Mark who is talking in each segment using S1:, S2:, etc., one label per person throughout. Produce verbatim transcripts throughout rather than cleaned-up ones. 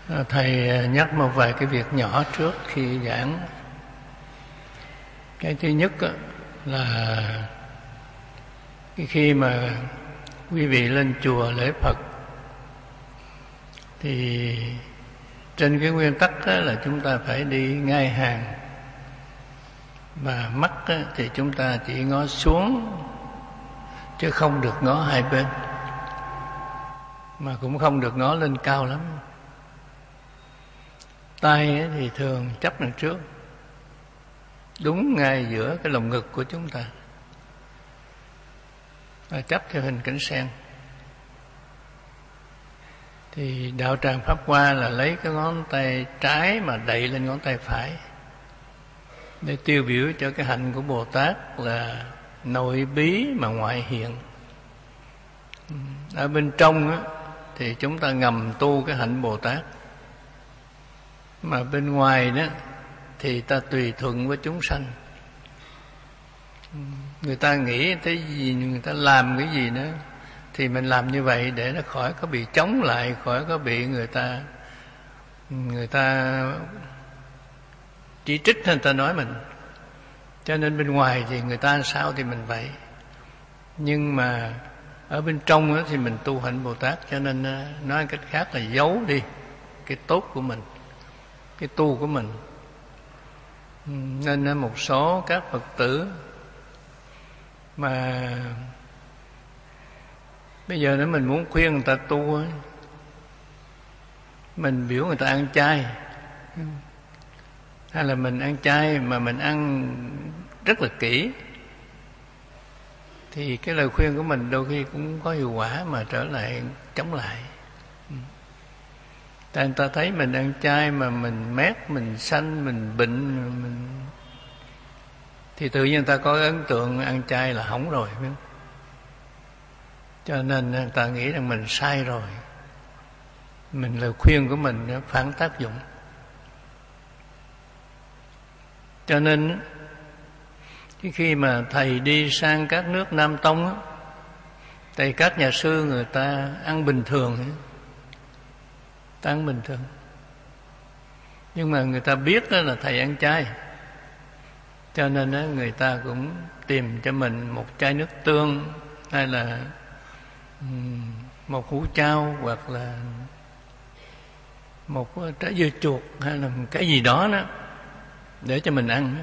S1: Thầy nhắc một vài cái việc nhỏ trước khi giảng. Cái thứ nhất là khi mà quý vị lên chùa lễ Phật thì trên cái nguyên tắc là chúng ta phải đi ngay hàng, và mắt thì chúng ta chỉ ngó xuống chứ không được ngó hai bên, mà cũng không được ngó lên cao lắm. Tay thì thường chấp đằng trước, đúng ngay giữa cái lồng ngực của chúng ta, và chấp theo hình cánh sen. Thì đạo tràng Pháp Hoa là lấy cái ngón tay trái mà đậy lên ngón tay phải để tiêu biểu cho cái hạnh của Bồ Tát là nội bí mà ngoại hiện. Ở bên trong á, thì chúng ta ngầm tu cái hạnh Bồ Tát, mà bên ngoài đó thì ta tùy thuận với chúng sanh. Người ta nghĩ tới gì, người ta làm cái gì nữa thì mình làm như vậy để nó khỏi có bị chống lại, khỏi có bị người ta người ta chỉ trích hay người ta nói mình. Cho nên bên ngoài thì người ta sao thì mình vậy, nhưng mà ở bên trong đó thì mình tu hạnh Bồ Tát. Cho nên nói cách khác là giấu đi cái tốt của mình, cái tu của mình. Nên một số các Phật tử mà bây giờ nếu mình muốn khuyên người ta tu, mình biểu người ta ăn chay, hay là mình ăn chay mà mình ăn rất là kỹ, thì cái lời khuyên của mình đôi khi cũng có hiệu quả mà trở lại chống lại. Tại người ta thấy mình ăn chay mà mình mét, mình sanh, mình bệnh, mình... thì tự nhiên người ta có ấn tượng ăn chay là hỏng rồi. Cho nên người ta nghĩ rằng mình sai rồi, mình lời khuyên của mình nó phản tác dụng. Cho nên khi mà thầy đi sang các nước Nam Tông, thì các nhà sư người ta ăn bình thường, ta ăn bình thường, nhưng mà người ta biết là thầy ăn chay, cho nên người ta cũng tìm cho mình một chai nước tương, hay là một hũ chao, hoặc là một trái dưa chuột, hay là một cái gì đó đó để cho mình ăn.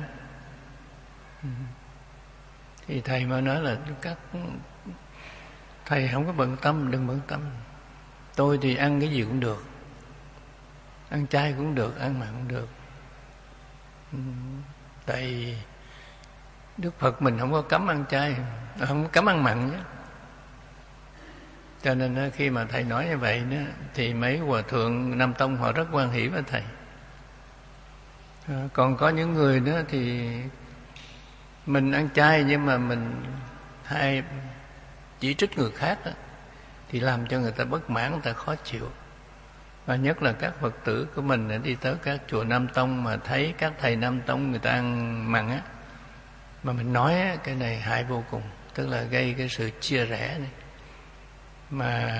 S1: Thì thầy mới nói là các thầy không có bận tâm, đừng bận tâm. Tôi thì ăn cái gì cũng được, ăn chay cũng được, ăn mặn cũng được. Tại Đức Phật mình không có cấm ăn chay, không có cấm ăn mặn nhé. Cho nên khi mà thầy nói như vậy đó, thì mấy hòa thượng Nam Tông họ rất hoan hỷ với thầy. Còn có những người đó thì mình ăn chay nhưng mà mình hay chỉ trích người khác đó, thì làm cho người ta bất mãn, người ta khó chịu. Và nhất là các Phật tử của mình đi tới các chùa Nam Tông mà thấy các thầy Nam Tông người ta ăn mặn á, mà mình nói á, cái này hại vô cùng, tức là gây cái sự chia rẽ này. Mà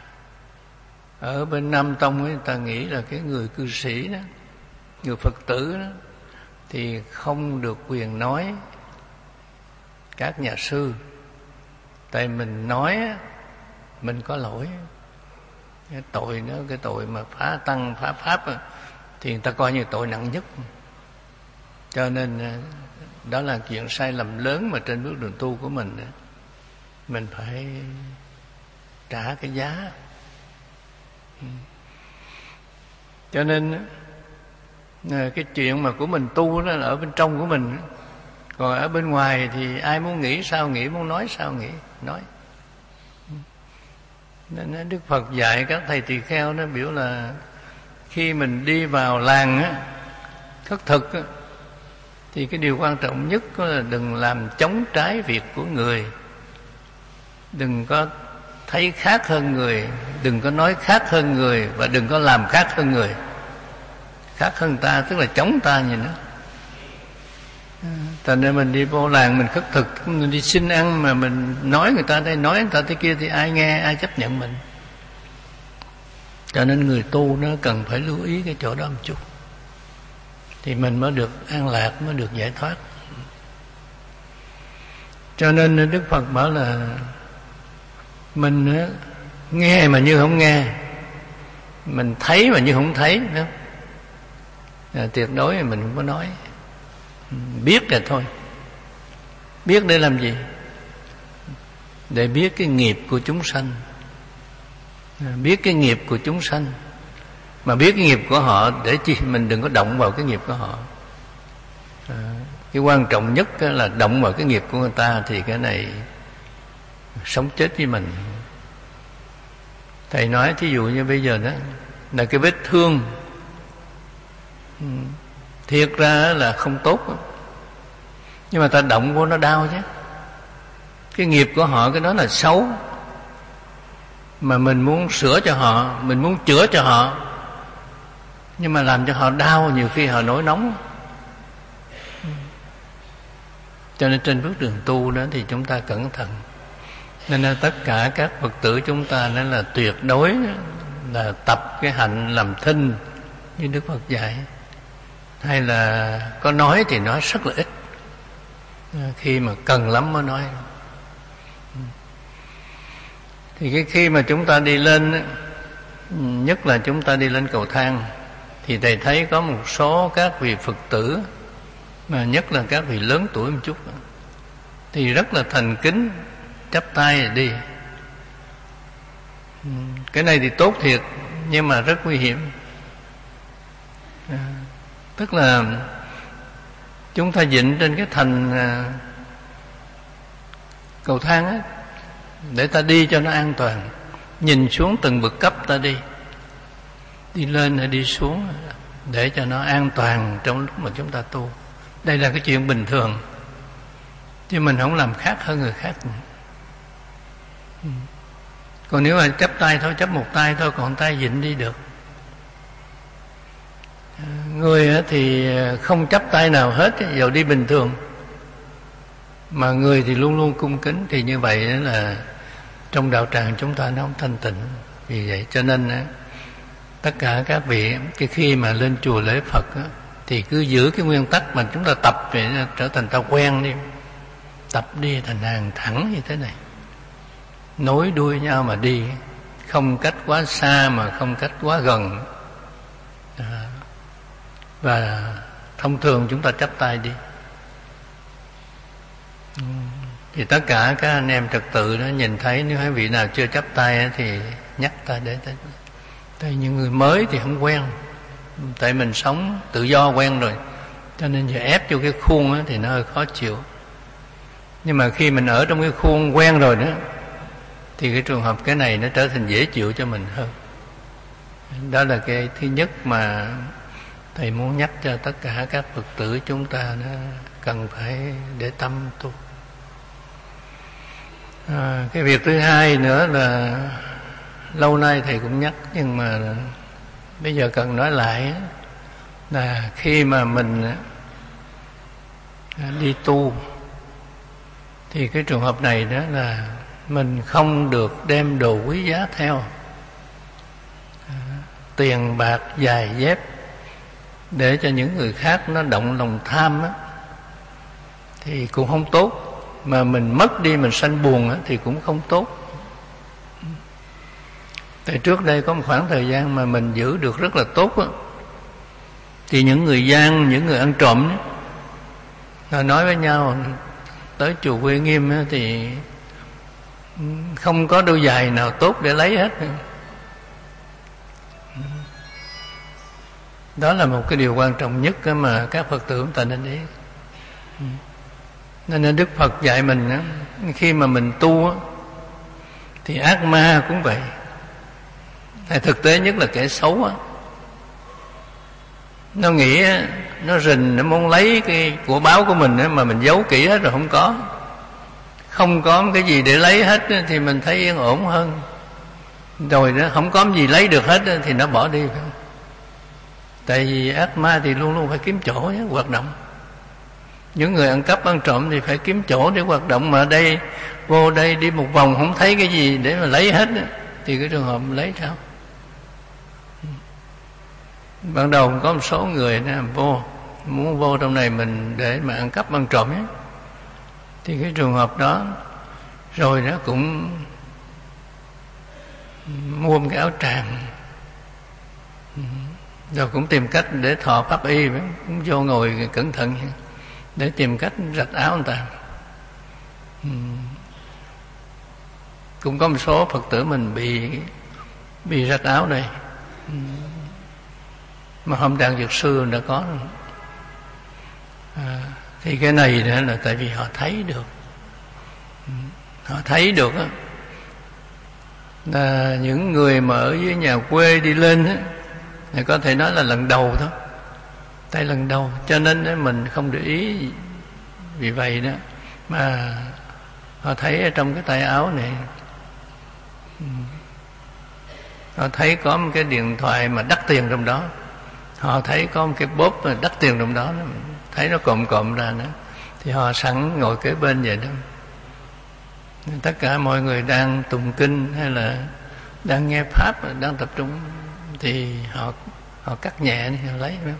S1: ở bên Nam Tông ấy, người ta nghĩ là cái người cư sĩ đó, người Phật tử đó, thì không được quyền nói các nhà sư. Tại mình nói mình có lỗi, cái tội đó, cái tội mà phá tăng phá pháp đó, thì người ta coi như tội nặng nhất. Cho nên đó là chuyện sai lầm lớn mà trên bước đường tu của mình đó, mình phải trả cái giá. Cho nên cái chuyện mà của mình tu đó là ở bên trong của mình, còn ở bên ngoài thì ai muốn nghĩ sao nghĩ, muốn nói sao nghĩ, nói. Nên Đức Phật dạy các thầy tỳ kheo nó biểu là khi mình đi vào làng á, khất thực á, thì cái điều quan trọng nhất là đừng làm chống trái việc của người, đừng có thấy khác hơn người, đừng có nói khác hơn người, và đừng có làm khác hơn người. Khác hơn ta tức là chống ta nhìn đó. Thành ra mình đi vô làng mình khất thực, mình đi xin ăn mà mình nói người ta đây, nói người ta thế kia thì ai nghe, ai chấp nhận mình. Cho nên người tu nó cần phải lưu ý cái chỗ đó một chút, thì mình mới được an lạc, mới được giải thoát. Cho nên Đức Phật bảo là mình nghe mà như không nghe, mình thấy mà như không thấy nữa. À, tuyệt đối là mình không có nói. Biết là thôi. Biết để làm gì? Để biết cái nghiệp của chúng sanh. À, biết cái nghiệp của chúng sanh. Mà biết cái nghiệp của họ để chi mình đừng có động vào cái nghiệp của họ. À, cái quan trọng nhất là động vào cái nghiệp của người ta thì cái này sống chết với mình. Thầy nói thí dụ như bây giờ đó là cái vết thương, thiệt ra là không tốt, nhưng mà ta động vô nó đau chứ. Cái nghiệp của họ cái đó là xấu, mà mình muốn sửa cho họ, mình muốn chữa cho họ, nhưng mà làm cho họ đau, nhiều khi họ nổi nóng. Cho nên trên bước đường tu đó thì chúng ta cẩn thận. Nên là tất cả các Phật tử chúng ta nên là tuyệt đối là tập cái hạnh làm thinh như Đức Phật dạy. Hay là có nói thì nói rất là ít, khi mà cần lắm mới nói. Thì cái khi mà chúng ta đi lên, nhất là chúng ta đi lên cầu thang, thì thầy thấy có một số các vị Phật tử, mà nhất là các vị lớn tuổi một chút, thì rất là thành kính, chắp tay rồi đi. Cái này thì tốt thiệt, nhưng mà rất nguy hiểm. À, tức là chúng ta dựng trên cái thành à, cầu thang á, để ta đi cho nó an toàn. Nhìn xuống từng bậc cấp ta đi, đi lên hay đi xuống, để cho nó an toàn trong lúc mà chúng ta tu. Đây là cái chuyện bình thường, chứ mình không làm khác hơn người khác. Còn nếu mà chắp tay thôi, chắp một tay thôi, còn tay vịn đi được. Người thì không chắp tay nào hết, dầu đi bình thường, mà người thì luôn luôn cung kính. Thì như vậy là trong đạo tràng chúng ta nó không thanh tịnh. Vì vậy cho nên tất cả các vị cái khi mà lên chùa lễ Phật thì cứ giữ cái nguyên tắc mà chúng ta tập để trở thành ta quen đi. Tập đi thành hàng thẳng như thế này, nối đuôi nhau mà đi, không cách quá xa mà không cách quá gần. À, và thông thường chúng ta chắp tay đi. Thì tất cả các anh em trật tự đó nhìn thấy, nếu hai vị nào chưa chắp tay thì nhắc ta để ta. Tại những người mới thì không quen, tại mình sống tự do quen rồi, cho nên giờ ép vô cái khuôn đó thì nó hơi khó chịu. Nhưng mà khi mình ở trong cái khuôn quen rồi đó, thì cái trường hợp cái này nó trở thành dễ chịu cho mình hơn. Đó là cái thứ nhất mà thầy muốn nhắc cho tất cả các Phật tử chúng ta nó cần phải để tâm tu. À, cái việc thứ hai nữa là lâu nay thầy cũng nhắc, nhưng mà bây giờ cần nói lại, là khi mà mình đi tu thì cái trường hợp này đó là mình không được đem đồ quý giá theo, à, tiền bạc, giày dép, để cho những người khác nó động lòng tham á, thì cũng không tốt. Mà mình mất đi mình sanh buồn á, thì cũng không tốt. Tại trước đây có một khoảng thời gian mà mình giữ được rất là tốt á, thì những người gian, những người ăn trộm á, nó nói với nhau tới chùa Huệ Nghiêm á, thì không có đôi giày nào tốt để lấy hết. Đó là một cái điều quan trọng nhất mà các Phật tử chúng ta nên ý. Nên là Đức Phật dạy mình á, khi mà mình tu á, thì ác ma cũng vậy. Hay thực tế nhất là kẻ xấu á, nó nghĩ á, nó rình, nó muốn lấy cái của báo của mình á, mà mình giấu kỹ hết rồi không có. Không có cái gì để lấy hết á, thì mình thấy yên ổn hơn. Rồi nó không có gì lấy được hết á, thì nó bỏ đi. Tại vì ác ma thì luôn luôn phải kiếm chỗ á, hoạt động. Những người ăn cắp ăn trộm thì phải kiếm chỗ để hoạt động, mà đây vô đây đi một vòng không thấy cái gì để mà lấy hết á, thì cái trường hợp lấy sao? Ban đầu có một số người đó vô muốn vô trong này mình để mà ăn cắp ăn trộm ấy. Thì cái trường hợp đó rồi nó cũng mua một cái áo tràng, rồi cũng tìm cách để thọ pháp y, cũng vô ngồi cẩn thận để tìm cách rạch áo người ta. Cũng có một số Phật tử mình bị bị rách áo đây, mà hôm Đàn Dược Sư đã có rồi. À, thì cái này nữa là tại vì họ thấy được, họ thấy được đó, là những người mà ở dưới nhà quê đi lên á, thì có thể nói là lần đầu thôi, tại lần đầu cho nên mình không để ý. Vì vậy đó mà họ thấy ở trong cái tay áo này, họ thấy có một cái điện thoại mà đắt tiền trong đó, họ thấy có một cái bóp mà đắt tiền trong đó, thấy nó cộm cộm ra nữa, thì họ sẵn ngồi kế bên vậy đó. Tất cả mọi người đang tụng kinh hay là đang nghe pháp, đang tập trung, thì họ họ cắt nhẹ họ lấy đó.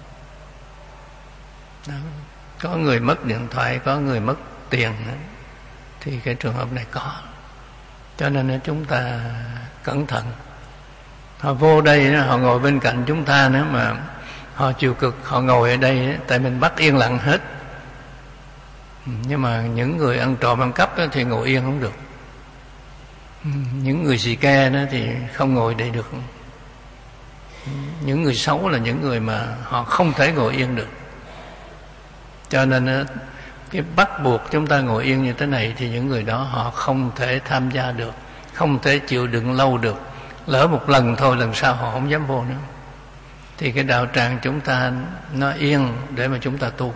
S1: Đó. Có người mất điện thoại, có người mất tiền nữa. Thì cái trường hợp này có, cho nên chúng ta cẩn thận. Họ vô đây họ ngồi bên cạnh chúng ta nữa, mà họ chịu cực họ ngồi ở đây tại mình bắt yên lặng hết. Nhưng mà những người ăn trộm ăn cắp thì ngồi yên không được. Những người xì ke đó thì không ngồi đây được. Những người xấu là những người mà họ không thể ngồi yên được. Cho nên cái bắt buộc chúng ta ngồi yên như thế này thì những người đó họ không thể tham gia được, không thể chịu đựng lâu được. Lỡ một lần thôi, lần sau họ không dám vô nữa. Thì cái đạo tràng chúng ta nó yên để mà chúng ta tu.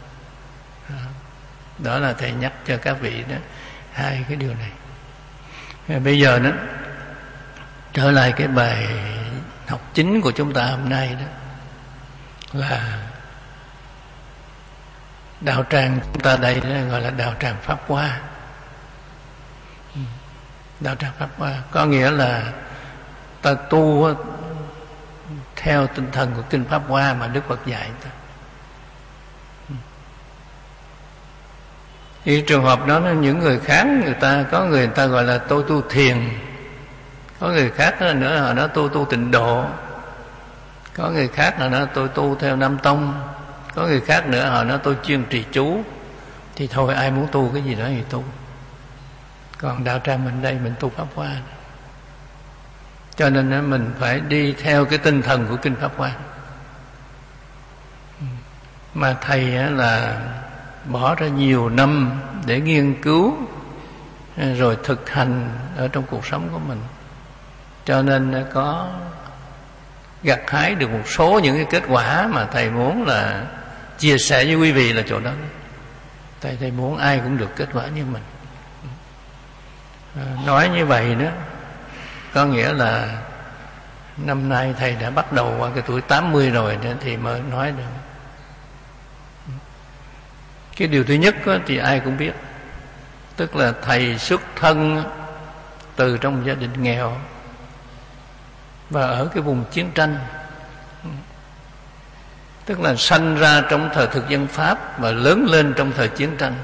S1: Đó là thầy nhắc cho các vị đó hai cái điều này. Bây giờ đó trở lại cái bài học chính của chúng ta hôm nay đó, là đạo tràng chúng ta đây đó gọi là đạo tràng Pháp Hoa. Đạo tràng Pháp Hoa có nghĩa là ta tu theo tinh thần của kinh Pháp Hoa mà Đức Phật dạy ta. Thì trường hợp đó những người khác, người ta có người, người ta gọi là tôi tu thiền, có người khác nữa họ nói tôi tu tịnh độ, có người khác là nói tôi tu theo Nam Tông, có người khác nữa họ nói tôi chuyên trì chú. Thì thôi ai muốn tu cái gì đó thì tu. Còn đạo tràng mình đây mình tu Pháp Hoa, cho nên mình phải đi theo cái tinh thần của kinh Pháp Hoa. Mà thầy là bỏ ra nhiều năm để nghiên cứu rồi thực hành ở trong cuộc sống của mình, cho nên có gặt hái được một số những cái kết quả mà thầy muốn là chia sẻ với quý vị là chỗ đó. Thầy thầy muốn ai cũng được kết quả như mình. Nói như vậy đó có nghĩa là năm nay thầy đã bắt đầu qua cái tuổi tám mươi rồi đó, thì mới nói được. Cái điều thứ nhất thì ai cũng biết, tức là thầy xuất thân từ trong gia đình nghèo và ở cái vùng chiến tranh, tức là sanh ra trong thời thực dân Pháp và lớn lên trong thời chiến tranh,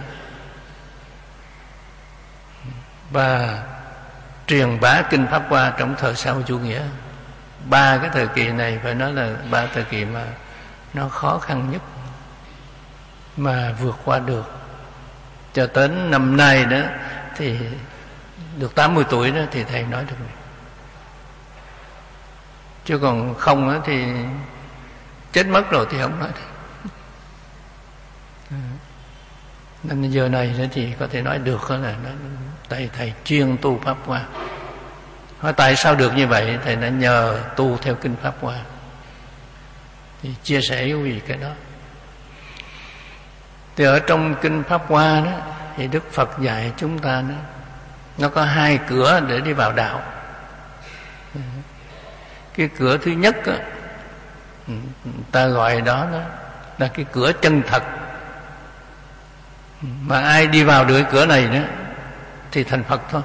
S1: và truyền bá kinh Pháp Hoa trong thời xã hội chủ nghĩa. Ba cái thời kỳ này phải nói là ba thời kỳ mà nó khó khăn nhất, mà vượt qua được. Cho tới năm nay đó thì được tám mươi tuổi đó thì thầy nói được. Chứ còn không đó thì chết mất rồi thì không nói được. Nên giờ này thì có thể nói được là tại thầy chuyên tu Pháp Hoa. Hỏi tại sao được như vậy? Thầy đã nhờ tu theo kinh Pháp Hoa. Thì chia sẻ với quý vị cái đó. Thì ở trong kinh Pháp Hoa đó thì Đức Phật dạy chúng ta đó, nó có hai cửa để đi vào đạo. Cái cửa thứ nhất đó, ta gọi đó, đó là cái cửa chân thật. Mà ai đi vào được cái cửa này đó thì thành Phật thôi.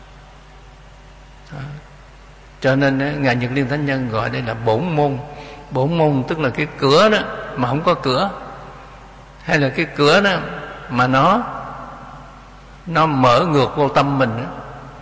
S1: Đó. Cho nên Ngài Nhật Liên Thánh Nhân gọi đây là bổn môn Bổn môn tức là cái cửa đó mà không có cửa, hay là cái cửa đó mà nó nó mở ngược vô tâm mình đó.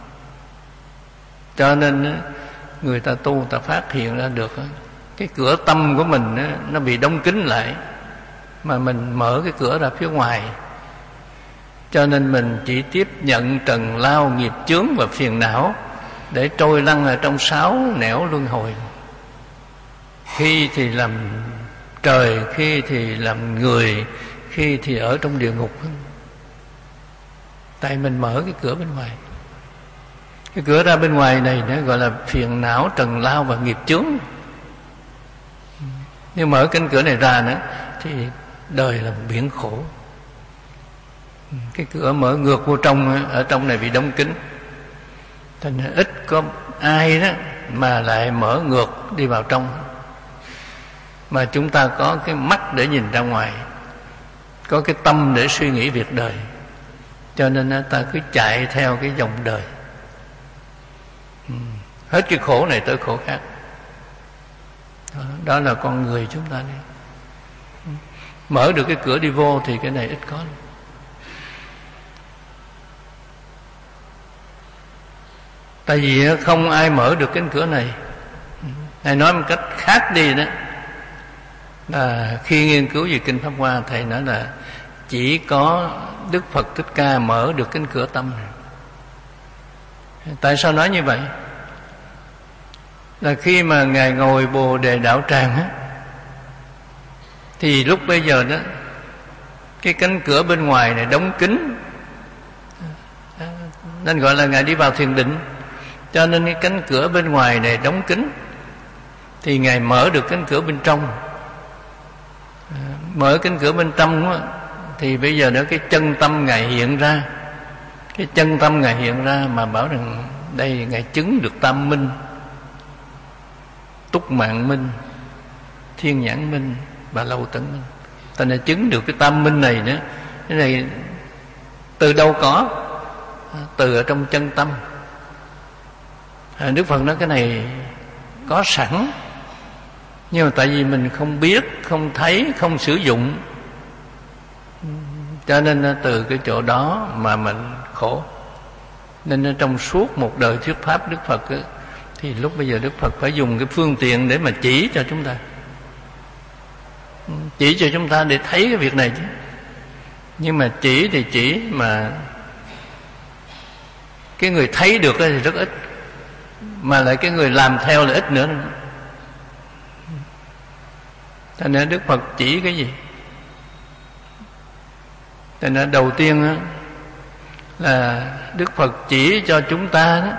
S1: Cho nên người ta tu ta phát hiện ra được cái cửa tâm của mình nó bị đóng kín lại, mà mình mở cái cửa ra phía ngoài. Cho nên mình chỉ tiếp nhận trần lao nghiệp chướng và phiền não để trôi lăn ở trong sáu nẻo luân hồi. Khi thì làm trời, khi thì làm người, khi thì ở trong địa ngục. Tại mình mở cái cửa bên ngoài. Cái cửa ra bên ngoài này nó gọi là phiền não, trần lao và nghiệp chướng. Nếu mở cánh cửa này ra nữa thì đời là một biển khổ. Cái cửa mở ngược vô trong, ở trong này bị đóng kín, thành ra ít có ai đó mà lại mở ngược đi vào trong. Mà chúng ta có cái mắt để nhìn ra ngoài, có cái tâm để suy nghĩ việc đời, cho nên ta cứ chạy theo cái dòng đời. Hết cái khổ này tới khổ khác. Đó, đó là con người chúng ta đi. Mở được cái cửa đi vô thì cái này ít có. Tại vì không ai mở được cánh cửa này. Thầy nói một cách khác đi đó, là khi nghiên cứu về Kinh Pháp Hoa, thầy nói là chỉ có Đức Phật Thích Ca mở được cánh cửa tâm này. Tại sao nói như vậy? Là khi mà Ngài ngồi Bồ Đề Đạo Tràng á, thì lúc bây giờ đó cái cánh cửa bên ngoài này đóng kín, nên gọi là Ngài đi vào thiền định. Cho nên cái cánh cửa bên ngoài này đóng kín, thì Ngài mở được cánh cửa bên trong. Mở cánh cửa bên trong đó, thì bây giờ đó cái chân tâm Ngài hiện ra. Cái chân tâm Ngài hiện ra mà bảo rằng đây Ngài chứng được tam minh: túc mạng minh, thiên nhãn minh và lâu tấn minh. Ta đã chứng được cái tam minh này nữa. Cái này từ đâu có? Từ ở trong chân tâm. Đức Phật nói cái này có sẵn, nhưng mà tại vì mình không biết, không thấy, không sử dụng, cho nên từ cái chỗ đó mà mình khổ. Nên trong suốt một đời thuyết pháp Đức Phật ấy, thì lúc bây giờ Đức Phật phải dùng cái phương tiện để mà chỉ cho chúng ta, chỉ cho chúng ta để thấy cái việc này chứ. Nhưng mà chỉ thì chỉ, mà cái người thấy được thì rất ít, mà lại cái người làm theo là ít nữa. Cho nên Đức Phật chỉ cái gì? Cho nên đầu tiên đó, là Đức Phật chỉ cho chúng ta đó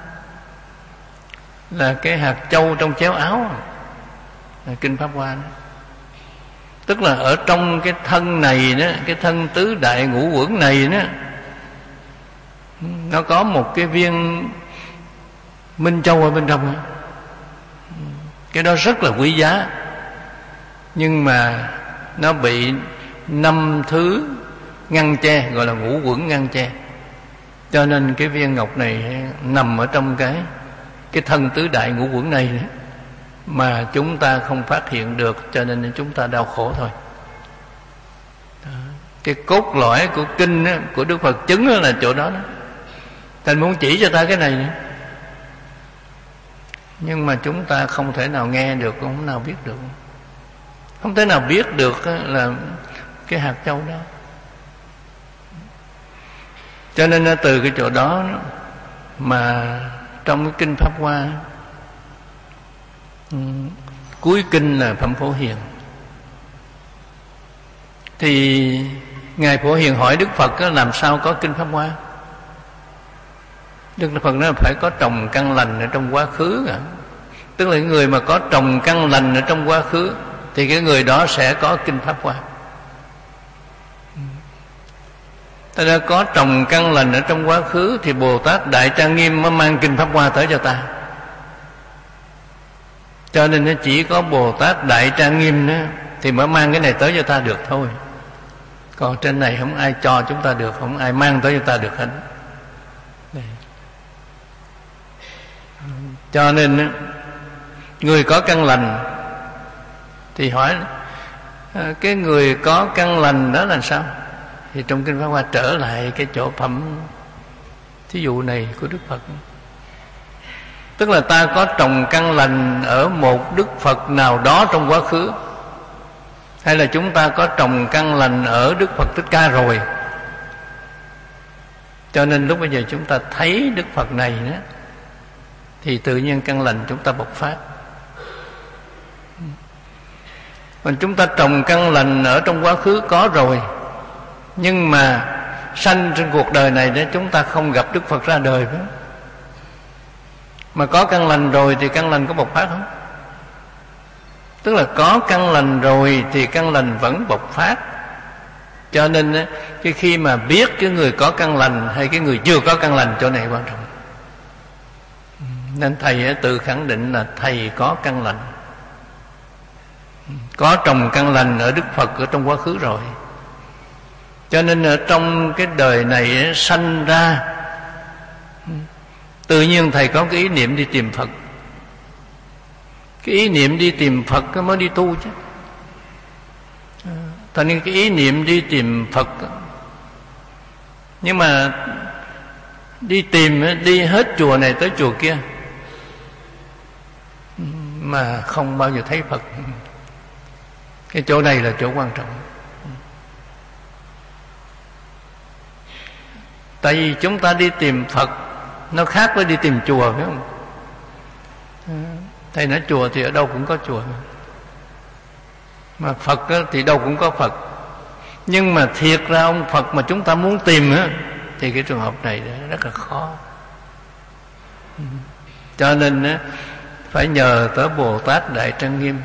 S1: là cái hạt châu trong chéo áo, là Kinh Pháp Hoa đó. Tức là ở trong cái thân này đó, cái thân tứ đại ngũ uẩn này đó, nó có một cái viên minh châu ở bên trong đó. Cái đó rất là quý giá, nhưng mà nó bị năm thứ ngăn che, gọi là ngũ uẩn ngăn che. Cho nên cái viên ngọc này nằm ở trong cái cái thân tứ đại ngũ uẩn này đó, mà chúng ta không phát hiện được, cho nên chúng ta đau khổ thôi. Đó. Cái cốt lõi của kinh đó, của Đức Phật chứng đó là chỗ đó đó. Thành muốn chỉ cho ta cái này nữa, nhưng mà chúng ta không thể nào nghe được, không thể nào biết được, không thể nào biết được là cái hạt châu đó. Cho nên từ cái chỗ đó mà trong cái Kinh Pháp Hoa, cuối kinh là Phẩm Phổ Hiền, thì Ngài Phổ Hiền hỏi Đức Phật làm sao có Kinh Pháp Hoa. Đức Phật nói phải có trồng căn lành ở trong quá khứ à. Tức là người mà có trồng căn lành ở trong quá khứ thì cái người đó sẽ có Kinh Pháp Hoa. Ta đã có trồng căn lành ở trong quá khứ thì Bồ Tát Đại Trang Nghiêm mới mang Kinh Pháp Hoa tới cho ta. Cho nên nó chỉ có Bồ Tát Đại Trang Nghiêm đó thì mới mang cái này tới cho ta được thôi. Còn trên này không ai cho chúng ta được, không ai mang tới cho ta được hết. Đây. Cho nên người có căn lành Thì hỏi cái người có căn lành đó là sao? Thì trong Kinh Pháp Hoa trở lại cái chỗ phẩm thí dụ này của Đức Phật. Tức là ta có trồng căn lành ở một Đức Phật nào đó trong quá khứ, hay là chúng ta có trồng căn lành ở Đức Phật Thích Ca rồi, cho nên lúc bây giờ chúng ta thấy Đức Phật này đó, thì tự nhiên căn lành chúng ta bộc phát. Còn chúng ta trồng căn lành ở trong quá khứ có rồi, nhưng mà sanh trên cuộc đời này để chúng ta không gặp Đức Phật ra đời phải không? Mà có căn lành rồi thì căn lành có bộc phát không? Tức là có căn lành rồi thì căn lành vẫn bộc phát. Cho nên cái khi mà biết cái người có căn lành hay cái người chưa có căn lành, chỗ này quan trọng. Nên thầy tự khẳng định là thầy có căn lành, có trồng căn lành ở Đức Phật ở trong quá khứ rồi. Cho nên ở trong cái đời này sanh ra, tự nhiên thầy có cái ý niệm đi tìm Phật. Cái ý niệm đi tìm Phật mới đi tu chứ. Cho nên cái ý niệm đi tìm Phật, nhưng mà đi tìm, đi hết chùa này tới chùa kia mà không bao giờ thấy Phật. Cái chỗ này là chỗ quan trọng. Tại vì chúng ta đi tìm Phật nó khác với đi tìm chùa, phải không? Thầy nói chùa thì ở đâu cũng có chùa, mà Phật thì đâu cũng có Phật. Nhưng mà thiệt ra ông Phật mà chúng ta muốn tìm á, thì cái trường hợp này rất là khó. Cho nên phải nhờ tới Bồ Tát Đại Trang Nghiêm.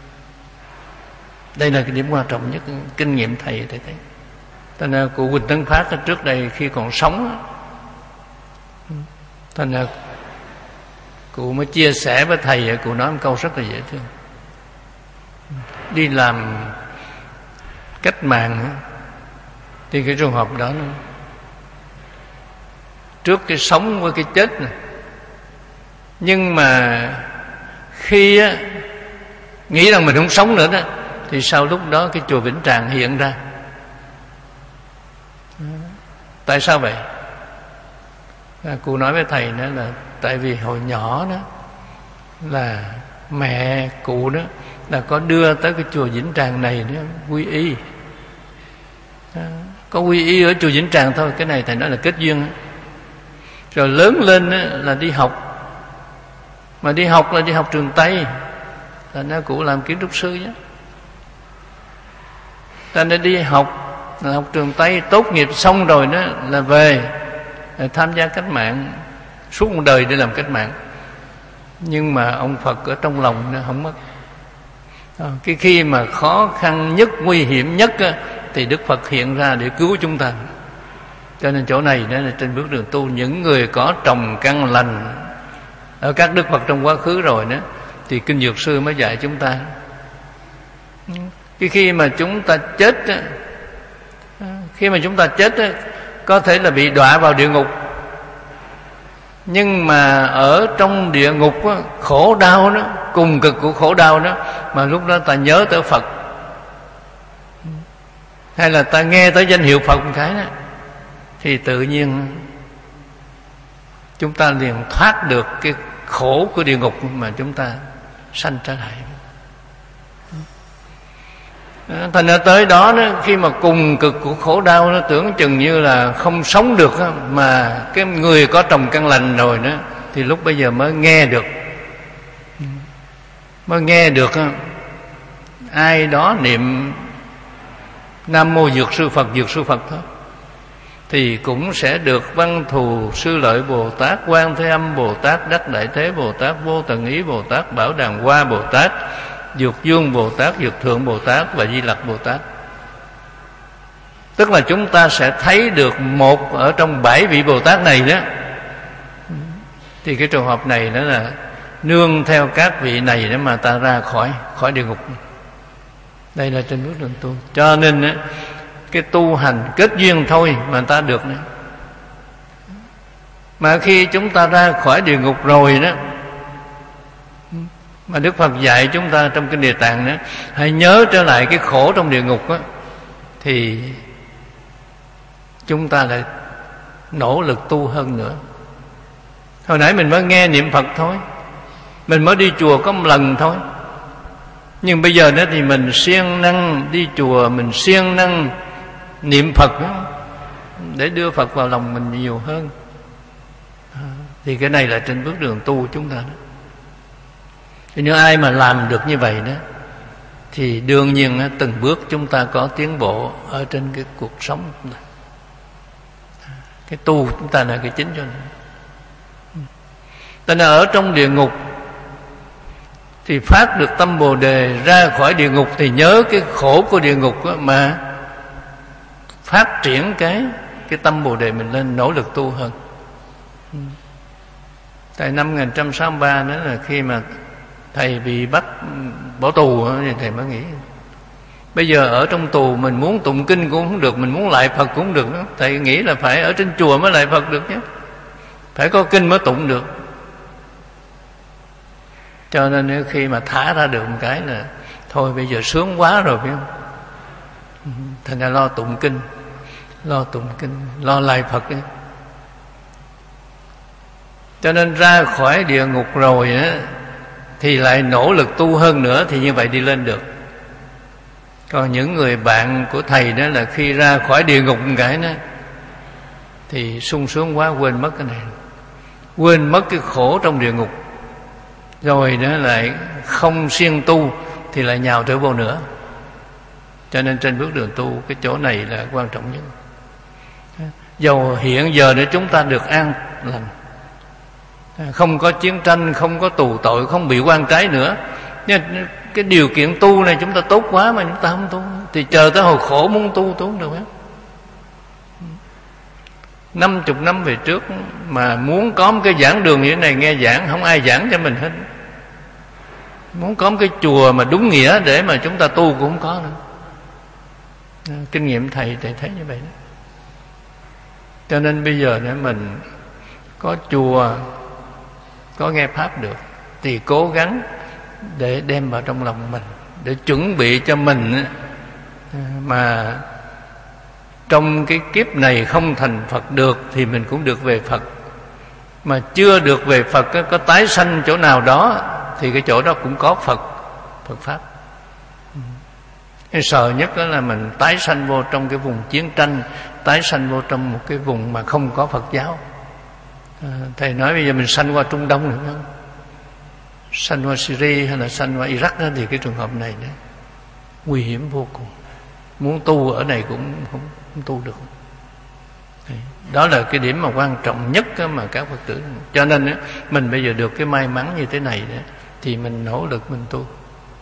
S1: Đây là cái điểm quan trọng nhất, kinh nghiệm thầy thầy thấy. Thành ra cụ Quỳnh Tấn Phát trước đây khi còn sống, thành ra cụ mới chia sẻ với thầy, cụ nói một câu rất là dễ thương. Đi làm cách mạng thì cái trường hợp đó nó, trước cái sống với cái chết này, nhưng mà khi á, nghĩ rằng mình không sống nữa đó, thì sau lúc đó cái chùa Vĩnh Tràng hiện ra. Tại sao vậy? À, cụ nói với thầy nữa là tại vì hồi nhỏ đó là mẹ cụ đó là có đưa tới cái chùa Vĩnh Tràng này đó quy y. À, có quy y ở chùa Vĩnh Tràng thôi. Cái này thầy nói là kết duyên. Rồi lớn lên đó, là đi học. Mà đi học là đi học trường Tây, là nó cụ làm kiến trúc sư nhé. Ta nên đi học là học trường Tây, tốt nghiệp xong rồi đó là về tham gia cách mạng, suốt một đời để làm cách mạng. Nhưng mà ông Phật ở trong lòng nó không mất. À, cái khi mà khó khăn nhất, nguy hiểm nhất á, thì Đức Phật hiện ra để cứu chúng ta. Cho nên chỗ này đó là trên bước đường tu, những người có trồng căn lành ở các Đức Phật trong quá khứ rồi đó, thì Kinh Dược Sư mới dạy chúng ta. Cái khi mà chúng ta chết á, khi mà chúng ta chết á, có thể là bị đọa vào địa ngục. Nhưng mà ở trong địa ngục á, khổ đau đó, cùng cực của khổ đau đó, mà lúc đó ta nhớ tới Phật, hay là ta nghe tới danh hiệu Phật một cái đó, thì tự nhiên chúng ta liền thoát được cái khổ của địa ngục mà chúng ta sanh trở lại. Thành ra tới đó, đó khi mà cùng cực của khổ đau nó tưởng chừng như là không sống được đó, mà cái người có trồng căn lành rồi đó, thì lúc bây giờ mới nghe được, mới nghe được đó, ai đó niệm Nam Mô Dược Sư Phật, Dược Sư Phật thôi, thì cũng sẽ được Văn Thù Sư Lợi Bồ Tát, Quan Thế Âm Bồ Tát, Đắc Đại Thế Bồ Tát, Vô Tận Ý Bồ Tát, Bảo Đàn Hoa Bồ Tát, Dược Dương Bồ Tát, Dược Thượng Bồ Tát và Di Lặc Bồ Tát. Tức là chúng ta sẽ thấy được một ở trong bảy vị Bồ Tát này đó. Thì cái trường hợp này đó là nương theo các vị này để mà ta ra khỏi khỏi địa ngục. Đây là trên bước đường tu. Cho nên đó, cái tu hành kết duyên thôi mà ta được nữa. Mà khi chúng ta ra khỏi địa ngục rồi đó, Mà Đức Phật dạy chúng ta trong kinh Địa Tạng đó, hãy nhớ trở lại cái khổ trong địa ngục đó, thì chúng ta lại nỗ lực tu hơn nữa. Hồi nãy mình mới nghe niệm Phật thôi, mình mới đi chùa có một lần thôi, nhưng bây giờ đó thì mình siêng năng đi chùa, mình siêng năng niệm Phật đó, để đưa Phật vào lòng mình nhiều hơn. Thì cái này là trên bước đường tu của chúng ta đó. Thì nếu ai mà làm được như vậy đó, thì đương nhiên từng bước chúng ta có tiến bộ ở trên cái cuộc sống này. Cái tu chúng ta là cái chính cho nên. Tại nên ở trong địa ngục thì phát được tâm Bồ Đề, ra khỏi địa ngục thì nhớ cái khổ của địa ngục đó, mà phát triển cái cái tâm Bồ Đề mình lên, nỗ lực tu hơn. Tại năm một nghìn chín trăm sáu mươi ba đó là khi mà thầy bị bắt bỏ tù thì thầy mới nghĩ bây giờ ở trong tù mình muốn tụng kinh cũng không được, mình muốn lại Phật cũng không được đó. Thầy nghĩ là phải ở trên chùa mới lại Phật được nhé, phải có kinh mới tụng được. Cho nên nếu khi mà thả ra được một cái là thôi bây giờ sướng quá rồi, phải không? Thành ra lo tụng kinh, lo tụng kinh, lo lại Phật ấy. Cho nên ra khỏi địa ngục rồi á, thì lại nỗ lực tu hơn nữa, thì như vậy đi lên được. Còn những người bạn của thầy đó là khi ra khỏi địa ngục một cái đó thì sung sướng quá, quên mất cái này, quên mất cái khổ trong địa ngục, rồi đó lại không siêng tu thì lại nhào trở vô nữa. Cho nên trên bước đường tu, cái chỗ này là quan trọng nhất. Dầu hiện giờ để chúng ta được an lành, không có chiến tranh, không có tù tội, không bị oan trái nữa, nhưng cái điều kiện tu này chúng ta tốt quá mà chúng ta không tu, thì chờ tới hồi khổ muốn tu tu không được hết. Năm chục năm về trước mà muốn có một cái giảng đường như thế này nghe giảng, không ai giảng cho mình hết. Muốn có một cái chùa mà đúng nghĩa để mà chúng ta tu cũng không có nữa. Kinh nghiệm thầy thầy thấy như vậy đó. Cho nên bây giờ nếu mình có chùa, có nghe Pháp được, thì cố gắng để đem vào trong lòng mình, để chuẩn bị cho mình mà trong cái kiếp này không thành Phật được thì mình cũng được về Phật. Mà chưa được về Phật, có tái sanh chỗ nào đó thì cái chỗ đó cũng có Phật, Phật Pháp. Cái sợ nhất đó là mình tái sanh vô trong cái vùng chiến tranh, tái sanh vô trong một cái vùng mà không có Phật giáo. À, thầy nói bây giờ mình sanh qua Trung Đông nữa không? Sanh qua Syria hay là sanh qua Iraq đó, thì cái trường hợp này đó, nguy hiểm vô cùng. Muốn tu ở này cũng không, không tu được. Đó là cái điểm mà quan trọng nhất mà các Phật tử. Cho nên mình bây giờ được cái may mắn như thế này đó, thì mình nỗ lực mình tu,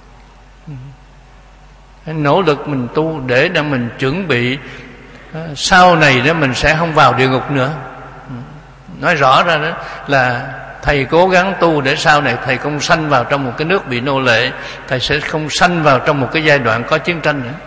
S1: nỗ lực mình tu để để mình chuẩn bị sau này đó mình sẽ không vào địa ngục nữa. Nói rõ ra đó là thầy cố gắng tu để sau này thầy không sanh vào trong một cái nước bị nô lệ, thầy sẽ không sanh vào trong một cái giai đoạn có chiến tranh nữa,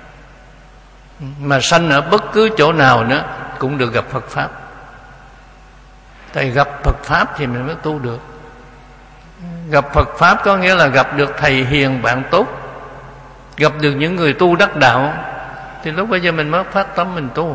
S1: mà sanh ở bất cứ chỗ nào nữa cũng được gặp Phật Pháp. Thầy gặp Phật Pháp thì mình mới tu được. Gặp Phật Pháp có nghĩa là gặp được thầy hiền bạn tốt, gặp được những người tu đắc đạo, thì lúc bây giờ mình mới phát tâm mình tu.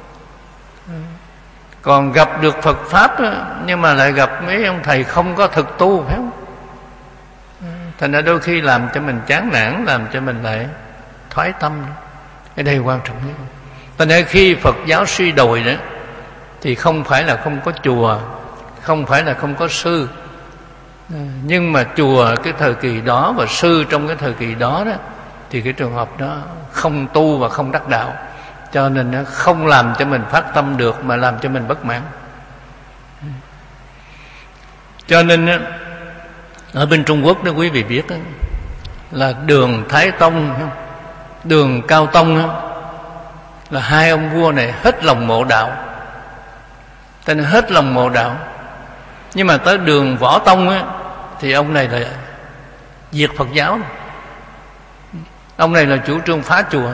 S1: Còn gặp được Phật Pháp đó, nhưng mà lại gặp mấy ông thầy không có thực tu, phải không? Thành ra đôi khi làm cho mình chán nản, làm cho mình lại thoái tâm. Cái đây quan trọng nhất. Thành ra khi Phật giáo suy đồi đó, thì không phải là không có chùa, không phải là không có sư, nhưng mà chùa cái thời kỳ đó và sư trong cái thời kỳ đó đó, thì cái trường hợp đó không tu và không đắc đạo, cho nên nó không làm cho mình phát tâm được, mà làm cho mình bất mãn. Cho nên ở bên Trung Quốc đó quý vị biết đó, là đường Thái Tông, đường Cao Tông đó, là hai ông vua này hết lòng mộ đạo, tên hết lòng mộ đạo. Nhưng mà tới đường Võ Tông á, thì ông này là diệt Phật giáo. Ông này là chủ trương phá chùa,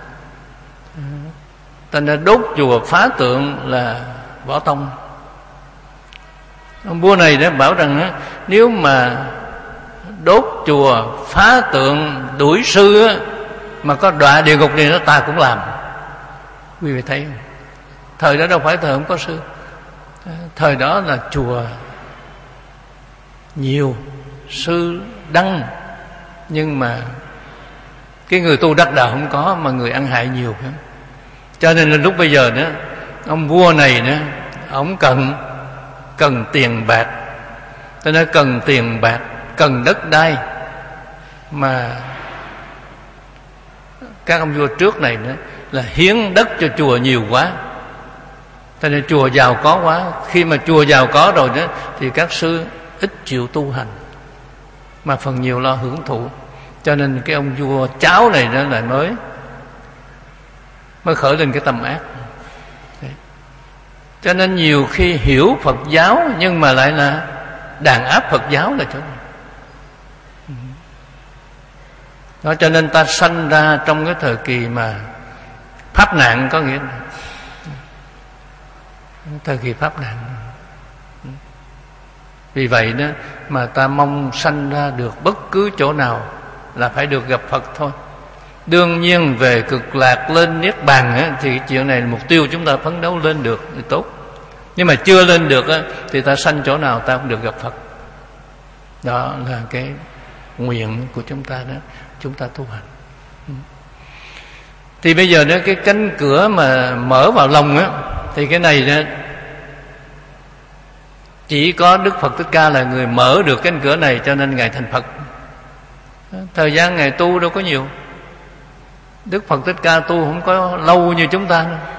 S1: thành ra đốt chùa phá tượng là Võ Tông. Ông vua này đã bảo rằng á, nếu mà đốt chùa, phá tượng, đuổi sư á, mà có đọa địa ngục này nó ta cũng làm. Quý vị thấy không? Thời đó đâu phải thời không có sư. Thời đó là chùa nhiều, sư đăng, nhưng mà cái người tu đắc đạo không có, mà người ăn hại nhiều. Cho nên là lúc bây giờ đó, ông vua này đó, ông cần cần tiền bạc. Tôi nói cần tiền bạc, cần đất đai, mà các ông vua trước này đó là hiến đất cho chùa nhiều quá, cho nên chùa giàu có quá. Khi mà chùa giàu có rồi đó thì các sư ít chịu tu hành, mà phần nhiều lo hưởng thụ. Cho nên cái ông vua cháu này đó lại mới mới khởi lên cái tâm ác. Đấy. Cho nên nhiều khi hiểu Phật giáo nhưng mà lại là đàn áp Phật giáo là chỗ này. Đó, cho nên ta sanh ra trong cái thời kỳ mà pháp nạn, có nghĩa là thời kỳ pháp nạn. Vì vậy đó mà ta mong sanh ra được bất cứ chỗ nào là phải được gặp Phật thôi. Đương nhiên về cực lạc lên niết bàn á, thì chuyện này là mục tiêu chúng ta phấn đấu lên được thì tốt. Nhưng mà chưa lên được á, thì ta sanh chỗ nào ta cũng được gặp Phật. Đó là cái nguyện của chúng ta đó, chúng ta tu hành. Thì bây giờ đó cái cánh cửa mà mở vào lòng á, thì cái này đó chỉ có Đức Phật Thích Ca là người mở được cánh cửa này, cho nên Ngài thành Phật. Thời gian Ngài tu đâu có nhiều. Đức Phật Thích Ca tu không có lâu như chúng ta đâu.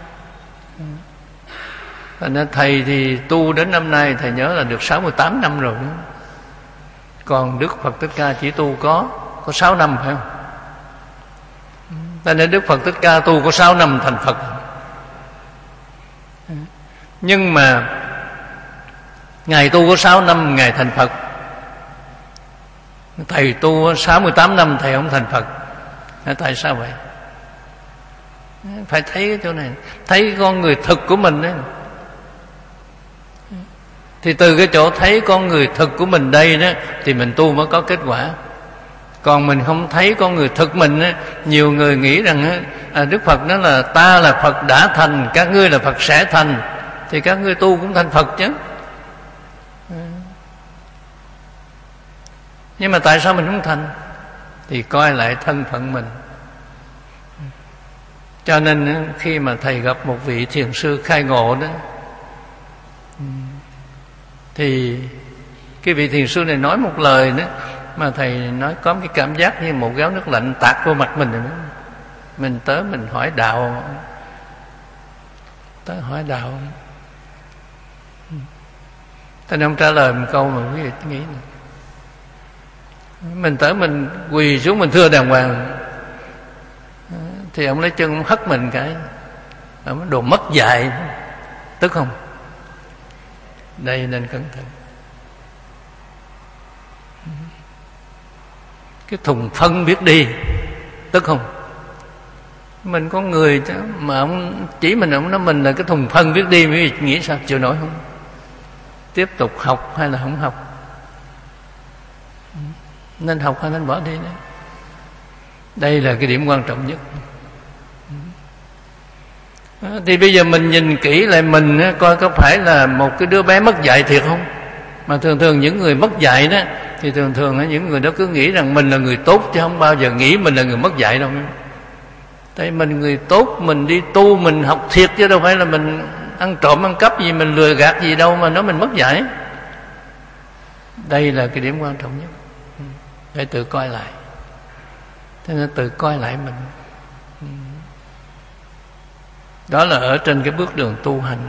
S1: Nên thầy thì tu đến năm nay thầy nhớ là được sáu mươi tám năm rồi đó. Còn Đức Phật Thích Ca chỉ tu có có sáu năm, phải không? Nên Đức Phật Thích Ca tu có sáu năm thành Phật. Nhưng mà Ngài tu có sáu năm Ngài thành Phật. Thầy tu sáu mươi tám năm thầy không thành Phật. Tại sao vậy? Phải thấy cái chỗ này, thấy con người thực của mình đấy. Thì từ cái chỗ thấy con người thực của mình đây đó thì mình tu mới có kết quả. Còn mình không thấy con người thực mình á, nhiều người nghĩ rằng á, à, Đức Phật nói là ta là Phật đã thành, các ngươi là Phật sẽ thành, thì các ngươi tu cũng thành Phật chứ. Nhưng mà tại sao mình không thành? Thì coi lại thân phận mình. Cho nên khi mà thầy gặp một vị thiền sư khai ngộ đó, thì cái vị thiền sư này nói một lời đó mà thầy nói có cái cảm giác như một gáo nước lạnh tạt vô mặt mình rồi đó. Mình tới mình hỏi đạo, tới hỏi đạo, ta không trả lời một câu mà quý vị nghĩ này. Mình tới mình quỳ xuống mình thưa đàng hoàng, thì ông lấy chân ông hất mình cái, ông đồ mất dạy, tức không? Đây nên cẩn thận. Cái thùng phân biết đi, tức không? Mình có người mà ông chỉ mình, ông nói mình là cái thùng phân biết đi, quý vị nghĩ sao? Chịu nổi không? Tiếp tục học hay là không học? Nên học hay nên bỏ đi đấy. Đây là cái điểm quan trọng nhất. Thì bây giờ mình nhìn kỹ lại mình coi có phải là một cái đứa bé mất dạy thiệt không? Mà thường thường những người mất dạy đó thì thường thường những người đó cứ nghĩ rằng mình là người tốt, chứ không bao giờ nghĩ mình là người mất dạy đâu. Tại mình người tốt, mình đi tu, mình học thiệt, chứ đâu phải là mình ăn trộm ăn cắp gì, mình lừa gạt gì đâu mà nói mình mất dạy. Đây là cái điểm quan trọng nhất. Phải tự coi lại. Thế nên tự coi lại mình. Đó là ở trên cái bước đường tu hành.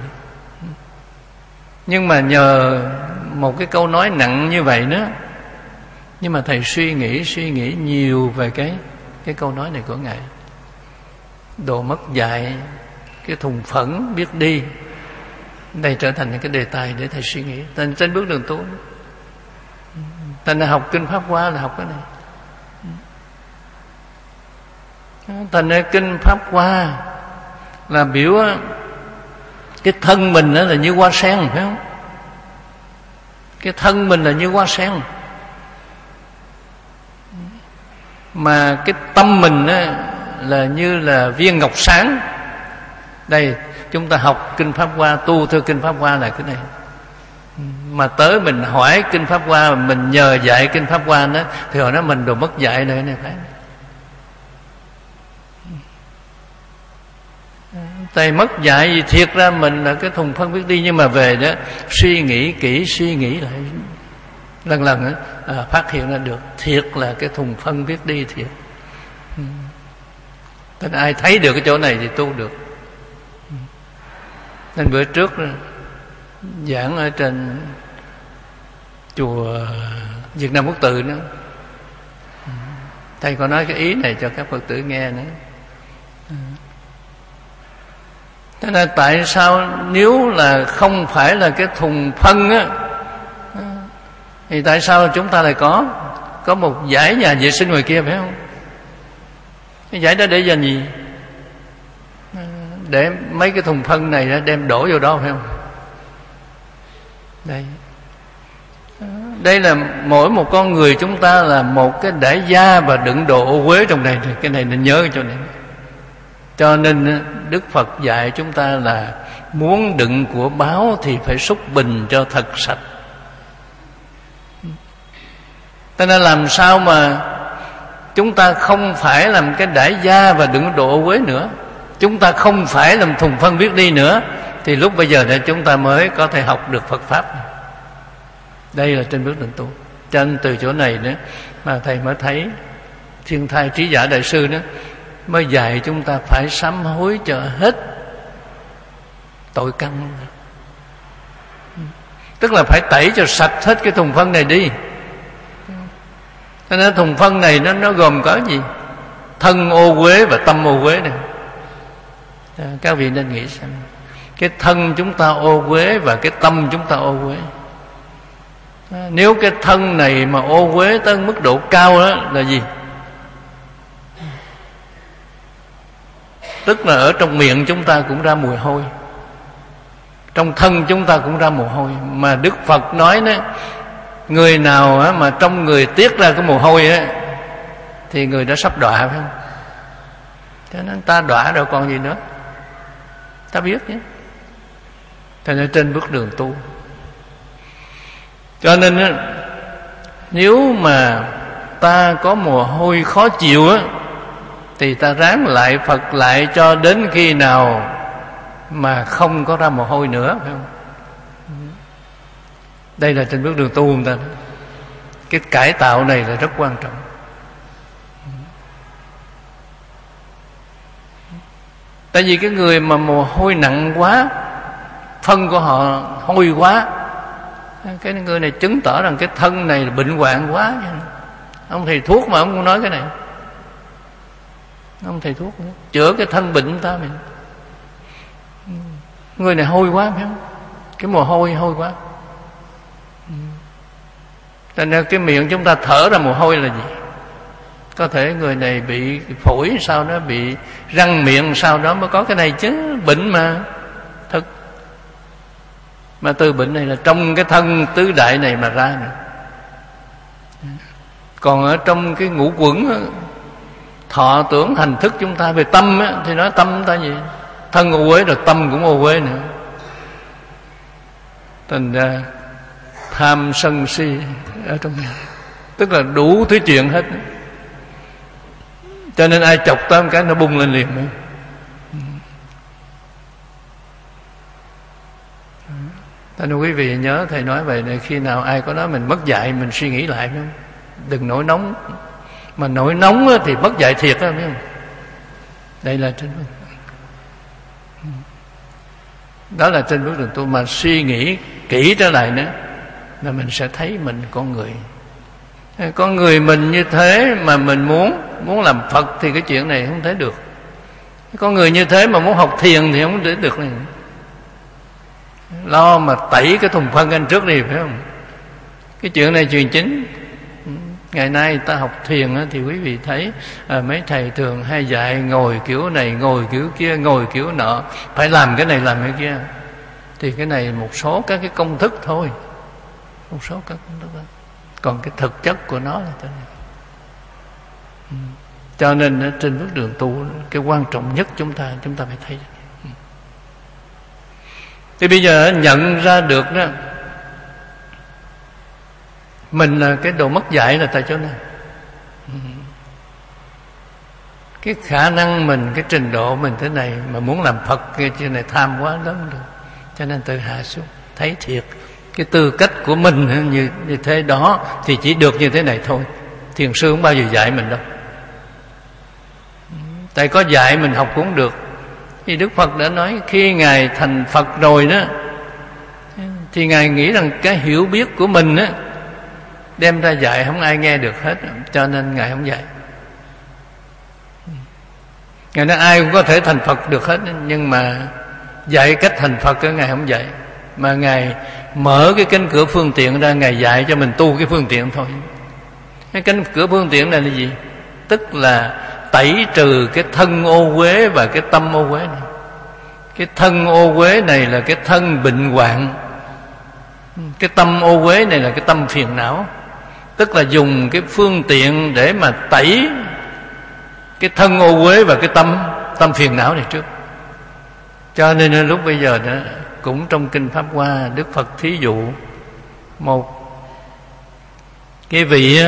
S1: Nhưng mà nhờ một cái câu nói nặng như vậy nữa, nhưng mà thầy suy nghĩ suy nghĩ nhiều về cái cái câu nói này của Ngài. Đồ mất dạy, cái thùng phẫn biết đi. Đây trở thành cái đề tài để thầy suy nghĩ. Trên, trên bước đường tu, thành ra học kinh Pháp Hoa là học cái này. Thành ra kinh Pháp Hoa là biểu cái thân mình đó là như hoa sen, phải không? Cái thân mình là như hoa sen. Mà cái tâm mình á, là như là viên ngọc sáng. Đây, chúng ta học Kinh Pháp Hoa, tu theo Kinh Pháp Hoa là cái này. Mà tới mình hỏi Kinh Pháp Hoa, mình nhờ dạy Kinh Pháp Hoa đó, thì họ nói mình đồ mất dạy này này phải. Thầy mất dạy gì, thiệt ra mình là cái thùng phân biết đi. Nhưng mà về đó suy nghĩ kỹ, suy nghĩ lại lần lần đó, à, phát hiện ra được thiệt là cái thùng phân biết đi thiệt. Nên ai thấy được cái chỗ này thì tu được. Nên bữa trước giảng ở trên chùa Việt Nam Quốc Tự nữa, thầy có nói cái ý này cho các Phật tử nghe nữa. Thế nên tại sao nếu là không phải là cái thùng phân á, thì tại sao chúng ta lại có có một dãy nhà vệ sinh ngoài kia, phải không? Cái dãy đó để dành gì? Để mấy cái thùng phân này đó đem đổ vô đó, phải không? Đây, đây là mỗi một con người chúng ta là một cái đải da và đựng đồ ô uế trong này. Cái này nên nhớ cho này. Cho nên Đức Phật dạy chúng ta là muốn đựng của báo thì phải xúc bình cho thật sạch. Cho nên làm sao mà chúng ta không phải làm cái đải da và đựng đồ ô uế nữa, chúng ta không phải làm thùng phân biết đi nữa, thì lúc bây giờ này chúng ta mới có thể học được Phật Pháp. Đây là trên bước đường tu. Cho nên từ chỗ này nữa mà thầy mới thấy Thiên Thai Trí Giả Đại Sư đó mới dạy chúng ta phải sám hối cho hết tội căn. Tức là phải tẩy cho sạch hết cái thùng phân này đi. Cho nên thùng phân này nó, nó gồm có gì? Thân ô uế và tâm ô uế này. Các vị nên nghĩ xem, cái thân chúng ta ô uế và cái tâm chúng ta ô uế. Nếu cái thân này mà ô uế tới mức độ cao đó là gì? Tức là ở trong miệng chúng ta cũng ra mùi hôi, trong thân chúng ta cũng ra mồ hôi. Mà Đức Phật nói đó, người nào mà trong người tiết ra cái mồ hôi á, thì người đó sắp đọa, phải không? Cho nên ta đọa rồi còn gì nữa, ta biết nhé. Cho nên trên bước đường tu, cho nên á, nếu mà ta có mồ hôi khó chịu á, thì ta ráng lại Phật lại cho đến khi nào mà không có ra mồ hôi nữa, phải không? Đây là trên bước đường tu người ta. Cái cải tạo này là rất quan trọng. Tại vì cái người mà mồ hôi nặng quá, phân của họ hôi quá, cái người này chứng tỏ rằng cái thân này là bệnh hoạn quá. Ông thầy thuốc mà ông cũng nói cái này. Ông thầy thuốc nữa, chữa cái thân bệnh ta mình. Người này hôi quá, phải không? Cái mồ hôi hôi quá. Cho nên cái miệng chúng ta thở ra mồ hôi là gì? Có thể người này bị phổi sao đó, bị răng miệng sao đó mới có cái này chứ. Bệnh mà thật. Mà từ bệnh này là trong cái thân tứ đại này mà ra nữa. Còn ở trong cái ngũ quẩn thọ tưởng hành thức chúng ta về tâm á, thì nói tâm chúng ta gì? Thân ô uế rồi tâm cũng ô uế nữa. Thành ra tham sân si ở trong này, tức là đủ thứ chuyện hết. Cho nên ai chọc tới một cái nó bung lên liền nữa. Cho nên quý vị nhớ thầy nói vậy này, khi nào ai có nói mình mất dạy, mình suy nghĩ lại, không? Đừng nổi nóng. Mà nổi nóng thì mất dạy thiệt đó, biết không? Đây là trên bước. Đó là trên bước đường tu. Mà suy nghĩ kỹ trở lại nữa là mình sẽ thấy mình con người. Con người mình như thế mà mình muốn muốn làm Phật thì cái chuyện này không thể được. Con người như thế mà muốn học thiền thì không thể được này. Lo mà tẩy cái thùng phân anh trước đi, phải không? Cái chuyện này chuyện chính. Ngày nay ta học thiền thì quý vị thấy à, mấy thầy thường hay dạy ngồi kiểu này, ngồi kiểu kia, ngồi kiểu nọ, phải làm cái này làm cái kia. Thì cái này một số các cái công thức thôi, một số các công thức thôi. Còn cái thực chất của nó là thế này. Cho nên trên bước đường tu, cái quan trọng nhất chúng ta chúng ta phải thấy. Thì bây giờ nhận ra được đó, mình là cái độ mất dạy là tại chỗ này. Cái khả năng mình, cái trình độ mình thế này mà muốn làm Phật cái chuyện này tham quá lớn được. Cho nên tự hạ xuống, thấy thiệt cái tư cách của mình như, như thế đó thì chỉ được như thế này thôi. Thiền sư không bao giờ dạy mình đâu. Tại có dạy mình học cũng được. Thì Đức Phật đã nói khi Ngài thành Phật rồi đó, thì Ngài nghĩ rằng cái hiểu biết của mình á, đem ra dạy không ai nghe được hết, cho nên Ngài không dạy. Ngài nói ai cũng có thể thành Phật được hết, nhưng mà dạy cách thành Phật đó Ngài không dạy. Mà Ngài mở cái cánh cửa phương tiện ra, Ngài dạy cho mình tu cái phương tiện thôi. Cái cánh cửa phương tiện này là gì? Tức là tẩy trừ cái thân ô uế và cái tâm ô uế này. Cái thân ô uế này là cái thân bệnh hoạn, cái tâm ô uế này là cái tâm phiền não. Tức là dùng cái phương tiện để mà tẩy cái thân ô uế và cái tâm tâm phiền não này trước. Cho nên lúc bây giờ đó, cũng trong Kinh Pháp Hoa, Đức Phật thí dụ một cái vị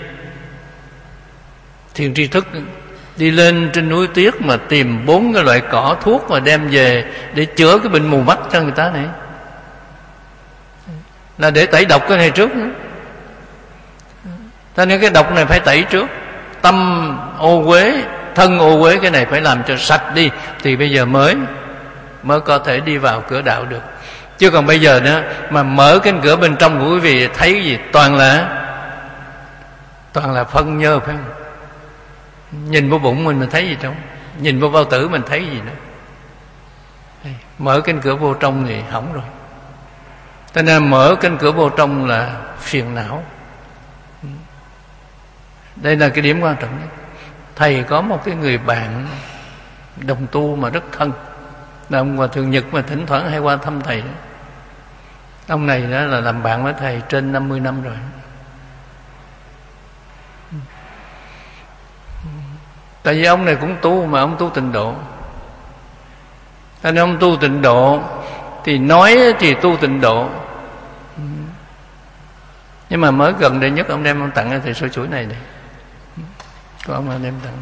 S1: thiền tri thức đi lên trên núi tuyết mà tìm bốn cái loại cỏ thuốc mà đem về để chữa cái bệnh mù mắt cho người ta này, là để tẩy độc cái này trước nữa. Cho nên cái độc này phải tẩy trước. Tâm ô uế, thân ô uế, cái này phải làm cho sạch đi, thì bây giờ mới mới có thể đi vào cửa đạo được. Chứ còn bây giờ nữa mà mở cánh cửa bên trong của quý vị thấy cái gì? Toàn là Toàn là phân nhơ, phải không? Nhìn vô bụng mình mình thấy gì trong, nhìn vô bao tử mình thấy gì nữa. Mở cánh cửa vô trong thì hỏng rồi. Cho nên mở cánh cửa vô trong là phiền não. Đây là cái điểm quan trọng nhất. Thầy có một cái người bạn đồng tu mà rất thân, là ông Hòa Thượng Nhật, mà thỉnh thoảng hay qua thăm thầy đó. Ông này đó là làm bạn với thầy trên năm mươi năm rồi. Tại vì ông này cũng tu, mà ông tu tịnh độ. Cho nên ông tu tịnh độ thì nói thì tu tịnh độ, nhưng mà mới gần đây nhất ông đem ông tặng cho thầy sôi chuỗi này này. Có ông đem tặng.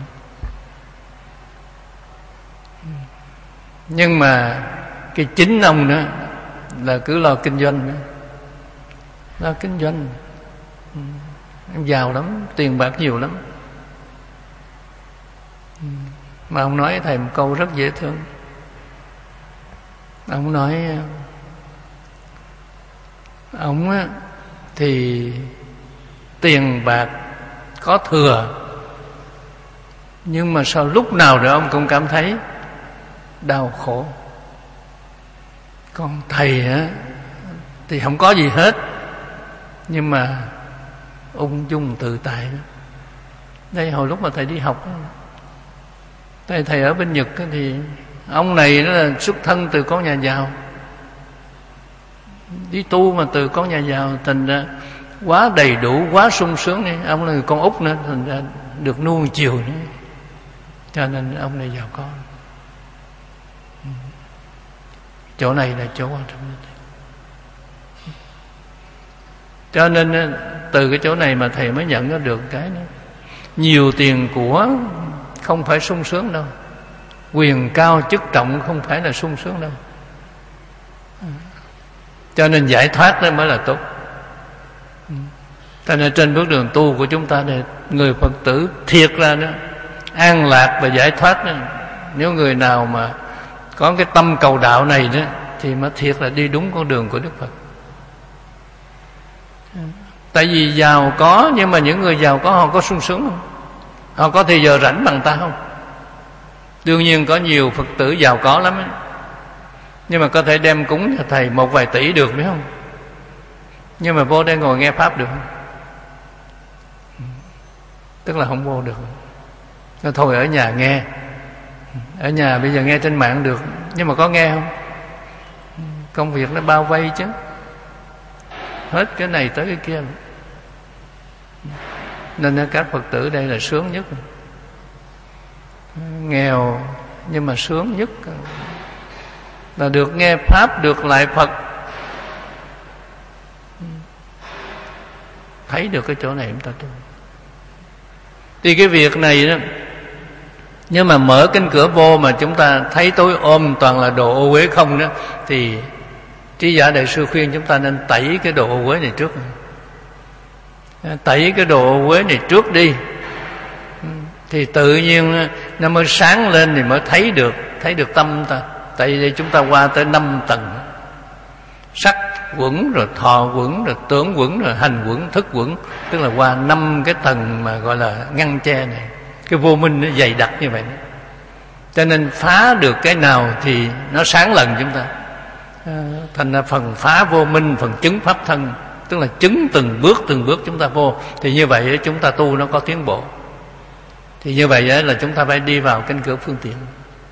S1: Nhưng mà cái chính ông nữa là cứ lo kinh doanh nữa. Lo kinh doanh. Em giàu lắm, tiền bạc nhiều lắm. Mà ông nói thầy một câu rất dễ thương. Ông nói ông á thì tiền bạc có thừa, nhưng mà sao lúc nào rồi ông cũng cảm thấy đau khổ. Còn thầy á thì không có gì hết, nhưng mà ung dung tự tại đó. Đây hồi lúc mà thầy đi học đó, thầy, thầy ở bên Nhật đó, thì ông này đó là xuất thân từ con nhà giàu, đi tu mà từ con nhà giàu, thành ra quá đầy đủ, quá sung sướng đi. Ông là người con út nữa, thành ra được nuông chiều nữa, cho nên ông này giàu có. Chỗ này là chỗ quan trọng nhất. Cho nên từ cái chỗ này mà thầy mới nhận ra được cái đó. Nhiều tiền của không phải sung sướng đâu, quyền cao chức trọng không phải là sung sướng đâu. Cho nên giải thoát đó mới là tốt. Cho nên trên bước đường tu của chúng ta này, người Phật tử thiệt ra đó, an lạc và giải thoát đó, nếu người nào mà có cái tâm cầu đạo này đó, thì mới thiệt là đi đúng con đường của Đức Phật. Tại vì giàu có, nhưng mà những người giàu có họ có sung sướng không? Họ có thời giờ rảnh bằng ta không? Đương nhiên có nhiều Phật tử giàu có lắm ấy, nhưng mà có thể đem cúng cho thầy một vài tỷ được, biết không? Nhưng mà vô đây ngồi nghe Pháp được không? Tức là không vô được. Nó thôi ở nhà nghe. Ở nhà bây giờ nghe trên mạng được, nhưng mà có nghe không? Công việc nó bao vây chứ, hết cái này tới cái kia. Nên các Phật tử đây là sướng nhất. nghèo nhưng mà sướng nhất là được nghe pháp, được lại Phật. Thấy được cái chỗ này chúng ta tu. Thì cái việc này đó, nhưng mà mở cánh cửa vô mà chúng ta thấy tối ôm toàn là đồ ô uế không đó, thì Trí Giả Đại Sư khuyên chúng ta nên tẩy cái đồ ô uế này trước. Tẩy cái đồ ô uế này trước đi, thì tự nhiên nó mới sáng lên, thì mới thấy được thấy được tâm ta. Tại vì chúng ta qua tới năm tầng: sắc quẩn, rồi thọ quẩn, rồi tưởng quẩn, rồi hành quẩn, thức quẩn. Tức là qua năm cái tầng mà gọi là ngăn che này. Cái vô minh nó dày đặc như vậy. Cho nên phá được cái nào thì nó sáng lần chúng ta. Thành ra phần phá vô minh, phần chứng pháp thân, tức là chứng từng bước từng bước chúng ta vô. Thì như vậy chúng ta tu nó có tiến bộ. Thì như vậy là chúng ta phải đi vào cánh cửa phương tiện.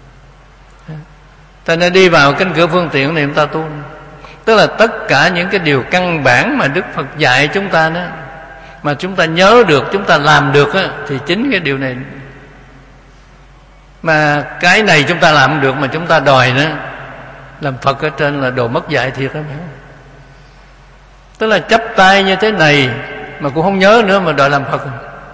S1: Ta nên đi vào cánh cửa phương tiện này chúng ta tu. Tức là tất cả những cái điều căn bản mà Đức Phật dạy chúng ta đó, mà chúng ta nhớ được, chúng ta làm được đó, thì chính cái điều này. Mà cái này chúng ta làm được mà chúng ta đòi đó, làm Phật ở trên là đồ mất dạy thiệt đó. Tức là chắp tay như thế này mà cũng không nhớ nữa mà đòi làm Phật.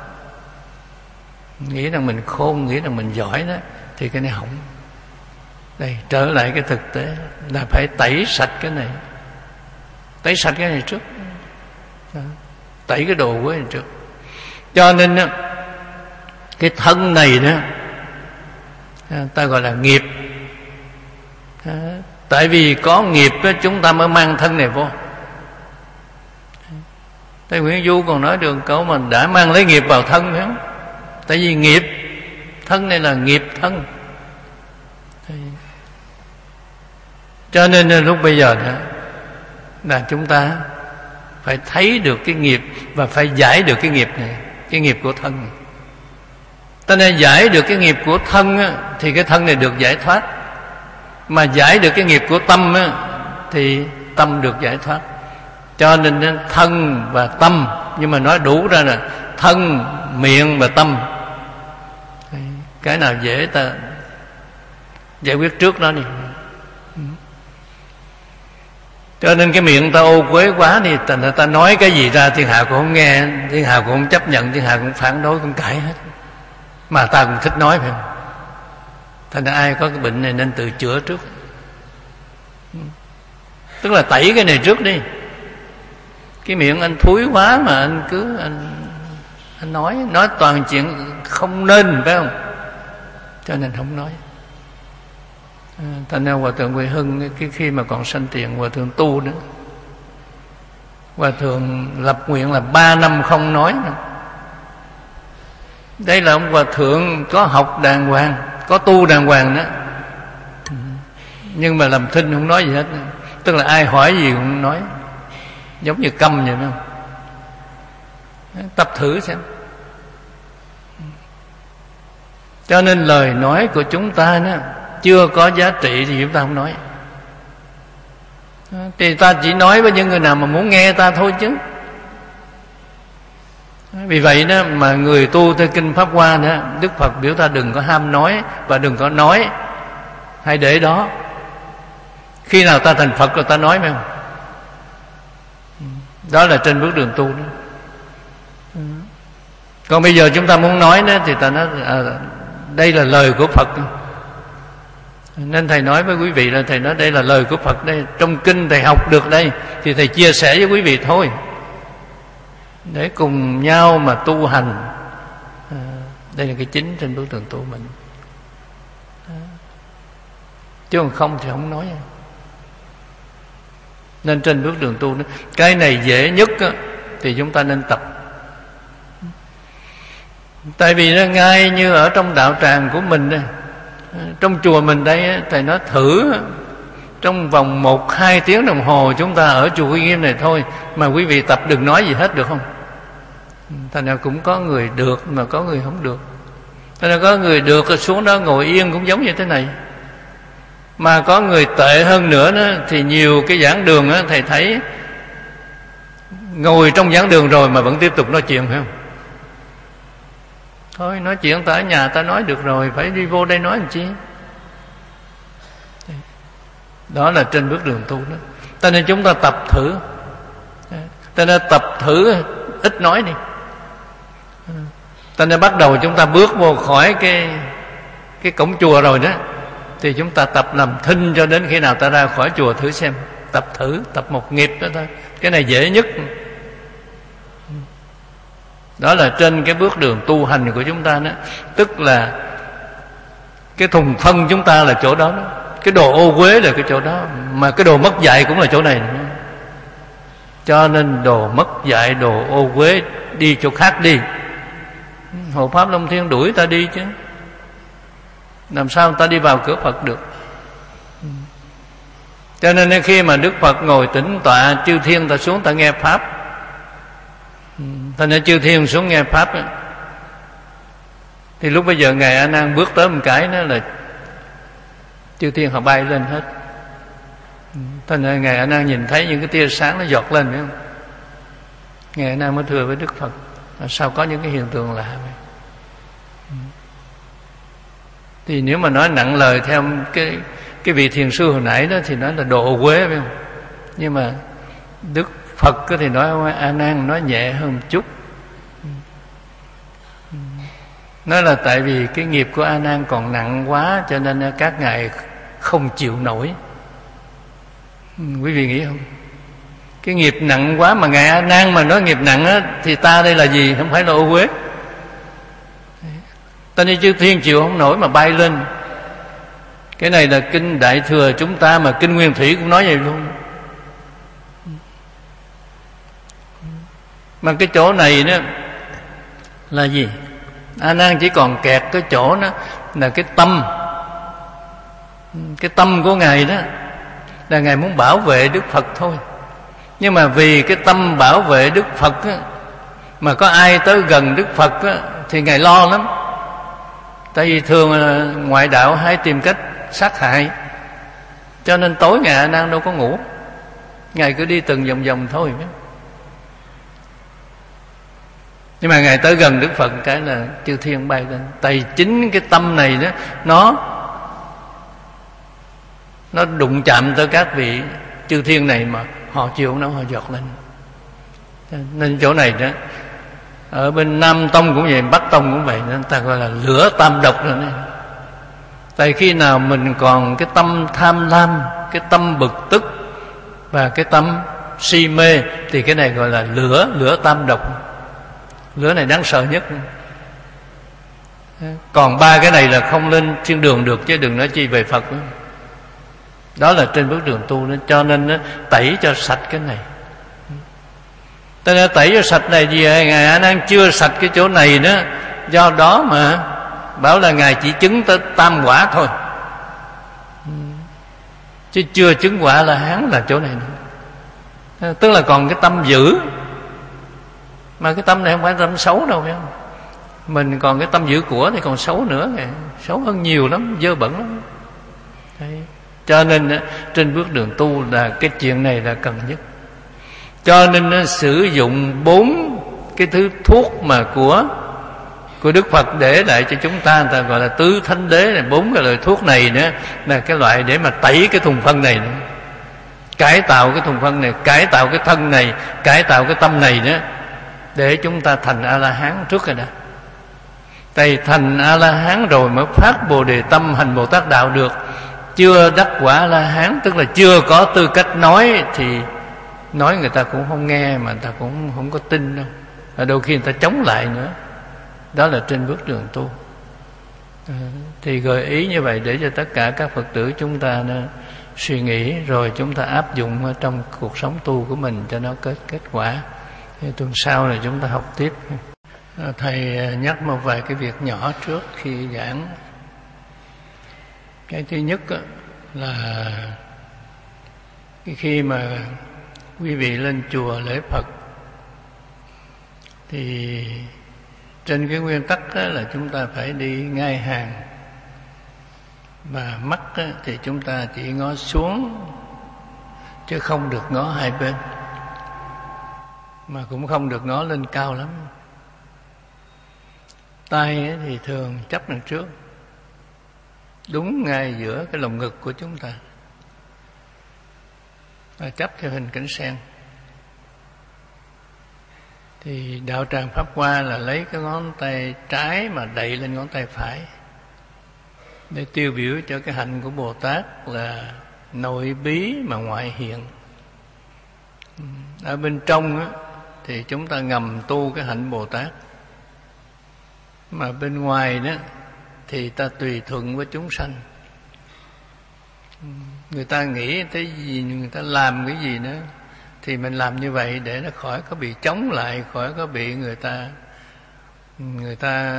S1: Nghĩ rằng mình khôn, nghĩ rằng mình giỏi đó, thì cái này hỏng. Đây, trở lại cái thực tế là phải tẩy sạch cái này. Tẩy sạch cái này trước. Tẩy cái đồ của này trước. Cho nên cái thân này đó ta gọi là nghiệp. Tại vì có nghiệp đó, chúng ta mới mang thân này vô. Thầy Nguyễn Du còn nói đường cậu mình đã mang lấy nghiệp vào thân phải không? Tại vì nghiệp, thân này là nghiệp thân. Cho nên lúc bây giờ đó, là chúng ta phải thấy được cái nghiệp và phải giải được cái nghiệp này, cái nghiệp của thân này. Ta nên giải được cái nghiệp của thân á, thì cái thân này được giải thoát. Mà giải được cái nghiệp của tâm á, thì tâm được giải thoát. Cho nên thân và tâm, nhưng mà nói đủ ra là thân, miệng và tâm. Cái nào dễ ta giải quyết trước đó đi. Cho nên cái miệng ta ô quế quá thì ta, ta nói cái gì ra thiên hạ cũng không nghe, thiên hạ cũng không chấp nhận, thiên hạ cũng phản đối, cũng cãi hết. Mà ta cũng thích nói phải không? Thành ra ai có cái bệnh này nên tự chữa trước. Tức là tẩy cái này trước đi. Cái miệng anh thúi quá mà anh cứ anh, anh nói nói toàn chuyện không nên phải không? Cho nên không nói. Thành ra Hòa Thượng Huệ Hưng cái khi mà còn sanh tiền, Hòa Thượng tu nữa, Hòa Thượng lập nguyện là ba năm không nói nữa. Đây là ông Hòa Thượng có học đàng hoàng, có tu đàng hoàng đó, nhưng mà làm thinh không nói gì hết. Tức là ai hỏi gì cũng không nói, giống như câm vậy đó. Tập thử xem. Cho nên lời nói của chúng ta đó chưa có giá trị thì chúng ta không nói. Thì ta chỉ nói với những người nào mà muốn nghe ta thôi chứ. Vì vậy đó mà người tu theo Kinh Pháp Hoa đó, Đức Phật biểu ta đừng có ham nói và đừng có nói. Hãy để đó. Khi nào ta thành Phật rồi ta nói phải không? Đó là trên bước đường tu đó. Còn bây giờ chúng ta muốn nói đó, thì ta nói à, đây là lời của Phật. Nên Thầy nói với quý vị là Thầy nói đây là lời của Phật đây. Trong kinh Thầy học được đây, thì Thầy chia sẻ với quý vị thôi, để cùng nhau mà tu hành. à, Đây là cái chính trên bước đường tu mình. à, Chứ còn không thì không nói. Nên trên bước đường tu đó, cái này dễ nhất á, thì chúng ta nên tập. Tại vì nó ngay như ở trong đạo tràng của mình đây, trong chùa mình đây, Thầy nói thử trong vòng một hai tiếng đồng hồ chúng ta ở chùa Uy Nghiêm này thôi, mà quý vị tập đừng nói gì hết, được không? Thành ra cũng có người được mà có người không được. Thành ra có người được rồi xuống đó ngồi yên cũng giống như thế này. Mà có người tệ hơn nữa đó, thì nhiều cái giảng đường đó, Thầy thấy ngồi trong giảng đường rồi mà vẫn tiếp tục nói chuyện phải không? Thôi nói chuyện ta ở nhà ta nói được rồi, phải đi vô đây nói làm chi? Đó là trên bước đường tu đó. Cho nên chúng ta tập thử, cho nên tập thử ít nói đi. Cho nên bắt đầu chúng ta bước vô khỏi cái cái cổng chùa rồi đó, thì chúng ta tập làm thinh cho đến khi nào ta ra khỏi chùa thử xem. Tập thử, tập một nghiệp đó thôi. Cái này dễ nhất. Đó là trên cái bước đường tu hành của chúng ta đó. Tức là cái thùng phân chúng ta là chỗ đó, đó. Cái đồ ô uế là cái chỗ đó. Mà cái đồ mất dạy cũng là chỗ này nữa. Cho nên đồ mất dạy, đồ ô uế đi chỗ khác đi. Hộ Pháp Long Thiên đuổi ta đi chứ, làm sao ta đi vào cửa Phật được. Cho nên khi mà Đức Phật ngồi tĩnh tọa, chư thiên ta xuống ta nghe Pháp. Thành ra chư thiên xuống nghe Pháp ấy, thì lúc bây giờ Ngài A Nan bước tới một cái đó là chư thiên họ bay lên hết. Thành ra Ngài A Nan nhìn thấy những cái tia sáng nó giọt lên, phải không? Ngài A Nan mới thưa với Đức Phật: sao có những cái hiện tượng lạ vậy? Thì nếu mà nói nặng lời theo cái cái vị thiền sư hồi nãy đó thì nói là đồ quế, phải không? Nhưng mà Đức Phật thì nói A Nan nói nhẹ hơn một chút. Nói là tại vì cái nghiệp của A Nan còn nặng quá, cho nên các ngài không chịu nổi. Quý vị nghĩ không? Cái nghiệp nặng quá mà ngài A Nan mà nói nghiệp nặng á, thì ta đây là gì? Không phải là ô uế. Ta nên chư thiên chịu không nổi mà bay lên. Cái này là kinh Đại Thừa chúng ta, mà kinh Nguyên Thủy cũng nói vậy luôn. Mà cái chỗ này đó là gì? A Nan chỉ còn kẹt cái chỗ đó là cái tâm. Cái tâm của ngài đó là ngài muốn bảo vệ Đức Phật thôi. Nhưng mà vì cái tâm bảo vệ Đức Phật á, mà có ai tới gần Đức Phật á, thì ngài lo lắm. Tại vì thường là ngoại đạo hay tìm cách sát hại, cho nên tối ngày A Nan đâu có ngủ, ngài cứ đi từng vòng vòng thôi. Nhưng mà ngài tới gần Đức Phật cái là chư thiên bay lên. Tại chính cái tâm này đó, nó nó đụng chạm tới các vị chư thiên này mà họ chịu nó, họ giọt lên. Nên chỗ này đó, ở bên Nam Tông cũng vậy, Bắc Tông cũng vậy, nên ta gọi là lửa tam độc rồi này. Tại khi nào mình còn cái tâm tham lam, cái tâm bực tức và cái tâm si mê, thì cái này gọi là lửa lửa tam độc. Lửa này đáng sợ nhất. Còn ba cái này là không lên thiên đường được, chứ đừng nói chi về Phật nữa. Đó là trên bước đường tu đó. Cho nên nó tẩy cho sạch cái này. Cho nên tẩy cho sạch này gì? Ngài A Nan chưa sạch cái chỗ này đó. Do đó mà bảo là ngài chỉ chứng tới tam quả thôi, chứ chưa chứng quả La Hán là chỗ này nữa. Tức là còn cái tâm dữ. Mà cái tâm này không phải tâm xấu đâu, phải không? Mình còn cái tâm dữ của thì còn xấu nữa kìa. Xấu hơn nhiều lắm, dơ bẩn lắm. Đấy. Cho nên trên bước đường tu là cái chuyện này là cần nhất. Cho nên nó sử dụng bốn cái thứ thuốc mà của của Đức Phật để lại cho chúng ta, người ta gọi là tứ thánh đế này. Bốn cái loại thuốc này nữa là cái loại để mà tẩy cái thùng phân này nữa, cải tạo cái thùng phân này, cải tạo cái thân này, cải tạo cái tâm này nữa, để chúng ta thành A-la-hán trước rồi đã. Tại thành A-la-hán rồi mới phát Bồ Đề tâm hành Bồ Tát đạo được. Chưa đắc quả A-la-hán, tức là chưa có tư cách nói, thì nói người ta cũng không nghe, mà người ta cũng không có tin đâu. Và đôi khi người ta chống lại nữa. Đó là trên bước đường tu. À, thì gợi ý như vậy để cho tất cả các Phật tử chúng ta nó suy nghĩ, rồi chúng ta áp dụng trong cuộc sống tu của mình cho nó kết kết quả. Thì tuần sau là chúng ta học tiếp. À, thầy nhắc một vài cái việc nhỏ trước khi giảng. Cái thứ nhất là khi mà quý vị lên chùa lễ Phật, thì trên cái nguyên tắc là chúng ta phải đi ngay hàng, và mắt thì chúng ta chỉ ngó xuống chứ không được ngó hai bên, mà cũng không được ngó lên cao lắm. Tay thì thường chấp đằng trước, đúng ngay giữa cái lồng ngực của chúng ta, và chấp theo hình cánh sen. Thì đạo tràng Pháp Hoa là lấy cái ngón tay trái mà đậy lên ngón tay phải để tiêu biểu cho cái hạnh của Bồ Tát là nội bí mà ngoại hiện. Ở bên trong á, thì chúng ta ngầm tu cái hạnh Bồ Tát, mà bên ngoài đó thì ta tùy thuận với chúng sanh. Người ta nghĩ tới gì, người ta làm cái gì nữa thì mình làm như vậy để nó khỏi có bị chống lại, khỏi có bị người ta người ta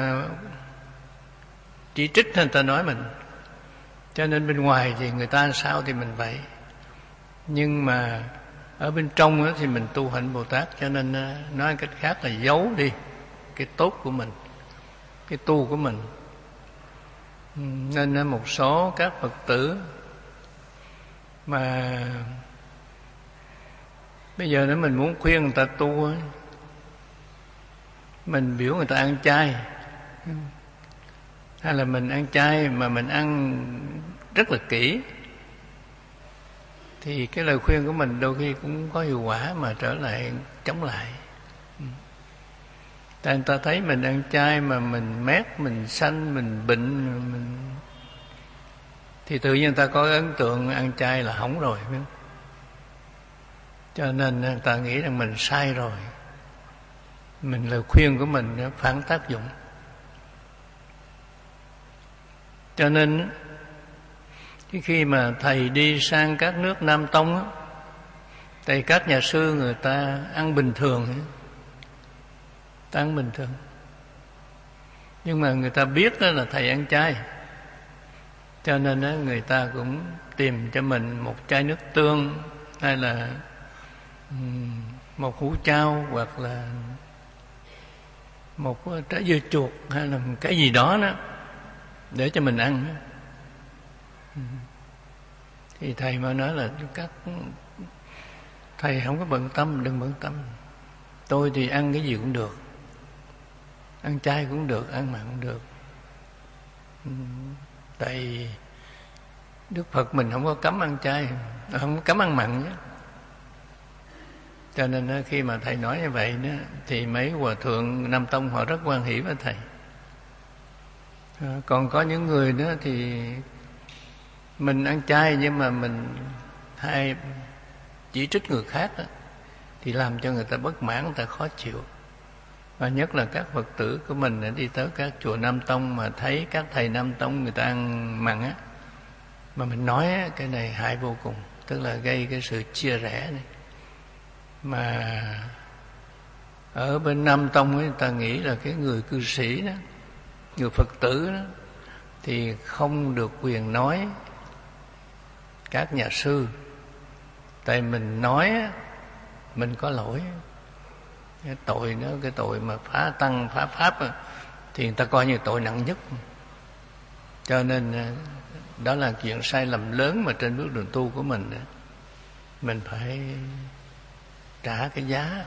S1: chỉ trích hay người ta nói mình. Cho nên bên ngoài thì người ta sao thì mình vậy, nhưng mà ở bên trong đó thì mình tu hạnh Bồ Tát. Cho nên nói cách khác là giấu đi cái tốt của mình, cái tu của mình. Nên một số các Phật tử mà bây giờ nếu mình muốn khuyên người ta tu, mình biểu người ta ăn chay, hay là mình ăn chay mà mình ăn rất là kỹ, thì cái lời khuyên của mình đôi khi cũng có hiệu quả mà trở lại chống lại. Tại người ta thấy mình ăn chay mà mình mét, mình sanh, mình bệnh, mình... thì tự nhiên người ta có ấn tượng ăn chay là hỏng rồi. Cho nên người ta nghĩ rằng mình sai rồi, mình lời khuyên của mình nó phản tác dụng. Cho nên khi mà thầy đi sang các nước Nam Tông á, thì các nhà sư người ta ăn bình thường, ta ăn bình thường, nhưng mà người ta biết đó là thầy ăn chay, cho nên đó, người ta cũng tìm cho mình một chai nước tương, hay là một hũ chao, hoặc là một trái dưa chuột, hay là cái gì đó đó để cho mình ăn. Thì thầy mới nói là các thầy không có bận tâm, đừng bận tâm. Tôi thì ăn cái gì cũng được, ăn chay cũng được, ăn mặn cũng được. Tại Đức Phật mình không có cấm ăn chay, không có cấm ăn mặn nhé. Cho nên khi mà thầy nói như vậy đó, thì mấy hòa thượng Nam Tông họ rất hoan hỷ với thầy. Còn có những người đó thì mình ăn chay nhưng mà mình hay chỉ trích người khác đó, thì làm cho người ta bất mãn, người ta khó chịu. Và nhất là các Phật tử của mình đi tới các chùa Nam Tông mà thấy các thầy Nam Tông người ta ăn mặn á, mà mình nói á, cái này hại vô cùng, tức là gây cái sự chia rẽ này. Mà ở bên Nam Tông ấy, người ta nghĩ là cái người cư sĩ đó, người Phật tử đó, thì không được quyền nói các nhà sư. Tại mình nói mình có lỗi, cái tội đó, cái tội mà phá tăng phá pháp đó, thì người ta coi như tội nặng nhất. Cho nên đó là chuyện sai lầm lớn mà trên bước đường tu của mình đó, mình phải trả cái giá.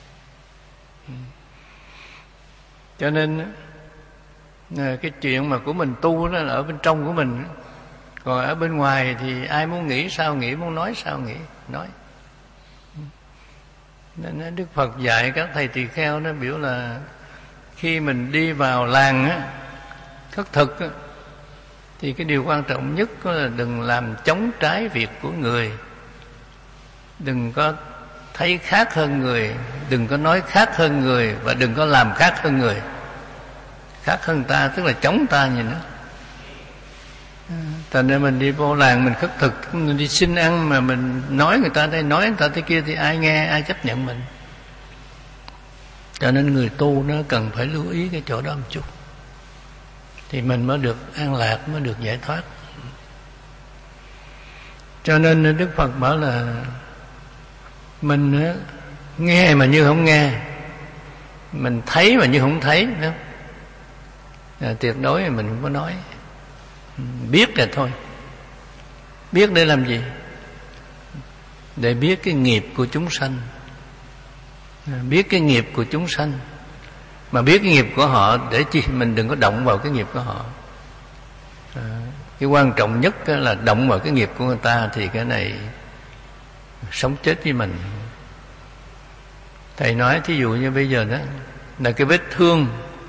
S1: Cho nên cái chuyện mà của mình tu đó là ở bên trong của mình, còn ở bên ngoài thì ai muốn nghĩ sao nghĩ, muốn nói sao nghĩ, nói. Nên Đức Phật dạy các thầy tỳ kheo nó biểu là khi mình đi vào làng á, khất thực á, thì cái điều quan trọng nhất là đừng làm chống trái việc của người, đừng có thấy khác hơn người, đừng có nói khác hơn người, và đừng có làm khác hơn người. Khác hơn ta tức là chống ta nhìn đó. Thành ra mình đi vô làng mình khất thực, mình đi xin ăn mà mình nói người ta đây, nói người ta thế kia, thì ai nghe, ai chấp nhận mình. Cho nên người tu nó cần phải lưu ý cái chỗ đó một chút, thì mình mới được an lạc, mới được giải thoát. Cho nên Đức Phật bảo là mình nghe mà như không nghe, mình thấy mà như không thấy nữa. À, tuyệt đối là mình không có nói. Biết là thôi. Biết để làm gì? Để biết cái nghiệp của chúng sanh, biết cái nghiệp của chúng sanh, mà biết cái nghiệp của họ để chi mình đừng có động vào cái nghiệp của họ. À, cái quan trọng nhất là động vào cái nghiệp của người ta thì cái này sống chết với mình. Thầy nói thí dụ như bây giờ đó là cái vết thương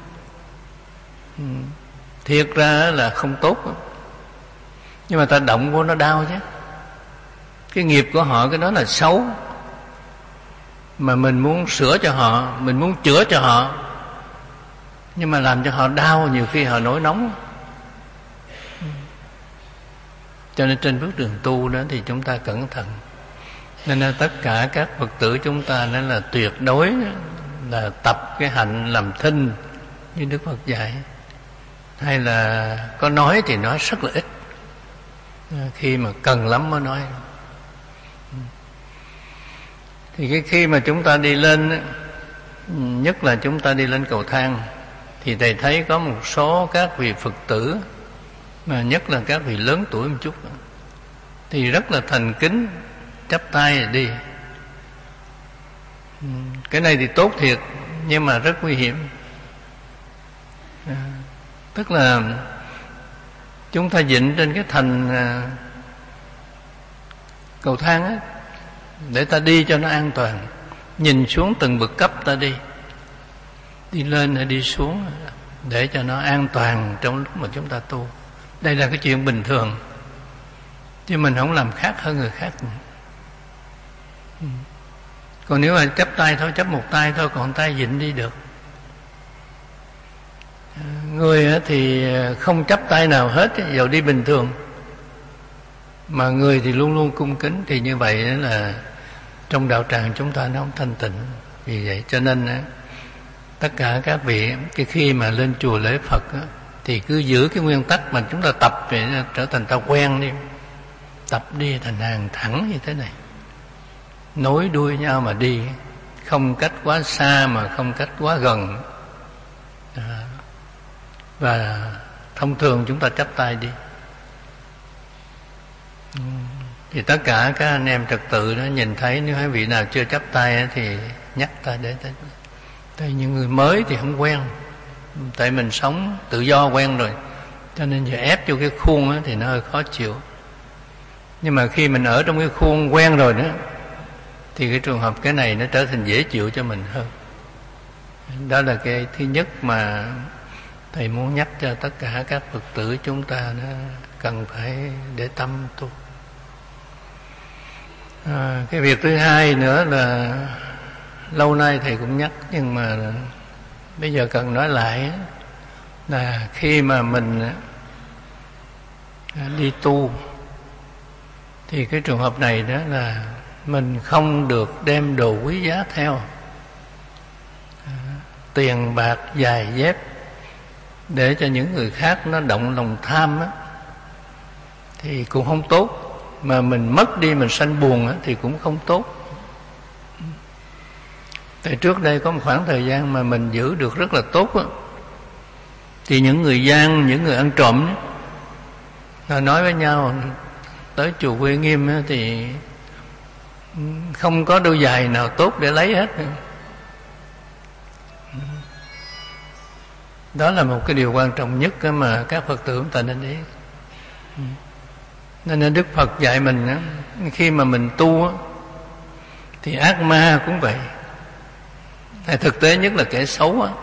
S1: thiệt ra là không tốt, nhưng mà ta động vô nó đau chứ. Cái nghiệp của họ cái đó là xấu, mà mình muốn sửa cho họ, mình muốn chữa cho họ, nhưng mà làm cho họ đau, nhiều khi họ nổi nóng. Cho nên trên bước đường tu đó thì chúng ta cẩn thận. Nên là tất cả các Phật tử chúng ta nên là tuyệt đối là tập cái hạnh làm thinh như Đức Phật dạy. Hay là có nói thì nói rất là ít, khi mà cần lắm mới nói. Thì cái khi mà chúng ta đi lên, nhất là chúng ta đi lên cầu thang, thì thầy thấy có một số các vị Phật tử, mà nhất là các vị lớn tuổi một chút, thì rất là thành kính, chắp tay đi. Cái này thì tốt thiệt, nhưng mà rất nguy hiểm. À, tức là chúng ta dựng trên cái thành à, cầu thang á, để ta đi cho nó an toàn, nhìn xuống từng bậc cấp ta đi, đi lên hay đi xuống, để cho nó an toàn trong lúc mà chúng ta tu. Đây là cái chuyện bình thường, chứ mình không làm khác hơn người khác. Còn nếu mà chắp tay thôi, chắp một tay thôi, còn tay vịn đi được. Người thì không chắp tay nào hết, dầu đi bình thường, mà người thì luôn luôn cung kính. Thì như vậy là trong đạo tràng chúng ta nó không thanh tịnh. Vì vậy cho nên tất cả các vị cái khi mà lên chùa lễ Phật thì cứ giữ cái nguyên tắc mà chúng ta tập để trở thành ta quen đi. Tập đi thành hàng thẳng như thế này, nối đuôi nhau mà đi, không cách quá xa mà không cách quá gần. À, và thông thường chúng ta chắp tay đi. Thì tất cả các anh em trật tự đó nhìn thấy, nếu hai vị nào chưa chắp tay thì nhắc ta để ta. Tại những người mới thì không quen, tại mình sống tự do quen rồi, cho nên giờ ép vô cái khuôn đó thì nó hơi khó chịu. Nhưng mà khi mình ở trong cái khuôn quen rồi đó, thì cái trường hợp cái này nó trở thành dễ chịu cho mình hơn. Đó là cái thứ nhất mà thầy muốn nhắc cho tất cả các Phật tử chúng ta nó cần phải để tâm tu. À, cái việc thứ hai nữa là lâu nay thầy cũng nhắc, nhưng mà bây giờ cần nói lại, là khi mà mình đi tu thì cái trường hợp này đó là mình không được đem đồ quý giá theo, à, tiền bạc, giày dép, để cho những người khác nó động lòng tham á, thì cũng không tốt. Mà mình mất đi, mình sanh buồn á, thì cũng không tốt. Tại trước đây có một khoảng thời gian mà mình giữ được rất là tốt á, thì những người gian, những người ăn trộm á, họ nói với nhau tới chùa Huệ Nghiêm á, thì không có đôi giày nào tốt để lấy hết. Đó là một cái điều quan trọng nhất mà các Phật tử chúng ta nên ý. Nên Đức Phật dạy mình á, khi mà mình tu á, thì ác ma cũng vậy. Hay thực tế nhất là kẻ xấu á,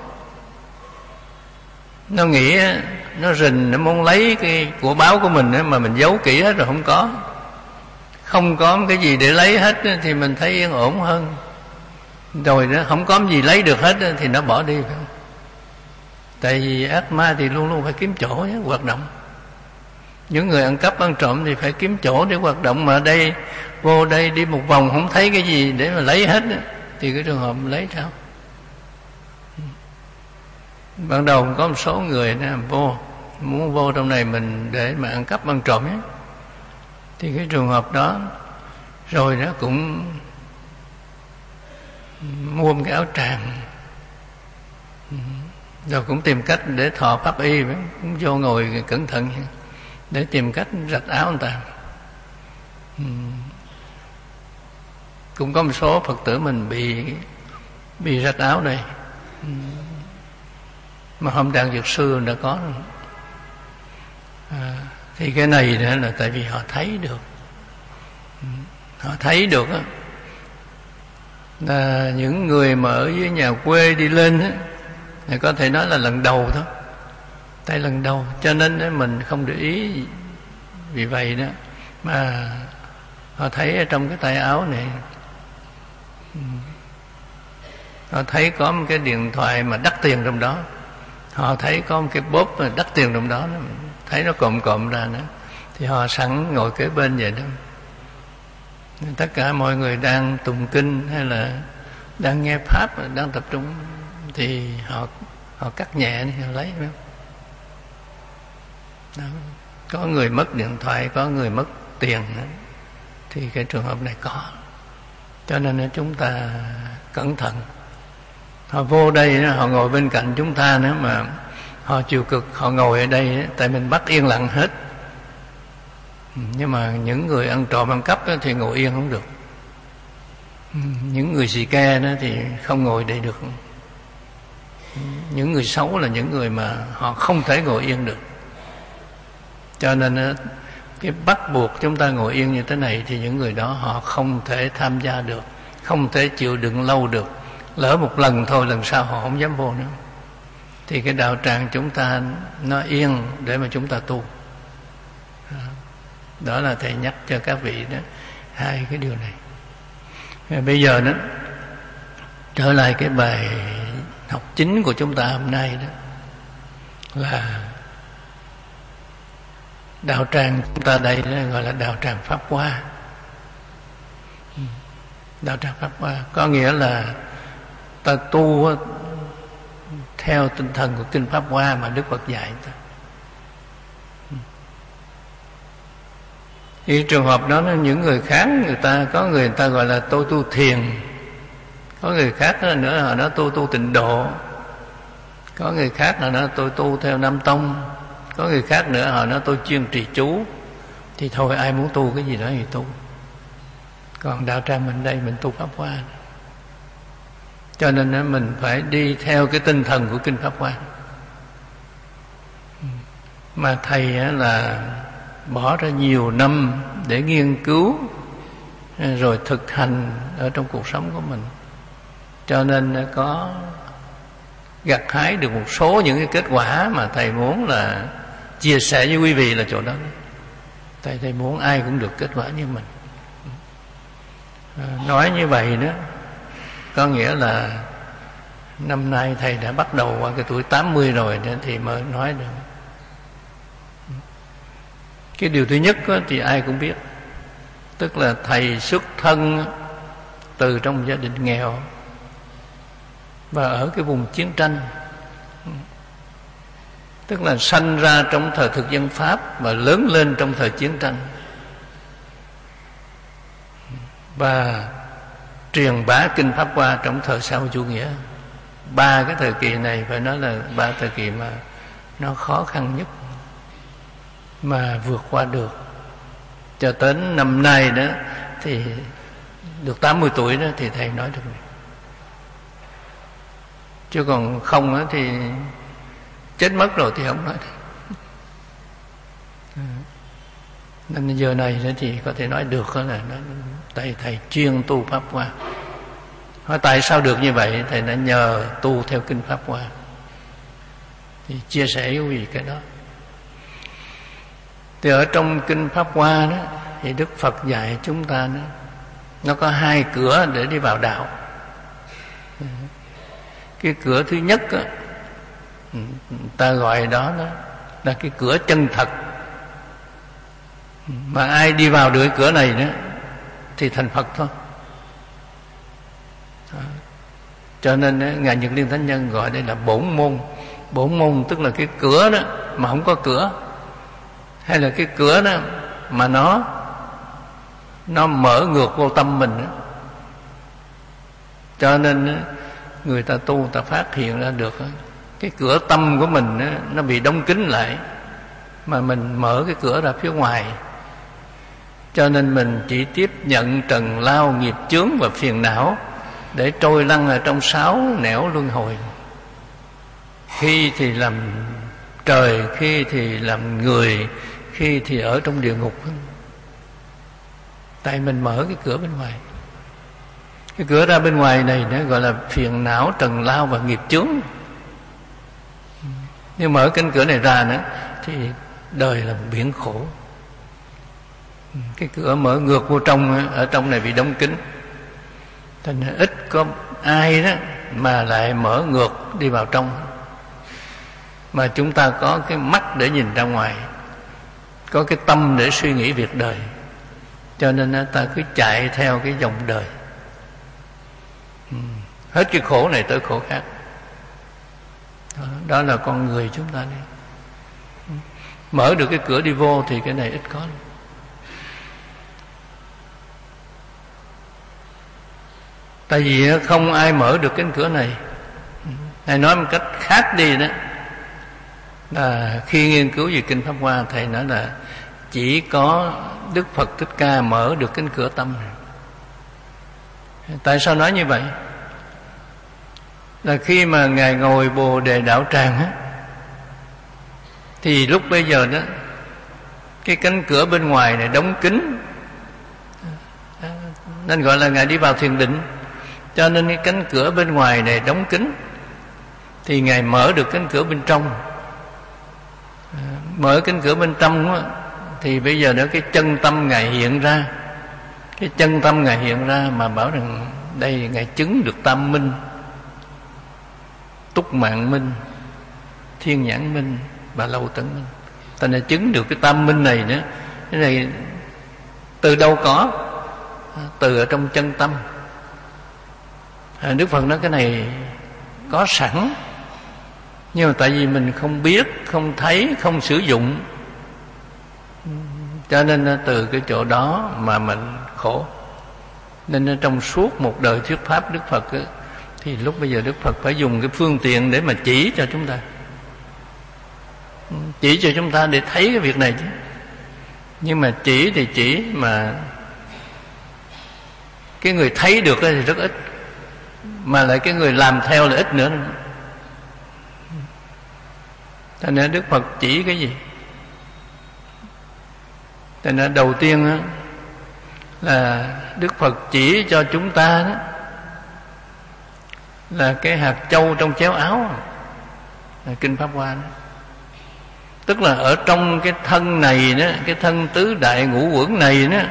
S1: nó nghĩ á, nó rình, nó muốn lấy cái của báo của mình á, mà mình giấu kỹ hết rồi không có. Không có cái gì để lấy hết á, thì mình thấy yên ổn hơn. Rồi đó không có gì lấy được hết á, thì nó bỏ đi phải không? Tại vì ác ma thì luôn luôn phải kiếm chỗ để hoạt động. Những người ăn cắp ăn trộm thì phải kiếm chỗ để hoạt động, mà đây vô đây đi một vòng không thấy cái gì để mà lấy hết á, thì cái trường hợp lấy sao? Ban đầu có một số người đó, vô muốn vô trong này mình để mà ăn cắp ăn trộm ấy, thì cái trường hợp đó rồi nó cũng mua một cái áo tràng, rồi cũng tìm cách để thọ pháp y, cũng vô ngồi cẩn thận để tìm cách rạch áo người ta. Cũng có một số Phật tử mình bị bị rạch áo đây, mà Không Đan Dược Sư đã có rồi. À, thì cái này nữa là tại vì họ thấy được, họ thấy được á, là những người mà ở dưới nhà quê đi lên á, thì có thể nói là lần đầu thôi, tại lần đầu cho nên á, mình không để ý. Vì vậy đó mà họ thấy ở trong cái tay áo này, họ thấy có một cái điện thoại mà đắt tiền trong đó, họ thấy có một cái bóp mà đắt tiền trong đó, thấy nó cộm cộm ra nữa, thì họ sẵn ngồi kế bên vậy đó. Tất cả mọi người đang tụng kinh hay là đang nghe pháp, đang tập trung, thì họ họ cắt nhẹ đi, họ lấy. Đó. Có người mất điện thoại, có người mất tiền nữa, thì cái trường hợp này có. Cho nên chúng ta cẩn thận. Họ vô đây, họ ngồi bên cạnh chúng ta nữa, mà họ chịu cực, họ ngồi ở đây tại mình bắt yên lặng hết. Nhưng mà những người ăn trộm ăn cắp thì ngồi yên không được. Những người xì ke đó thì không ngồi đây được. Những người xấu là những người mà họ không thể ngồi yên được. Cho nên cái bắt buộc chúng ta ngồi yên như thế này, thì những người đó họ không thể tham gia được, không thể chịu đựng lâu được. Lỡ một lần thôi, lần sau họ không dám vô nữa. Thì cái đạo tràng chúng ta nó yên để mà chúng ta tu. Đó là thầy nhắc cho các vị đó, hai cái điều này. Bây giờ đó, trở lại cái bài học chính của chúng ta hôm nay đó, là đạo tràng chúng ta đây đó, gọi là đạo tràng Pháp Hoa. Đạo tràng Pháp Hoa có nghĩa là ta tu theo tinh thần của kinh Pháp Hoa mà Đức Phật dạy ta. Thì trường hợp đó, những người khác, người ta có người, người ta gọi là tôi tu thiền, có người khác nữa họ nói tôi tu tịnh độ, có người khác là nói tôi tu theo Nam Tông, có người khác nữa họ nói tôi chuyên trì chú. Thì thôi, ai muốn tu cái gì đó thì tu. Còn đạo tràng mình đây, mình tu Pháp Hoa, cho nên mình phải đi theo cái tinh thần của kinh Pháp Hoa. Mà thầy là bỏ ra nhiều năm để nghiên cứu rồi thực hành ở trong cuộc sống của mình, cho nên có gặt hái được một số những cái kết quả mà thầy muốn là chia sẻ với quý vị là chỗ đó. Thầy thầy muốn ai cũng được kết quả như mình. Nói như vậy đó có nghĩa là năm nay thầy đã bắt đầu qua cái tuổi tám mươi rồi đó, thì mới nói được. Cái điều thứ nhất thì ai cũng biết, tức là thầy xuất thân từ trong gia đình nghèo và ở cái vùng chiến tranh, tức là sanh ra trong thời thực dân Pháp và lớn lên trong thời chiến tranh, và truyền bá kinh Pháp Hoa trong thời xã hội chủ nghĩa. Ba cái thời kỳ này phải nói là ba thời kỳ mà nó khó khăn nhất, mà vượt qua được. Cho đến năm nay đó thì được tám mươi tuổi đó thì thầy nói được này. Chứ còn không đó thì chết mất rồi thì không nói được. Nên giờ này đó thì có thể nói được là tại thầy chuyên tu Pháp Hoa. Hỏi tại sao được như vậy? Thầy đã nhờ tu theo kinh Pháp Hoa. Thì chia sẻ với quý vị cái đó. Thì ở trong kinh Pháp Hoa đó thì Đức Phật dạy chúng ta đó, nó có hai cửa để đi vào đạo. Cái cửa thứ nhất đó, ta gọi đó, đó là cái cửa chân thật. Mà ai đi vào được cái cửa này đó thì thành Phật thôi. Đó. Cho nên Ngài Nhật Liên Thánh Nhân gọi đây là bổn môn. Bổn môn tức là cái cửa đó mà không có cửa, hay là cái cửa đó mà nó nó mở ngược vô tâm mình đó. Cho nên người ta tu, ta phát hiện ra được cái cửa tâm của mình đó, nó bị đóng kín lại, mà mình mở cái cửa ra phía ngoài. Cho nên mình chỉ tiếp nhận trần lao nghiệp chướng và phiền não để trôi lăn ở trong sáu nẻo luân hồi. khi thì làm trời, khi thì làm người, khi thì ở trong địa ngục. Tại mình mở cái cửa bên ngoài. Cái cửa ra bên ngoài này nó gọi là phiền não, trần lao và nghiệp chướng. Nếu mở cánh cửa này ra nữa thì đời là một biển khổ. Cái cửa mở ngược vô trong, ở trong này bị đóng kín, thành ra ít có ai đó mà lại mở ngược đi vào trong. Mà chúng ta có cái mắt để nhìn ra ngoài, có cái tâm để suy nghĩ việc đời, cho nên ta cứ chạy theo cái dòng đời. Hết cái khổ này tới khổ khác. Đó, đó là con người chúng ta đi. Mở được cái cửa đi vô thì cái này ít có. Tại vì không ai mở được cánh cửa này. Thầy nói một cách khác đi đó, là khi nghiên cứu về Kinh Pháp Hoa, thầy nói là chỉ có Đức Phật Thích Ca mở được cánh cửa tâm này. Tại sao nói như vậy? Là khi mà Ngài ngồi Bồ Đề Đạo Tràng á, thì lúc bây giờ đó cái cánh cửa bên ngoài này đóng kín, nên gọi là Ngài đi vào thiền định. Cho nên cái cánh cửa bên ngoài này đóng kín, thì Ngài mở được cánh cửa bên trong. Mở cánh cửa bên trong đó, thì bây giờ đó cái chân tâm Ngài hiện ra. Cái chân tâm Ngài hiện ra mà bảo rằng đây Ngài chứng được tam minh, túc mạng minh, thiên nhãn minh và lâu tấn minh. Ta đã chứng được cái tam minh này nữa. Cái này từ đâu có? Từ ở trong chân tâm. Đức Phật nói cái này có sẵn, nhưng mà tại vì mình không biết, không thấy, không sử dụng, cho nên từ cái chỗ đó mà mình khổ. Nên trong suốt một đời thuyết pháp Đức Phật ấy, thì lúc bây giờ Đức Phật phải dùng cái phương tiện để mà chỉ cho chúng ta, chỉ cho chúng ta để thấy cái việc này chứ. Nhưng mà chỉ thì chỉ, mà cái người thấy được thì rất ít, mà lại cái người làm theo là ít nữa. Cho nên Đức Phật chỉ cái gì? Cho nên đầu tiên đó, là Đức Phật chỉ cho chúng ta đó, là cái hạt châu trong chéo áo, là Kinh Pháp Hoa đó. Tức là ở trong cái thân này đó, cái thân tứ đại ngũ uẩn này đó,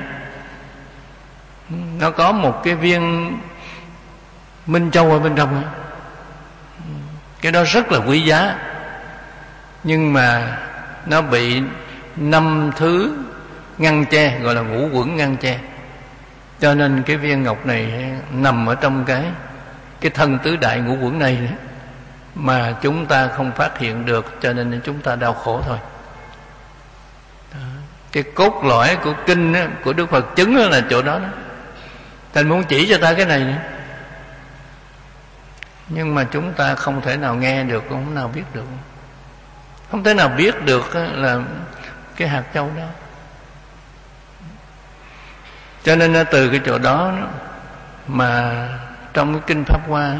S1: nó có một cái viên minh châu ở bên trong đó. Cái đó rất là quý giá, nhưng mà nó bị năm thứ ngăn che, gọi là ngũ uẩn ngăn che. Cho nên cái viên ngọc này nằm ở trong cái cái thân tứ đại ngũ uẩn này đó, mà chúng ta không phát hiện được, cho nên chúng ta đau khổ thôi. Đó. Cái cốt lõi của kinh đó, của Đức Phật chứng đó là chỗ đó đó. Thành muốn chỉ cho ta cái này nữa, nhưng mà chúng ta không thể nào nghe được, không thể nào biết được, không thể nào biết được là cái hạt châu đó. Cho nên từ cái chỗ đó mà trong cái Kinh Pháp Hoa,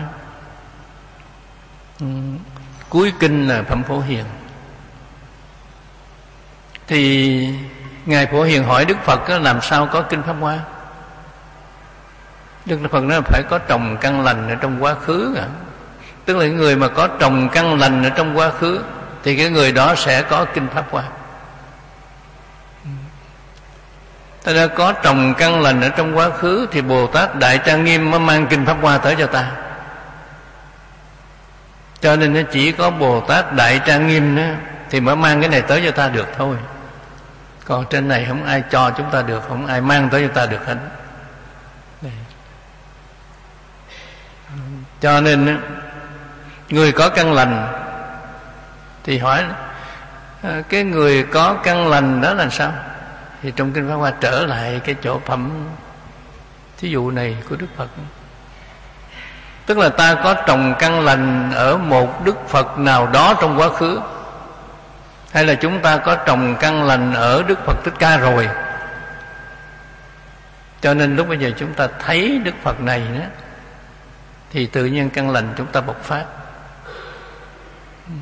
S1: cuối kinh là Phẩm Phổ Hiền, thì Ngài Phổ Hiền hỏi Đức Phật làm sao có Kinh Pháp Hoa. Đức Phật nói là phải có trồng căn lành ở trong quá khứ cả. Tức là người mà có trồng căn lành ở trong quá khứ thì cái người đó sẽ có Kinh Pháp Hoa. Ta đã có trồng căn lành ở trong quá khứ thì Bồ Tát Đại Trang Nghiêm mới mang Kinh Pháp Hoa tới cho ta. Cho nên nó chỉ có Bồ Tát Đại Trang Nghiêm đó, thì mới mang cái này tới cho ta được thôi. Còn trên này không ai cho chúng ta được, không ai mang tới cho ta được hết. Cho nên người có căn lành thì hỏi cái người có căn lành đó là sao? Thì trong Kinh Pháp Hoa trở lại cái chỗ phẩm thí dụ này của Đức Phật. Tức là ta có trồng căn lành ở một Đức Phật nào đó trong quá khứ, hay là chúng ta có trồng căn lành ở Đức Phật Thích Ca rồi. Cho nên lúc bây giờ chúng ta thấy Đức Phật này đó, thì tự nhiên căn lành chúng ta bộc phát.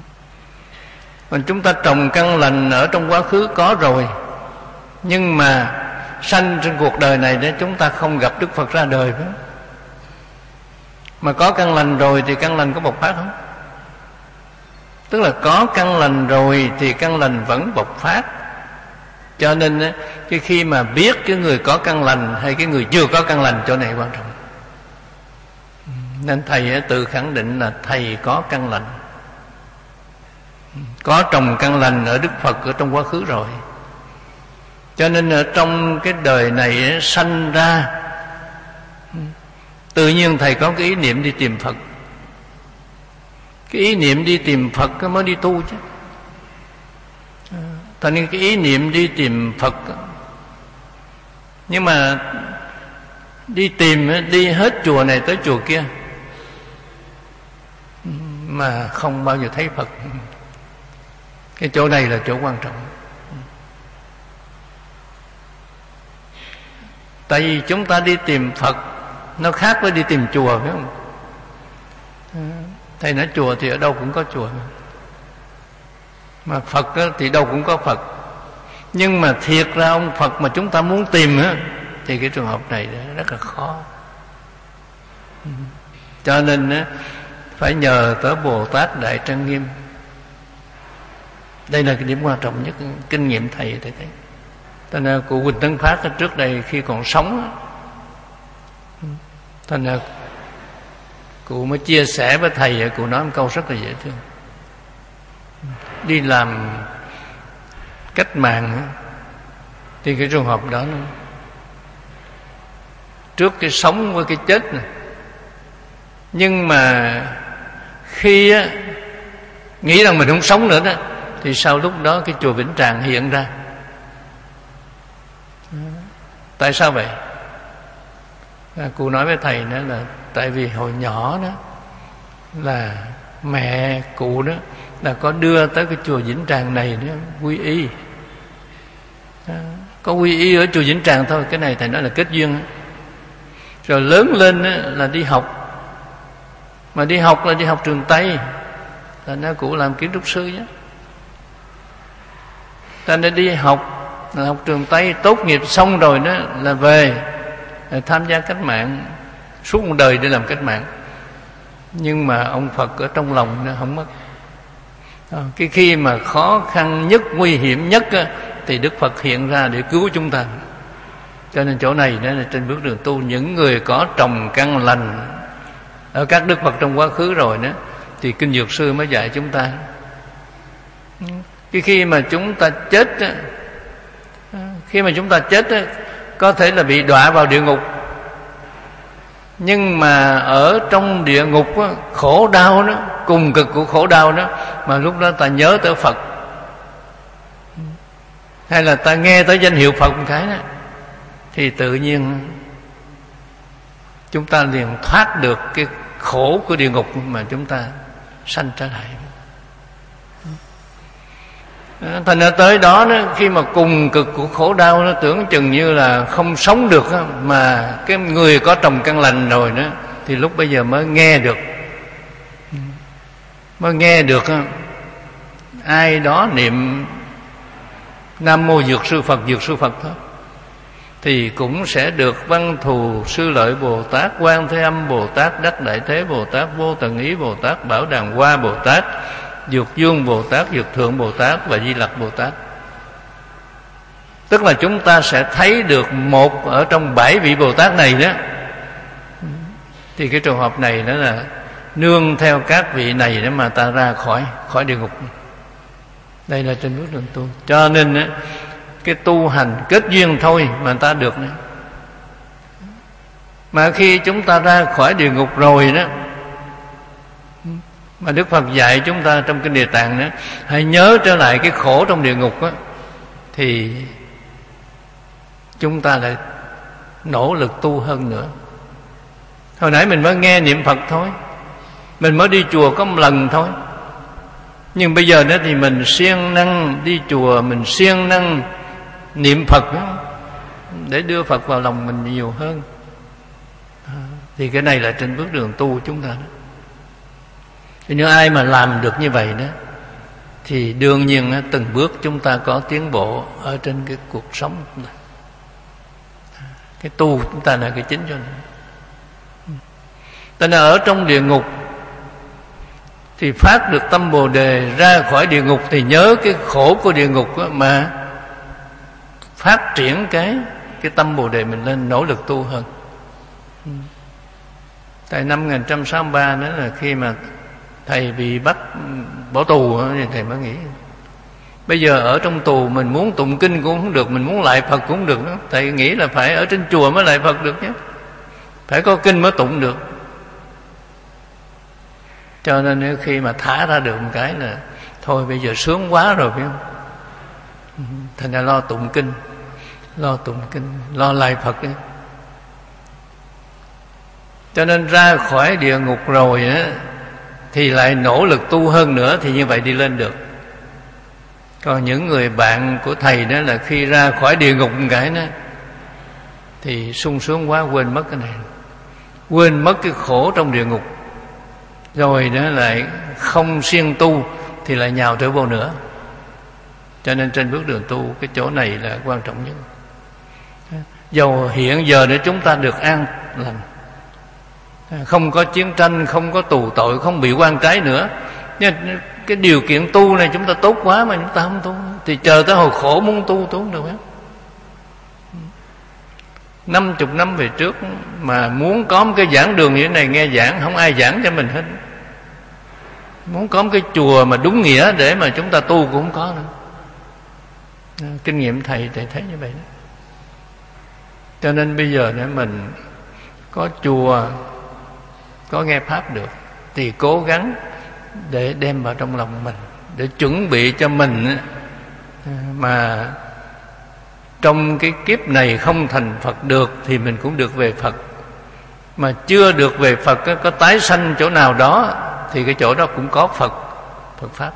S1: Còn chúng ta trồng căn lành ở trong quá khứ có rồi, nhưng mà sanh trên cuộc đời này để chúng ta không gặp Đức Phật ra đời phải không? Mà có căn lành rồi thì căn lành có bộc phát không? Tức là có căn lành rồi thì căn lành vẫn bộc phát. Cho nên cái khi mà biết cái người có căn lành hay cái người chưa có căn lành, chỗ này quan trọng. Nên thầy tự khẳng định là thầy có căn lành, có trồng căn lành ở Đức Phật ở trong quá khứ rồi. Cho nên ở trong cái đời này sanh ra, tự nhiên thầy có cái ý niệm đi tìm Phật. Cái ý niệm đi tìm Phật mới đi tu chứ. Cho nên cái ý niệm đi tìm Phật, nhưng mà đi tìm, đi hết chùa này tới chùa kia mà không bao giờ thấy Phật. Cái chỗ này là chỗ quan trọng. Tại vì chúng ta đi tìm Phật nó khác với đi tìm chùa, phải không? Thầy nói chùa thì ở đâu cũng có chùa, mà Phật thì đâu cũng có Phật. Nhưng mà thiệt ra ông Phật mà chúng ta muốn tìm á, thì cái trường hợp này rất là khó. Cho nên phải nhờ tới Bồ Tát Đại Trang Nghiêm. Đây là cái điểm quan trọng nhất, kinh nghiệm thầy thầy thấy. Cho nên cụ Quỳnh Tấn Phát trước đây khi còn sống, cho nên cụ mới chia sẻ với thầy, cụ nói một câu rất là dễ thương. Đi làm cách mạng thì cái trường hợp đó nó, trước cái sống với cái chết này, nhưng mà khi á, nghĩ rằng mình không sống nữa đó, thì sau lúc đó cái chùa Vĩnh Tràng hiện ra. Tại sao vậy? À, cô nói với thầy nữa là tại vì hồi nhỏ đó là mẹ cụ đó là có đưa tới cái chùa Vĩnh Tràng này đó quy y. À, có quy y ở chùa Vĩnh Tràng thôi. Cái này thầy nói là kết duyên. Rồi lớn lên đó, là đi học. Mà đi học là đi học trường Tây, là nó cụ làm kiến trúc sư nhé. Ta nên đi học là học trường Tây, tốt nghiệp xong rồi đó là về là tham gia cách mạng, suốt một đời để làm cách mạng. Nhưng mà ông Phật ở trong lòng nó không mất. Cái khi mà khó khăn nhất, nguy hiểm nhất á, thì Đức Phật hiện ra để cứu chúng ta. Cho nên chỗ này đó là trên bước đường tu, những người có trồng căn lành ở các Đức Phật trong quá khứ rồi đó, thì Kinh Dược Sư mới dạy chúng ta. Cái khi mà chúng ta chết á, khi mà chúng ta chết á, có thể là bị đọa vào địa ngục. Nhưng mà ở trong địa ngục á, khổ đau đó, cùng cực của khổ đau đó, mà lúc đó ta nhớ tới Phật, hay là ta nghe tới danh hiệu Phật một cái đó, thì tự nhiên chúng ta liền thoát được cái khổ của địa ngục mà chúng ta sanh trở lại. Thành ra tới đó, đó khi mà cùng cực của khổ đau, nó tưởng chừng như là không sống được đó, mà cái người có trồng căn lành rồi đó, thì lúc bây giờ mới nghe được, mới nghe được đó, ai đó niệm Nam Mô Dược Sư Phật, Dược Sư Phật thôi, thì cũng sẽ được Văn Thù Sư Lợi Bồ Tát, Quan Thế Âm Bồ Tát, Đắc Đại Thế Bồ Tát, Vô Tận Ý Bồ Tát, Bảo Đàn Hoa Bồ Tát, Dược Dương Bồ Tát, Dược Thượng Bồ Tát và Di Lặc Bồ Tát. Tức là chúng ta sẽ thấy được một ở trong bảy vị Bồ Tát này đó. Thì cái trường hợp này đó là nương theo các vị này để mà ta ra khỏi khỏi địa ngục. Đây là trên bước đường tu. Cho nên á, cái tu hành kết duyên thôi mà ta được nữa. Mà khi chúng ta ra khỏi địa ngục rồi đó, mà Đức Phật dạy chúng ta trong Kinh Địa Tạng đó, hãy nhớ trở lại cái khổ trong địa ngục đó, thì chúng ta lại nỗ lực tu hơn nữa. Hồi nãy mình mới nghe niệm Phật thôi, mình mới đi chùa có một lần thôi, nhưng bây giờ đó thì mình siêng năng đi chùa, mình siêng năng niệm Phật đó, để đưa Phật vào lòng mình nhiều hơn. Thì cái này là trên bước đường tu của chúng ta đó. Thì nếu ai mà làm được như vậy đó, thì đương nhiên từng bước chúng ta có tiến bộ ở trên cái cuộc sống này. Cái tu chúng ta là cái chính cho nên. Cho nên ở trong địa ngục thì phát được tâm Bồ Đề, ra khỏi địa ngục thì nhớ cái khổ của địa ngục mà phát triển cái cái tâm Bồ Đề mình lên, nỗ lực tu hơn. Tại năm một nghìn chín trăm sáu mươi ba đó là khi mà thầy bị bắt bỏ tù thì thầy mới nghĩ bây giờ ở trong tù mình muốn tụng kinh cũng không được, mình muốn lại Phật cũng không được nữa. Thầy nghĩ là phải ở trên chùa mới lại Phật được nhé, phải có kinh mới tụng được. Cho nên khi mà thả ra được một cái là thôi bây giờ sướng quá rồi, phải không? Thành ra lo tụng kinh, lo tụng kinh, lo lại Phật ấy. Cho nên ra khỏi địa ngục rồi á thì lại nỗ lực tu hơn nữa, thì như vậy đi lên được. Còn những người bạn của thầy đó là khi ra khỏi địa ngục một cái đó thì sung sướng quá, quên mất cái này, quên mất cái khổ trong địa ngục, rồi đó lại không siêng tu thì lại nhào trở vô nữa. Cho nên trên bước đường tu cái chỗ này là quan trọng nhất. Dầu hiện giờ để chúng ta được an lành, không có chiến tranh, không có tù tội, không bị quan trái nữa, nhưng cái điều kiện tu này chúng ta tốt quá mà chúng ta không tu, thì chờ tới hồi khổ muốn tu tu không được. Năm chục năm về trước mà muốn có một cái giảng đường như thế này nghe giảng, không ai giảng cho mình hết. Muốn có một cái chùa mà đúng nghĩa để mà chúng ta tu cũng không có nữa. Kinh nghiệm thầy thầy thấy như vậy đó. Cho nên bây giờ nếu mình có chùa, có nghe pháp được thì cố gắng để đem vào trong lòng mình, để chuẩn bị cho mình mà trong cái kiếp này không thành Phật được thì mình cũng được về Phật. Mà chưa được về Phật có tái sanh chỗ nào đó thì cái chỗ đó cũng có Phật, Phật Pháp.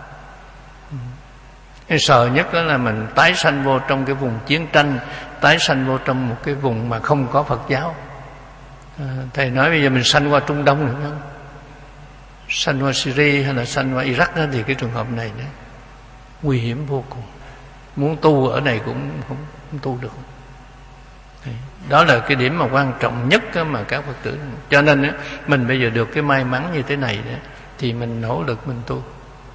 S1: Cái sợ nhất đó là mình tái sanh vô trong cái vùng chiến tranh, tái sanh vô trong một cái vùng mà không có Phật giáo. À, thầy nói bây giờ mình sanh qua Trung Đông nữa không? Sanh qua Syria hay là sanh qua Iraq đó, thì cái trường hợp này đó, nguy hiểm vô cùng. Muốn tu ở này cũng không, không tu được. Đó là cái điểm mà quan trọng nhất mà các Phật tử. Cho nên mình bây giờ được cái may mắn như thế này đó, thì mình nỗ lực mình tu,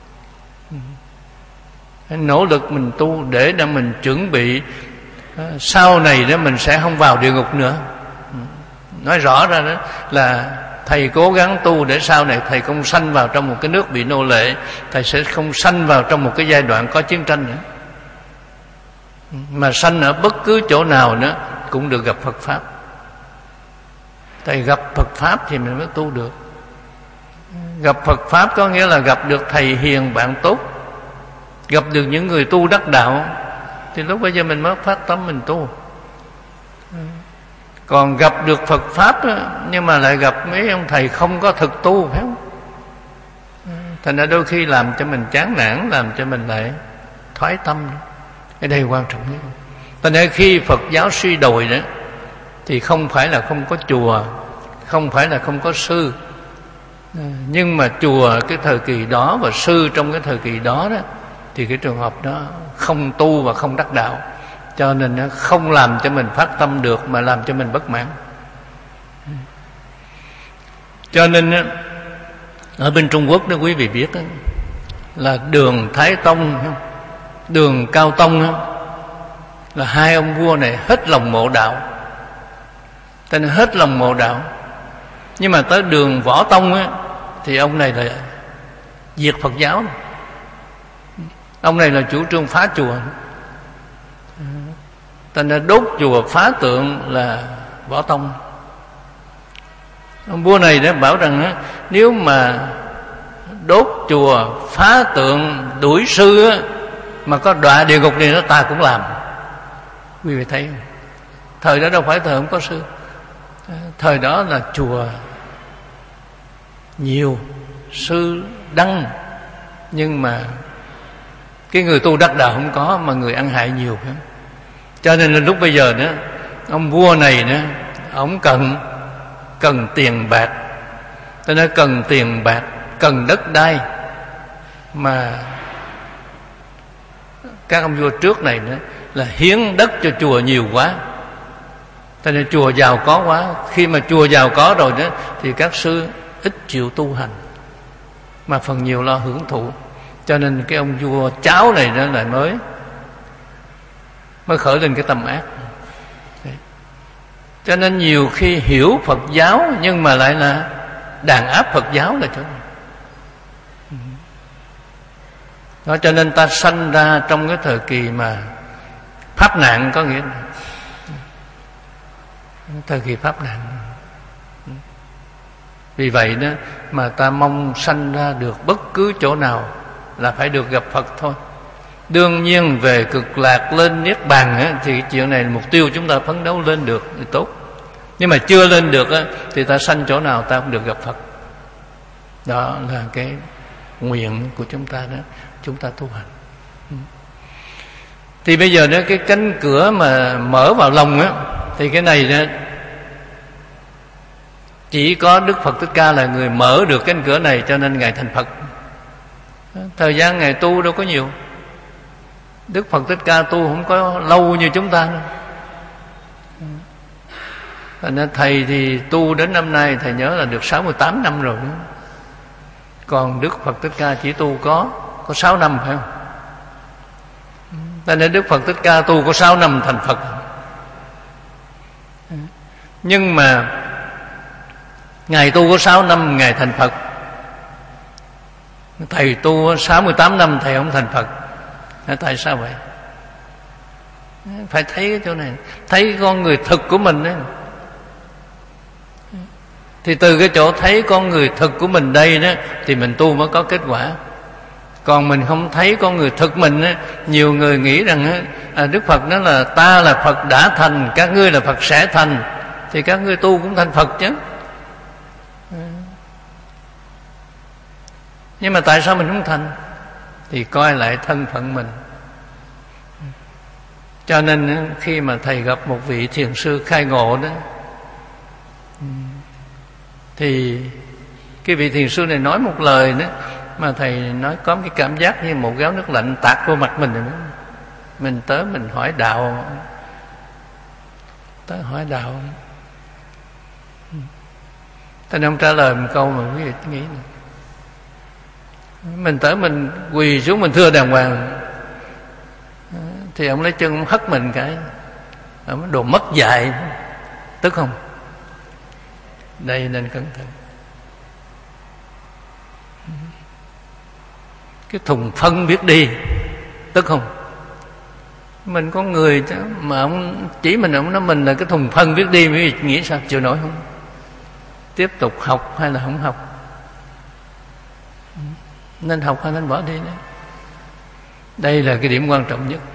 S1: nỗ lực mình tu để để mình chuẩn bị sau này đó mình sẽ không vào địa ngục nữa. Nói rõ ra đó là thầy cố gắng tu để sau này thầy không sanh vào trong một cái nước bị nô lệ, thầy sẽ không sanh vào trong một cái giai đoạn có chiến tranh nữa, mà sanh ở bất cứ chỗ nào nữa cũng được gặp Phật Pháp. Thầy gặp Phật Pháp thì mình mới tu được. Gặp Phật Pháp có nghĩa là gặp được thầy hiền bạn tốt, gặp được những người tu đắc đạo, thì lúc bây giờ mình mới phát tâm mình tu. Còn gặp được Phật Pháp đó, nhưng mà lại gặp mấy ông thầy không có thực tu, phải không? Thành ra đôi khi làm cho mình chán nản, làm cho mình lại thoái tâm. Cái đây quan trọng nhất. Thành ra khi Phật giáo suy đồi đó thì không phải là không có chùa, không phải là không có sư, nhưng mà chùa cái thời kỳ đó và sư trong cái thời kỳ đó đó thì cái trường hợp đó không tu và không đắc đạo, cho nên nó không làm cho mình phát tâm được mà làm cho mình bất mãn. Cho nên ở bên Trung Quốc đó quý vị biết đó, là đường Thái Tông, đường Cao Tông là hai ông vua này hết lòng mộ đạo, tên hết lòng mộ đạo. Nhưng mà tới đường Võ Tông á, thì ông này là diệt Phật giáo. Ông này là chủ trương phá chùa, thành ra đốt chùa phá tượng là Võ Tông. Ông vua này đã bảo rằng á, nếu mà đốt chùa phá tượng đuổi sư á, mà có đọa địa ngục này nó ta cũng làm. Quý vị thấy không? Thời đó đâu phải thời không có sư, thời đó là chùa nhiều, sư đăng, nhưng mà cái người tu đắc đạo không có, mà người ăn hại nhiều. Cho nên là lúc bây giờ đó, ông vua này đó, ông cần cần tiền bạc, cho nên cần tiền bạc, cần đất đai, mà các ông vua trước này nữa là hiến đất cho chùa nhiều quá, cho nên chùa giàu có quá. Khi mà chùa giàu có rồi đó thì các sư ít chịu tu hành, mà phần nhiều lo hưởng thụ. Cho nên cái ông vua cháu này đó lại mới mới khởi lên cái tâm ác. Đấy. Cho nên nhiều khi hiểu Phật giáo nhưng mà lại là đàn áp Phật giáo là chỗ này. Đó, cho nên ta sanh ra trong cái thời kỳ mà pháp nạn, có nghĩa là thời kỳ pháp nạn. Vì vậy đó mà ta mong sanh ra được bất cứ chỗ nào là phải được gặp Phật thôi. Đương nhiên về cực lạc lên niết bàn á, thì chuyện này mục tiêu chúng ta phấn đấu lên được thì tốt. Nhưng mà chưa lên được á, thì ta sanh chỗ nào ta cũng được gặp Phật. Đó là cái nguyện của chúng ta đó, chúng ta tu hành. Thì bây giờ đó cái cánh cửa mà mở vào lòng á, thì cái này đó chỉ có Đức Phật Thích Ca là người mở được cánh cửa này, cho nên Ngài thành Phật. Thời gian Ngài tu đâu có nhiều. Đức Phật Thích Ca tu không có lâu như chúng ta đâu. Nên thầy thì tu đến năm nay thầy nhớ là được sáu mươi tám năm rồi đó. Còn Đức Phật Thích Ca chỉ tu có có sáu năm phải không? Nên Đức Phật Thích Ca tu có sáu năm thành Phật. Nhưng mà Ngài tu có sáu năm Ngài thành Phật. Thầy tu sáu mươi tám năm thầy không thành Phật. Tại sao vậy? Phải thấy cái chỗ này, thấy con người thực của mình đấy. Thì từ cái chỗ thấy con người thực của mình đây đó thì mình tu mới có kết quả. Còn mình không thấy con người thực mình á, nhiều người nghĩ rằng á, à, Đức Phật nói là ta là Phật đã thành, các ngươi là Phật sẽ thành, thì các ngươi tu cũng thành Phật chứ. Nhưng mà tại sao mình không thành? Thì coi lại thân phận mình. Cho nên khi mà thầy gặp một vị thiền sư khai ngộ đó, thì cái vị thiền sư này nói một lời đó mà thầy nói có cái cảm giác như một gáo nước lạnh tạt vô mặt mình rồi đó. Mình tới mình hỏi đạo, tới hỏi đạo, ta không trả lời một câu mà quý vị nghĩ này. Mình tới mình quỳ xuống mình thưa đàng hoàng, thì ông lấy chân ông hất mình cái, ông đồ mất dạy, tức không? Đây nên cẩn thận. Cái thùng phân biết đi, tức không? Mình có người mà ông chỉ mình, ông nói mình là cái thùng phân biết đi, quý vị nghĩ sao? Chịu nổi không? Tiếp tục học hay là không học? Nên học hay nên bỏ đi đấy. Đây là cái điểm quan trọng nhất.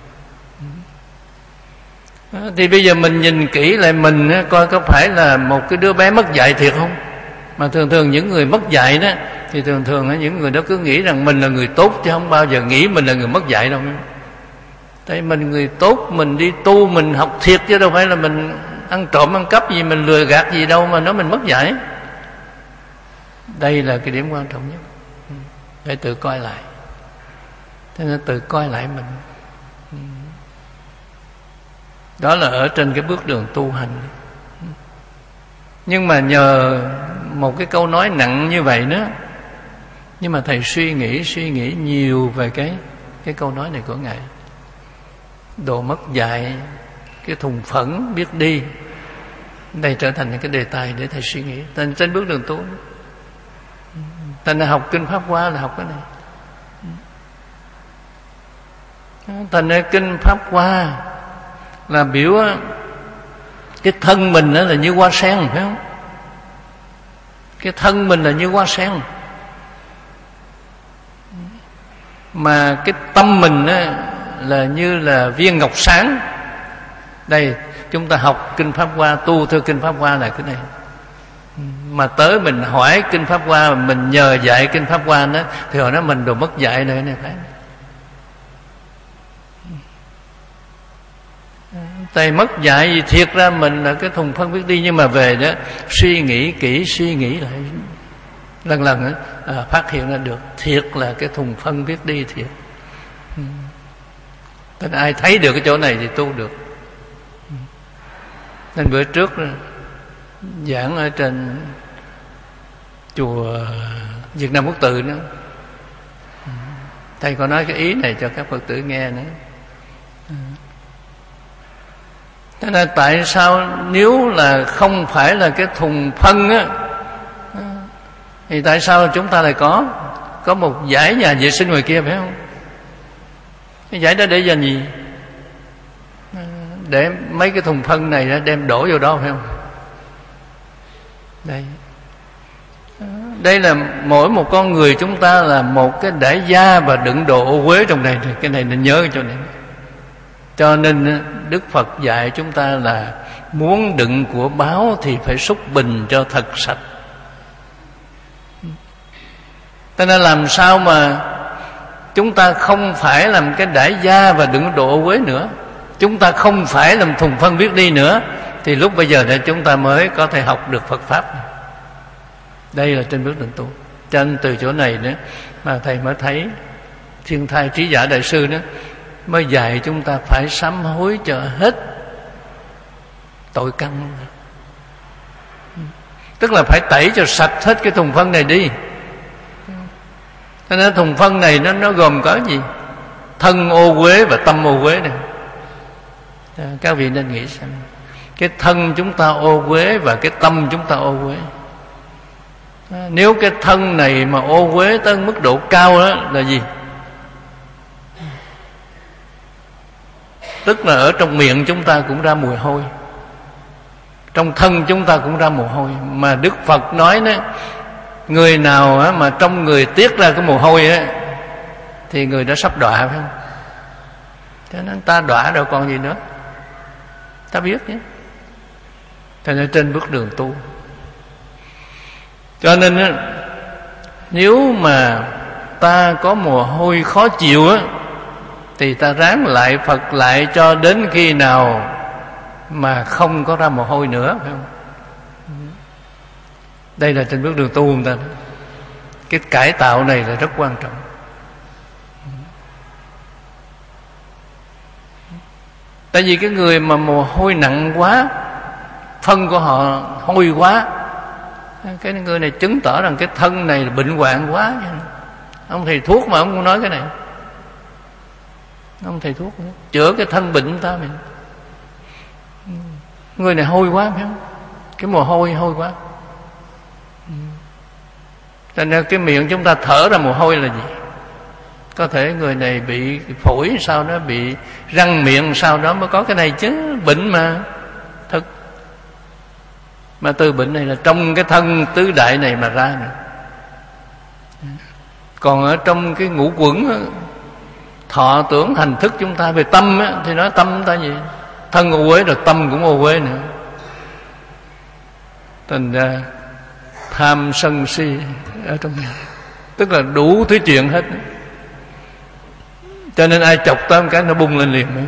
S1: Thì bây giờ mình nhìn kỹ lại mình, coi có phải là một cái đứa bé mất dạy thiệt không? Mà thường thường những người mất dạy đó, thì thường thường những người đó cứ nghĩ rằng mình là người tốt, chứ không bao giờ nghĩ mình là người mất dạy đâu. Tại mình người tốt, mình đi tu, mình học thiệt, chứ đâu phải là mình ăn trộm ăn cắp gì, mình lừa gạt gì đâu mà nói mình mất dạy. Đây là cái điểm quan trọng nhất. Phải tự coi lại. Thế nên tự coi lại mình. Đó là ở trên cái bước đường tu hành. Nhưng mà nhờ một cái câu nói nặng như vậy đó, nhưng mà thầy suy nghĩ suy nghĩ nhiều về cái cái câu nói này của Ngài. Đồ mất dạy, cái thùng phẫn biết đi. Đây trở thành những cái đề tài để thầy suy nghĩ. Trên, trên bước đường tu, ta đã học kinh Pháp Hoa là học cái này. Thành ra kinh Pháp Hoa là biểu cái thân mình đó là như hoa sen, phải không? Cái thân mình là như hoa sen, mà cái tâm mình đó là như là viên ngọc sáng. Đây chúng ta học kinh Pháp Hoa, tu theo kinh Pháp Hoa là cái này. Mà tới mình hỏi kinh Pháp Hoa, mình nhờ dạy kinh Pháp Hoa đó, thì họ nói mình đồ mất dạy này này phải. Thầy mất dạy gì, thiệt ra mình là cái thùng phân biết đi. Nhưng mà về đó suy nghĩ kỹ, suy nghĩ lại lần lần đó, à, phát hiện ra được thiệt là cái thùng phân biết đi thiệt. Nên ai thấy được cái chỗ này thì tu được. Nên bữa trước giảng ở trên chùa Việt Nam Quốc Tự nữa, thầy có nói cái ý này cho các Phật tử nghe nữa. Thế nên tại sao nếu là không phải là cái thùng phân á, thì tại sao chúng ta lại có có một dãy nhà vệ sinh ngoài kia, phải không? Cái dãy đó để dành gì? Để mấy cái thùng phân này đó đem đổ vô đó, phải không? Đây, đây là mỗi một con người chúng ta là một cái đải da và đựng đồ ô uế trong này. Cái này nên nhớ cho nên. Cho nên Đức Phật dạy chúng ta là muốn đựng của báo thì phải xúc bình cho thật sạch. Cho nên làm sao mà chúng ta không phải làm cái đải da và đựng đồ ô uế nữa, chúng ta không phải làm thùng phân viết đi nữa, thì lúc bây giờ thì chúng ta mới có thể học được Phật Pháp. Đây là trên bước đường tu. Cho nên từ chỗ này nữa mà thầy mới thấy Thiên Thai Trí Giả Đại Sư đó mới dạy chúng ta phải sám hối cho hết tội căn. Tức là phải tẩy cho sạch hết cái thùng phân này đi. Cho nên thùng phân này nó, nó gồm có gì? Thân ô uế và tâm ô uế này. Các vị nên nghĩ xem, cái thân chúng ta ô uế và cái tâm chúng ta ô uế. Nếu cái thân này mà ô uế tới mức độ cao đó là gì? Tức là ở trong miệng chúng ta cũng ra mùi hôi, trong thân chúng ta cũng ra mồ hôi. Mà Đức Phật nói đó, người nào mà trong người tiết ra cái mồ hôi á, thì người đó sắp đọa, phải không? Cho nên ta đọa đâu còn gì nữa, ta biết nhé. Cho nên trên bước đường tu, cho nên á, nếu mà ta có mồ hôi khó chịu á, thì ta ráng lại Phật lại cho đến khi nào mà không có ra mồ hôi nữa, phải không? Đây là trên bước đường tu người ta. Cái cải tạo này là rất quan trọng. Tại vì cái người mà mồ hôi nặng quá, thân của họ hôi quá, cái người này chứng tỏ rằng cái thân này là bệnh hoạn quá. Ông thầy thuốc mà ông cũng nói cái này. Ông thầy thuốc chữa cái thân bệnh ta mình. Người này hôi quá, phải không? Cái mồ hôi hôi quá. Cho nên cái miệng chúng ta thở ra mồ hôi là gì? Có thể người này bị phổi sao đó, bị răng miệng sao đó mới có cái này chứ. Bệnh mà thực. Mà từ bệnh này là trong cái thân tứ đại này mà ra nữa. Còn ở trong cái ngũ quẩn, thọ tưởng hành thức chúng ta về tâm á, thì nói tâm chúng ta gì? Thân ô uế rồi tâm cũng ô uế nữa. Thành ra tham sân si ở trong nhà, tức là đủ thứ chuyện hết. Cho nên ai chọc tới một cái nó bung lên liền nữa.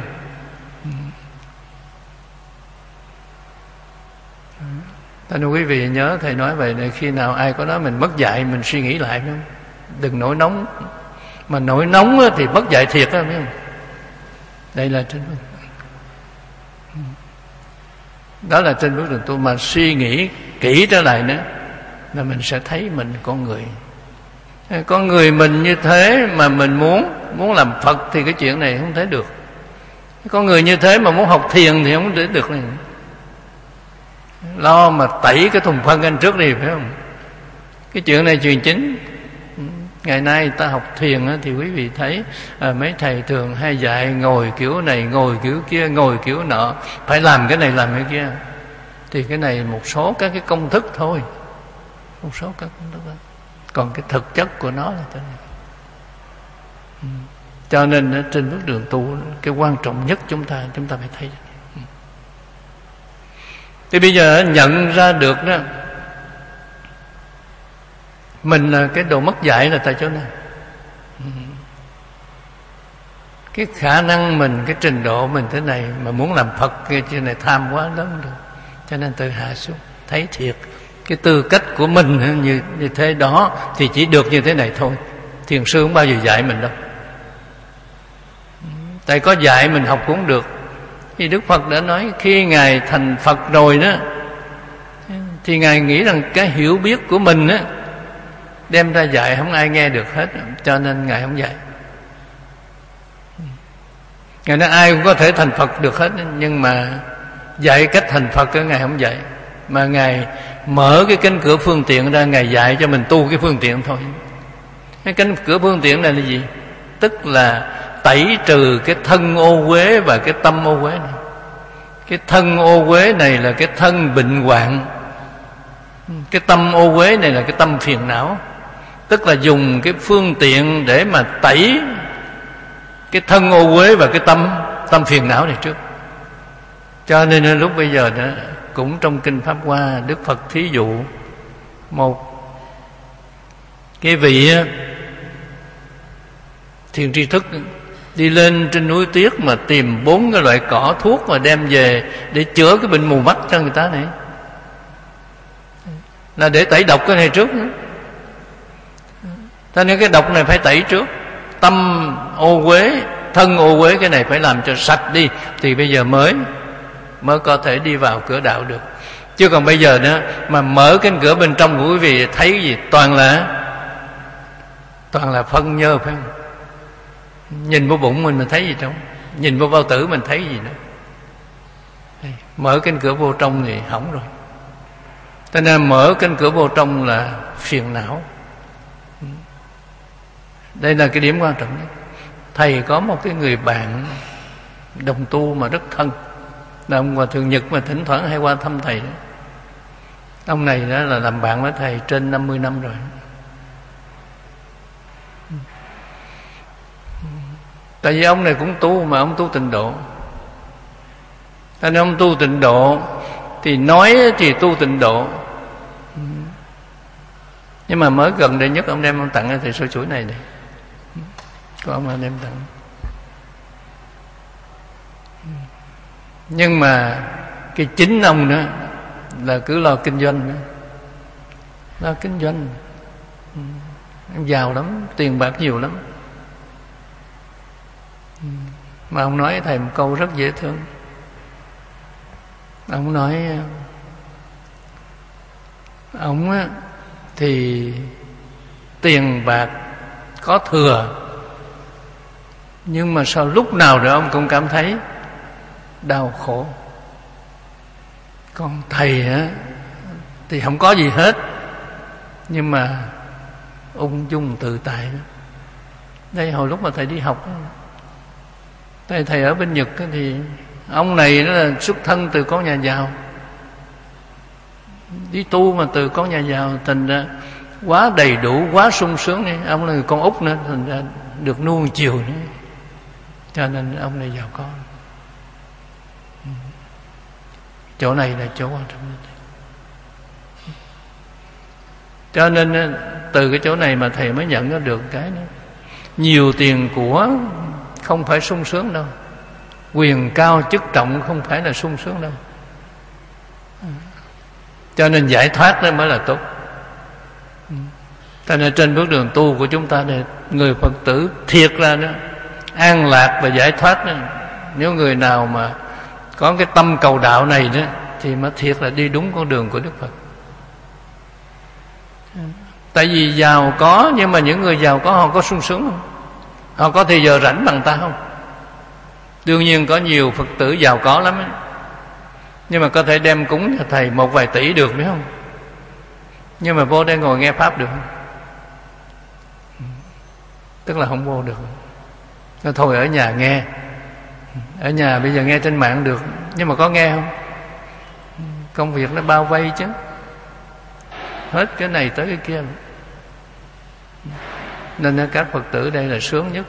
S1: Cho nên quý vị nhớ thầy nói vậy này, khi nào ai có nói mình mất dạy, mình suy nghĩ lại, không? Đừng nổi nóng. Mà nổi nóng thì mất dạy thiệt đó, biết không? Đây là trên bước. Đó là trên bước đường tu. Mà suy nghĩ kỹ trở lại nữa là mình sẽ thấy mình con người. Con người mình như thế mà mình muốn muốn làm Phật thì cái chuyện này không thể được. Con người như thế mà muốn học thiền thì không thể được này. Lo mà tẩy cái thùng phân anh trước đi, phải không? Cái chuyện này chuyện chính. Ngày nay ta học thiền thì quý vị thấy à, mấy thầy thường hay dạy ngồi kiểu này, ngồi kiểu kia, ngồi kiểu nọ, phải làm cái này làm cái kia. Thì cái này một số các cái công thức thôi, một số các công thức đó. Còn cái thực chất của nó là thế này. Ừ. Cho nên trên bước đường tu, cái quan trọng nhất chúng ta chúng ta phải thấy. Ừ. Thì bây giờ nhận ra được đó, mình là cái đồ mất dạy là tại chỗ nào? Ừ. Cái khả năng mình, cái trình độ mình thế này mà muốn làm Phật cái chuyện này tham quá lớn rồi. Cho nên tự hạ xuống, thấy thiệt cái tư cách của mình như, như thế đó thì chỉ được như thế này thôi. Thiền sư không bao giờ dạy mình đâu. Tại có dạy mình học cũng được. Thì Đức Phật đã nói khi Ngài thành Phật rồi đó, thì Ngài nghĩ rằng cái hiểu biết của mình á, đem ra dạy không ai nghe được hết, cho nên Ngài không dạy. Ngài nói ai cũng có thể thành Phật được hết, nhưng mà dạy cách thành Phật đó Ngài không dạy. Mà Ngài mở cái cánh cửa phương tiện ra, Ngài dạy cho mình tu cái phương tiện thôi. Cái cánh cửa phương tiện này là gì? Tức là tẩy trừ cái thân ô uế và cái tâm ô uế này. Cái thân ô uế này là cái thân bệnh hoạn, cái tâm ô uế này là cái tâm phiền não. Tức là dùng cái phương tiện để mà tẩy cái thân ô uế và cái tâm tâm phiền não này trước. Cho nên lúc bây giờ đó, cũng trong Kinh Pháp Hoa, Đức Phật thí dụ một cái vị thiền tri thức đi lên trên núi tuyết mà tìm bốn cái loại cỏ thuốc mà đem về để chữa cái bệnh mù mắt cho người ta này, là để tẩy độc cái này trước nữa. Cho nên cái độc này phải tẩy trước. Tâm ô uế, thân ô uế, cái này phải làm cho sạch đi, thì bây giờ mới mới có thể đi vào cửa đạo được. Chứ còn bây giờ nữa mà mở cánh cửa bên trong của quý vị thấy cái gì? Toàn là toàn là phân nhơ, phải không? Nhìn vô bụng mình mình thấy gì đâu, nhìn vô bao tử mình thấy gì nữa. Mở cánh cửa vô trong thì hỏng rồi. Cho nên mở cánh cửa vô trong là phiền não. Đây là cái điểm quan trọng nhất. Thầy có một cái người bạn đồng tu mà rất thân, là ông Hòa Thượng Nhật, mà thỉnh thoảng hay qua thăm thầy đó. Ông này đó là làm bạn với thầy trên năm mươi năm rồi. Tại vì ông này cũng tu, mà ông tu tịnh độ. Cho nên ông tu tịnh độ thì nói thì tu tịnh độ, nhưng mà mới gần đây nhất ông đem ông tặng cho thầy sôi chuỗi này này. Có ông đem tặng. Nhưng mà cái chính ông nữa là cứ lo kinh doanh nữa. Lo kinh doanh. Ông giàu lắm, tiền bạc nhiều lắm. Mà ông nói thầy một câu rất dễ thương. Ông nói ông á thì tiền bạc có thừa, nhưng mà sao lúc nào rồi ông cũng cảm thấy đau khổ. Còn thầy á thì không có gì hết, nhưng mà ung dung tự tại đó. Đây hồi lúc mà thầy đi học, thầy thầy ở bên Nhật thì ông này nó là xuất thân từ con nhà giàu, đi tu mà từ con nhà giàu, thành ra quá đầy đủ, quá sung sướng. Này ông là người con út nữa, thành ra được nuông chiều nữa, cho nên ông này giàu có. Chỗ này là chỗ quan trọng nhất. Cho nên từ cái chỗ này mà thầy mới nhận ra được cái đó. Nhiều tiền của không phải sung sướng đâu, quyền cao chức trọng không phải là sung sướng đâu. Cho nên giải thoát đó mới là tốt. Cho nên trên bước đường tu của chúng ta này, người Phật tử thiệt ra đó, an lạc và giải thoát đó, nếu người nào mà có cái tâm cầu đạo này đó, thì mới thiệt là đi đúng con đường của Đức Phật. Tại vì giàu có, nhưng mà những người giàu có họ có sung sướng không? Họ có thời giờ rảnh bằng ta không? Đương nhiên có nhiều Phật tử giàu có lắm ấy, nhưng mà có thể đem cúng cho thầy một vài tỷ được phải không? Nhưng mà vô đây ngồi nghe Pháp được không? Tức là không vô được. Thôi ở nhà nghe. Ở nhà bây giờ nghe trên mạng được, nhưng mà có nghe không? Công việc nó bao vây chứ, hết cái này tới cái kia. Nên các Phật tử đây là sướng nhất.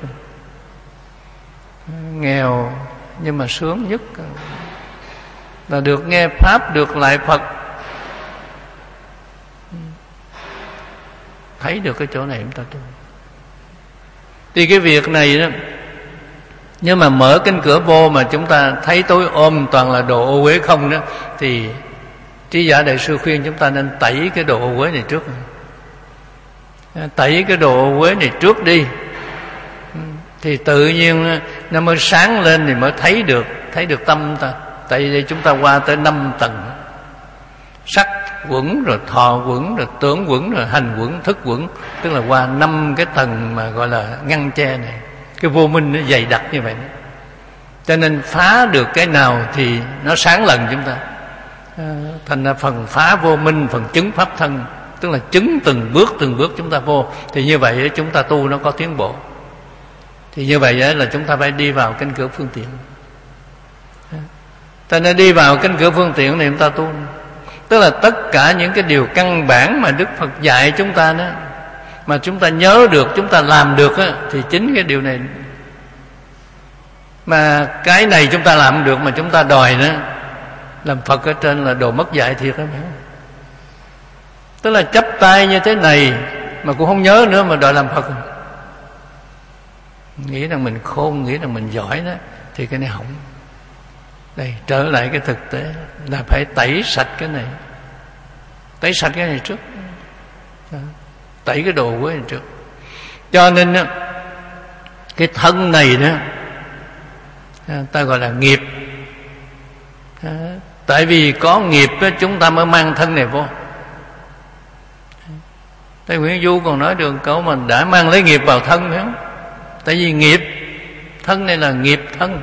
S1: Nghèo nhưng mà sướng nhất là được nghe Pháp, được lại Phật. Thấy được cái chỗ này chúng ta tu. Thì cái việc này đó, nhưng mà mở cánh cửa vô mà chúng ta thấy tối ôm toàn là đồ ô uế không đó, thì Trí Giả Đại Sư khuyên chúng ta nên tẩy cái đồ ô uế này trước. Tẩy cái đồ ô uế này trước đi, thì tự nhiên nó mới sáng lên, thì mới thấy được thấy được tâm ta. Tại vì chúng ta qua tới năm tầng: sắc quẩn, rồi thọ quẩn, rồi tưởng quẩn, rồi hành quẩn, thức quẩn. Tức là qua năm cái tầng mà gọi là ngăn che này. Cái vô minh nó dày đặc như vậy. Cho nên phá được cái nào thì nó sáng lần chúng ta. Thành ra phần phá vô minh, phần chứng pháp thân, tức là chứng từng bước từng bước chúng ta vô. Thì như vậy chúng ta tu nó có tiến bộ. Thì như vậy là chúng ta phải đi vào cánh cửa phương tiện. Ta nên đi vào cánh cửa phương tiện này chúng ta tu. Tức là tất cả những cái điều căn bản mà Đức Phật dạy chúng ta đó, mà chúng ta nhớ được, chúng ta làm được đó, thì chính cái điều này. Mà cái này chúng ta làm được mà chúng ta đòi nữa, làm Phật ở trên là đồ mất dạy thiệt đó. Tức là chắp tay như thế này mà cũng không nhớ nữa mà đòi làm Phật, nghĩ rằng mình khôn, nghĩ rằng mình giỏi đó, thì cái này hỏng. Đây, trở lại cái thực tế là phải tẩy sạch cái này. Tẩy sạch cái này trước, tẩy cái đồ quế này trước. Cho nên đó, cái thân này đó ta gọi là nghiệp. Tại vì có nghiệp đó, chúng ta mới mang thân này vô. Thầy Nguyễn Du còn nói được câu mình đã mang lấy nghiệp vào thân phải không? Tại vì nghiệp, thân này là nghiệp thân.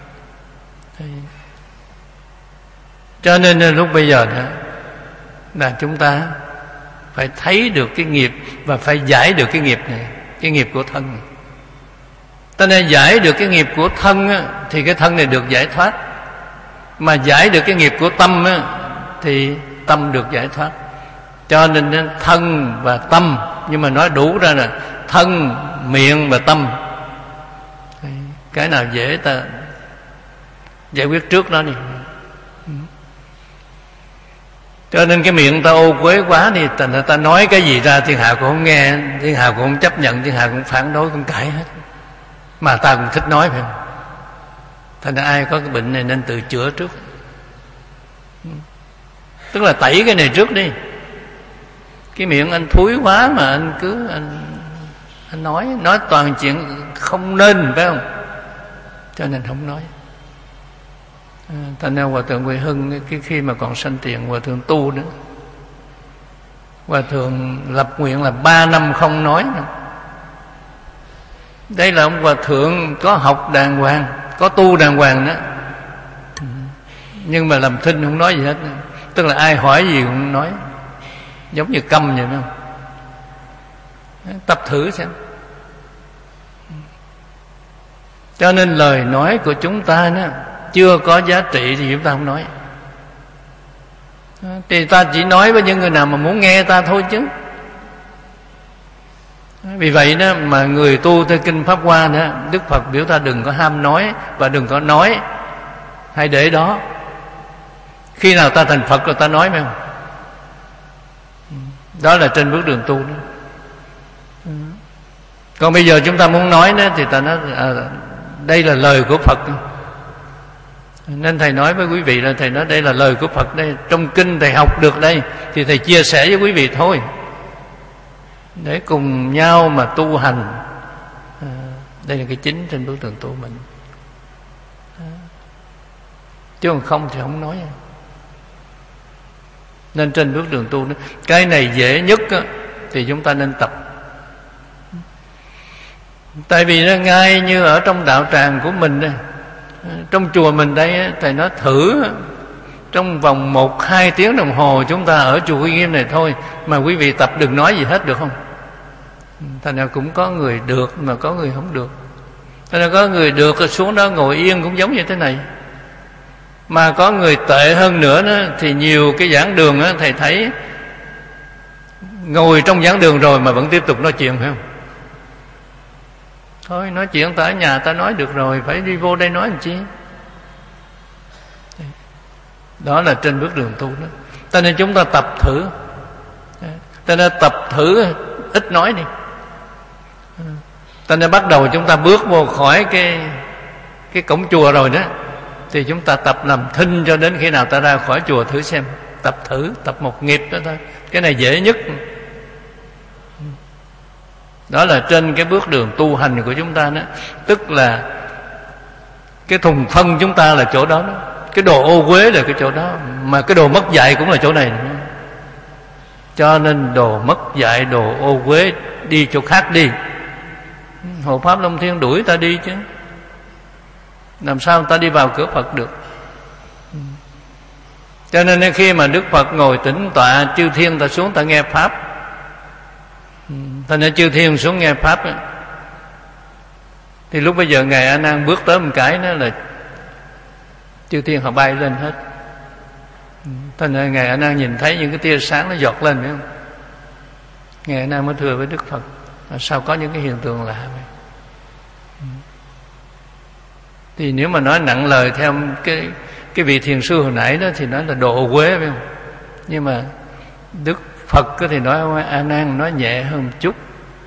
S1: Cho nên lúc bây giờ đó là chúng ta phải thấy được cái nghiệp và phải giải được cái nghiệp này, cái nghiệp của thân này. Ta nên giải được cái nghiệp của thân á, thì cái thân này được giải thoát. Mà giải được cái nghiệp của tâm á, thì tâm được giải thoát. Cho nên thân và tâm, nhưng mà nói đủ ra là thân, miệng và tâm. Cái nào dễ ta giải quyết trước đó đi. Cho nên cái miệng ta ô quế quá thì ta, ta nói cái gì ra thiên hạ cũng không nghe, thiên hạ cũng không chấp nhận, thiên hạ cũng phản đối, cũng cãi hết. Mà ta cũng thích nói phải không? Thành ra ai có cái bệnh này nên tự chữa trước. Tức là tẩy cái này trước đi. Cái miệng anh thúi quá mà anh cứ anh, anh nói nói toàn chuyện không nên phải không? Cho nên không nói. À, thành ra Hòa Thượng Huệ Hưng cái khi mà còn sanh tiền Hòa Thượng tu nữa, Hòa Thượng lập nguyện là ba năm không nói nữa. Đây là ông Hòa Thượng có học đàng hoàng, có tu đàng hoàng đó, nhưng mà làm thinh không nói gì hết. Tức là ai hỏi gì cũng không nói, giống như câm vậy đó. Tập thử xem. Cho nên lời nói của chúng ta đó chưa có giá trị thì chúng ta không nói. Thì ta chỉ nói với những người nào mà muốn nghe ta thôi chứ. Vì vậy đó mà người tu theo Kinh Pháp Hoa đó, Đức Phật biểu ta đừng có ham nói và đừng có nói. Hãy để đó. Khi nào ta thành Phật rồi ta nói phải không? Đó là trên bước đường tu đó. Còn bây giờ chúng ta muốn nói đó thì ta nói à, đây là lời của Phật. Nên thầy nói với quý vị là thầy nói đây là lời của Phật đây, trong kinh thầy học được đây thì thầy chia sẻ với quý vị thôi, để cùng nhau mà tu hành. À, đây là cái chính trên bước đường tu mình. À, chứ còn không thì không nói. Nên trên bước đường tu đó, cái này dễ nhất á, thì chúng ta nên tập. Tại vì nó ngay như ở trong đạo tràng của mình đây, trong chùa mình đây, thầy nói thử trong vòng một hai tiếng đồng hồ chúng ta ở chùa Uy Nghiêm này thôi mà quý vị tập đừng nói gì hết, được không? Thành ra cũng có người được mà có người không được. Thành ra có người được xuống đó ngồi yên cũng giống như thế này. Mà có người tệ hơn nữa đó, thì nhiều cái giảng đường đó, thầy thấy ngồi trong giảng đường rồi mà vẫn tiếp tục nói chuyện phải không? Thôi nói chuyện ta ở nhà ta nói được rồi, phải đi vô đây nói làm chi? Đó là trên bước đường tu đó. Cho nên chúng ta tập thử. Cho nên tập thử ít nói đi. Cho nên bắt đầu chúng ta bước vô khỏi cái cái cổng chùa rồi đó, thì chúng ta tập làm thinh cho đến khi nào ta ra khỏi chùa thử xem. Tập thử, tập một nghiệp đó thôi. Cái này dễ nhất. Đó là trên cái bước đường tu hành của chúng ta đó. Tức là Cái thùng phân chúng ta là chỗ đó, đó. Cái đồ ô uế là cái chỗ đó. Mà cái đồ mất dạy cũng là chỗ này. Cho nên đồ mất dạy, đồ ô uế đi chỗ khác đi. Hộ Pháp Long Thiên đuổi ta đi chứ. Làm sao ta đi vào cửa Phật được? Cho nên khi mà Đức Phật ngồi tĩnh tọa, chư thiên ta xuống ta nghe Pháp. Thành ra chư thiên xuống nghe Pháp ấy. Thì lúc bây giờ Ngài A Nan bước tới một cái đó là chư thiên họ bay lên hết. Thành ra Ngài A Nan nhìn thấy những cái tia sáng nó giọt lên, phải không? Ngài A Nan mới thưa với Đức Phật: sao có những cái hiện tượng lạ vậy? Thì nếu mà nói nặng lời theo cái cái vị thiền sư hồi nãy đó thì nói là đồ quế, phải không? Nhưng mà Đức Phật thì nói A Nan nói nhẹ hơn một chút.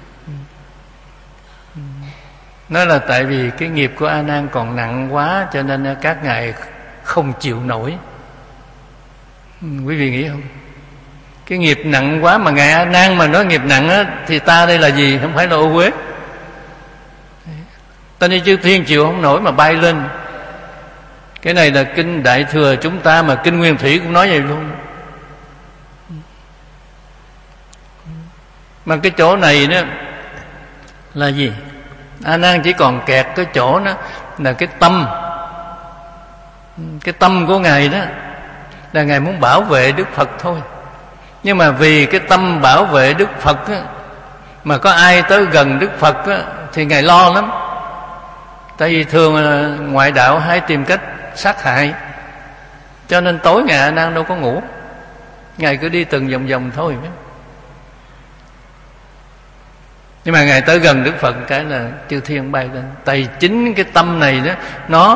S1: Nói là tại vì cái nghiệp của A Nan còn nặng quá, cho nên các ngài không chịu nổi. Quý vị nghĩ không? Cái nghiệp nặng quá mà ngài A Nan mà nói nghiệp nặng á, thì ta đây là gì? Không phải là ô uế. Ta đi chư thiên chịu không nổi mà bay lên. Cái này là kinh Đại Thừa chúng ta, mà kinh Nguyên Thủy cũng nói vậy luôn. Mà cái chỗ này đó là gì? A Nan chỉ còn kẹt cái chỗ đó là cái tâm. Cái tâm của ngài đó là ngài muốn bảo vệ Đức Phật thôi. Nhưng mà vì cái tâm bảo vệ Đức Phật á, mà có ai tới gần Đức Phật á, thì ngài lo lắm. Tại vì thường là ngoại đạo hay tìm cách sát hại. Cho nên tối ngài A Nan đâu có ngủ, ngài cứ đi từng vòng vòng thôi. Nhưng mà ngài tới gần Đức Phật cái là chư thiên bay lên. Tại chính cái tâm này đó, nó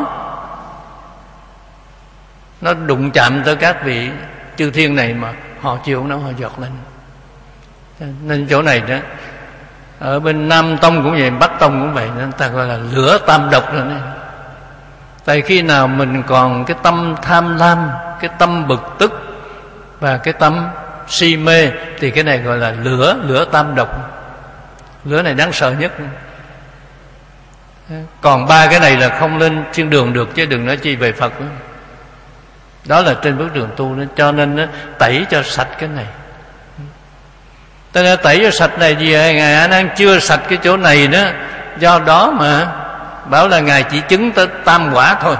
S1: nó đụng chạm tới các vị chư thiên này mà họ chịu không, họ giọt lên. Nên chỗ này đó, ở bên Nam Tông cũng vậy, Bắc Tông cũng vậy, nên ta gọi là lửa tam độc rồi này. Tại khi nào mình còn cái tâm tham lam, cái tâm bực tức và cái tâm si mê, thì cái này gọi là lửa lửa tam độc. Lửa này đáng sợ nhất. Còn ba cái này là không lên thiên đường được, chứ đừng nói chi về Phật nữa. Đó là trên bước đường tu. Cho nên nó tẩy cho sạch cái này. Cho nên tẩy cho sạch này gì? Ngài A Nan chưa sạch cái chỗ này đó. Do đó mà bảo là ngài chỉ chứng tới tam quả thôi,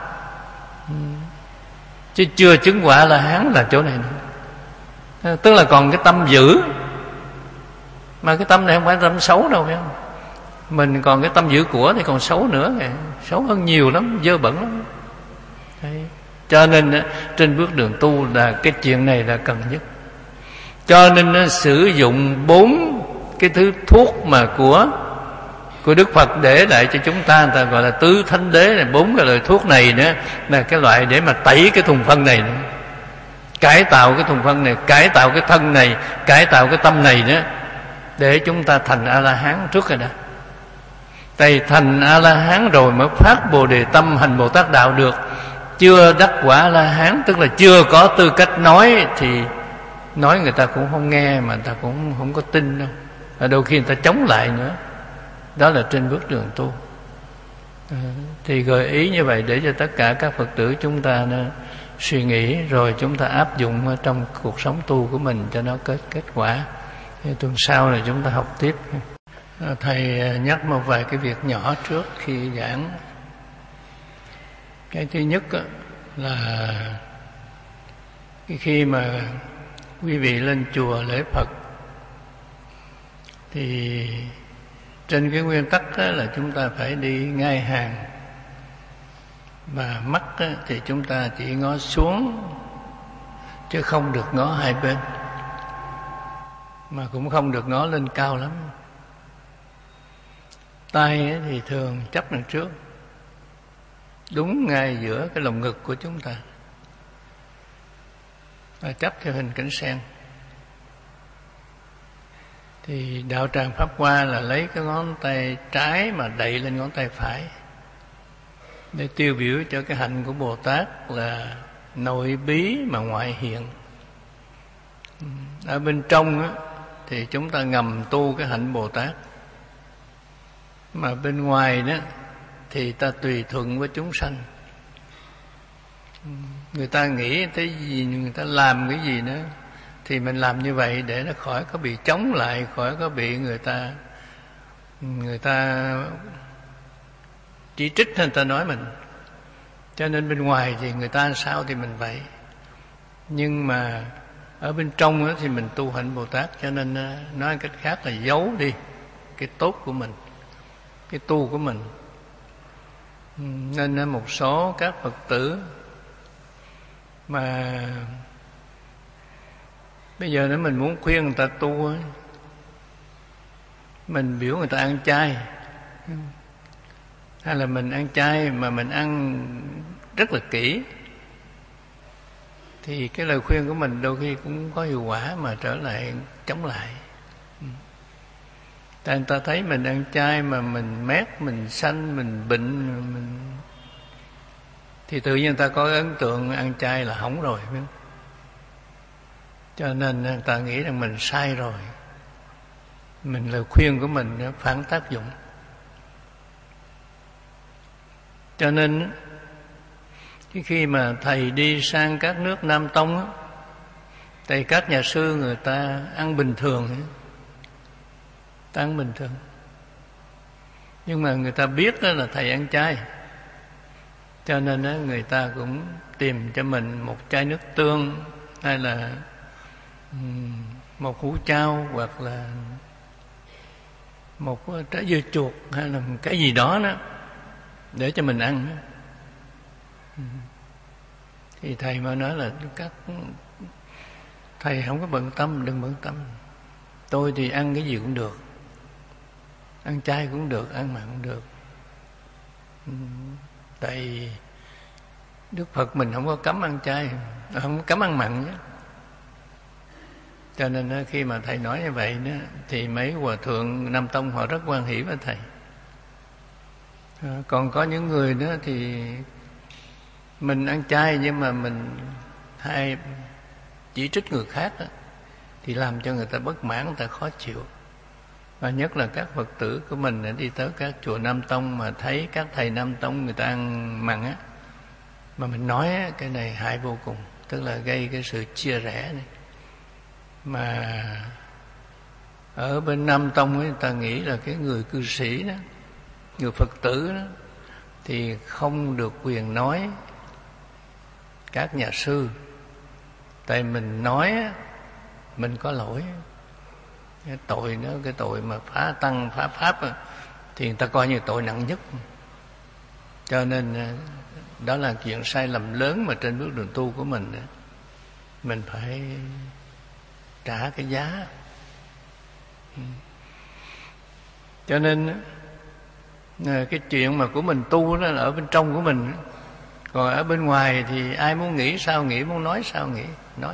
S1: chứ chưa chứng quả La Hán là chỗ này nữa. Tức là còn cái tâm dữ. Mà cái tâm này không phải tâm xấu đâu, phải không? Mình còn cái tâm giữ của thì còn xấu nữa, xấu hơn nhiều lắm, dơ bẩn lắm. Đấy. Cho nên trên bước đường tu là cái chuyện này là cần nhất. Cho nên nó sử dụng bốn cái thứ thuốc mà của của Đức Phật để lại cho chúng ta, người ta gọi là tứ thánh đế này. Bốn cái loại thuốc này nữa là cái loại để mà tẩy cái thùng phân này nữa, cải tạo cái thùng phân này, cải tạo cái thân này, cải tạo cái tâm này nữa, để chúng ta thành A-la-hán trước rồi đó. Tại thành A-la-hán rồi mới phát Bồ Đề tâm hành Bồ Tát đạo được. Chưa đắc quả A-la-hán, tức là chưa có tư cách nói, thì nói người ta cũng không nghe, mà người ta cũng không có tin đâu. Và đôi khi người ta chống lại nữa. Đó là trên bước đường tu. À, thì gợi ý như vậy để cho tất cả các Phật tử chúng ta nó suy nghĩ, rồi chúng ta áp dụng trong cuộc sống tu của mình cho nó kết kết quả. Thì tuần sau này chúng ta học tiếp. À, thầy nhắc một vài cái việc nhỏ trước khi giảng. Cái thứ nhất là khi mà quý vị lên chùa lễ Phật thì trên cái nguyên tắc là chúng ta phải đi ngay hàng, và mắt thì chúng ta chỉ ngó xuống chứ không được ngó hai bên, mà cũng không được ngó lên cao lắm. Tay thì thường chấp đằng trước, đúng ngay giữa cái lồng ngực của chúng ta, và chấp theo hình cánh sen. Thì đạo tràng Pháp Hoa là lấy cái ngón tay trái mà đậy lên ngón tay phải, để tiêu biểu cho cái hạnh của Bồ Tát là nội bí mà ngoại hiện. Ở bên trong á, thì chúng ta ngầm tu cái hạnh Bồ Tát, mà bên ngoài đó thì ta tùy thuận với chúng sanh. Người ta nghĩ cái gì, người ta làm cái gì nữa thì mình làm như vậy để nó khỏi có bị chống lại, khỏi có bị người ta người ta chỉ trích hay người ta nói mình. Cho nên bên ngoài thì người ta sao thì mình vậy, nhưng mà ở bên trong đó thì mình tu hạnh Bồ Tát. Cho nên nói cách khác là giấu đi cái tốt của mình, cái tu của mình. Nên một số các Phật tử mà bây giờ nếu mình muốn khuyên người ta tu ấy, mình biểu người ta ăn chay, hay là mình ăn chay mà mình ăn rất là kỹ, thì cái lời khuyên của mình đôi khi cũng có hiệu quả mà trở lại chống lại. Tại người ta thấy mình ăn chay mà mình mét, mình sanh, mình bệnh, mình thì tự nhiên người ta có ấn tượng ăn chay là hỏng rồi. Cho nên người ta nghĩ rằng mình sai rồi, mình lời khuyên của mình nó phản tác dụng. Cho nên khi mà thầy đi sang các nước Nam Tông á, thì các nhà sư người ta ăn bình thường, ta ăn bình thường, nhưng mà người ta biết là thầy ăn chay, cho nên người ta cũng tìm cho mình một chai nước tương, hay là một hũ chao, hoặc là một trái dưa chuột, hay là một cái gì đó đó để cho mình ăn. Thì thầy mà nói là các thầy không có bận tâm, đừng bận tâm. Tôi thì ăn cái gì cũng được, ăn chay cũng được, ăn mặn cũng được. Tại Đức Phật mình không có cấm ăn chay, không có cấm ăn mặn chứ. Cho nên khi mà thầy nói như vậy đó, thì mấy hòa thượng Nam Tông họ rất hoan hỷ với thầy. Còn có những người đó thì mình ăn chay nhưng mà mình hay chỉ trích người khác đó, thì làm cho người ta bất mãn, người ta khó chịu. Và nhất là các Phật tử của mình đi tới các chùa Nam Tông mà thấy các thầy Nam Tông người ta ăn mặn á, mà mình nói á, cái này hại vô cùng, tức là gây cái sự chia rẽ này. Mà ở bên Nam Tông ấy, người ta nghĩ là cái người cư sĩ đó, người Phật tử đó, thì không được quyền nói các nhà sư. Tại mình nói á, mình có lỗi, cái tội đó, cái tội mà phá tăng phá pháp á, thì người ta coi như tội nặng nhất. Cho nên đó là chuyện sai lầm lớn mà trên bước đường tu của mình đó, mình phải trả cái giá. Cho nên cái chuyện mà của mình tu đó là ở bên trong của mình, còn ở bên ngoài thì ai muốn nghĩ sao nghĩ, muốn nói sao nghĩ, nói.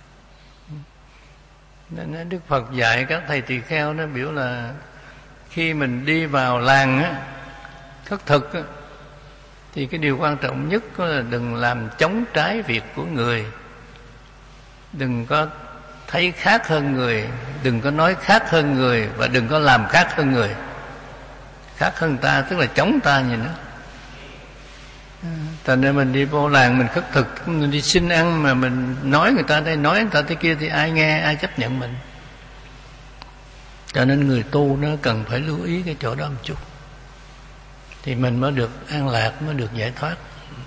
S1: Nên Đức Phật dạy các thầy tỳ kheo nó biểu là khi mình đi vào làng á, khất thực á, thì cái điều quan trọng nhất là đừng làm chống trái việc của người, đừng có thấy khác hơn người, đừng có nói khác hơn người, và đừng có làm khác hơn người. Khác hơn ta tức là chống ta gì nữa. Thành ra mình đi vô làng mình khất thực, mình đi xin ăn mà mình nói người ta đây, nói người ta thế kia, thì ai nghe, ai chấp nhận mình. Cho nên người tu nó cần phải lưu ý cái chỗ đó một chút, thì mình mới được an lạc, mới được giải thoát.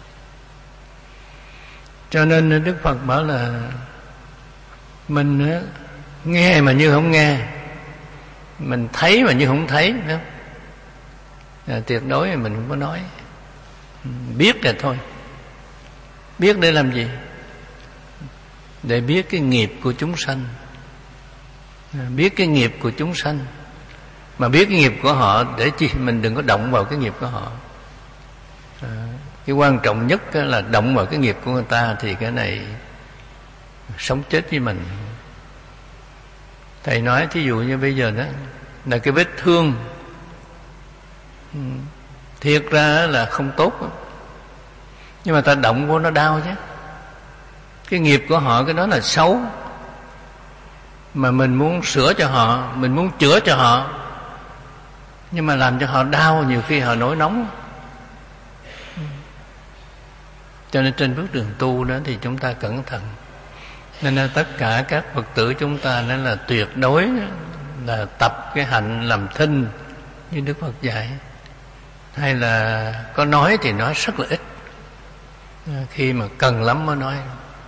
S1: Cho nên Đức Phật bảo là mình nghe mà như không nghe, mình thấy mà như không thấy nữa. À, tuyệt đối mình không có nói. Biết là thôi. Biết để làm gì? Để biết cái nghiệp của chúng sanh, à, biết cái nghiệp của chúng sanh. Mà biết cái nghiệp của họ để chi mình đừng có động vào cái nghiệp của họ. À, cái quan trọng nhất là động vào cái nghiệp của người ta, thì cái này sống chết với mình. Thầy nói thí dụ như bây giờ đó là cái vết thương, thiệt ra là không tốt, nhưng mà ta động vô nó đau chứ. Cái nghiệp của họ cái đó là xấu, mà mình muốn sửa cho họ, mình muốn chữa cho họ, nhưng mà làm cho họ đau, nhiều khi họ nổi nóng. Cho nên trên bước đường tu đó thì chúng ta cẩn thận. Nên là tất cả các Phật tử chúng ta nên là tuyệt đối là tập cái hạnh làm thinh như Đức Phật dạy. Hay là có nói thì nói rất là ít, khi mà cần lắm mới nói.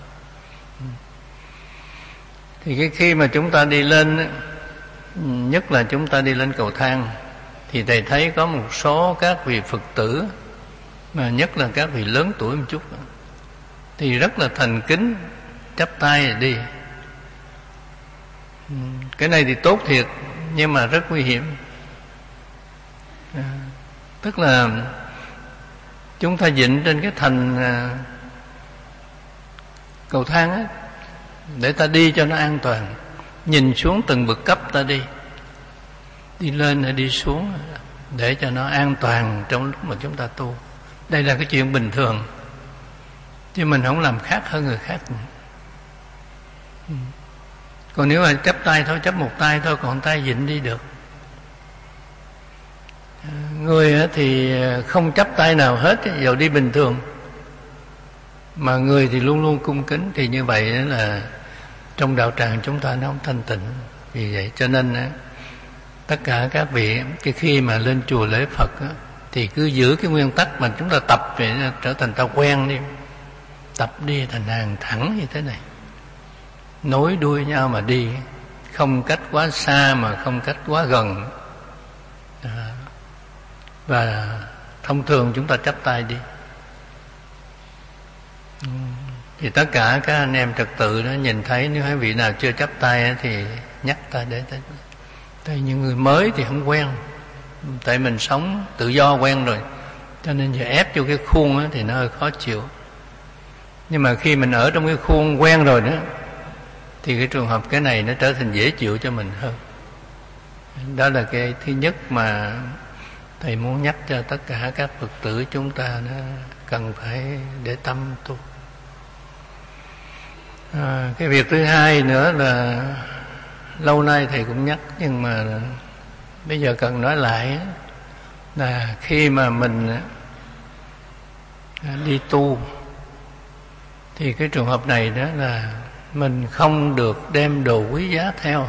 S1: Thì cái khi mà chúng ta đi lên, nhất là chúng ta đi lên cầu thang, thì thầy thấy có một số các vị Phật tử, mà nhất là các vị lớn tuổi một chút, thì rất là thành kính, chắp tay đi. Cái này thì tốt thiệt, nhưng mà rất nguy hiểm. À, tức là chúng ta dựng trên cái thành à, cầu thang á, để ta đi cho nó an toàn, nhìn xuống từng bậc cấp ta đi, đi lên hay đi xuống, để cho nó an toàn trong lúc mà chúng ta tu. Đây là cái chuyện bình thường, chứ mình không làm khác hơn người khác. Còn nếu mà chấp tay thôi, chấp một tay thôi, còn tay vịn đi được. Người thì không chấp tay nào hết, giờ đi bình thường, mà người thì luôn luôn cung kính. Thì như vậy là trong đạo tràng chúng ta nó không thanh tịnh. Vì vậy cho nên tất cả các vị cái khi mà lên chùa lễ Phật thì cứ giữ cái nguyên tắc mà chúng ta tập để trở thành ta quen đi. Tập đi thành hàng thẳng như thế này, nối đuôi nhau mà đi, không cách quá xa mà không cách quá gần. À, và thông thường chúng ta chắp tay đi. Thì tất cả các anh em trật tự đó nhìn thấy, nếu hai vị nào chưa chắp tay thì nhắc ta để tới. Tại những người mới thì không quen, tại mình sống tự do quen rồi, cho nên giờ ép vô cái khuôn thì nó hơi khó chịu. Nhưng mà khi mình ở trong cái khuôn quen rồi đó, thì cái trường hợp cái này nó trở thành dễ chịu cho mình hơn. Đó là cái thứ nhất mà thầy muốn nhắc cho tất cả các Phật tử chúng ta, nó cần phải để tâm tu. À, cái việc thứ hai nữa là lâu nay thầy cũng nhắc, nhưng mà bây giờ cần nói lại, là khi mà mình đi tu thì cái trường hợp này đó là mình không được đem đồ quý giá theo,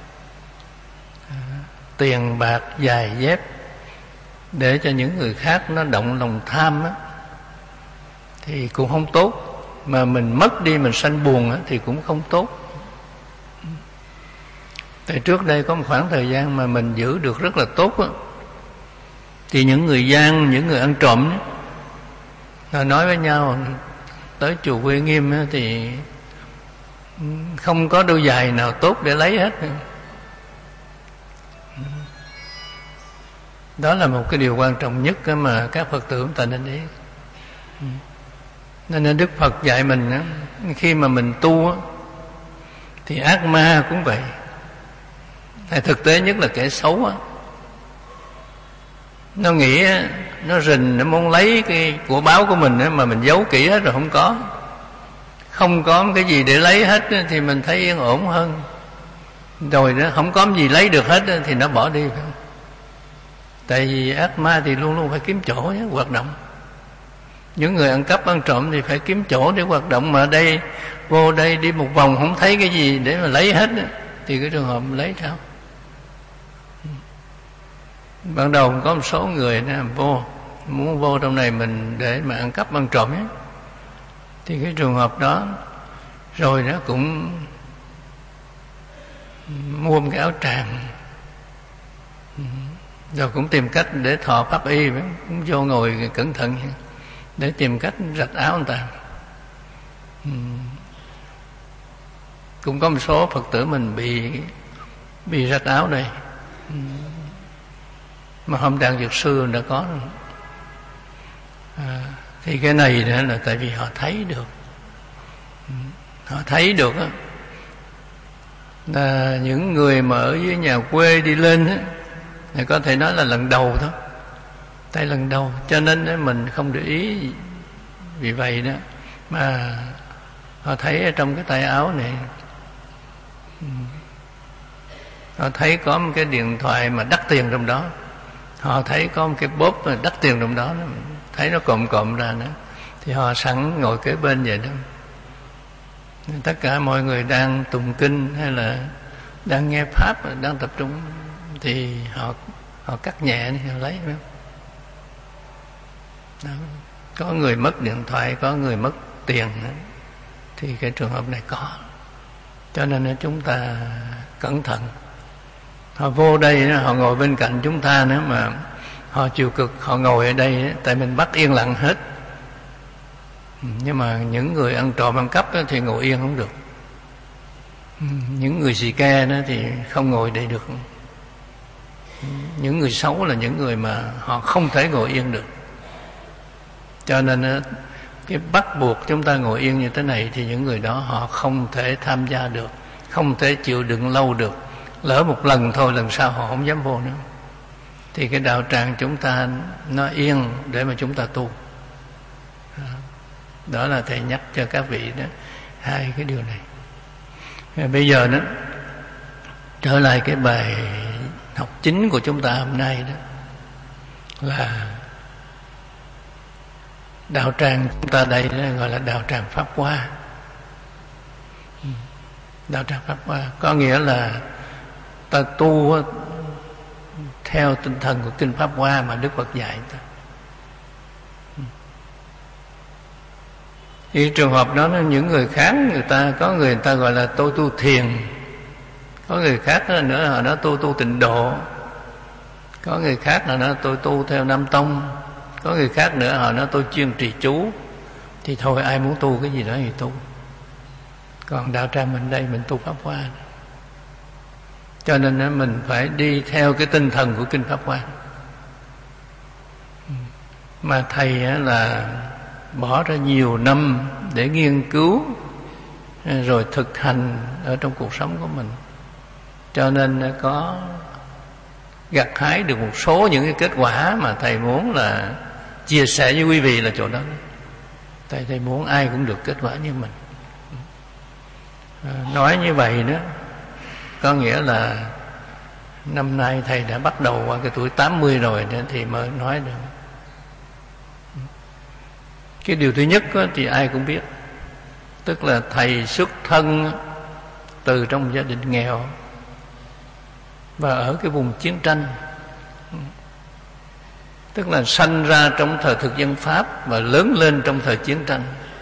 S1: tiền bạc, giày dép, để cho những người khác nó động lòng tham á, thì cũng không tốt. Mà mình mất đi mình sanh buồn á, thì cũng không tốt. Tại trước đây có một khoảng thời gian mà mình giữ được rất là tốt á, thì những người gian, những người ăn trộm á, họ nói với nhau tới chùa Quê Nghiêm á, thì không có đôi giày nào tốt để lấy hết. Đó là một cái điều quan trọng nhất mà các Phật tử chúng ta nên ý. Nên Đức Phật dạy mình á, khi mà mình tu á, thì ác ma cũng vậy. Hay thực tế nhất là kẻ xấu á, nó nghĩ á, nó rình, nó muốn lấy cái của báo của mình á, mà mình giấu kỹ hết rồi không có. Không có cái gì để lấy hết á, thì mình thấy yên ổn hơn. Rồi đó không có gì lấy được hết á, thì nó bỏ đi. Tại vì ác ma thì luôn luôn phải kiếm chỗ để hoạt động. Những người ăn cắp ăn trộm thì phải kiếm chỗ để hoạt động, mà đây vô đây đi một vòng không thấy cái gì để mà lấy hết, thì cái trường hợp lấy sao? Ban đầu có một số người đó, vô muốn vô trong này mình để mà ăn cắp ăn trộm ấy, thì cái trường hợp đó rồi nó cũng mua một cái áo tràng, rồi cũng tìm cách để thọ pháp y, cũng vô ngồi cẩn thận để tìm cách rạch áo người ta. Cũng có một số Phật tử mình bị bị rạch áo đây, mà hôm Đặng Dược Sư đã có rồi. À, thì cái này nữa là tại vì họ thấy được, họ thấy được á, là những người mà ở dưới nhà quê đi lên á, thì có thể nói là lần đầu thôi, tay lần đầu, cho nên mình không để ý. Vì vậy đó mà họ thấy ở trong cái tay áo này, họ thấy có một cái điện thoại mà đắt tiền trong đó, họ thấy có một cái bóp mà đắt tiền trong đó, thấy nó cộm cộm ra nữa, thì họ sẵn ngồi kế bên vậy đó. Tất cả mọi người đang tụng kinh hay là đang nghe pháp, đang tập trung, thì họ họ cắt nhẹ thì họ lấy. Đó. Có người mất điện thoại, có người mất tiền đó. Thì cái trường hợp này có. Cho nên chúng ta cẩn thận. Họ vô đây, họ ngồi bên cạnh chúng ta nữa mà họ chịu cực, họ ngồi ở đây tại mình bắt yên lặng hết. Nhưng mà những người ăn trộm ăn cắp thì ngồi yên không được. Những người xì ke đó thì không ngồi đây được. Những người xấu là những người mà họ không thể ngồi yên được. Cho nên cái bắt buộc chúng ta ngồi yên như thế này thì những người đó họ không thể tham gia được, không thể chịu đựng lâu được. Lỡ một lần thôi, lần sau họ không dám vô nữa. Thì cái đạo tràng chúng ta nó yên để mà chúng ta tu. Đó là thầy nhắc cho các vị đó hai cái điều này. Bây giờ đó trở lại cái bài học chính của chúng ta hôm nay đó là đạo tràng chúng ta đây đó gọi là đạo tràng Pháp Hoa. Đạo tràng Pháp Hoa có nghĩa là ta tu theo tinh thần của kinh Pháp Hoa mà Đức Phật dạy ta. Thì trường hợp đó những người khác người ta có người, người ta gọi là tôi tu thiền, có người khác nữa họ nói tôi tu tịnh độ, có người khác là nói tôi tu theo Nam Tông, có người khác nữa họ nói tôi chuyên trì chú. Thì thôi ai muốn tu cái gì đó thì tu. Còn đạo tràng mình đây mình tu Pháp Hoa. Cho nên mình phải đi theo cái tinh thần của kinh Pháp Hoa. Mà thầy là bỏ ra nhiều năm để nghiên cứu rồi thực hành ở trong cuộc sống của mình, cho nên có gặt hái được một số những cái kết quả mà thầy muốn là chia sẻ với quý vị là chỗ đó. Thầy thầy muốn ai cũng được kết quả như mình. Nói như vậy đó có nghĩa là năm nay thầy đã bắt đầu qua cái tuổi tám mươi rồi thì mới nói được. Cái điều thứ nhất thì ai cũng biết, tức là thầy xuất thân từ trong gia đình nghèo và ở cái vùng chiến tranh, tức là sanh ra trong thời thực dân Pháp và lớn lên trong thời chiến tranh,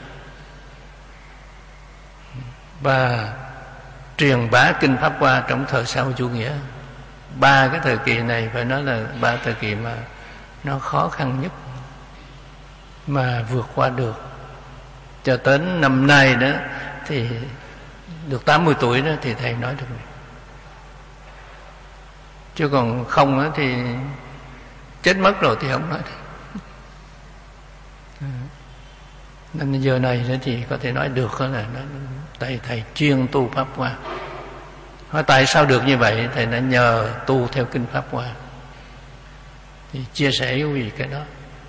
S1: và truyền bá kinh Pháp Hoa trong thời xã hội chủ nghĩa. Ba cái thời kỳ này phải nói là ba thời kỳ mà nó khó khăn nhất mà vượt qua được. Cho đến năm nay đó thì được tám mươi tuổi đó thì thầy nói được. Chứ còn không đó thì chết mất rồi thì không nói được. Nên giờ này đó thì có thể nói được là thầy, thầy chuyên tu Pháp Hoa. Hỏi tại sao được như vậy? Thầy đã nhờ tu theo kinh Pháp Hoa. Thì chia sẻ với quý vị cái đó.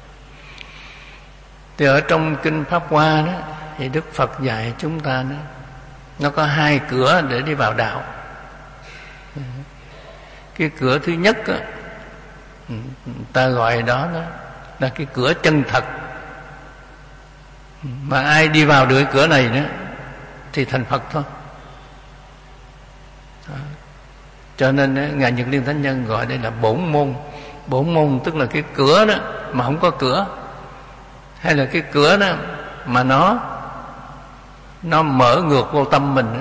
S1: Thì ở trong kinh Pháp Hoa đó thì Đức Phật dạy chúng ta đó, nó có hai cửa để đi vào đạo. Cái cửa thứ nhất đó, ta gọi đó, đó là cái cửa chân thật. Mà ai đi vào được cái cửa này đó thì thành Phật thôi. Đó. Cho nên Ngài Nhật Liên Thánh Nhân gọi đây là bổn môn. Bổn môn tức là cái cửa đó mà không có cửa, hay là cái cửa đó mà nó nó mở ngược vô tâm mình đó.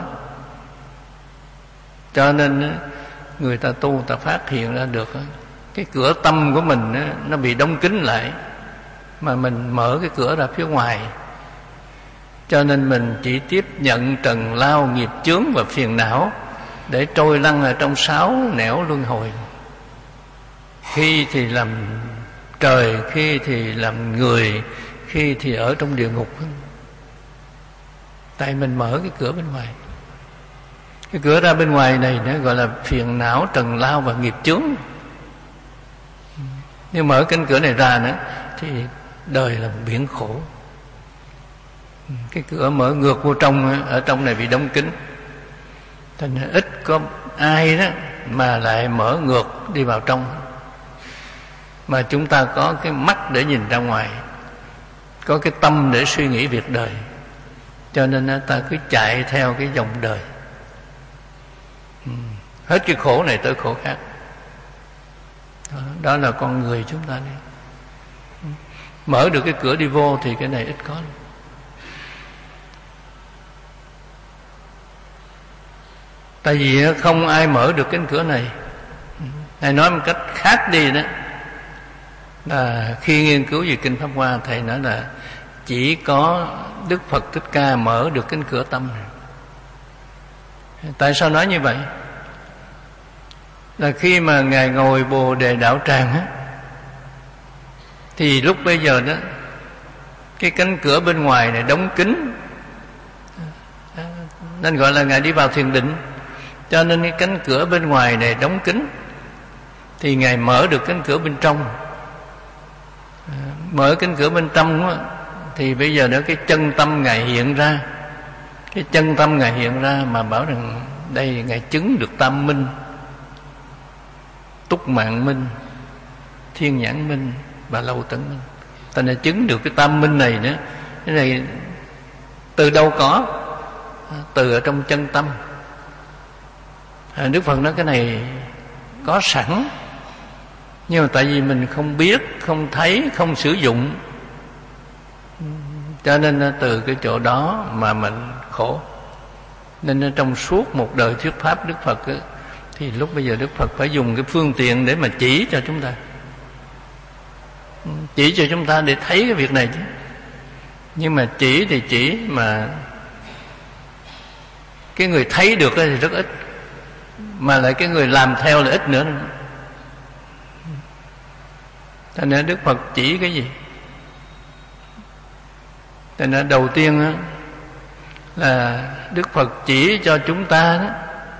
S1: Cho nên người ta tu, người ta phát hiện ra được cái cửa tâm của mình đó, nó bị đóng kín lại, mà mình mở cái cửa ra phía ngoài. Cho nên mình chỉ tiếp nhận trần lao nghiệp chướng và phiền não để trôi lăn ở trong sáu nẻo luân hồi. Khi thì làm trời, khi thì làm người, khi thì ở trong địa ngục. Tại mình mở cái cửa bên ngoài. Cái cửa ra bên ngoài này nó gọi là phiền não, trần lao và nghiệp chướng. Nếu mở cánh cửa này ra nữa thì đời là một biển khổ. Cái cửa mở ngược vô trong, ở trong này bị đóng kín, thành ít có ai đó mà lại mở ngược đi vào trong. Mà chúng ta có cái mắt để nhìn ra ngoài, có cái tâm để suy nghĩ việc đời, cho nên ta cứ chạy theo cái dòng đời. Hết cái khổ này tới khổ khác. Đó, đó là con người chúng ta đi. Mở được cái cửa đi vô thì cái này ít có lắm. Tại vì không ai mở được cánh cửa này. Thầy nói một cách khác đi đó, là khi nghiên cứu về Kinh Pháp Hoa, thầy nói là chỉ có Đức Phật Thích Ca mở được cánh cửa tâm này. Tại sao nói như vậy? Là khi mà Ngài ngồi Bồ Đề Đạo Tràng á, thì lúc bây giờ đó cái cánh cửa bên ngoài này đóng kín, nên gọi là Ngài đi vào thiền định. Cho nên cái cánh cửa bên ngoài này đóng kín, thì Ngài mở được cánh cửa bên trong. Mở cánh cửa bên trong đó, thì bây giờ đó cái chân tâm Ngài hiện ra. Cái chân tâm Ngài hiện ra mà bảo rằng đây Ngài chứng được tam minh, túc mạng minh, thiên nhãn minh và lâu tận minh. Ta đã chứng được cái tam minh này nữa. Cái này từ đâu có? Từ ở trong chân tâm. Đức Phật nói cái này có sẵn, nhưng mà tại vì mình không biết, không thấy, không sử dụng, cho nên từ cái chỗ đó mà mình khổ. Nên trong suốt một đời thuyết pháp Đức Phật ấy, thì lúc bây giờ Đức Phật phải dùng cái phương tiện để mà chỉ cho chúng ta, chỉ cho chúng ta để thấy cái việc này chứ. Nhưng mà chỉ thì chỉ, mà cái người thấy được thì rất ít, mà lại cái người làm theo là ít nữa. Cho nên Đức Phật chỉ cái gì? Cho nên đầu tiên đó, là Đức Phật chỉ cho chúng ta đó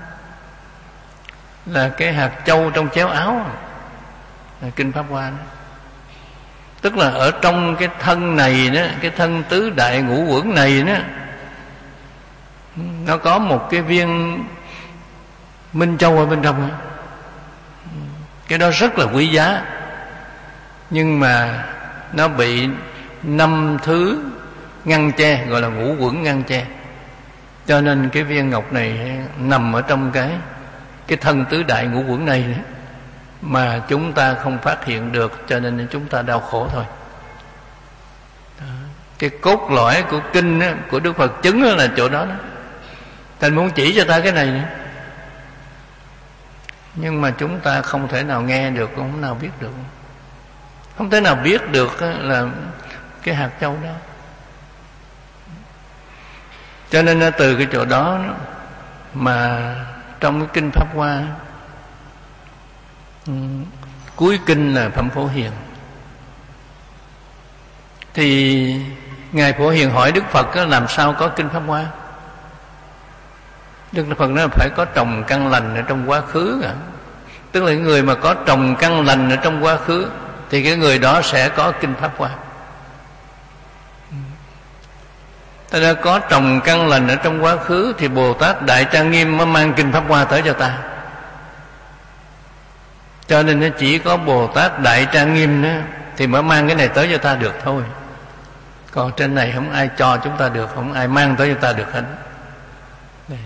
S1: là cái hạt châu trong chéo áo, là Kinh Pháp Hoa đó. Tức là ở trong cái thân này đó, cái thân tứ đại ngũ uẩn này đó, nó có một cái viên minh châu ở bên trong đó. Cái đó rất là quý giá, nhưng mà nó bị năm thứ ngăn che, gọi là ngũ uẩn ngăn che. Cho nên cái viên ngọc này nằm ở trong cái cái thân tứ đại ngũ uẩn này nữa, mà chúng ta không phát hiện được, cho nên chúng ta đau khổ thôi. Đó. Cái cốt lõi của kinh đó, của Đức Phật chứng đó là chỗ đó đó. Thành muốn chỉ cho ta cái này nữa, nhưng mà chúng ta không thể nào nghe được, không thể nào biết được, không thể nào biết được là cái hạt châu đó. Cho nên từ cái chỗ đó mà trong cái Kinh Pháp Hoa, cuối kinh là Phẩm Phổ Hiền, thì Ngài Phổ Hiền hỏi Đức Phật làm sao có Kinh Pháp Hoa. Đức Phật nói phải có trồng căn lành ở trong quá khứ cả. Tức là người mà có trồng căn lành ở trong quá khứ thì cái người đó sẽ có Kinh Pháp Hoa. Ta đã có trồng căn lành ở trong quá khứ thì Bồ Tát Đại Trang Nghiêm mới mang Kinh Pháp Hoa tới cho ta. Cho nên nó chỉ có Bồ Tát Đại Trang Nghiêm đó thì mới mang cái này tới cho ta được thôi. Còn trên này không ai cho chúng ta được, không ai mang tới cho ta được hết. Đây.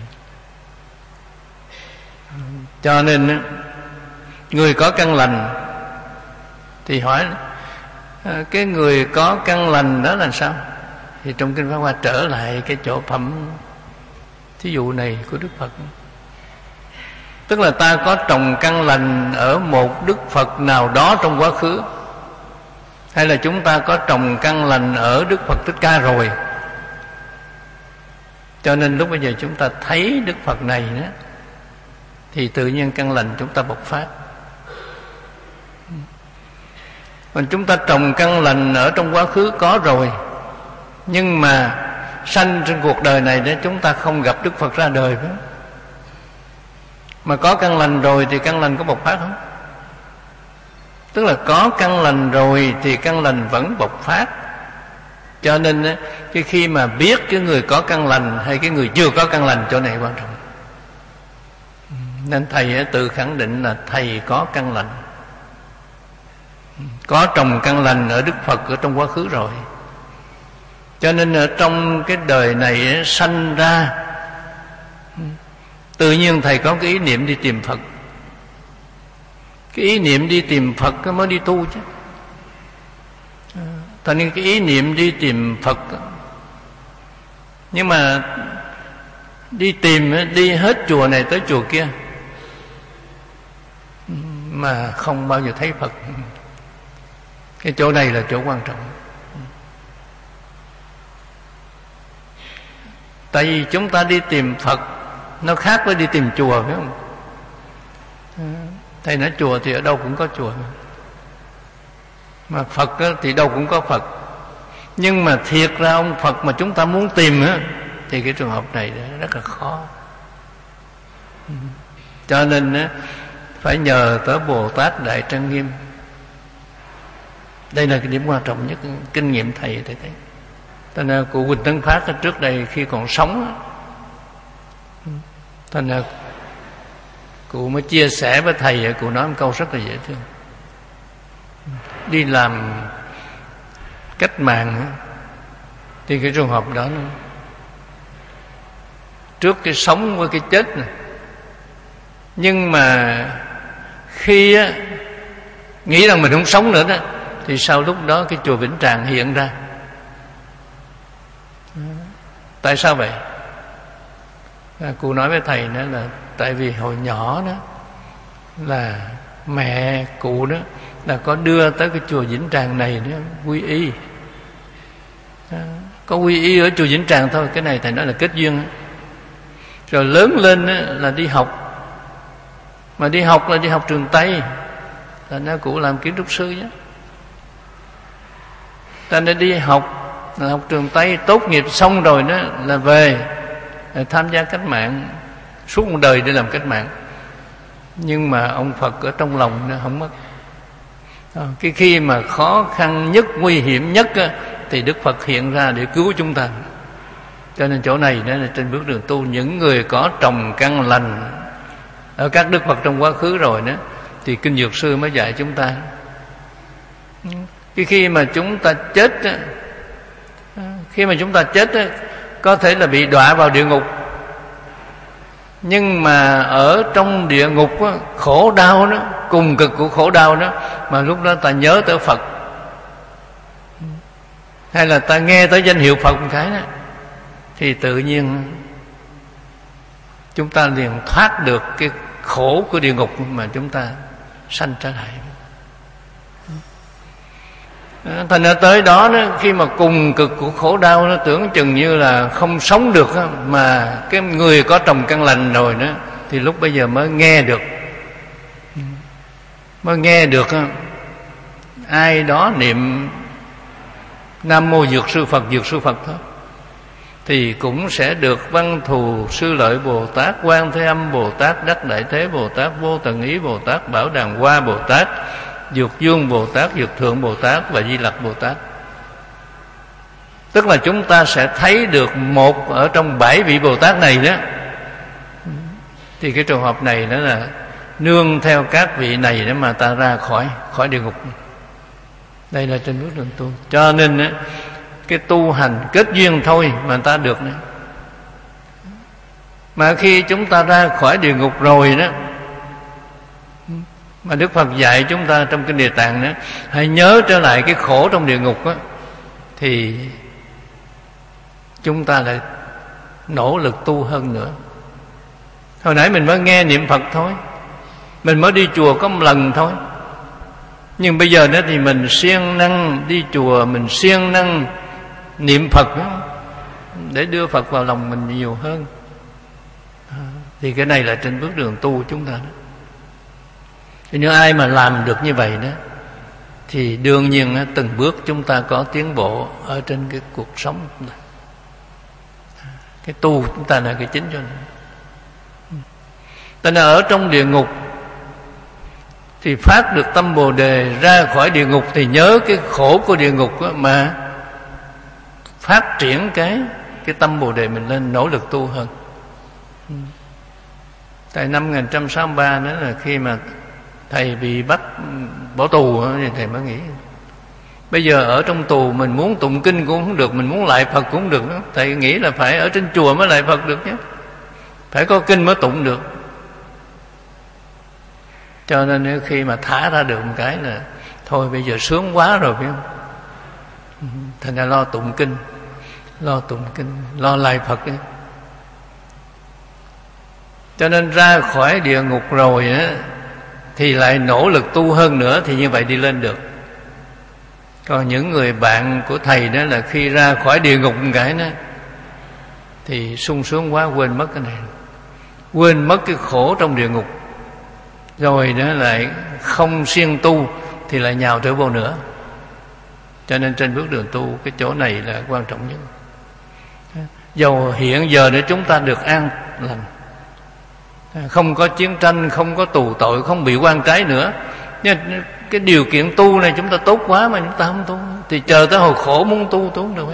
S1: Cho nên người có căn lành thì hỏi cái người có căn lành đó là sao? Thì trong Kinh Pháp Hoa trở lại cái chỗ phẩm thí dụ này của Đức Phật. Tức là ta có trồng căn lành ở một Đức Phật nào đó trong quá khứ, hay là chúng ta có trồng căn lành ở Đức Phật Thích Ca rồi. Cho nên lúc bây giờ chúng ta thấy Đức Phật này đó, thì tự nhiên căn lành chúng ta bộc phát. Còn chúng ta trồng căn lành ở trong quá khứ có rồi, nhưng mà sanh trên cuộc đời này để chúng ta không gặp Đức Phật ra đời phải. Mà có căn lành rồi thì căn lành có bộc phát không? Tức là có căn lành rồi thì căn lành vẫn bộc phát. Cho nên cái khi mà biết cái người có căn lành hay cái người chưa có căn lành, chỗ này quan trọng. Nên thầy tự khẳng định là thầy có căn lành, có trồng căn lành ở Đức Phật ở trong quá khứ rồi. Cho nên ở trong cái đời này sanh ra, tự nhiên thầy có cái ý niệm đi tìm Phật. Cái ý niệm đi tìm Phật mới đi tu chứ. Thành nên cái ý niệm đi tìm Phật, nhưng mà đi tìm, đi hết chùa này tới chùa kia mà không bao giờ thấy Phật. Cái chỗ này là chỗ quan trọng. Tại vì chúng ta đi tìm Phật nó khác với đi tìm chùa, phải không? Thầy nói chùa thì ở đâu cũng có chùa, mà Phật thì đâu cũng có Phật. Nhưng mà thiệt ra ông Phật mà chúng ta muốn tìm thì cái trường hợp này rất là khó. Cho nên phải nhờ tới Bồ Tát Đại Trang Nghiêm. Đây là cái điểm quan trọng nhất, kinh nghiệm thầy thầy thấy. Thành ra cụ Huỳnh Tấn Phát trước đây khi còn sống, thành ra cụ mới chia sẻ với thầy, cụ nói một câu rất là dễ thương. Đi làm cách mạng thì cái trường hợp đó nó, trước cái sống với cái chết này, nhưng mà khi á, nghĩ rằng mình không sống nữa đó, thì sau lúc đó cái chùa Vĩnh Tràng hiện ra. Tại sao vậy? À, cô nói với thầy đó là tại vì hồi nhỏ đó là mẹ cụ đó là có đưa tới cái chùa Vĩnh Tràng này đó quy y. À, có quy y ở chùa Vĩnh Tràng thôi. Cái này thầy nói là kết duyên. Rồi lớn lên đó, là đi học. Mà đi học là đi học trường Tây. Thành ra cụ làm kiến trúc sư chứ. Thành ra đi học là học trường Tây, tốt nghiệp xong rồi đó là về tham gia cách mạng, suốt một đời để làm cách mạng. Nhưng mà ông Phật ở trong lòng nó không mất. Cái khi mà khó khăn nhất, nguy hiểm nhất thì Đức Phật hiện ra để cứu chúng ta. Cho nên chỗ này đó là trên bước đường tu, những người có trồng căn lành ở các Đức Phật trong quá khứ rồi đó, thì Kinh Dược Sư mới dạy chúng ta. Cái khi mà chúng ta chết, khi mà chúng ta chết có thể là bị đọa vào địa ngục, nhưng mà ở trong địa ngục khổ đau đó, cùng cực của khổ đau đó, mà lúc đó ta nhớ tới Phật, hay là ta nghe tới danh hiệu Phật một cái đó, thì tự nhiên chúng ta liền thoát được cái khổ của địa ngục mà chúng ta sanh trở lại. Thành ra tới đó, đó khi mà cùng cực của khổ đau, nó tưởng chừng như là không sống được đó, mà cái người có trồng căn lành rồi đó, thì lúc bây giờ mới nghe được, mới nghe được đó, ai đó niệm Nam Mô Dược Sư Phật, Dược Sư Phật thôi, thì cũng sẽ được Văn Thù Sư Lợi Bồ Tát, Quan Thế Âm Bồ Tát, Đắc Đại Thế Bồ Tát, Vô Tận Ý Bồ Tát, Bảo Đàn Hoa Bồ Tát, Dược Dương Bồ Tát, Dược Thượng Bồ Tát và Di Lặc Bồ Tát. Tức là chúng ta sẽ thấy được một ở trong bảy vị Bồ Tát này đó. Thì cái trường hợp này đó là nương theo các vị này để mà ta ra khỏi khỏi địa ngục. Đây là trên bước đường tu. Cho nên đó, cái tu hành kết duyên thôi mà ta được nữa. Mà khi chúng ta ra khỏi địa ngục rồi đó, mà Đức Phật dạy chúng ta trong Kinh Địa Tạng đó, hãy nhớ trở lại cái khổ trong địa ngục đó, thì chúng ta lại nỗ lực tu hơn nữa. Hồi nãy mình mới nghe niệm Phật thôi, mình mới đi chùa có một lần thôi, nhưng bây giờ đó thì mình siêng năng đi chùa, mình siêng năng niệm Phật đó, để đưa Phật vào lòng mình nhiều hơn. Thì cái này là trên bước đường tu chúng ta đó. Thì nếu ai mà làm được như vậy đó, thì đương nhiên từng bước chúng ta có tiến bộ ở trên cái cuộc sống của chúng ta. Cái tu chúng ta là cái chính cho nên. Tại nên ở trong địa ngục thì phát được tâm Bồ Đề, ra khỏi địa ngục thì nhớ cái khổ của địa ngục đó, mà phát triển cái cái tâm Bồ Đề mình lên, nỗ lực tu hơn. Tại năm một nghìn chín trăm sáu mươi ba đó là khi mà thầy bị bắt bỏ tù thì thầy mới nghĩ Bây giờ ở trong tù mình muốn tụng kinh cũng không được, mình muốn lại Phật cũng không được nữa. Thầy nghĩ là phải ở trên chùa mới lại Phật được nhé, phải có kinh mới tụng được. Cho nên khi mà thả ra được một cái là thôi bây giờ sướng quá rồi, phải không? Thành ra lo tụng kinh, lo tụng kinh, lo lại Phật ấy. Cho nên ra khỏi địa ngục rồi á, thì lại nỗ lực tu hơn nữa, thì như vậy đi lên được. Còn những người bạn của thầy đó là khi ra khỏi địa ngục một cái đó thì sung sướng quá, quên mất cái này, quên mất cái khổ trong địa ngục, rồi đó lại không siêng tu thì lại nhào trở vô nữa. Cho nên trên bước đường tu, cái chỗ này là quan trọng nhất. Dầu hiện giờ để chúng ta được an lành, không có chiến tranh, không có tù tội, không bị oan trái nữa, nhưng cái điều kiện tu này chúng ta tốt quá mà chúng ta không tu, thì chờ tới hồi khổ muốn tu tu không được hết.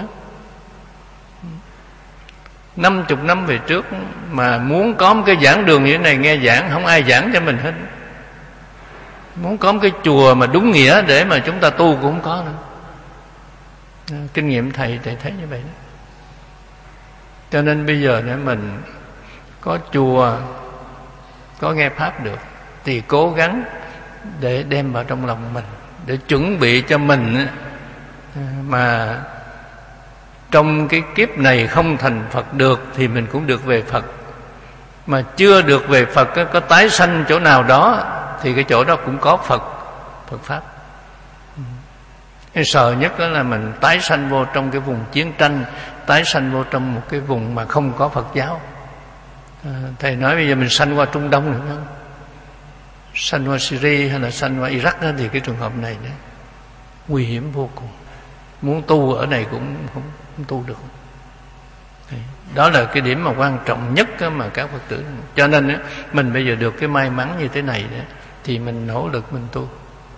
S1: Năm chục năm về trước mà muốn có một cái giảng đường như thế này, nghe giảng không ai giảng cho mình hết. Muốn có một cái chùa mà đúng nghĩa để mà chúng ta tu cũng không có nữa. Kinh nghiệm thầy thầy thấy như vậy đó. Cho nên bây giờ nếu mình có chùa, có nghe pháp được, thì cố gắng để đem vào trong lòng mình, để chuẩn bị cho mình mà trong cái kiếp này không thành Phật được thì mình cũng được về Phật. Mà chưa được về Phật, có tái sanh chỗ nào đó thì cái chỗ đó cũng có Phật, Phật Pháp. Cái sợ nhất đó là mình tái sanh vô trong cái vùng chiến tranh, tái sanh vô trong một cái vùng mà không có Phật giáo. à, Thầy nói bây giờ mình sanh qua Trung Đông nữa không? Sanh qua Syria hay là sanh qua Iraq đó, thì cái trường hợp này đó, nguy hiểm vô cùng. Muốn tu ở này cũng không, không tu được. Đó là cái điểm mà quan trọng nhất mà các Phật tử. Cho nên mình bây giờ được cái may mắn như thế này đó, thì mình nỗ lực mình tu,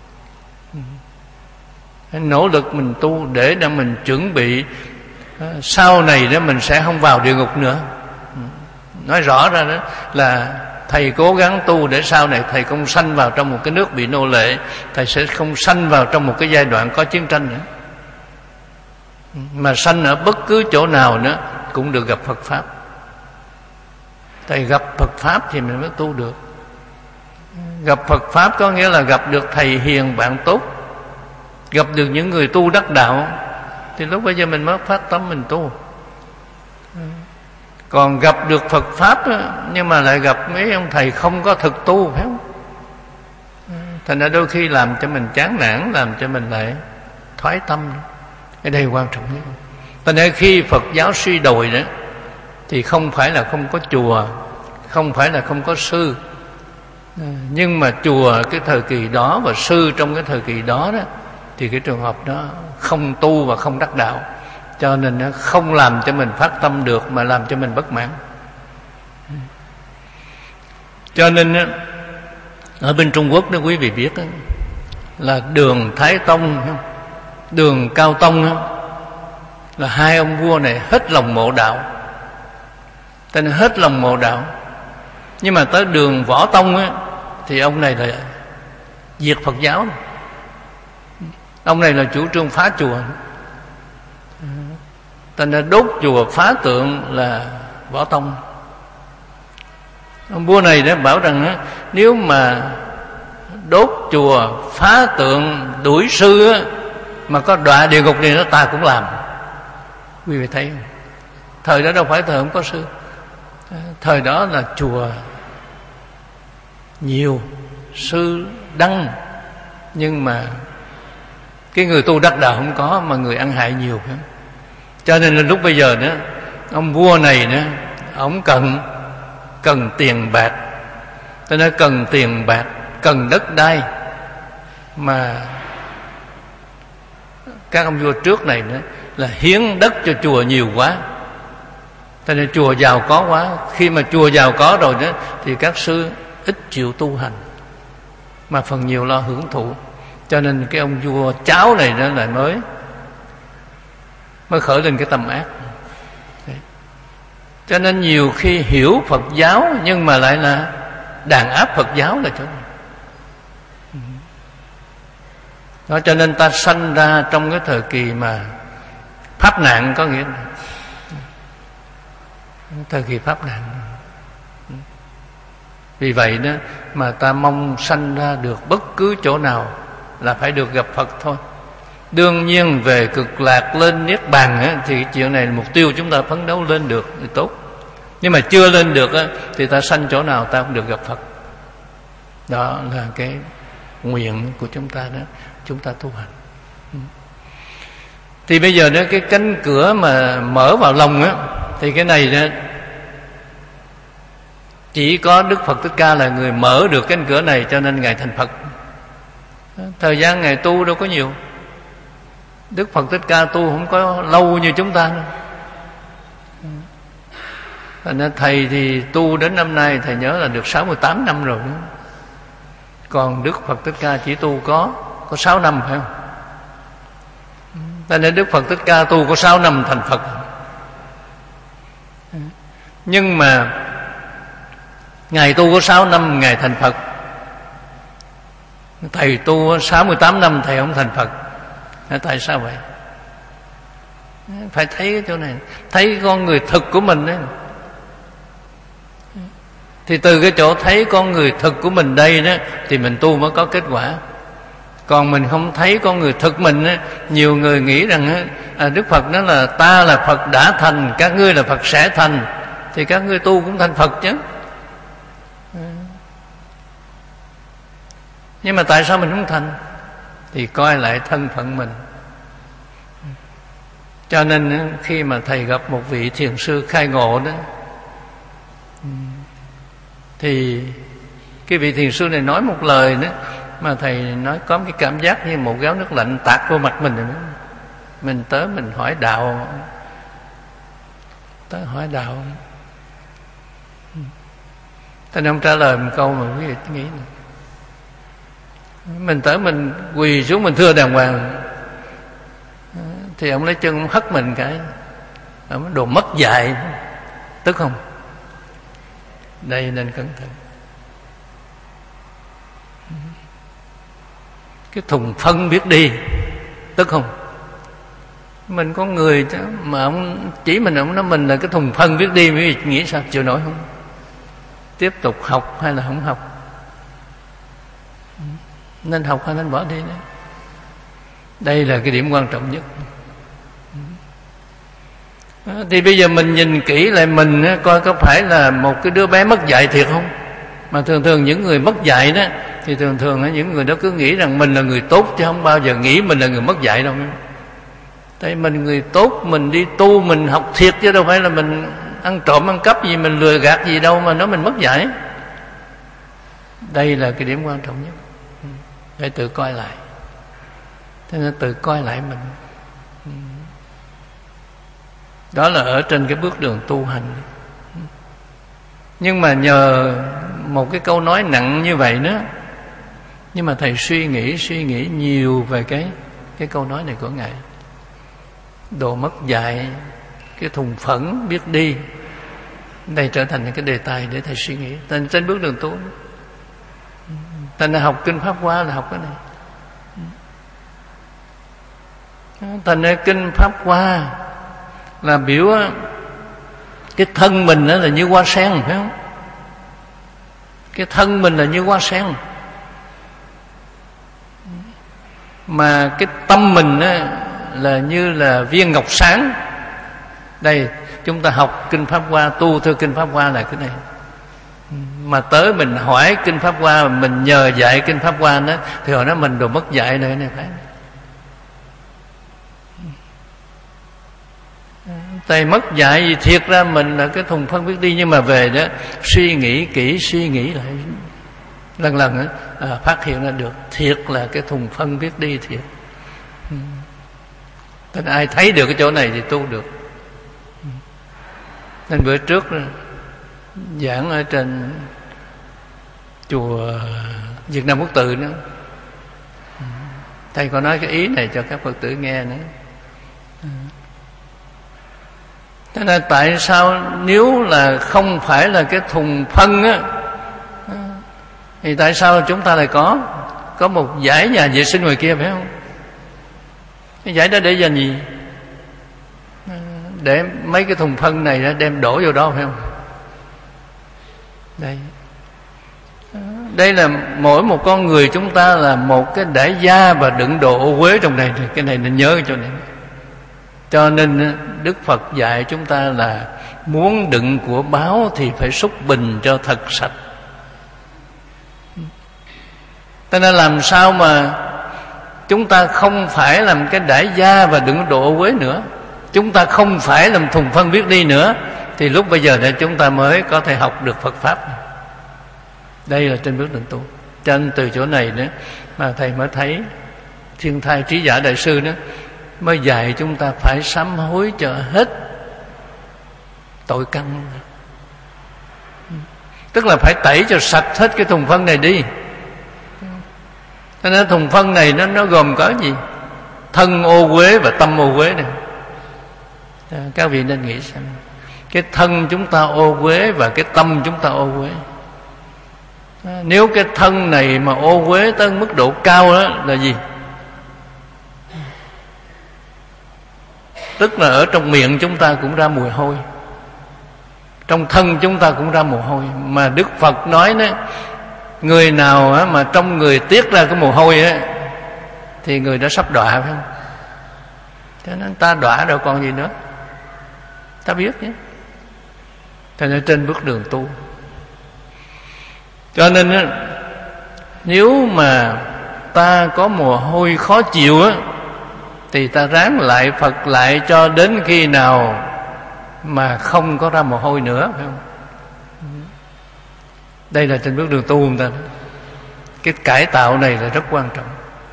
S1: nỗ lực mình tu để để mình chuẩn bị sau này đó mình sẽ không vào địa ngục nữa. Nói rõ ra đó là thầy cố gắng tu để sau này thầy không sanh vào trong một cái nước bị nô lệ, thầy sẽ không sanh vào trong một cái giai đoạn có chiến tranh nữa, mà sanh ở bất cứ chỗ nào nữa cũng được gặp Phật Pháp. Thầy gặp Phật Pháp thì mình mới tu được. Gặp Phật Pháp có nghĩa là gặp được thầy hiền bạn tốt, gặp được những người tu đắc đạo, thì lúc bây giờ mình mới phát tâm mình tu. Còn gặp được Phật Pháp đó, nhưng mà lại gặp mấy ông thầy không có thực tu, phải không? Thành ra đôi khi làm cho mình chán nản, làm cho mình lại thoái tâm. Cái đây quan trọng nhất. Thành ra khi Phật giáo suy đồi đó, thì không phải là không có chùa, không phải là không có sư, nhưng mà chùa cái thời kỳ đó và sư trong cái thời kỳ đó đó, thì cái trường hợp đó không tu và không đắc đạo, cho nên nó không làm cho mình phát tâm được, mà làm cho mình bất mãn. Cho nên ở bên Trung Quốc đó quý vị biết đó, là đường Thái Tông, đường Cao Tông, là hai ông vua này hết lòng mộ đạo, cho nên hết lòng mộ đạo. Nhưng mà tới đường Võ Tông á, thì ông này là diệt Phật giáo. Ông này là chủ trương phá chùa, thành ra đốt chùa phá tượng là Võ Tông. Ông vua này đã bảo rằng á, nếu mà đốt chùa phá tượng đuổi sư á, mà có đọa địa ngục này nó ta cũng làm. Quý vị thấy không? Thời đó đâu phải thời không có sư, thời đó là chùa nhiều, sư đăng, nhưng mà cái người tu đắc đạo không có, mà người ăn hại nhiều. Cho nên là lúc bây giờ đó, ông vua này đó, ông cần cần tiền bạc, cho nên cần tiền bạc, cần đất đai, mà các ông vua trước này nữa là hiến đất cho chùa nhiều quá, cho nên chùa giàu có quá. Khi mà chùa giàu có rồi đó, thì các sư ít chịu tu hành, mà phần nhiều lo hưởng thụ. Cho nên cái ông vua cháu này đó lại mới mới khởi lên cái tâm ác. Cho nên nhiều khi hiểu Phật giáo nhưng mà lại là đàn áp Phật giáo là chỗ này. Đó, cho nên ta sanh ra trong cái thời kỳ mà pháp nạn, có nghĩa là thời kỳ pháp nạn. Vì vậy đó mà ta mong sanh ra được bất cứ chỗ nào là phải được gặp Phật thôi. Đương nhiên về cực lạc lên Niết Bàn á, thì chuyện này là mục tiêu chúng ta phấn đấu lên được thì tốt. Nhưng mà chưa lên được á, thì ta sanh chỗ nào ta cũng được gặp Phật. Đó là cái nguyện của chúng ta đó, chúng ta tu hành. Thì bây giờ đó cái cánh cửa mà mở vào lòng á, thì cái này đó chỉ có Đức Phật Thích Ca là người mở được cánh cửa này, cho nên Ngài thành Phật. Thời gian Ngài tu đâu có nhiều. Đức Phật Thích Ca tu không có lâu như chúng ta đâu. Thành ra thầy thì tu đến năm nay thầy nhớ là được sáu mươi tám năm rồi đó. Còn Đức Phật Thích Ca chỉ tu có có sáu năm phải không? Thành ra Đức Phật Thích Ca tu có sáu năm thành Phật. Nhưng mà Ngài tu có sáu năm Ngài thành Phật. Thầy tu sáu mươi tám năm thầy không thành Phật. Tại sao vậy? Phải thấy cái chỗ này, thấy con người thực của mình đấy. Thì từ cái chỗ thấy con người thực của mình đây đó, thì mình tu mới có kết quả. Còn mình không thấy con người thực mình á, nhiều người nghĩ rằng á, à, Đức Phật nói là ta là Phật đã thành, các ngươi là Phật sẽ thành, thì các ngươi tu cũng thành Phật chứ. Nhưng mà tại sao mình không thành? Thì coi lại thân phận mình. Cho nên khi mà thầy gặp một vị thiền sư khai ngộ đó, thì cái vị thiền sư này nói một lời đó mà thầy nói có cái cảm giác như một gáo nước lạnh tạt vô mặt mình. Mình tới mình hỏi đạo, tới hỏi đạo, ta không trả lời một câu mà quý vị nghĩ này. Mình tới mình quỳ xuống mình thưa đàng hoàng, thì ông lấy chân ông hất mình cái, ông đồ mất dạy, tức không? Đây nên cẩn thận. Cái thùng phân biết đi, tức không? Mình có người chứ, mà ông chỉ mình, ông nói mình là cái thùng phân biết đi, quý vị nghĩ sao, chịu nổi không? Tiếp tục học hay là không học? Nên học hay nên bỏ đi đấy. Đây là cái điểm quan trọng nhất. Thì bây giờ mình nhìn kỹ lại mình, coi có phải là một cái đứa bé mất dạy thiệt không? Mà thường thường những người mất dạy đó, thì thường thường những người đó cứ nghĩ rằng mình là người tốt, chứ không bao giờ nghĩ mình là người mất dạy đâu. Tại mình người tốt, mình đi tu, mình học thiệt, chứ đâu phải là mình ăn trộm ăn cắp gì, mình lừa gạt gì đâu mà nói mình mất dạy. Đây là cái điểm quan trọng nhất. Phải tự coi lại. Thế nên tự coi lại mình. Đó là ở trên cái bước đường tu hành. Nhưng mà nhờ một cái câu nói nặng như vậy đó, nhưng mà thầy suy nghĩ suy nghĩ nhiều về cái cái câu nói này của Ngài. Đồ mất dạy, cái thùng phẫn biết đi. Đây trở thành cái đề tài để thầy suy nghĩ. Trên, trên bước đường tu, thành ra học kinh Pháp Hoa là học cái này. Thành ra kinh Pháp Hoa là biểu cái thân mình đó là như hoa sen, phải không? Cái thân mình là như hoa sen, mà cái tâm mình đó là như là viên ngọc sáng. Đây chúng ta học kinh Pháp Hoa, tu theo kinh Pháp Hoa là cái này. Mà tới mình hỏi kinh Pháp Hoa, mình nhờ dạy kinh Pháp Hoa đó, thì họ nói mình đồ mất dạy này này phải. Tại mất dạy gì, thiệt ra mình là cái thùng phân biết đi. Nhưng mà về đó suy nghĩ kỹ, suy nghĩ lại lần lần đó, à, phát hiện ra được thiệt là cái thùng phân biết đi thiệt. Nên ai thấy được cái chỗ này thì tu được. Nên bữa trước giảng ở trên chùa Việt Nam Quốc Tự nữa, thầy có nói cái ý này cho các Phật tử nghe nữa. Thế nên tại sao nếu là không phải là cái thùng phân á, thì tại sao chúng ta lại có có một dãy nhà vệ sinh ngoài kia, phải không? Cái dãy đó để dành gì? Để mấy cái thùng phân này đó đem đổ vô đó phải không? Đây, đây là mỗi một con người chúng ta là một cái đải da và đựng đồ ô uế trong này. Cái này nên nhớ cho nên. Cho nên Đức Phật dạy chúng ta là muốn đựng của báo thì phải xúc bình cho thật sạch. Cho nên làm sao mà chúng ta không phải làm cái đải da và đựng đồ ô uế nữa, chúng ta không phải làm thùng phân biết đi nữa, thì lúc bây giờ này chúng ta mới có thể học được Phật Pháp. Đây là trên bước đường tu. Cho nên từ chỗ này nữa mà thầy mới thấy Thiên Thai Trí Giả Đại Sư đó mới dạy chúng ta phải sám hối cho hết tội căn. Tức là phải tẩy cho sạch hết cái thùng phân này đi. Cho nên thùng phân này nó, nó gồm có gì? Thân ô uế và tâm ô uế này. Các vị nên nghĩ xem, cái thân chúng ta ô uế và cái tâm chúng ta ô uế. Nếu cái thân này mà ô uế tới mức độ cao đó là gì? Tức là ở trong miệng chúng ta cũng ra mùi hôi, trong thân chúng ta cũng ra mồ hôi. Mà Đức Phật nói đó, người nào mà trong người tiết ra cái mồ hôi á thì người đó sắp đọa, phải không? Cho nên ta đọa đâu còn gì nữa, ta biết nhé. Cho nên trên bước đường tu, cho nên á, nếu mà ta có mồ hôi khó chịu á thì ta ráng lại Phật lại cho đến khi nào mà không có ra mồ hôi nữa, phải không? Đây là trên bước đường tu người ta. Cái cải tạo này là rất quan trọng.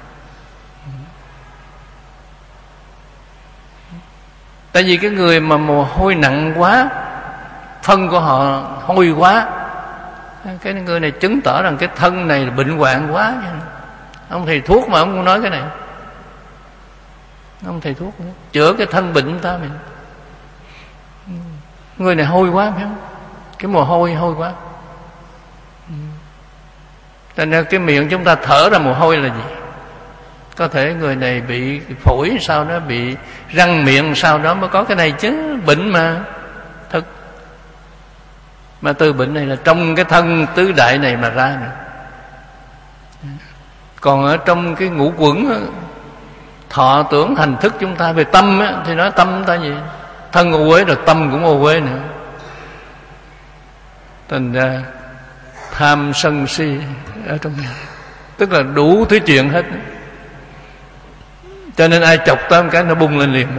S1: Tại vì cái người mà mồ hôi nặng quá, phân của họ hôi quá, cái người này chứng tỏ rằng cái thân này là bệnh hoạn quá. Ông thầy thuốc mà ông cũng nói cái này. Ông thầy thuốc nữa, chữa cái thân bệnh ta mình. Người này hôi quá, phải không? Cái mồ hôi hôi quá. Cho nên cái miệng chúng ta thở ra mồ hôi là gì? Có thể người này bị phổi, sau đó bị răng miệng, sau đó mới có cái này chứ. Bệnh mà thật. Mà từ bệnh này là trong cái thân tứ đại này mà ra nữa. Còn ở trong cái ngũ quẩn, thọ tưởng hành thức chúng ta về tâm á, thì nói tâm chúng ta gì? Thân ô uế rồi tâm cũng ô uế nữa. Thành ra tham sân si ở trong này, tức là đủ thứ chuyện hết. Cho nên ai chọc tới một cái nó bung lên liền nữa.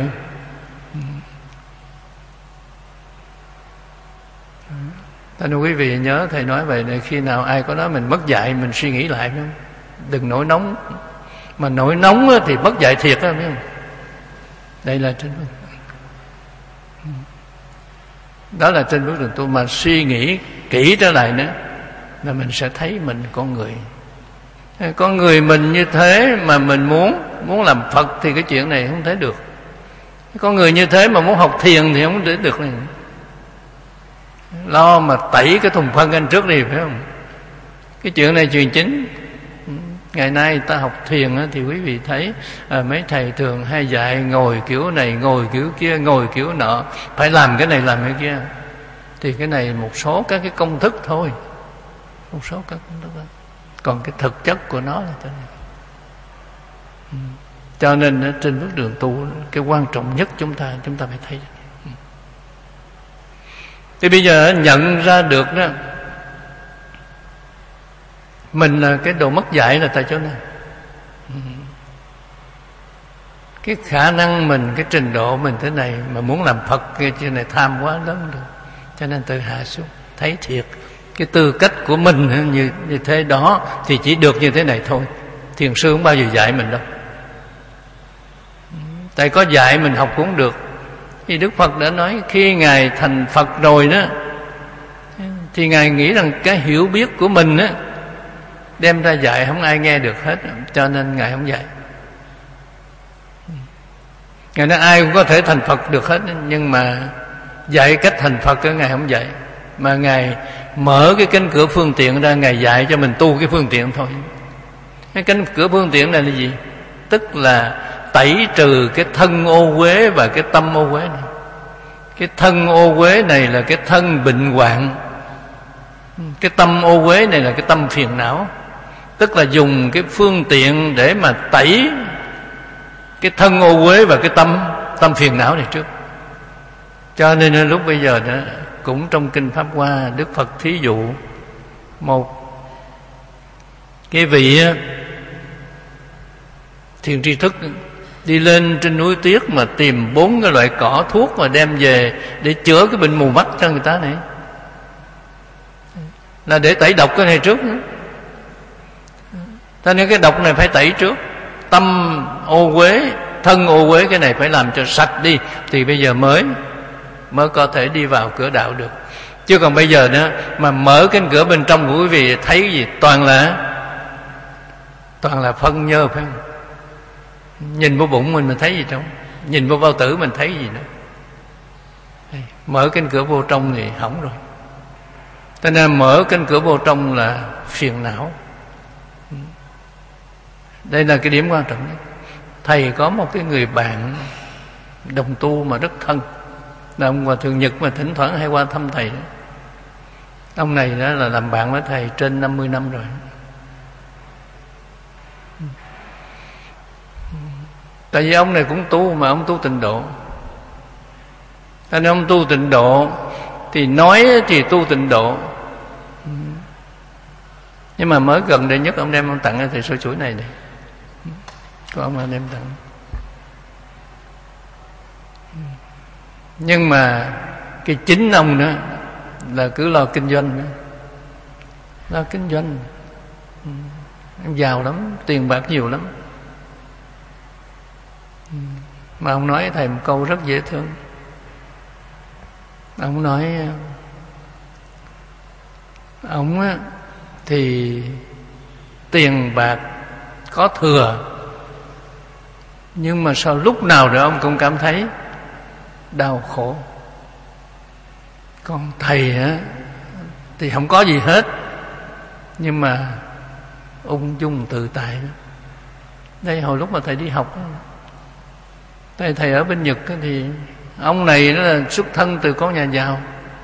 S1: Cho nên quý vị nhớ thầy nói vậy này, khi nào ai có nói mình mất dạy, mình suy nghĩ lại phải không? Đừng nổi nóng. Mà nổi nóng thì mất dạy thiệt đó, biết không? Đây là trên bước. Đó là trên bước đường tu. Mà suy nghĩ kỹ trở lại nữa là mình sẽ thấy mình con người. Con người mình như thế mà mình muốn muốn làm Phật thì cái chuyện này không thể được. Con người như thế mà muốn học thiền thì không thể được này. Lo mà tẩy cái thùng phân anh trước đi, phải không? Cái chuyện này chuyện chính. Ngày nay ta học thiền thì quý vị thấy à, mấy thầy thường hay dạy ngồi kiểu này, ngồi kiểu kia, ngồi kiểu nọ, phải làm cái này làm cái kia. Thì cái này một số các cái công thức thôi, một số các công thức thôi. Còn cái thực chất của nó là thế này. Ừ. Cho nên trên bước đường tu, cái quan trọng nhất chúng ta chúng ta phải thấy. Ừ. Thì bây giờ nhận ra được đó, mình là cái độ mất dạy là tại chỗ này. Ừ. Cái khả năng mình, cái trình độ mình thế này mà muốn làm Phật cái chuyện này tham quá lớn rồi. Cho nên tự hạ xuống, thấy thiệt cái tư cách của mình như, như thế đó thì chỉ được như thế này thôi. Thiền sư không bao giờ dạy mình đâu. Tại có dạy mình học cũng được. Vì Đức Phật đã nói khi Ngài thành Phật rồi đó, thì Ngài nghĩ rằng cái hiểu biết của mình á, đem ra dạy không ai nghe được hết, cho nên Ngài không dạy. Ngài nói ai cũng có thể thành Phật được hết, nhưng mà dạy cách thành Phật á, Ngài không dạy. Mà Ngài mở cái cánh cửa phương tiện ra, Ngài dạy cho mình tu cái phương tiện thôi. Cái cánh cửa phương tiện này là gì? Tức là tẩy trừ cái thân ô uế và cái tâm ô uế này. Cái thân ô uế này là cái thân bệnh hoạn, cái tâm ô uế này là cái tâm phiền não. Tức là dùng cái phương tiện để mà tẩy cái thân ô uế và cái tâm tâm phiền não này trước. Cho nên lúc bây giờ đó, cũng trong Kinh Pháp Hoa, Đức Phật thí dụ một cái vị thiền tri thức đi lên trên núi tuyết mà tìm bốn cái loại cỏ thuốc mà đem về để chữa cái bệnh mù mắt cho người ta này, là để tẩy độc cái này trước nữa. Cho nên cái độc này phải tẩy trước. Tâm ô uế, thân ô uế, cái này phải làm cho sạch đi, thì bây giờ mới mới có thể đi vào cửa đạo được. Chứ còn bây giờ nữa mà mở cánh cửa bên trong của quý vị thấy gì? Toàn là toàn là phân nhơ, phải không? Nhìn vô bụng mình mình thấy gì trong, nhìn vô bao tử mình thấy gì nữa. Mở cánh cửa vô trong thì hỏng rồi. Cho nên mở cánh cửa vô trong là phiền não. Đây là cái điểm quan trọng nhất. Thầy có một cái người bạn đồng tu mà rất thân, là ông Hòa Thượng Nhật, mà thỉnh thoảng hay qua thăm thầy đó. Ông này đó là làm bạn với thầy trên năm mươi năm rồi. Tại vì ông này cũng tu, mà ông tu tịnh độ. Cho nên ông tu tịnh độ thì nói thì tu tịnh độ, nhưng mà mới gần đây nhất ông đem ông tặng cho thầy sôi chuỗi này này. Có ông đem tặng. Nhưng mà cái chính ông nữa là cứ lo kinh doanh nữa. Lo kinh doanh. Em giàu lắm, tiền bạc nhiều lắm. Mà ông nói thầy một câu rất dễ thương. Ông nói ông thì tiền bạc có thừa, nhưng mà sao lúc nào rồi ông cũng cảm thấy đau khổ. Còn thầy á thì không có gì hết, nhưng mà ung dung tự tại đó. Đây hồi lúc mà thầy đi học, thầy, thầy ở bên Nhật thì ông này nó là xuất thân từ con nhà giàu,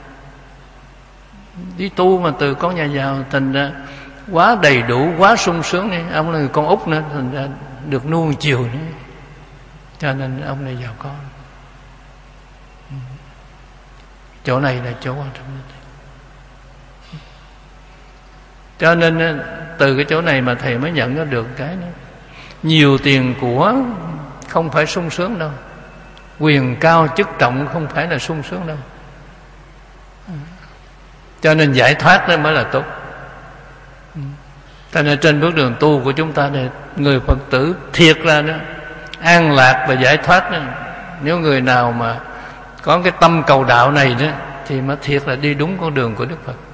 S1: đi tu mà từ con nhà giàu, thành ra quá đầy đủ, quá sung sướng đi. Ông là người con út nữa, thành ra được nuông chiều nữa, cho nên ông này giàu có. Chỗ này là chỗ quan trọng nhất. Cho nên từ cái chỗ này mà thầy mới nhận ra được cái đó. Nhiều tiền của không phải sung sướng đâu, quyền cao chức trọng không phải là sung sướng đâu. Cho nên giải thoát đó mới là tốt. Cho nên trên bước đường tu của chúng ta này, người Phật tử thiệt ra đó, an lạc và giải thoát đó, nếu người nào mà có cái tâm cầu đạo này đó, thì mới thiệt là đi đúng con đường của Đức Phật.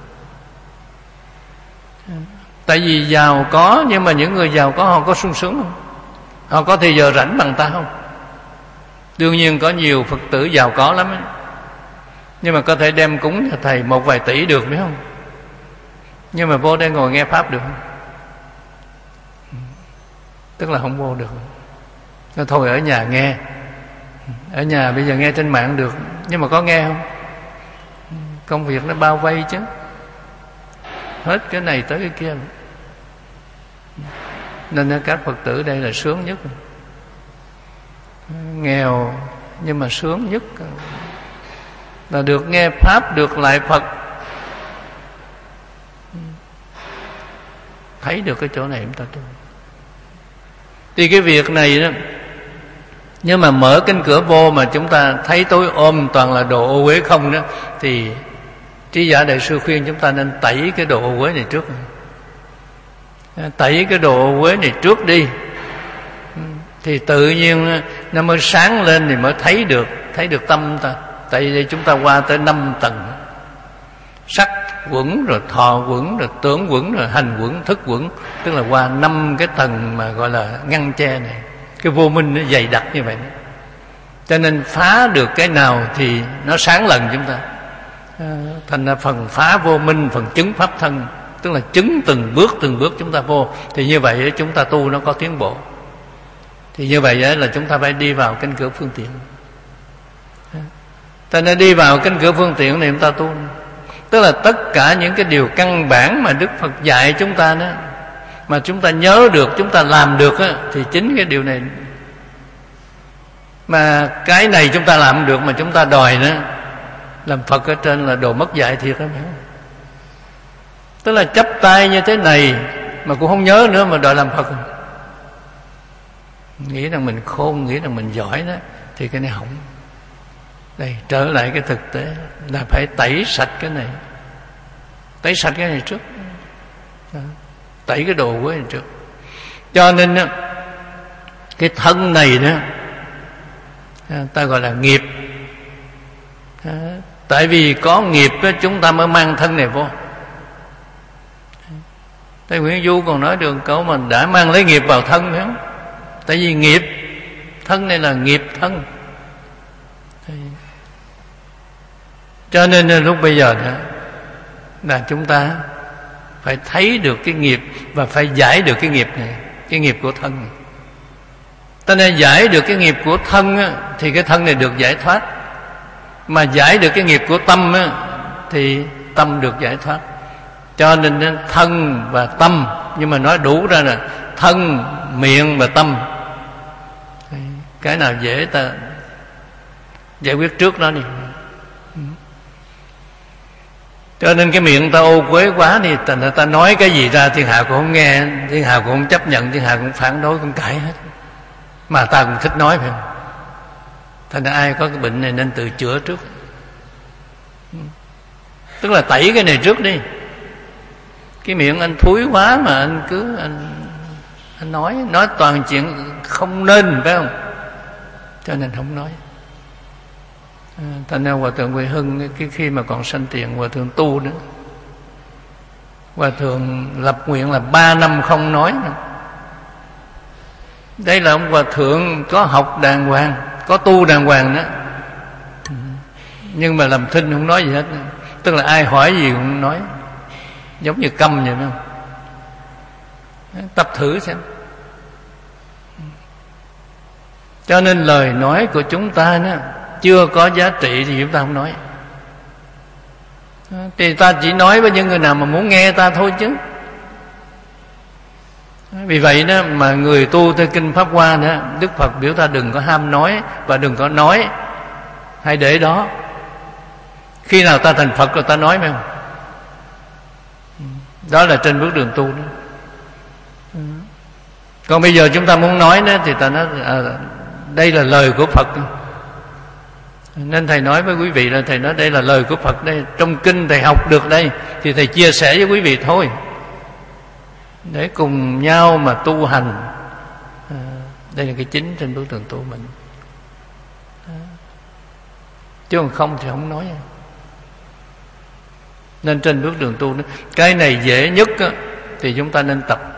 S1: Tại vì giàu có, nhưng mà những người giàu có họ có sung sướng không? Họ có thời giờ rảnh bằng ta không? Đương nhiên có nhiều Phật tử giàu có lắm ấy, nhưng mà có thể đem cúng cho thầy một vài tỷ được, biết không? Nhưng mà vô đây ngồi nghe Pháp được không? Tức là không vô được. Thôi, thôi ở nhà nghe. Ở nhà bây giờ nghe trên mạng được, nhưng mà có nghe không? Công việc nó bao vây chứ, hết cái này tới cái kia. Nên các Phật tử đây là sướng nhất. Nghèo nhưng mà sướng nhất là được nghe Pháp, được lại Phật. Thấy được cái chỗ này chúng ta tu. Thì cái việc này đó, nhưng mà mở cánh cửa vô mà chúng ta thấy tối ôm toàn là đồ ô uế không đó, thì Trí Giả Đại Sư khuyên chúng ta nên tẩy cái đồ ô uế này trước. Tẩy cái đồ ô uế này trước đi, thì tự nhiên nó mới sáng lên, thì mới thấy được thấy được tâm ta. Tại vì chúng ta qua tới năm tầng: sắc quẩn, rồi thọ quẩn, rồi tưởng quẩn, rồi hành quẩn, thức quẩn. Tức là qua năm cái tầng mà gọi là ngăn che này. Cái vô minh nó dày đặc như vậy. Cho nên phá được cái nào thì nó sáng lần chúng ta. Thành ra phần phá vô minh, phần chứng pháp thân, tức là chứng từng bước từng bước chúng ta vô, thì như vậy chúng ta tu nó có tiến bộ. Thì như vậy là chúng ta phải đi vào cánh cửa phương tiện. Ta nên đi vào cánh cửa phương tiện này chúng ta tu. Tức là tất cả những cái điều căn bản mà Đức Phật dạy chúng ta đó, mà chúng ta nhớ được, chúng ta làm được á, thì chính cái điều này. Mà cái này chúng ta làm không được mà chúng ta đòi nữa, làm Phật ở trên là đồ mất dạy thiệt đó. Tức là chắp tay như thế này mà cũng không nhớ nữa mà đòi làm Phật, nghĩ rằng mình khôn, nghĩ rằng mình giỏi đó, thì cái này hỏng. Đây, trở lại cái thực tế là phải tẩy sạch cái này, tẩy sạch cái này trước, tẩy cái đồ của này trước. Cho nên đó, cái thân này đó ta gọi là nghiệp. Tại vì có nghiệp đó, chúng ta mới mang thân này vô. Thầy Nguyễn Du còn nói được câu mà đã mang lấy nghiệp vào thân phải không? Tại vì nghiệp, thân này là nghiệp thân. Cho nên lúc bây giờ đó là chúng ta phải thấy được cái nghiệp và phải giải được cái nghiệp này, cái nghiệp của thân này. Ta nên giải được cái nghiệp của thân á, thì cái thân này được giải thoát. Mà giải được cái nghiệp của tâm á, thì tâm được giải thoát. Cho nên thân và tâm, nhưng mà nói đủ ra là thân, miệng và tâm. Cái nào dễ ta giải quyết trước đó đi. Cho nên cái miệng ta ô quế quá thì ta, ta nói cái gì ra thiên hạ cũng không nghe, thiên hạ cũng không chấp nhận, thiên hạ cũng phản đối, cũng cãi hết. Mà ta cũng thích nói phải không? Thành ra ai có cái bệnh này nên tự chữa trước. Tức là tẩy cái này trước đi. Cái miệng anh thúi quá mà anh cứ anh, anh nói nói toàn chuyện không nên phải không? Cho nên không nói. À, thành ra Hòa thượng Huệ Hưng cái khi mà còn sanh tiền, Hòa thượng tu nữa, Hòa thượng lập nguyện là ba năm không nói nữa. Đây là ông Hòa thượng có học đàng hoàng, có tu đàng hoàng đó, nhưng mà làm thinh không nói gì hết. Tức là ai hỏi gì cũng không nói, giống như câm vậy phải không? Tập thử xem. Cho nên lời nói của chúng ta đó chưa có giá trị thì chúng ta không nói. Thì ta chỉ nói với những người nào mà muốn nghe ta thôi chứ. Vì vậy đó mà người tu theo kinh Pháp Hoa đó, Đức Phật biểu ta đừng có ham nói và đừng có nói, hãy để đó. Khi nào ta thành Phật rồi ta nói phải không? Đó là trên bước đường tu đó. Còn bây giờ chúng ta muốn nói đó thì ta nói à, đây là lời của Phật. Nên thầy nói với quý vị là thầy nói đây là lời của Phật đây, trong kinh thầy học được đây thì thầy chia sẻ với quý vị thôi, để cùng nhau mà tu hành. À, đây là cái chính trên bước đường tu mình. À, chứ còn không thì không nói. Nên trên bước đường tu đó, cái này dễ nhất á, thì chúng ta nên tập.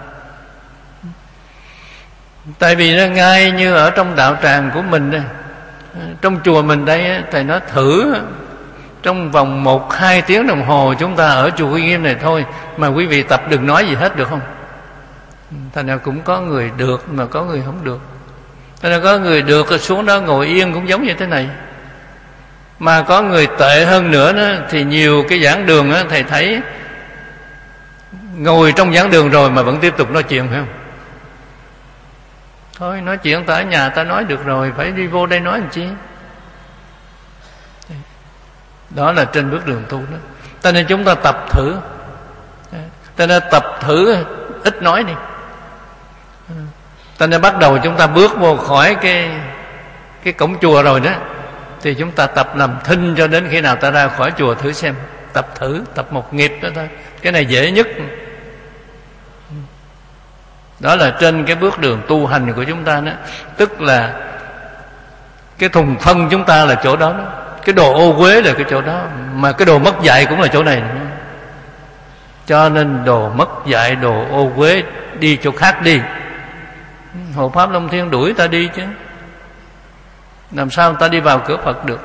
S1: Tại vì nó ngay như ở trong đạo tràng của mình đây, trong chùa mình đây, thầy nói thử trong vòng một hai tiếng đồng hồ chúng ta ở chùa Uy Nghiêm này thôi mà quý vị tập đừng nói gì hết được không? Thành ra cũng có người được mà có người không được. Thành ra có người được xuống đó ngồi yên cũng giống như thế này. Mà có người tệ hơn nữa đó, thì nhiều cái giảng đường đó, thầy thấy ngồi trong giảng đường rồi mà vẫn tiếp tục nói chuyện phải không? Thôi nói chuyện ta ở nhà ta nói được rồi, phải đi vô đây nói làm chi? Đó là trên bước đường tu đó. Cho nên chúng ta tập thử. Cho nên tập thử ít nói đi. Cho nên bắt đầu chúng ta bước vô khỏi cái cái cổng chùa rồi đó, thì chúng ta tập làm thinh cho đến khi nào ta ra khỏi chùa thử xem. Tập thử, tập một nghiệp đó thôi. Cái này dễ nhất. Đó là trên cái bước đường tu hành của chúng ta đó. Tức là cái thùng thân chúng ta là chỗ đó, đó. Cái đồ ô uế là cái chỗ đó. Mà cái đồ mất dạy cũng là chỗ này nữa. Cho nên đồ mất dạy, đồ ô uế đi chỗ khác đi. Hộ Pháp Long Thiên đuổi ta đi chứ. Làm sao ta đi vào cửa Phật được?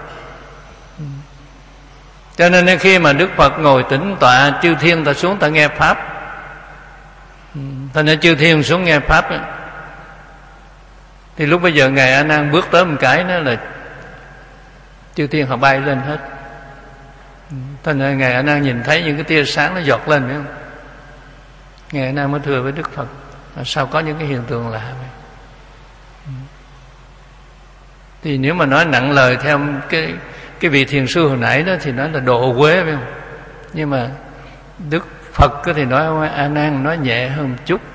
S1: Cho nên khi mà Đức Phật ngồi tĩnh tọa, chư thiên ta xuống ta nghe Pháp. Thành ra chư thiên xuống nghe Pháp ấy. Thì lúc bây giờ Ngài A Nan bước tới một cái đó là chư thiên họ bay lên hết. Thành ra Ngài A Nan nhìn thấy những cái tia sáng nó giọt lên, phải không? Ngài A Nan mới thưa với Đức Phật: sao có những cái hiện tượng lạ vậy? Thì nếu mà nói nặng lời theo cái cái vị thiền sư hồi nãy đó thì nói là độ quế, phải không? Nhưng mà Đức Phật thì nói A Nan nói nhẹ hơn một chút.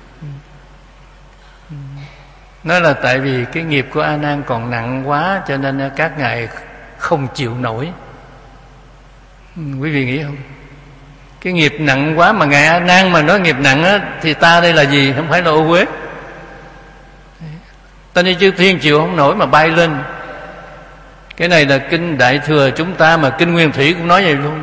S1: Nói là tại vì cái nghiệp của A Nan còn nặng quá, cho nên các ngài không chịu nổi. Quý vị nghĩ không? Cái nghiệp nặng quá mà Ngài A Nan mà nói nghiệp nặng á, thì ta đây là gì? Không phải là ô uế. Ta như chư thiên chịu không nổi mà bay lên. Cái này là kinh Đại Thừa chúng ta, mà kinh Nguyên Thủy cũng nói vậy luôn.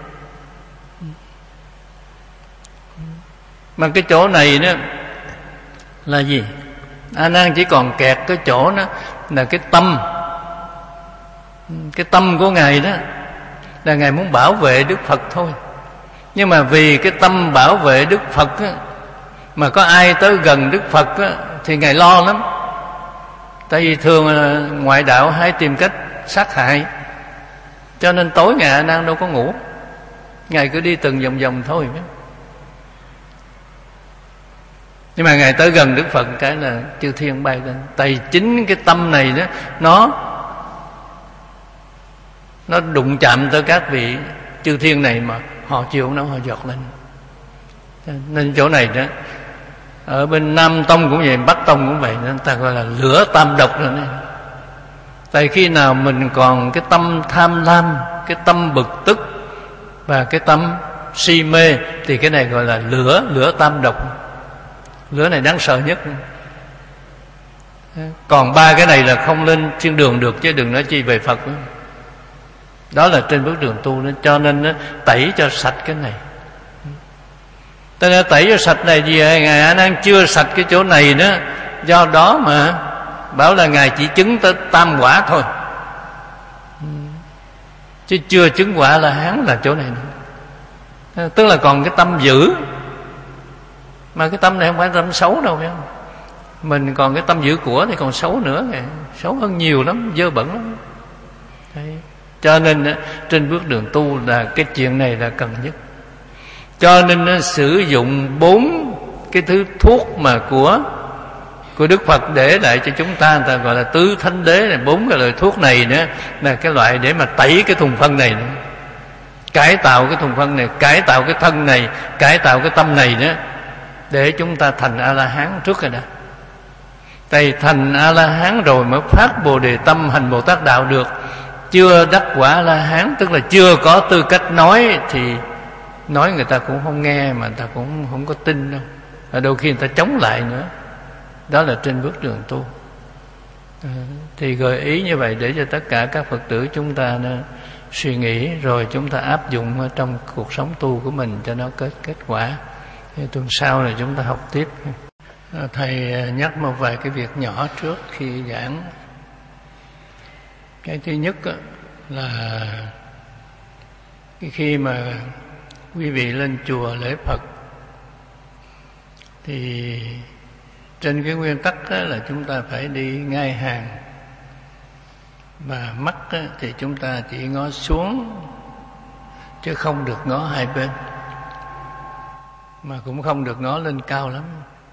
S1: Mà cái chỗ này đó là gì? A Nan chỉ còn kẹt cái chỗ đó là cái tâm. Cái tâm của Ngài đó là Ngài muốn bảo vệ Đức Phật thôi. Nhưng mà vì cái tâm bảo vệ Đức Phật á, mà có ai tới gần Đức Phật á, thì Ngài lo lắm. Tại vì thường là ngoại đạo hay tìm cách sát hại, cho nên tối Ngài A Nan đâu có ngủ, Ngài cứ đi từng vòng vòng thôi. Nhưng mà Ngài tới gần Đức Phật cái là chư thiên bay lên. Tại chính cái tâm này đó, nó nó đụng chạm tới các vị chư thiên này mà họ chịu nó, họ giọt lên. Nên chỗ này đó, ở bên Nam Tông cũng vậy, Bắc Tông cũng vậy, nên ta gọi là lửa tam độc rồi này. Tại khi nào mình còn cái tâm tham lam, cái tâm bực tức và cái tâm si mê, thì cái này gọi là lửa, lửa tam độc. Lửa này đáng sợ nhất. Còn ba cái này là không lên thiên đường được, chứ đừng nói chi về Phật nữa. Đó là trên bước đường tu đó. Cho nên nó tẩy cho sạch cái này. Cho nên tẩy cho sạch này gì? Ngài A Nan chưa sạch cái chỗ này đó, do đó mà bảo là Ngài chỉ chứng tới tam quả thôi, chứ chưa chứng quả là Hán là chỗ này nữa. Tức là còn cái tâm dữ. Mà cái tâm này không phải tâm xấu đâu, phải không? Mình còn cái tâm dữ của thì còn xấu nữa, xấu hơn nhiều lắm, dơ bẩn lắm. Đấy. Cho nên trên bước đường tu là cái chuyện này là cần nhất. Cho nên nó sử dụng bốn cái thứ thuốc mà của của Đức Phật để lại cho chúng ta, người ta gọi là tứ thánh đế này. Bốn cái loại thuốc này nữa là cái loại để mà tẩy cái thùng phân này nữa, cải tạo cái thùng phân này, cải tạo cái thân này, cải tạo cái tâm này nữa, để chúng ta thành A-la-hán trước rồi đó. Tại thành A-la-hán rồi mới phát Bồ Đề tâm hành Bồ Tát đạo được. Chưa đắc quả A-la-hán, tức là chưa có tư cách nói, thì nói người ta cũng không nghe, mà người ta cũng không có tin đâu. Và đôi khi người ta chống lại nữa. Đó là trên bước đường tu. À, thì gợi ý như vậy để cho tất cả các Phật tử chúng ta nó suy nghĩ, rồi chúng ta áp dụng trong cuộc sống tu của mình cho nó kết kết quả. Thì tuần sau là chúng ta học tiếp. À, thầy nhắc một vài cái việc nhỏ trước khi giảng. Cái thứ nhất là khi mà quý vị lên chùa lễ Phật thì trên cái nguyên tắc là chúng ta phải đi ngay hàng, và mắt thì chúng ta chỉ ngó xuống chứ không được ngó hai bên, mà cũng không được ngó lên cao lắm.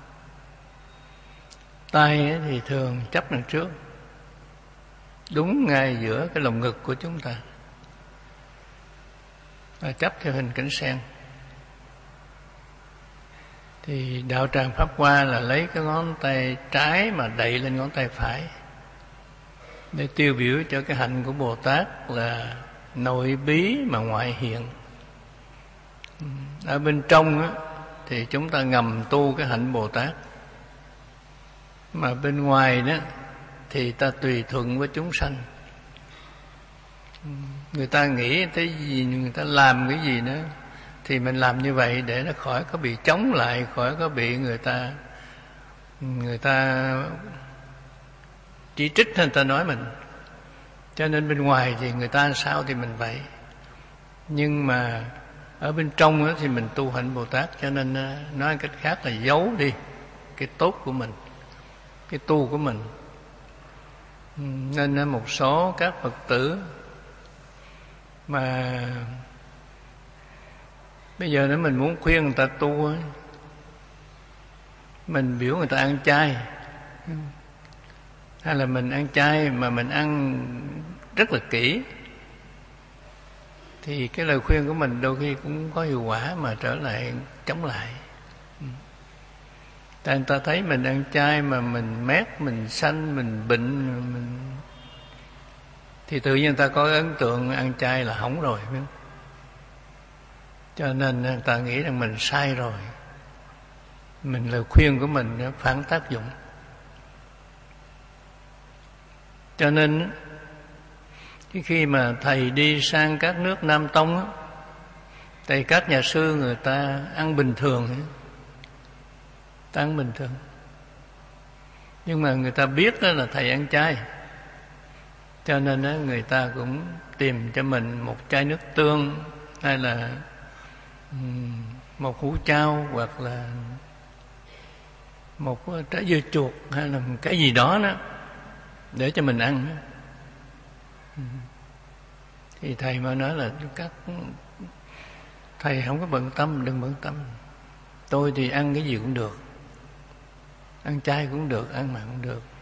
S1: Tay thì thường chấp đằng trước, đúng ngay giữa cái lồng ngực của chúng ta, và chấp theo hình cánh sen. Thì đạo tràng Pháp Hoa là lấy cái ngón tay trái mà đậy lên ngón tay phải, để tiêu biểu cho cái hạnh của Bồ Tát là nội bí mà ngoại hiện. Ở bên trong á, thì chúng ta ngầm tu cái hạnh Bồ Tát, mà bên ngoài đó thì ta tùy thuận với chúng sanh. Người ta nghĩ cái gì, người ta làm cái gì nữa thì mình làm như vậy để nó khỏi có bị chống lại, khỏi có bị người ta người ta chỉ trích hay người ta nói mình. Cho nên bên ngoài thì người ta sao thì mình vậy, nhưng mà ở bên trong đó thì mình tu hạnh Bồ Tát. Cho nên nói cách khác là giấu đi cái tốt của mình, cái tu của mình. Nên một số các Phật tử mà bây giờ nếu mình muốn khuyên người ta tu ấy, mình biểu người ta ăn chay, hay là mình ăn chay mà mình ăn rất là kỹ, thì cái lời khuyên của mình đôi khi cũng có hiệu quả mà trở lại chống lại. Tại người ta thấy mình ăn chay mà mình mét, mình sanh, mình bệnh, mình... thì tự nhiên người ta có ấn tượng ăn chay là hỏng rồi. Cho nên người ta nghĩ rằng mình sai rồi, mình lời khuyên của mình nó phản tác dụng. Cho nên khi mà thầy đi sang các nước Nam Tông á, thì các nhà sư người ta ăn bình thường, ta ăn bình thường, nhưng mà người ta biết đó là thầy ăn chay, cho nên đó người ta cũng tìm cho mình một chai nước tương, hay là một hũ chao, hoặc là một trái dưa chuột, hay là một cái gì đó đó để cho mình ăn. Thì thầy mà nói là các thầy không có bận tâm, đừng bận tâm. Tôi thì ăn cái gì cũng được, ăn chay cũng được, ăn mặn cũng được.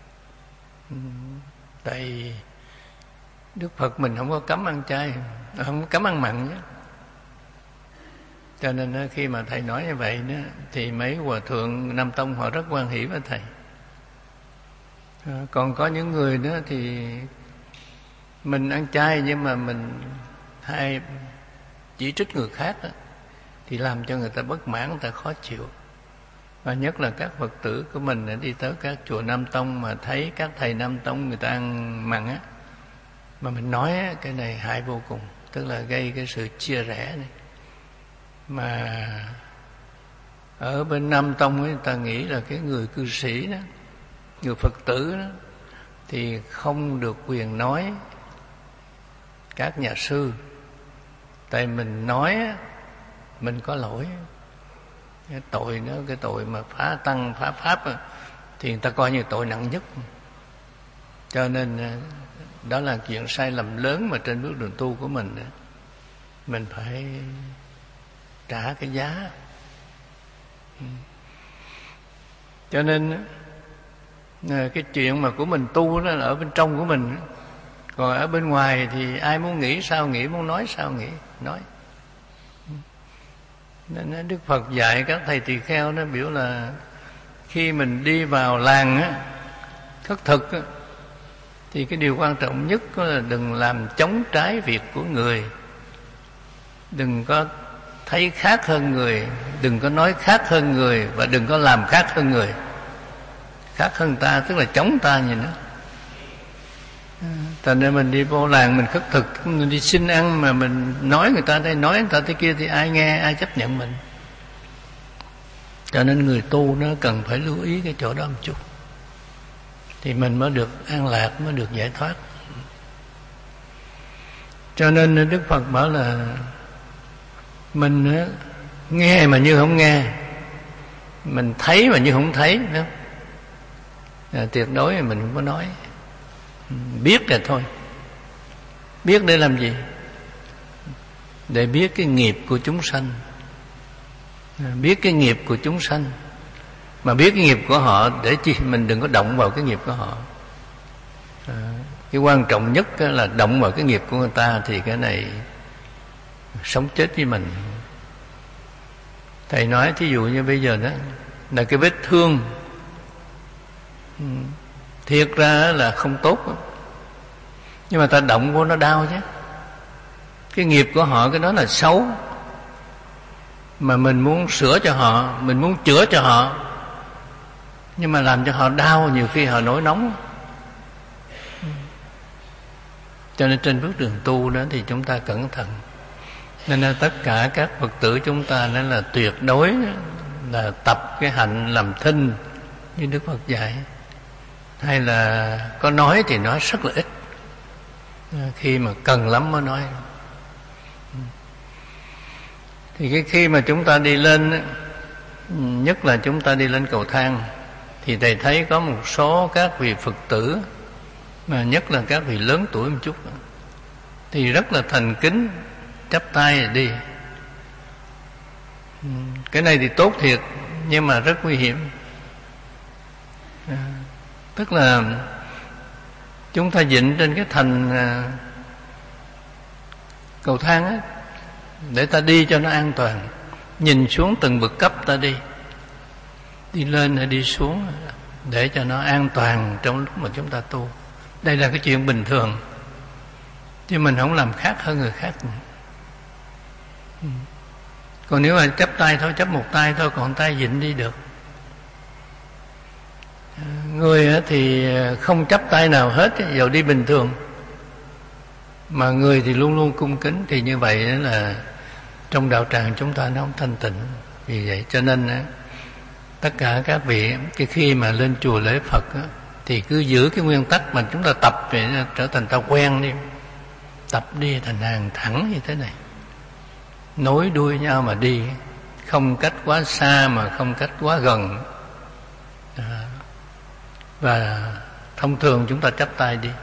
S1: Tại Đức Phật mình không có cấm ăn chay, không có cấm ăn mặn nhé. Cho nên khi mà thầy nói như vậy đó, thì mấy hòa thượng Nam Tông họ rất hoan hỷ với thầy. Còn có những người đó thì mình ăn chay nhưng mà mình hay chỉ trích người khác đó, thì làm cho người ta bất mãn, người ta khó chịu. Và nhất là các Phật tử của mình đi tới các chùa Nam Tông mà thấy các thầy Nam Tông người ta ăn mặn á, mà mình nói á, cái này hại vô cùng, tức là gây cái sự chia rẽ này. Mà ở bên Nam Tông ấy, người ta nghĩ là cái người cư sĩ đó, người Phật tử đó, thì không được quyền nói các nhà sư. Tại mình nói mình có lỗi, cái tội đó, cái tội mà phá tăng phá pháp thì người ta coi như tội nặng nhất. Cho nên đó là chuyện sai lầm lớn mà trên bước đường tu của mình mình phải trả cái giá. Cho nên cái chuyện mà của mình tu đó là ở bên trong của mình, còn ở bên ngoài thì ai muốn nghĩ sao nghĩ, muốn nói sao nghĩ, nói. Nên Đức Phật dạy các thầy tỳ kheo nó biểu là khi mình đi vào làng á, khất thực á, thì cái điều quan trọng nhất là đừng làm chống trái việc của người, đừng có thấy khác hơn người, đừng có nói khác hơn người, và đừng có làm khác hơn người. Khác hơn ta tức là chống ta gì nữa. Thành ra mình đi vô làng mình khất thực, mình đi xin ăn mà mình nói người ta đây, nói người ta thế kia, thì ai nghe, ai chấp nhận mình. Cho nên người tu nó cần phải lưu ý cái chỗ đó một chút, thì mình mới được an lạc, mới được giải thoát. Cho nên Đức Phật bảo là mình nghe mà như không nghe, mình thấy mà như không thấy đó. À, tuyệt đối là mình không có nói. Biết là thôi. Biết để làm gì? Để biết cái nghiệp của chúng sanh, à, biết cái nghiệp của chúng sanh. Mà biết cái nghiệp của họ để chi? Mình đừng có động vào cái nghiệp của họ. à, Cái quan trọng nhất là động vào cái nghiệp của người ta, thì cái này sống chết với mình. Thầy nói thí dụ như bây giờ đó là cái vết thương, thiệt ra là không tốt, nhưng mà ta động vô nó đau chứ. Cái nghiệp của họ cái đó là xấu, mà mình muốn sửa cho họ, mình muốn chữa cho họ, nhưng mà làm cho họ đau, nhiều khi họ nổi nóng. Cho nên trên bước đường tu đó thì chúng ta cẩn thận. Nên là tất cả các Phật tử chúng ta nên là tuyệt đối là tập cái hạnh làm thinh như Đức Phật dạy. Hay là có nói thì nói rất là ít, khi mà cần lắm mới nói. Thì cái khi mà chúng ta đi lên, nhất là chúng ta đi lên cầu thang, thì thầy thấy có một số các vị Phật tử, mà nhất là các vị lớn tuổi một chút, thì rất là thành kính, chắp tay rồi đi. Cái này thì tốt thiệt, nhưng mà rất nguy hiểm. À, tức là chúng ta dựng trên cái thành à, cầu thang á, để ta đi cho nó an toàn, nhìn xuống từng bậc cấp ta đi, đi lên hay đi xuống, để cho nó an toàn trong lúc mà chúng ta tu. Đây là cái chuyện bình thường, chứ mình không làm khác hơn người khác. Còn nếu mà chấp tay thôi, chấp một tay thôi, còn tay vịn đi được. Người thì không chấp tay nào hết, dầu đi bình thường, mà người thì luôn luôn cung kính, thì như vậy là trong đạo tràng chúng ta nó không thanh tịnh. Vì vậy cho nên tất cả các vị cái khi mà lên chùa lễ Phật thì cứ giữ cái nguyên tắc mà chúng ta tập để trở thành ta quen đi, tập đi thành hàng thẳng như thế này, nối đuôi nhau mà đi, không cách quá xa mà không cách quá gần. À, và thông thường chúng ta chắp tay đi.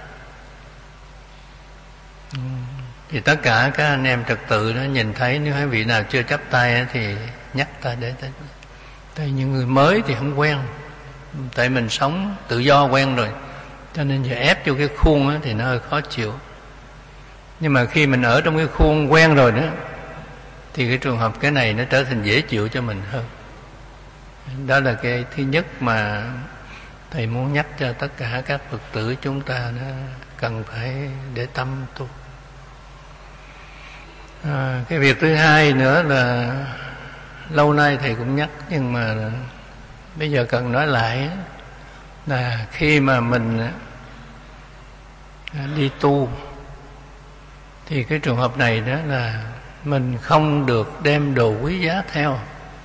S1: Thì tất cả các anh em trật tự đó nhìn thấy, nếu hai vị nào chưa chắp tay thì nhắc ta để ta. Tại những người mới thì không quen, tại mình sống tự do quen rồi, cho nên giờ ép vô cái khuôn đó thì nó hơi khó chịu. Nhưng mà khi mình ở trong cái khuôn quen rồi đó, thì cái trường hợp cái này nó trở thành dễ chịu cho mình hơn. Đó là cái thứ nhất mà thầy muốn nhắc cho tất cả các Phật tử chúng ta nó cần phải để tâm tu. À, cái việc thứ hai nữa là lâu nay thầy cũng nhắc, nhưng mà bây giờ cần nói lại, là khi mà mình đi tu thì cái trường hợp này đó là mình không được đem đồ quý giá theo,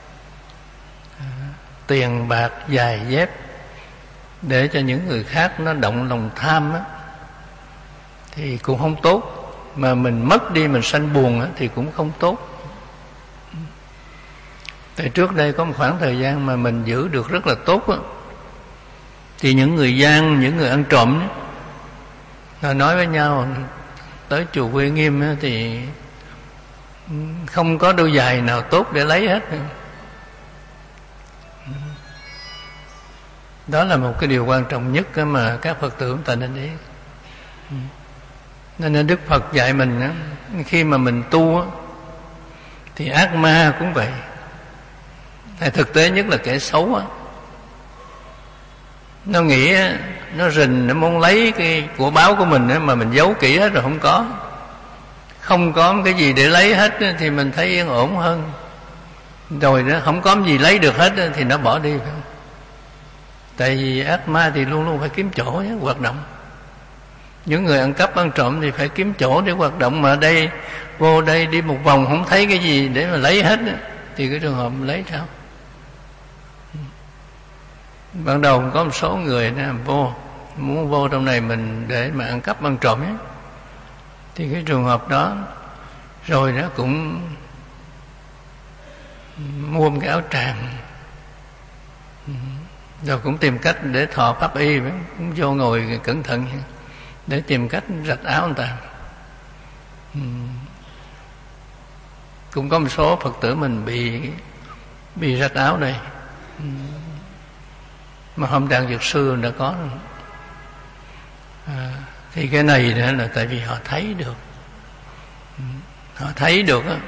S1: tiền bạc, giày dép, để cho những người khác nó động lòng tham á, thì cũng không tốt. Mà mình mất đi mình sanh buồn á, thì cũng không tốt. Tại trước đây có một khoảng thời gian mà mình giữ được rất là tốt á, thì những người gian, những người ăn trộm á, họ nói với nhau tới chùa Quê Nghiêm á, thì không có đôi giày nào tốt để lấy hết. Đó là một cái điều quan trọng nhất mà các Phật tử chúng ta nên ý. Nên Đức Phật dạy mình á, khi mà mình tu á, thì ác ma cũng vậy. Hay thực tế nhất là kẻ xấu á, nó nghĩ á, nó rình, nó muốn lấy cái của báo của mình á, mà mình giấu kỹ hết rồi không có, không có cái gì để lấy hết á, thì mình thấy yên ổn hơn. Rồi đó không có gì lấy được hết á, thì nó bỏ đi. Tại vì ác ma thì luôn luôn phải kiếm chỗ để hoạt động. Những người ăn cắp ăn trộm thì phải kiếm chỗ để hoạt động, mà đây vô đây đi một vòng không thấy cái gì để mà lấy hết á, thì cái trường hợp lấy sao? Ban đầu có một số người đó, vô muốn vô trong này mình để mà ăn cắp ăn trộm ấy, thì cái trường hợp đó rồi nó cũng mua một cái áo tràng, rồi cũng tìm cách để thọ pháp y, cũng vô ngồi cẩn thận để tìm cách rạch áo người ta. Cũng có một số Phật tử mình bị bị rạch áo đây, mà hôm Đàn Dược Sư đã có. À, thì cái này nữa là tại vì họ thấy được, họ thấy được á,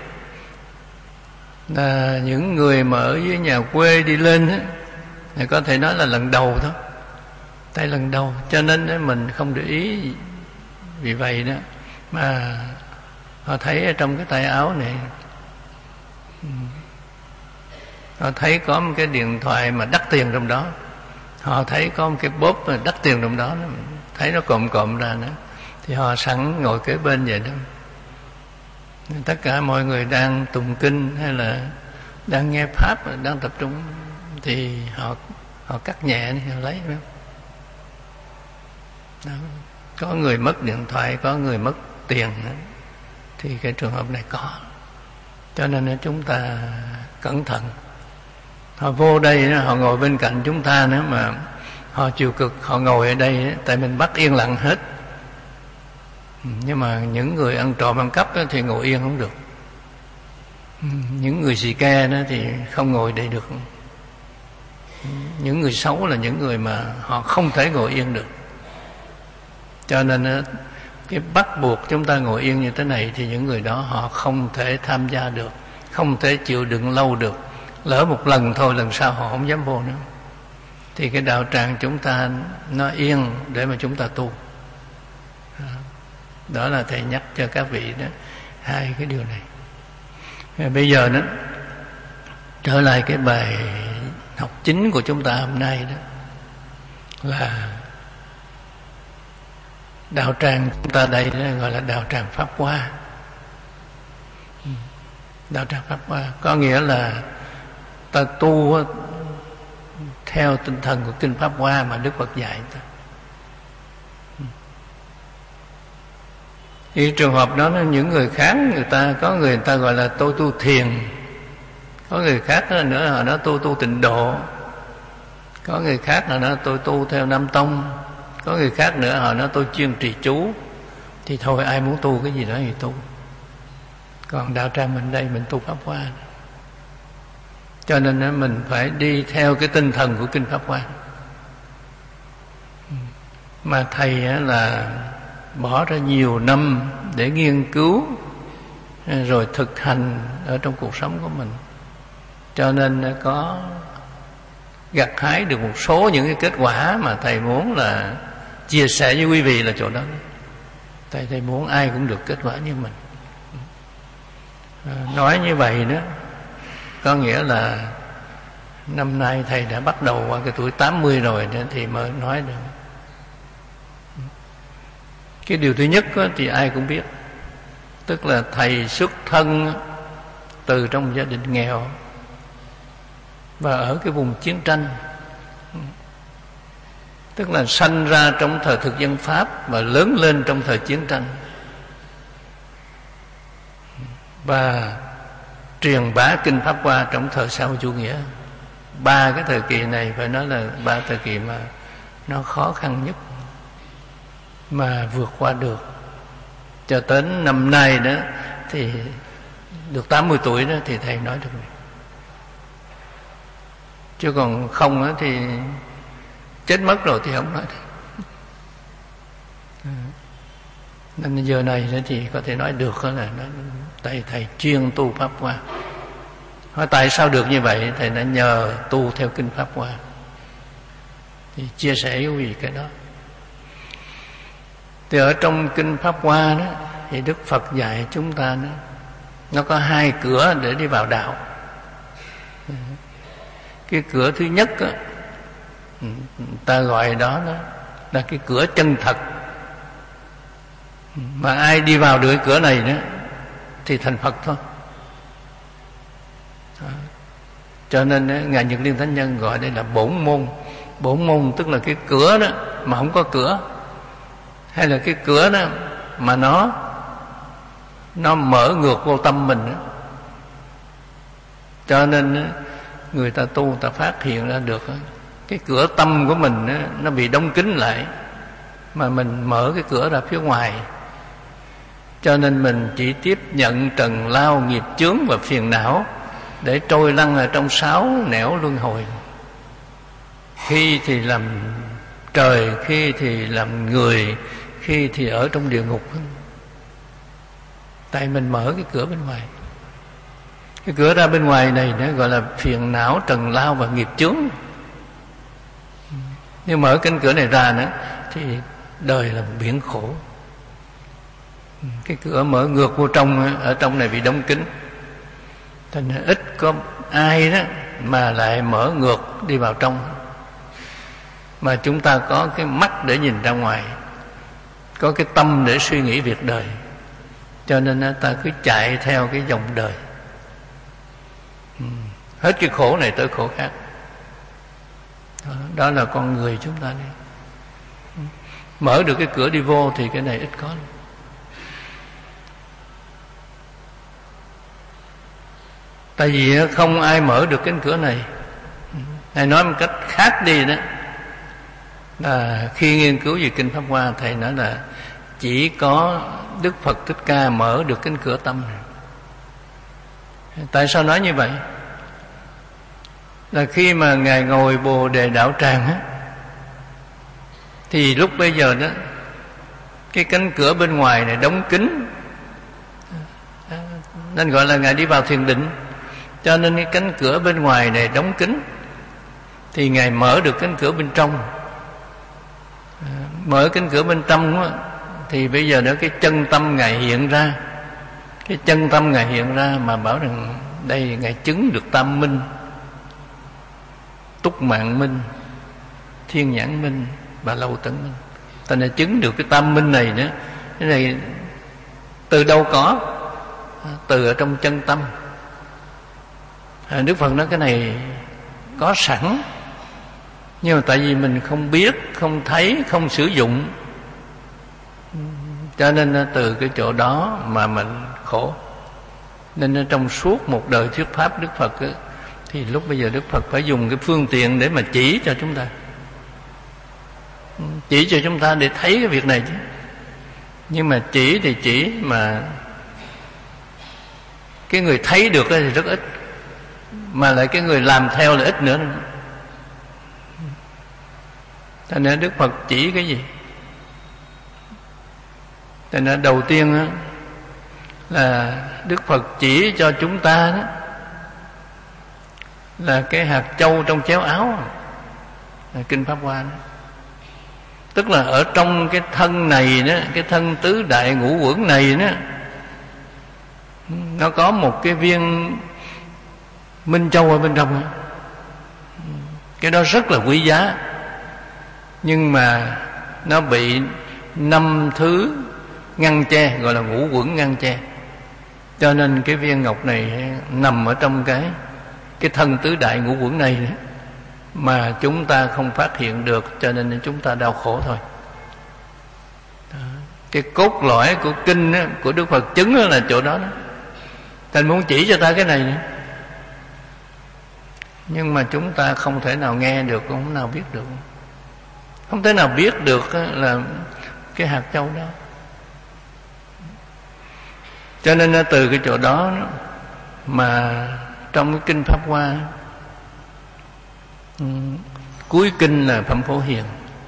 S1: là những người mà ở dưới nhà quê đi lên á, thì có thể nói là lần đầu thôi, tay lần đầu, cho nên mình không để ý. Vì vậy đó mà họ thấy ở trong cái tay áo này, họ thấy có một cái điện thoại mà đắt tiền trong đó, họ thấy có một cái bóp mà đắt tiền trong đó, thấy nó cộm cộm ra nữa, thì họ sẵn ngồi kế bên vậy đó. Tất cả mọi người đang tụng kinh hay là đang nghe pháp, đang tập trung, thì họ họ cắt nhẹ đi, họ lấy. Đó. Có người mất điện thoại, có người mất tiền nữa, thì cái trường hợp này có. Cho nên chúng ta cẩn thận, Họ vô đây họ ngồi bên cạnh chúng ta nữa mà họ chịu cực, họ ngồi ở đây tại mình bắt yên lặng hết. Nhưng mà những người ăn trộm ăn cắp thì ngồi yên không được. Những người xì ke đó thì không ngồi đây được. Những người xấu là những người mà họ không thể ngồi yên được. Cho nên cái bắt buộc chúng ta ngồi yên như thế này thì những người đó họ không thể tham gia được, không thể chịu đựng lâu được. Lỡ một lần thôi, lần sau họ không dám vô nữa. Thì cái đạo tràng chúng ta nó yên để mà chúng ta tu. Đó là thầy nhắc cho các vị đó hai cái điều này. Bây giờ đó trở lại cái bài học chính của chúng ta hôm nay đó là đạo tràng chúng ta đây đó gọi là đạo tràng Pháp Hoa. Đạo tràng Pháp Hoa có nghĩa là ta tu theo tinh thần của kinh Pháp Hoa mà Đức Phật dạy ta. Thì trường hợp đó những người khác người ta có người, người ta gọi là tôi tu thiền, có người khác nữa họ nói tôi tu tịnh độ, có người khác là nói tôi tu theo Nam Tông, có người khác nữa họ nói tôi chuyên trì chú. Thì thôi ai muốn tu cái gì đó thì tu. Còn đạo tràng mình đây mình tu Pháp Hoa, cho nên mình phải đi theo cái tinh thần của kinh Pháp Hoa. Mà thầy là bỏ ra nhiều năm để nghiên cứu rồi thực hành ở trong cuộc sống của mình, cho nên có gặt hái được một số những cái kết quả mà thầy muốn là chia sẻ với quý vị là chỗ đó. Thầy thầy muốn ai cũng được kết quả như mình. Nói như vậy đó có nghĩa là năm nay thầy đã bắt đầu qua cái tuổi tám mươi rồi nên thì mới nói được. Cái điều thứ nhất thì ai cũng biết, tức là thầy xuất thân từ trong gia đình nghèo và ở cái vùng chiến tranh, tức là sanh ra trong thời thực dân Pháp và lớn lên trong thời chiến tranh, và truyền bá kinh Pháp Hoa trong thời xã hội chủ nghĩa. Ba cái thời kỳ này phải nói là ba thời kỳ mà nó khó khăn nhất mà vượt qua được. Cho đến năm nay đó thì được tám mươi tuổi đó thì thầy nói được. Chứ còn không đó thì chết mất rồi thì không nói được. Nên giờ này đó thì có thể nói được là nói, thầy, thầy chuyên tu Pháp Hoa. Hỏi tại sao được như vậy? Thầy đã nhờ tu theo kinh Pháp Hoa. Thì chia sẻ với quý vị cái đó. Thì ở trong kinh Pháp Hoa đó thì Đức Phật dạy chúng ta đó, nó có hai cửa để đi vào đạo. Cái cửa thứ nhất đó, ta gọi đó, đó là cái cửa chân thật. Mà ai đi vào được cái cửa này đó thì thành Phật thôi. Đó. Cho nên đó, Ngài Nhật Liên Thánh Nhân gọi đây là bổn môn. Bổn môn tức là cái cửa đó mà không có cửa, hay là cái cửa đó mà nó nó mở ngược vô tâm mình đó. Cho nên người ta tu, ta phát hiện ra được cái cửa tâm của mình đó, nó bị đóng kín lại, mà mình mở cái cửa ra phía ngoài. Cho nên mình chỉ tiếp nhận trần lao nghiệp chướng và phiền não để trôi lăn ở trong sáu nẻo luân hồi. Khi thì làm trời, khi thì làm người, khi thì ở trong địa ngục. Tại mình mở cái cửa bên ngoài. Cái cửa ra bên ngoài này nó gọi là phiền não, trần lao và nghiệp chướng. Nhưng mở cánh cửa này ra nữa thì đời là một biển khổ. Cái cửa mở ngược vô trong, ở trong này bị đóng kín, thành ít có ai đó mà lại mở ngược đi vào trong. Mà chúng ta có cái mắt để nhìn ra ngoài, có cái tâm để suy nghĩ việc đời, cho nên ta cứ chạy theo cái dòng đời. Hết cái khổ này tới khổ khác. Đó, đó là con người chúng ta đi. Mở được cái cửa đi vô thì cái này ít có. Tại vì không ai mở được cánh cửa này. Thầy nói một cách khác đi đó, là khi nghiên cứu về Kinh Pháp Hoa, thầy nói là chỉ có Đức Phật Thích Ca mở được cánh cửa tâm này. Tại sao nói như vậy? Là khi mà Ngài ngồi Bồ Đề Đạo Tràng á, thì lúc bây giờ đó cái cánh cửa bên ngoài này đóng kín, nên gọi là Ngài đi vào thiền định. Cho nên cái cánh cửa bên ngoài này đóng kín, thì Ngài mở được cánh cửa bên trong. Mở cánh cửa bên trong đó, thì bây giờ đó cái chân tâm Ngài hiện ra. Cái chân tâm Ngài hiện ra mà bảo rằng đây Ngài chứng được tam minh: túc mạng minh, thiên nhãn minh và lâu tấn minh. Ta đã chứng được cái tam minh này nữa. Cái này từ đâu có? Từ ở trong chân tâm. Đức Phật nói cái này có sẵn, nhưng mà tại vì mình không biết, không thấy, không sử dụng, cho nên từ cái chỗ đó mà mình khổ. Nên trong suốt một đời thuyết pháp Đức Phật ấy, thì lúc bây giờ Đức Phật phải dùng cái phương tiện để mà chỉ cho chúng ta, chỉ cho chúng ta để thấy cái việc này chứ. Nhưng mà chỉ thì chỉ, mà cái người thấy được thì rất ít, mà lại cái người làm theo là ít nữa. Cho nên Đức Phật chỉ cái gì? Cho nên đầu tiên đó, là Đức Phật chỉ cho chúng ta đó là cái hạt châu trong chéo áo, là Kinh Pháp Hoa đó. Tức là ở trong cái thân này đó, cái thân tứ đại ngũ uẩn này đó, nó có một cái viên minh châu ở bên trong đó. Cái đó rất là quý giá, nhưng mà nó bị năm thứ ngăn che, gọi là ngũ uẩn ngăn che. Cho nên cái viên ngọc này nằm ở trong cái cái thân tứ đại ngũ uẩn này nữa, mà chúng ta không phát hiện được, cho nên chúng ta đau khổ thôi. Đó. Cái cốt lõi của kinh đó, của Đức Phật chứng đó là chỗ đó đó. Thành muốn chỉ cho ta cái này nữa, nhưng mà chúng ta không thể nào nghe được, không thể nào biết được, không thể nào biết được là cái hạt châu đó. Cho nên từ cái chỗ đó mà trong cái Kinh Pháp Hoa, cuối kinh là Phẩm Phổ Hiền,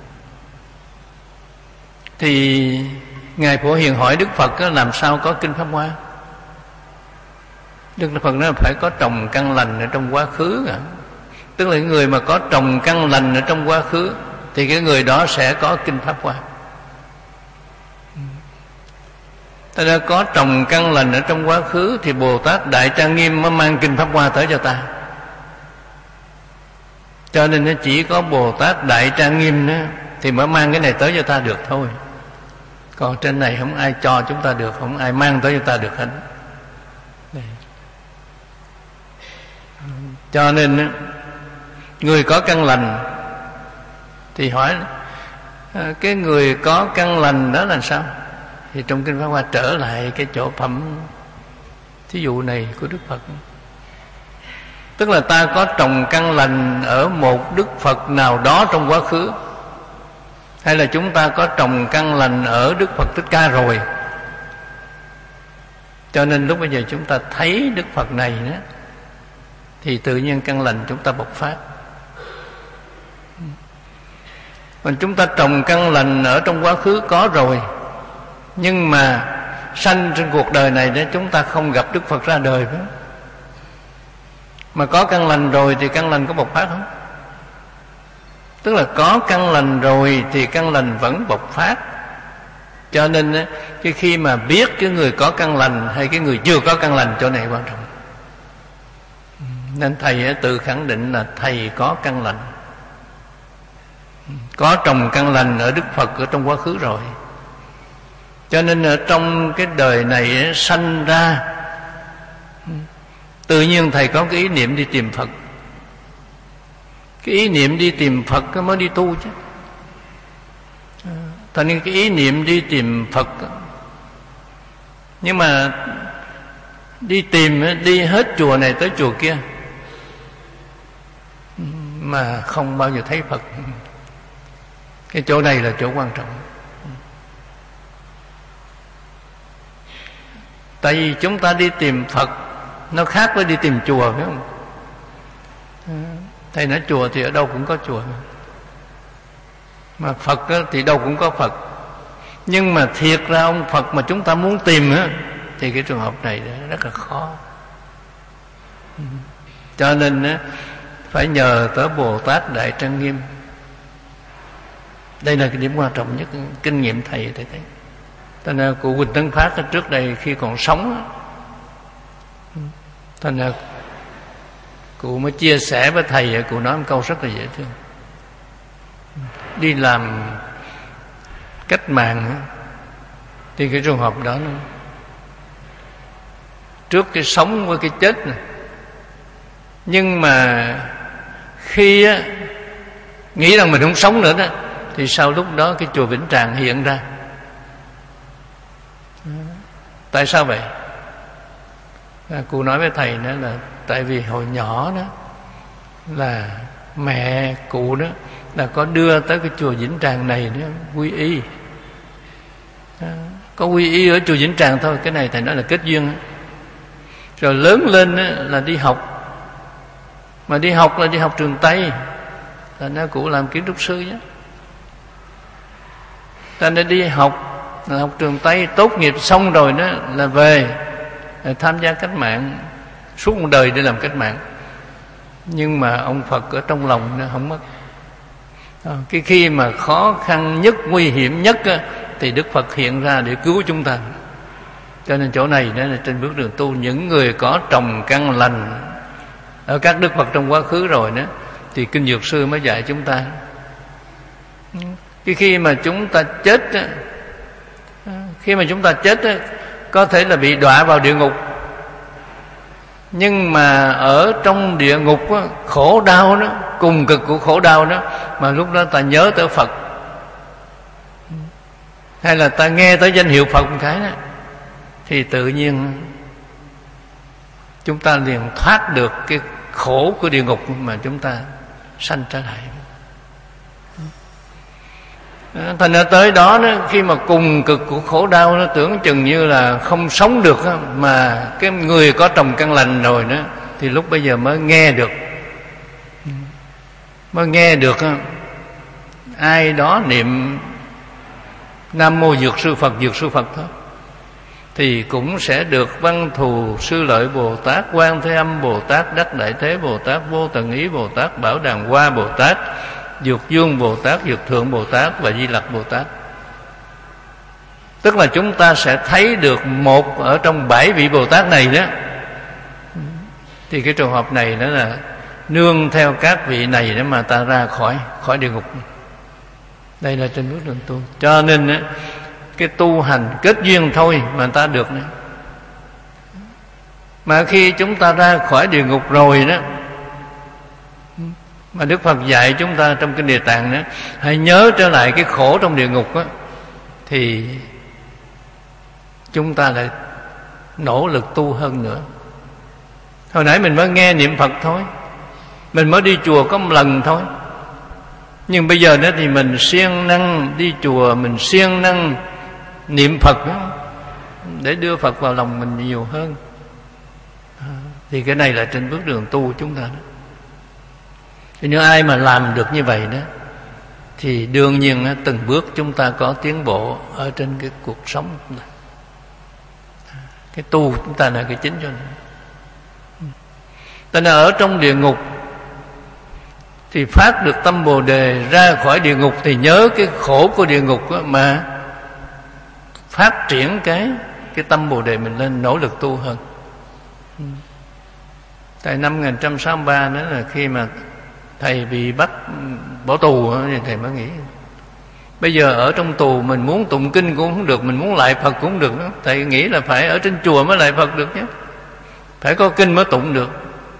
S1: thì Ngài Phổ Hiền hỏi Đức Phật làm sao có Kinh Pháp Hoa. Đức Phật nói là phải có trồng căn lành ở trong quá khứ. Tức là người mà có trồng căn lành ở trong quá khứ thì cái người đó sẽ có Kinh Pháp Hoa. Ta đã có trồng căn lành ở trong quá khứ thì Bồ Tát Đại Trang Nghiêm mới mang Kinh Pháp Hoa tới cho ta. Cho nên nó chỉ có Bồ Tát Đại Trang Nghiêm đó thì mới mang cái này tới cho ta được thôi. Còn trên này không ai cho chúng ta được, không ai mang tới cho ta được hết. Đây. Cho nên người có căn lành thì hỏi cái người có căn lành đó là sao? Thì trong Kinh Pháp Hoa trở lại cái chỗ phẩm thí dụ này của Đức Phật. Tức là ta có trồng căn lành ở một Đức Phật nào đó trong quá khứ, hay là chúng ta có trồng căn lành ở Đức Phật Thích Ca rồi. Cho nên lúc bây giờ chúng ta thấy Đức Phật này đó, thì tự nhiên căn lành chúng ta bộc phát. Còn chúng ta trồng căn lành ở trong quá khứ có rồi, nhưng mà sanh trên cuộc đời này để chúng ta không gặp Đức Phật ra đời phải không? Mà có căn lành rồi thì căn lành có bộc phát không? Tức là có căn lành rồi thì căn lành vẫn bộc phát. Cho nên cái khi mà biết cái người có căn lành hay cái người chưa có căn lành, chỗ này quan trọng. Nên thầy tự khẳng định là thầy có căn lành, có trồng căn lành ở Đức Phật ở trong quá khứ rồi. Cho nên ở trong cái đời này sanh ra, tự nhiên thầy có cái ý niệm đi tìm Phật. Cái ý niệm đi tìm Phật mới đi tu chứ. Thành nên cái ý niệm đi tìm Phật, nhưng mà đi tìm, đi hết chùa này tới chùa kia, mà không bao giờ thấy Phật. Cái chỗ này là chỗ quan trọng. Tại vì chúng ta đi tìm Phật nó khác với đi tìm chùa, phải không? Thầy nói chùa thì ở đâu cũng có chùa, mà Phật thì đâu cũng có Phật. Nhưng mà thiệt ra ông Phật mà chúng ta muốn tìm á, thì cái trường hợp này rất là khó. Cho nên á, phải nhờ tới Bồ Tát Đại Trang Nghiêm. Đây là cái điểm quan trọng nhất, kinh nghiệm thầy thầy thấy. Thành ra cụ Huỳnh Tấn Phát trước đây khi còn sống, thành ra cụ mới chia sẻ với thầy, cụ nói một câu rất là dễ thương. Đi làm cách mạng thì cái trường hợp đó nó, trước cái sống với cái chết này, nhưng mà khi á, nghĩ rằng mình không sống nữa đó, thì sau lúc đó cái chùa Vĩnh Tràng hiện ra. Tại sao vậy? À, cô nói với thầy đó là tại vì hồi nhỏ đó là mẹ cụ đó là có đưa tới cái chùa Vĩnh Tràng này đó quy y. À, có quy y ở chùa Vĩnh Tràng thôi. Cái này thầy nói là kết duyên đó. Rồi lớn lên đó, là đi học. Mà đi học là đi học trường Tây, là nó cụ làm kiến trúc sư nhé. Ta nên đi học, học trường Tây, tốt nghiệp xong rồi đó là về tham gia cách mạng, suốt một đời để làm cách mạng. Nhưng mà ông Phật ở trong lòng nó không mất. Cái khi mà khó khăn nhất, nguy hiểm nhất thì Đức Phật hiện ra để cứu chúng ta. Cho nên chỗ này đó là trên bước đường tu, những người có trồng căn lành ở các Đức Phật trong quá khứ rồi đó, thì Kinh Dược Sư mới dạy chúng ta. Cái khi mà chúng ta chết, khi mà chúng ta chết có thể là bị đọa vào địa ngục, nhưng mà ở trong địa ngục khổ đau đó, cùng cực của khổ đau đó, mà lúc đó ta nhớ tới Phật, hay là ta nghe tới danh hiệu Phật một cái đó, thì tự nhiên chúng ta liền thoát được cái khổ của địa ngục mà chúng ta sanh trở lại. Thành ra tới đó, đó khi mà cùng cực của khổ đau, nó tưởng chừng như là không sống được đó, mà cái người có trồng căn lành rồi đó, thì lúc bây giờ mới nghe được, mới nghe được đó, ai đó niệm Nam Mô Dược Sư Phật, Dược Sư Phật thôi, thì cũng sẽ được Văn Thù Sư Lợi Bồ Tát, Quan Thế Âm Bồ Tát, Đắc Đại Thế Bồ Tát, Vô Tận Ý Bồ Tát, Bảo Đàn Hoa Bồ Tát, Dược Dương Bồ Tát, Dược Thượng Bồ Tát và Di Lặc Bồ Tát. Tức là chúng ta sẽ thấy được một ở trong bảy vị Bồ Tát này đó. Thì cái trường hợp này đó là nương theo các vị này để mà ta ra khỏi khỏi địa ngục. Đây là trên bước đường tu. Cho nên đó, cái tu hành kết duyên thôi mà ta được nữa. Mà khi chúng ta ra khỏi địa ngục rồi đó, mà Đức Phật dạy chúng ta trong Kinh Địa Tạng đó, hãy nhớ trở lại cái khổ trong địa ngục đó, thì chúng ta lại nỗ lực tu hơn nữa. Hồi nãy mình mới nghe niệm Phật thôi, mình mới đi chùa có một lần thôi, nhưng bây giờ đó thì mình siêng năng đi chùa, mình siêng năng niệm Phật đó, để đưa Phật vào lòng mình nhiều hơn. Thì cái này là trên bước đường tu chúng ta đó. Thì nếu ai mà làm được như vậy đó, thì đương nhiên từng bước chúng ta có tiến bộ ở trên cái cuộc sống của chúng ta. Cái tu chúng ta là cái chính cho nên. Tại nên ở trong địa ngục thì phát được tâm Bồ Đề, ra khỏi địa ngục thì nhớ cái khổ của địa ngục đó, mà phát triển cái cái tâm Bồ Đề mình lên, nỗ lực tu hơn. Tại năm một nghìn chín trăm sáu mươi ba đó là khi mà thầy bị bắt bỏ tù thì thầy mới nghĩ bây giờ ở trong tù mình muốn tụng kinh cũng không được, mình muốn lại Phật cũng không được đó. Thầy nghĩ là phải ở trên chùa mới lại Phật được nhé, phải có kinh mới tụng được.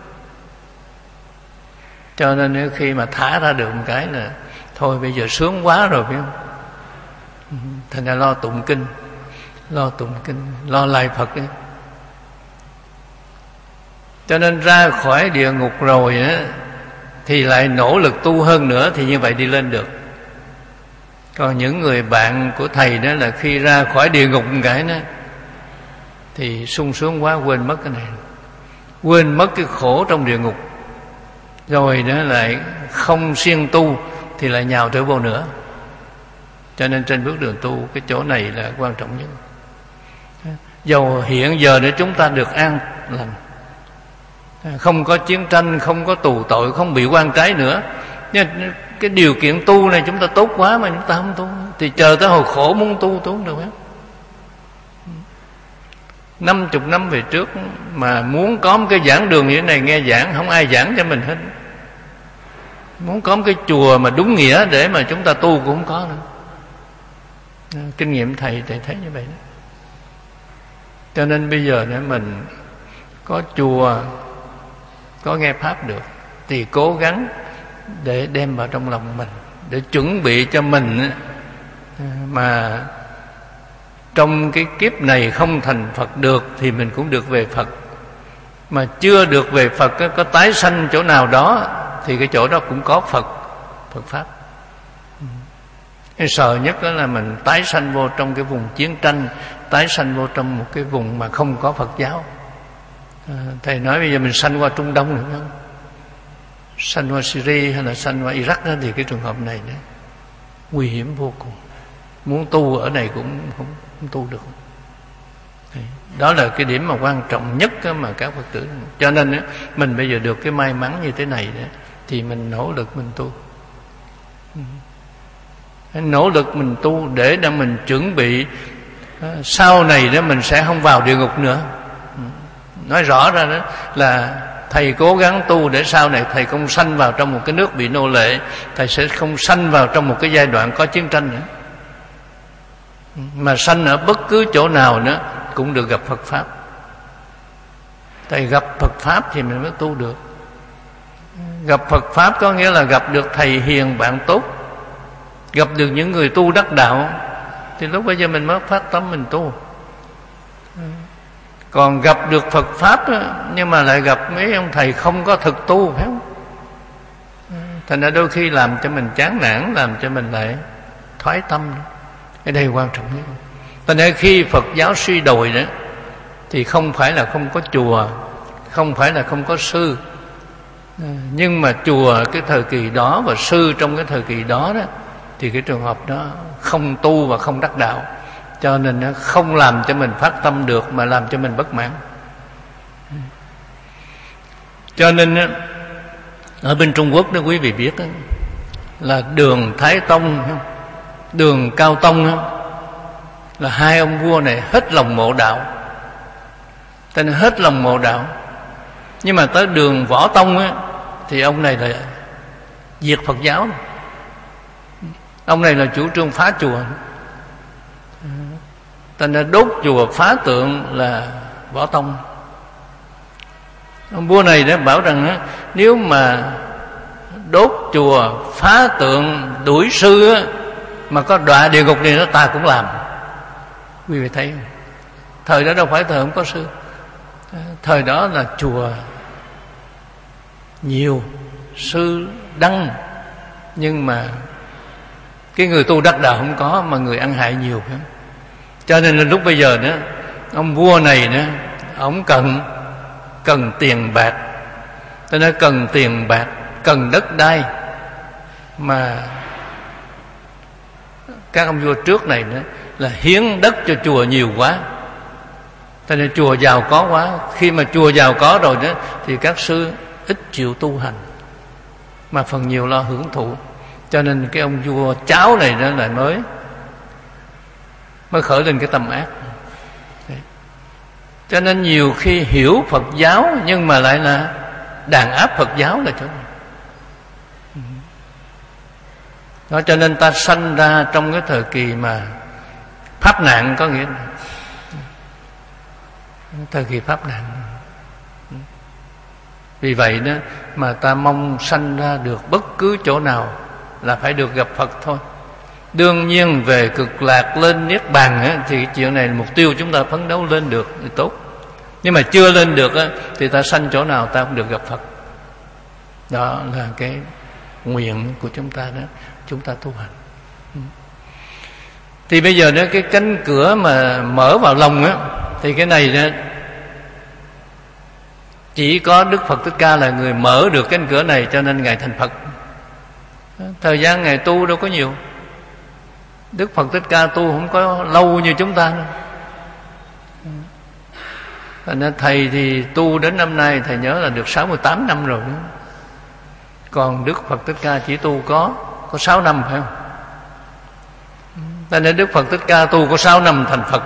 S1: Cho nên khi mà thả ra được một cái là thôi bây giờ sướng quá rồi, phải không? Thành ra lo tụng kinh, lo tụng kinh, lo lại Phật ấy. Cho nên ra khỏi địa ngục rồi á, thì lại nỗ lực tu hơn nữa, thì như vậy đi lên được. Còn những người bạn của thầy đó là khi ra khỏi địa ngục một cái đó thì sung sướng quá, quên mất cái này, quên mất cái khổ trong địa ngục, rồi đó lại không siêng tu thì lại nhào trở vô nữa. Cho nên trên bước đường tu, cái chỗ này là quan trọng nhất. Dầu hiện giờ để chúng ta được an lành, không có chiến tranh, không có tù tội, không bị oan trái nữa, nhưng cái điều kiện tu này chúng ta tốt quá mà chúng ta không tu, thì chờ tới hồi khổ muốn tu tu không được hết. Năm chục năm về trước mà muốn có một cái giảng đường như thế này, nghe giảng không ai giảng cho mình hết. Muốn có một cái chùa mà đúng nghĩa để mà chúng ta tu cũng không có nữa. Kinh nghiệm thầy thầy thấy như vậy đó. Cho nên bây giờ nếu mình có chùa, có nghe pháp được, thì cố gắng để đem vào trong lòng mình, để chuẩn bị cho mình mà trong cái kiếp này không thành Phật được thì mình cũng được về Phật. Mà chưa được về Phật, có tái sanh chỗ nào đó thì cái chỗ đó cũng có Phật, Phật Pháp. Cái sợ nhất đó là mình tái sanh vô trong cái vùng chiến tranh, tái sanh vô trong một cái vùng mà không có Phật giáo. à, Thầy nói bây giờ mình sanh qua Trung Đông nữa không? Sanh qua Syria hay là sanh qua Iraq đó, thì cái trường hợp này đó, nguy hiểm vô cùng. Muốn tu ở này cũng không, không tu được. Đó là cái điểm mà quan trọng nhất mà các Phật tử. Cho nên mình bây giờ được cái may mắn như thế này đó, thì mình nỗ lực mình tu, nỗ lực mình tu để để mình chuẩn bị sau này đó mình sẽ không vào địa ngục nữa. Nói rõ ra đó là thầy cố gắng tu để sau này thầy không sanh vào trong một cái nước bị nô lệ, thầy sẽ không sanh vào trong một cái giai đoạn có chiến tranh nữa, mà sanh ở bất cứ chỗ nào nữa cũng được gặp Phật Pháp. Thầy gặp Phật Pháp thì mình mới tu được. Gặp Phật Pháp có nghĩa là gặp được thầy hiền bạn tốt, gặp được những người tu đắc đạo, thì lúc bây giờ mình mới phát tâm mình tu. Còn gặp được Phật Pháp đó, nhưng mà lại gặp mấy ông thầy không có thực tu, phải không? Thành ra đôi khi làm cho mình chán nản, làm cho mình lại thoái tâm. Cái đây quan trọng nhất. Thành ra khi Phật giáo suy đồi đó, thì không phải là không có chùa, không phải là không có sư, nhưng mà chùa cái thời kỳ đó và sư trong cái thời kỳ đó đó, thì cái trường hợp đó không tu và không đắc đạo, cho nên nó không làm cho mình phát tâm được, mà làm cho mình bất mãn. Cho nên ở bên Trung Quốc đó quý vị biết đó, là đường Thái Tông, đường Cao Tông đó, là hai ông vua này hết lòng mộ đạo, cho nên hết lòng mộ đạo. Nhưng mà tới đường Võ Tông á, thì ông này là diệt Phật giáo. Ông này là chủ trương phá chùa, cho nên đốt chùa phá tượng là Võ Tông. Ông vua này đã bảo rằng á, nếu mà đốt chùa phá tượng đuổi sư á, mà có đọa địa ngục này nó ta cũng làm. Quý vị thấy không? Thời đó đâu phải thời không có sư, thời đó là chùa nhiều, sư đăng, nhưng mà cái người tu đắc đạo không có, mà người ăn hại nhiều. Phải không? Cho nên là lúc bây giờ đó, ông vua này đó, ông cần cần tiền bạc, cho nên cần tiền bạc, cần đất đai, mà các ông vua trước này nữa là hiến đất cho chùa nhiều quá, cho nên chùa giàu có quá. Khi mà chùa giàu có rồi đó, thì các sư ít chịu tu hành, mà phần nhiều lo hưởng thụ. Cho nên cái ông vua cháu này đó lại mới mới khởi lên cái tâm ác. Đấy. Cho nên nhiều khi hiểu Phật giáo nhưng mà lại là đàn áp Phật giáo là chỗ này. Đó, cho nên ta sanh ra trong cái thời kỳ mà pháp nạn, có nghĩa là thời kỳ pháp nạn. Vì vậy đó mà ta mong sanh ra được bất cứ chỗ nào là phải được gặp Phật thôi. Đương nhiên về cực lạc lên niết bàn á, thì chuyện này là mục tiêu chúng ta phấn đấu lên được thì tốt. Nhưng mà chưa lên được á, thì ta sanh chỗ nào ta cũng được gặp Phật. Đó là cái nguyện của chúng ta đó, chúng ta tu hành. Thì bây giờ đó, cái cánh cửa mà mở vào lòng á, thì cái này đó chỉ có Đức Phật Thích Ca là người mở được cánh cửa này, cho nên Ngài thành Phật. Thời gian Ngài tu đâu có nhiều. Đức Phật Thích Ca tu không có lâu như chúng ta đâu. Nên thầy thì tu đến năm nay thầy nhớ là được sáu mươi tám năm rồi đó. Còn Đức Phật Thích Ca chỉ tu có có sáu năm, phải không? Cho nên Đức Phật Thích Ca tu có sáu năm thành Phật.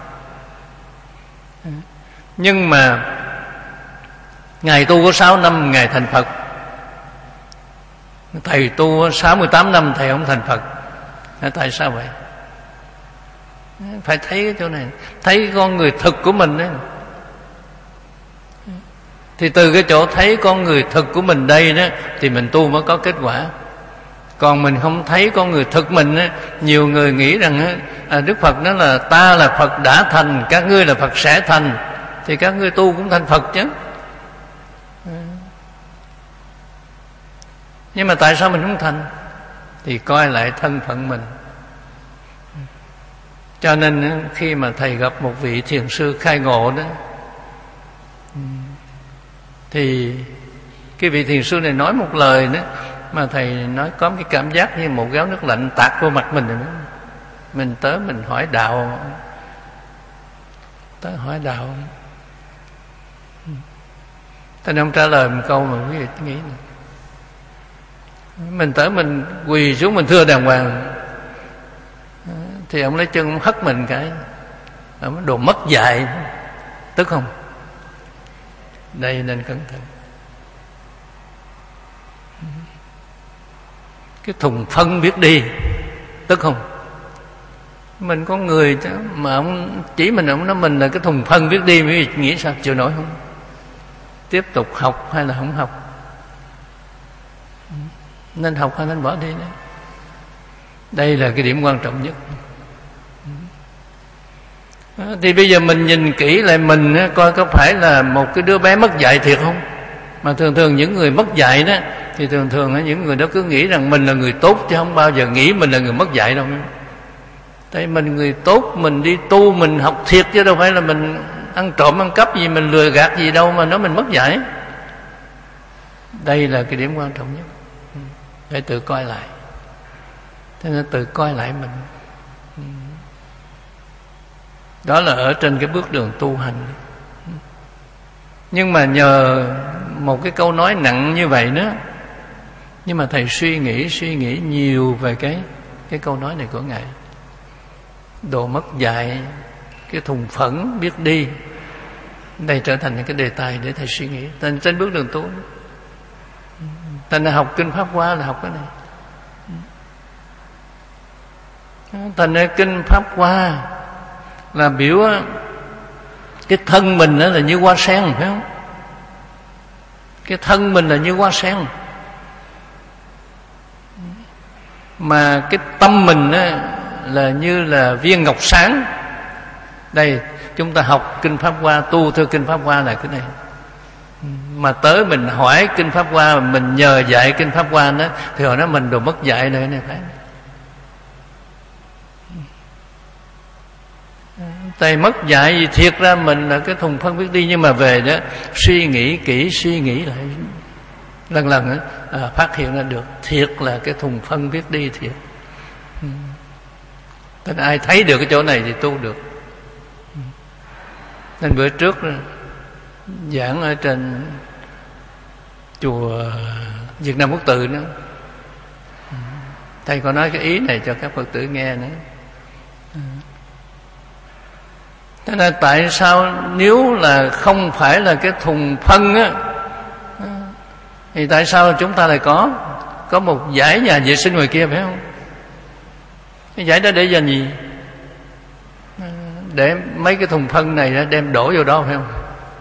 S1: Nhưng mà Ngài tu có sáu năm Ngài thành Phật. Thầy tu sáu mươi tám năm thầy không thành Phật. Tại sao vậy? Phải thấy cái chỗ này, thấy con người thực của mình đấy. Thì từ cái chỗ thấy con người thực của mình đây đó, thì mình tu mới có kết quả. Còn mình không thấy con người thực mình á, nhiều người nghĩ rằng á, Đức Phật nói là ta là Phật đã thành, các ngươi là Phật sẽ thành, thì các ngươi tu cũng thành Phật chứ. Nhưng mà tại sao mình không thành? Thì coi lại thân phận mình. Cho nên khi mà thầy gặp một vị thiền sư khai ngộ đó, thì cái vị thiền sư này nói một lời đó, mà thầy nói có cái cảm giác như một gáo nước lạnh tạt vô mặt mình. Mình tới mình hỏi đạo, tới hỏi đạo, ta không trả lời một câu mà quý vị nghĩ này. Mình tới mình quỳ xuống mình thưa đàng hoàng, thì ông lấy chân ông hất mình cái, ông đồ mất dạy, tức không? Đây nên cẩn thận. Cái thùng phân biết đi, tức không? Mình có người chứ, mà ông chỉ mình, ông nói mình là cái thùng phân biết đi, quý vị nghĩ sao? Chịu nổi không? Tiếp tục học hay là không học? Nên học hay nên bỏ đi đấy. Đây là cái điểm quan trọng nhất. Thì bây giờ mình nhìn kỹ lại mình, coi có phải là một cái đứa bé mất dạy thiệt không? Mà thường thường những người mất dạy đó, thì thường thường những người đó cứ nghĩ rằng mình là người tốt, chứ không bao giờ nghĩ mình là người mất dạy đâu. Tại mình người tốt, mình đi tu, mình học thiệt, chứ đâu phải là mình ăn trộm ăn cắp gì, mình lừa gạt gì đâu mà nói mình mất dạy. Đây là cái điểm quan trọng nhất. Phải tự coi lại. Thế nên tự coi lại mình. Đó là ở trên cái bước đường tu hành. Nhưng mà nhờ một cái câu nói nặng như vậy đó, nhưng mà thầy suy nghĩ suy nghĩ nhiều về cái cái câu nói này của Ngài. Đồ mất dạy, cái thùng phẫn biết đi. Đây trở thành những cái đề tài để thầy suy nghĩ trên, trên bước đường tu. Thành ra học kinh Pháp Hoa là học cái này. Thành ra kinh Pháp Hoa là biểu cái thân mình đó là như hoa sen, phải không? Cái thân mình là như hoa sen, mà cái tâm mình đó là như là viên ngọc sáng. Đây chúng ta học kinh Pháp Hoa, tu theo kinh Pháp Hoa là cái này. Mà tới mình hỏi kinh Pháp Hoa, mình nhờ dạy kinh Pháp Hoa đó, thì họ nói mình đồ mất dạy này này phải. Tại mất dạy gì thiệt ra mình là cái thùng phân biết đi. Nhưng mà về đó suy nghĩ kỹ, suy nghĩ lại lần lần đó, à, phát hiện ra được thiệt là cái thùng phân biết đi thiệt. Nên ai thấy được cái chỗ này thì tu được. Nên bữa trước giảng ở trên chùa Việt Nam Quốc Tự nữa, thầy có nói cái ý này cho các Phật tử nghe nữa. Thế nên tại sao nếu là không phải là cái thùng phân á, thì tại sao chúng ta lại có có một dãy nhà vệ sinh ngoài kia, phải không? Cái dãy đó để dành gì? Để mấy cái thùng phân này đem đổ vô đó, phải không?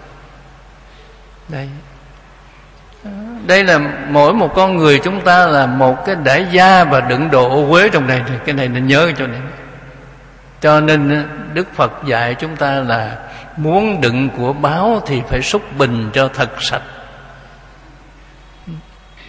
S1: Đây, đây là mỗi một con người chúng ta là một cái đải da và đựng đồ ô uế trong này. Cái này nên nhớ cho nên. Cho nên Đức Phật dạy chúng ta là muốn đựng của báo thì phải xúc bình cho thật sạch.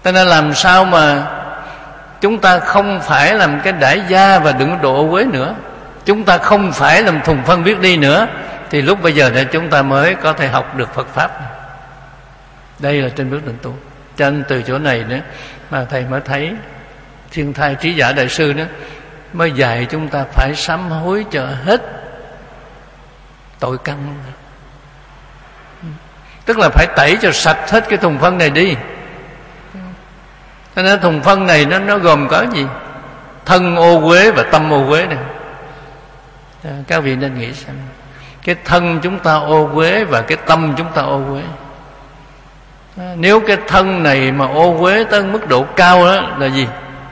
S1: Cho nên làm sao mà chúng ta không phải làm cái đại gia và đừng độ ô uế nữa, chúng ta không phải làm thùng phân biết đi nữa, thì lúc bây giờ này chúng ta mới có thể học được Phật Pháp. Đây là trên bước đường tu. Cho nên từ chỗ này nữa mà thầy mới thấy Thiên Thai Trí Giả Đại Sư đó mới dạy chúng ta phải sám hối cho hết tội căn. Tức là phải tẩy cho sạch hết cái thùng phân này đi. Cho nên thùng phân này nó, nó gồm có gì? Thân ô uế và tâm ô uế này. Các vị nên nghĩ xem, cái thân chúng ta ô uế và cái tâm chúng ta ô uế. Nếu cái thân này mà ô uế tới mức độ cao đó là gì?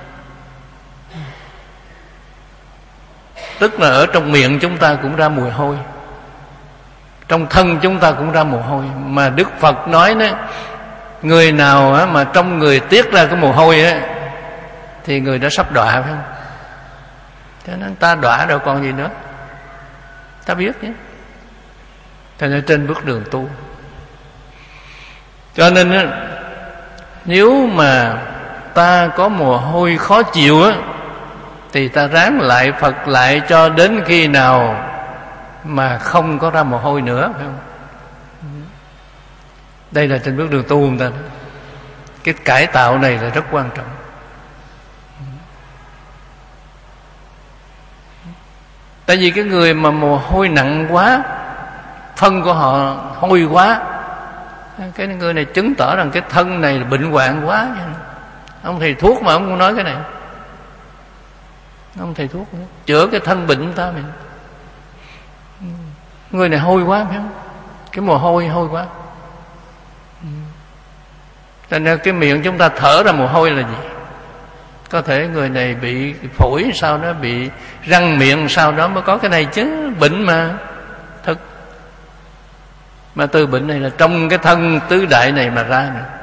S1: Tức là ở trong miệng chúng ta cũng ra mùi hôi, trong thân chúng ta cũng ra mồ hôi. Mà Đức Phật nói đó, người nào mà trong người tiết ra cái mồ hôi á, thì người đó sắp đọa, phải không? Cho nên ta đọa đâu còn gì nữa, ta biết nhé. Cho nên trên bước đường tu, cho nên á, nếu mà ta có mồ hôi khó chịu á, thì ta ráng lại Phật lại cho đến khi nào mà không có ra mồ hôi nữa, phải không? Đây là trên bước đường tu người ta. Cái cải tạo này là rất quan trọng. Tại vì cái người mà mồ hôi nặng quá, phân của họ hôi quá, cái người này chứng tỏ rằng cái thân này là bệnh hoạn quá. Ông thầy thuốc mà ông cũng nói cái này. Ông thầy thuốc nữa, chữa cái thân bệnh ta mình. Người này hôi quá, phải không? Cái mồ hôi hôi quá. Cho nên cái miệng chúng ta thở ra mồ hôi là gì? Có thể người này bị phổi, sau đó bị răng miệng, sau đó mới có cái này chứ. Bệnh mà thật. Mà từ bệnh này là trong cái thân tứ đại này mà ra nữa.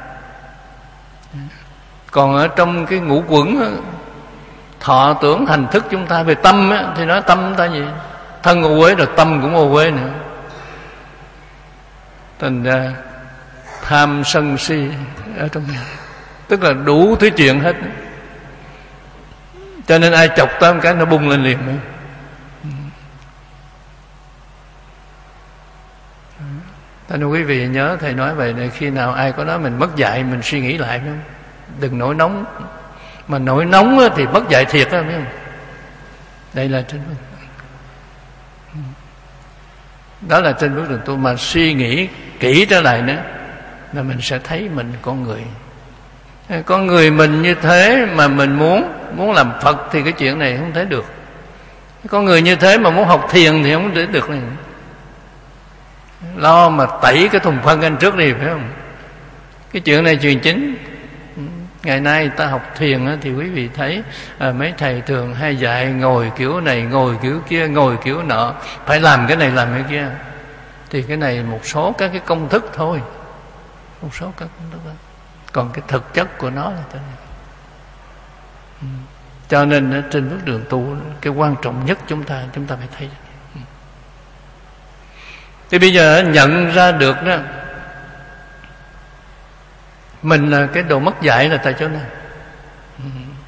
S1: Còn ở trong cái ngũ quẩn, thọ tưởng hành thức chúng ta về tâm á, thì nói tâm ta gì? Thân ô uế rồi tâm cũng ô uế nữa. Thành ra tham sân si ở trong nhà, tức là đủ thứ chuyện hết. Cho nên ai chọc tới một cái nó bung lên liền nữa. Cho nên quý vị nhớ thầy nói vậy này, khi nào ai có nói mình mất dạy, mình suy nghĩ lại, phải không? Đừng nổi nóng. Mà nổi nóng thì mất dạy thiệt đó, phải không? Đây là trên bước. Đó là trên bước đường tu. Mà suy nghĩ kỹ trở lại nữa là mình sẽ thấy mình con người. Con người mình như thế mà mình muốn muốn làm Phật thì cái chuyện này không thể được. Con người như thế mà muốn học thiền thì không thể được này. Lo mà tẩy cái thùng phân anh trước đi, phải không? Cái chuyện này chuyện chính. Ngày nay ta học thiền thì quý vị thấy à, mấy thầy thường hay dạy ngồi kiểu này, ngồi kiểu kia, ngồi kiểu nọ, phải làm cái này làm cái kia. Thì cái này một số các cái công thức thôi, một số các công thức thôi. Còn cái thực chất của nó là thế này. Ừ. Cho nên trên bước đường tu, cái quan trọng nhất chúng ta chúng ta phải thấy. Ừ. Thì bây giờ nhận ra được đó, mình là cái độ mất dạy là tại chỗ này. Ừ.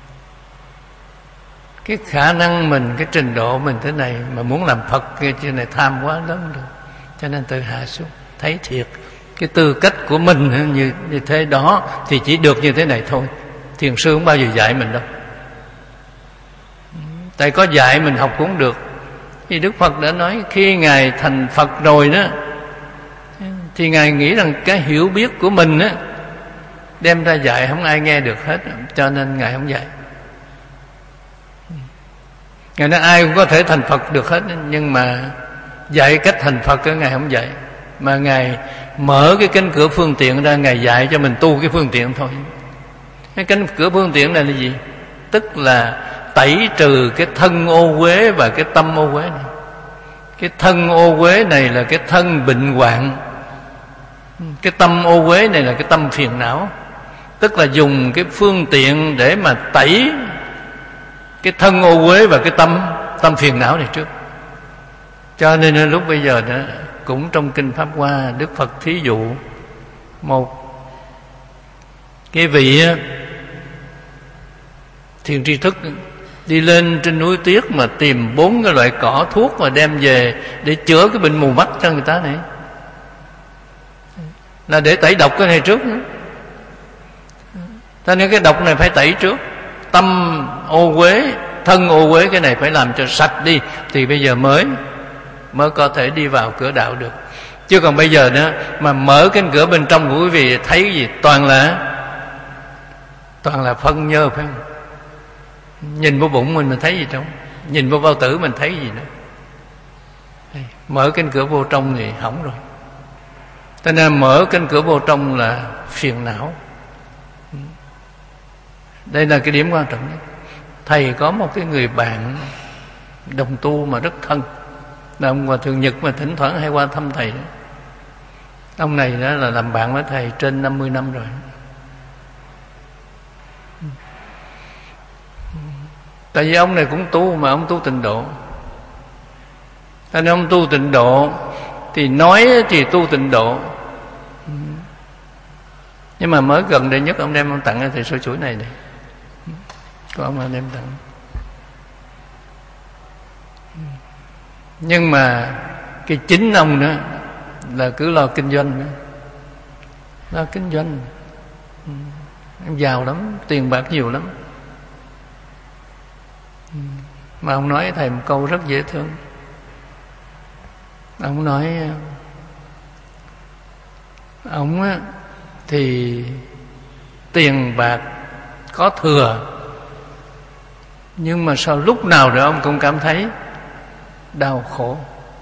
S1: Cái khả năng mình, cái trình độ mình thế này mà muốn làm Phật cái chuyện này tham quá lớn được. Cho nên tự hạ xuống, thấy thiệt cái tư cách của mình như, như thế đó thì chỉ được như thế này thôi. Thiền sư không bao giờ dạy mình đâu. Tại có dạy mình học cũng được. Thì Đức Phật đã nói khi Ngài thành Phật rồi đó, thì Ngài nghĩ rằng cái hiểu biết của mình á, đem ra dạy không ai nghe được hết, cho nên Ngài không dạy. Ngài nói ai cũng có thể thành Phật được hết, nhưng mà dạy cách thành Phật đó Ngài không dạy. Mà Ngài mở cái cánh cửa phương tiện ra, Ngài dạy cho mình tu cái phương tiện thôi. Cái cánh cửa phương tiện này là gì? Tức là tẩy trừ cái thân ô uế và cái tâm ô uế này. Cái thân ô uế này là cái thân bệnh hoạn, cái tâm ô uế này là cái tâm phiền não. Tức là dùng cái phương tiện để mà tẩy cái thân ô uế và cái tâm tâm phiền não này trước. Cho nên lúc bây giờ đó, cũng trong Kinh Pháp Hoa, Đức Phật thí dụ một Cái vị thiền tri thức đi lên trên núi Tuyết mà tìm bốn cái loại cỏ thuốc mà đem về để chữa cái bệnh mù mắt cho người ta này, là để tẩy độc cái này trước nữa. Cho nên cái độc này phải tẩy trước. Tâm ô uế, thân ô uế, cái này phải làm cho sạch đi, thì bây giờ mới mới có thể đi vào cửa đạo được. Chứ còn bây giờ nữa mà mở cánh cửa bên trong của quý vị thấy cái gì? Toàn là toàn là phân nhơ, phải không? Nhìn vô bụng mình mình thấy gì trong, nhìn vô bao tử mình thấy gì nữa. Mở cánh cửa vô trong thì hỏng rồi. Cho nên mở cánh cửa vô trong là phiền não. Đây là cái điểm quan trọng nhất. Thầy có một cái người bạn đồng tu mà rất thân, là ông Hòa Thượng Nhật, mà thỉnh thoảng hay qua thăm thầy đó. Ông này đó là làm bạn với thầy trên năm mươi năm rồi. Tại vì ông này cũng tu, mà ông tu tịnh độ. Cho nên ông tu tịnh độ thì nói thì tu tịnh độ, nhưng mà mới gần đây nhất ông đem ông tặng cho thầy sôi chuỗi này này. Có ông đem tặng. Nhưng mà cái chính ông nữa là cứ lo kinh doanh nữa. Lo kinh doanh. Em giàu lắm, tiền bạc nhiều lắm. Mà ông nói thầy một câu rất dễ thương. Ông nói ông thì tiền bạc có thừa, nhưng mà sao lúc nào rồi ông cũng cảm thấy đau khổ.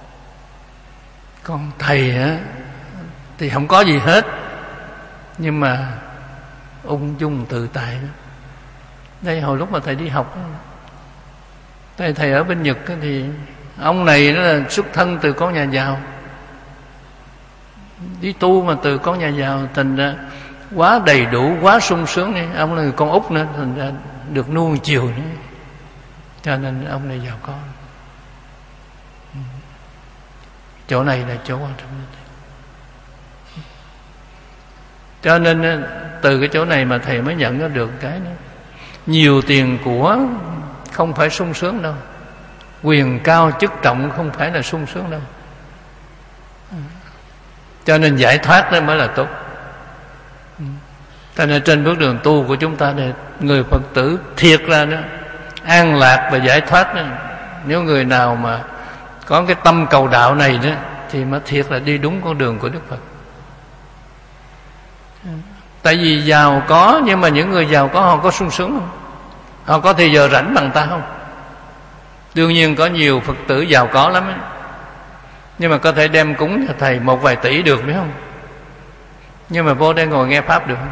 S1: Còn thầy á thì không có gì hết, nhưng mà ung dung tự tại đó. Đây hồi lúc mà thầy đi học đó, thầy, thầy ở bên Nhật thì ông này nó là xuất thân từ con nhà giàu, đi tu mà từ con nhà giàu, thành ra quá đầy đủ, quá sung sướng này. Ông là người con út nữa, thành ra được nuông chiều nữa, cho nên ông này giàu có. Chỗ này là chỗ quan trọng nhất. Cho nên từ cái chỗ này mà thầy mới nhận ra được cái nữa. Nhiều tiền của không phải sung sướng đâu, quyền cao chức trọng không phải là sung sướng đâu. Cho nên giải thoát đó mới là tốt. Cho nên trên bước đường tu của chúng ta này, người Phật tử thiệt ra đó, an lạc và giải thoát đó, nếu người nào mà có cái tâm cầu đạo này đó, thì mới thiệt là đi đúng con đường của Đức Phật. Tại vì giàu có, nhưng mà những người giàu có họ có sung sướng không? Họ có thời giờ rảnh bằng ta không? Đương nhiên có nhiều Phật tử giàu có lắm ấy, nhưng mà có thể đem cúng cho thầy một vài tỷ được, biết không? Nhưng mà vô đây ngồi nghe Pháp được không?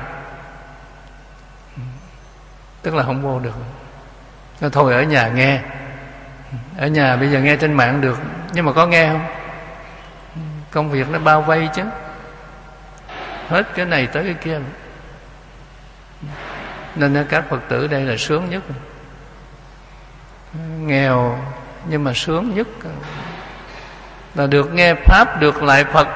S1: Tức là không vô được. Nó thôi ở nhà nghe. Ở nhà bây giờ nghe trên mạng được, nhưng mà có nghe không? Công việc nó bao vây chứ, hết cái này tới cái kia. Nên các Phật tử đây là sướng nhất. Nghèo nhưng mà sướng nhất là được nghe Pháp, được lại Phật.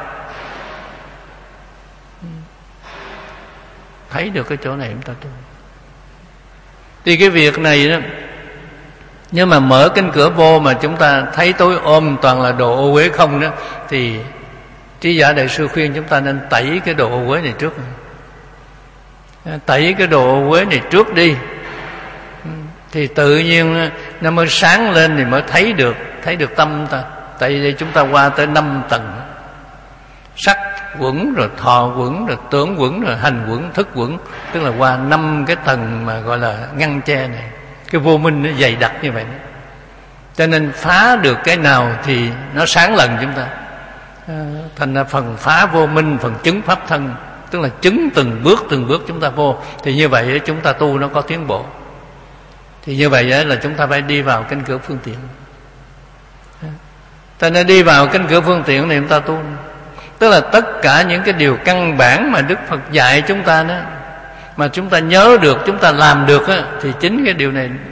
S1: Thấy được cái chỗ này chúng ta tu. Thì cái việc này đó, nhưng mà mở cánh cửa vô mà chúng ta thấy tối ôm toàn là đồ ô uế không đó, thì Trí Giả Đại Sư khuyên chúng ta nên tẩy cái đồ ô uế này trước. Tẩy cái đồ ô uế này trước đi, thì tự nhiên nó mới sáng lên, thì mới thấy được thấy được tâm ta. Tại vì chúng ta qua tới năm tầng: sắc quẩn, rồi thọ quẩn, rồi tưởng quẩn, rồi hành quẩn, thức quẩn. Tức là qua năm cái tầng mà gọi là ngăn che này. Cái vô minh nó dày đặc như vậy đó. Cho nên phá được cái nào thì nó sáng lần chúng ta. Thành ra phần phá vô minh, phần chứng pháp thân, tức là chứng từng bước từng bước chúng ta vô. Thì như vậy chúng ta tu nó có tiến bộ. Thì như vậy là chúng ta phải đi vào cánh cửa phương tiện. Cho nên đi vào cánh cửa phương tiện này chúng ta tu, tức là tất cả những cái điều căn bản mà Đức Phật dạy chúng ta đó, mà chúng ta nhớ được, chúng ta làm được á, thì chính cái điều này.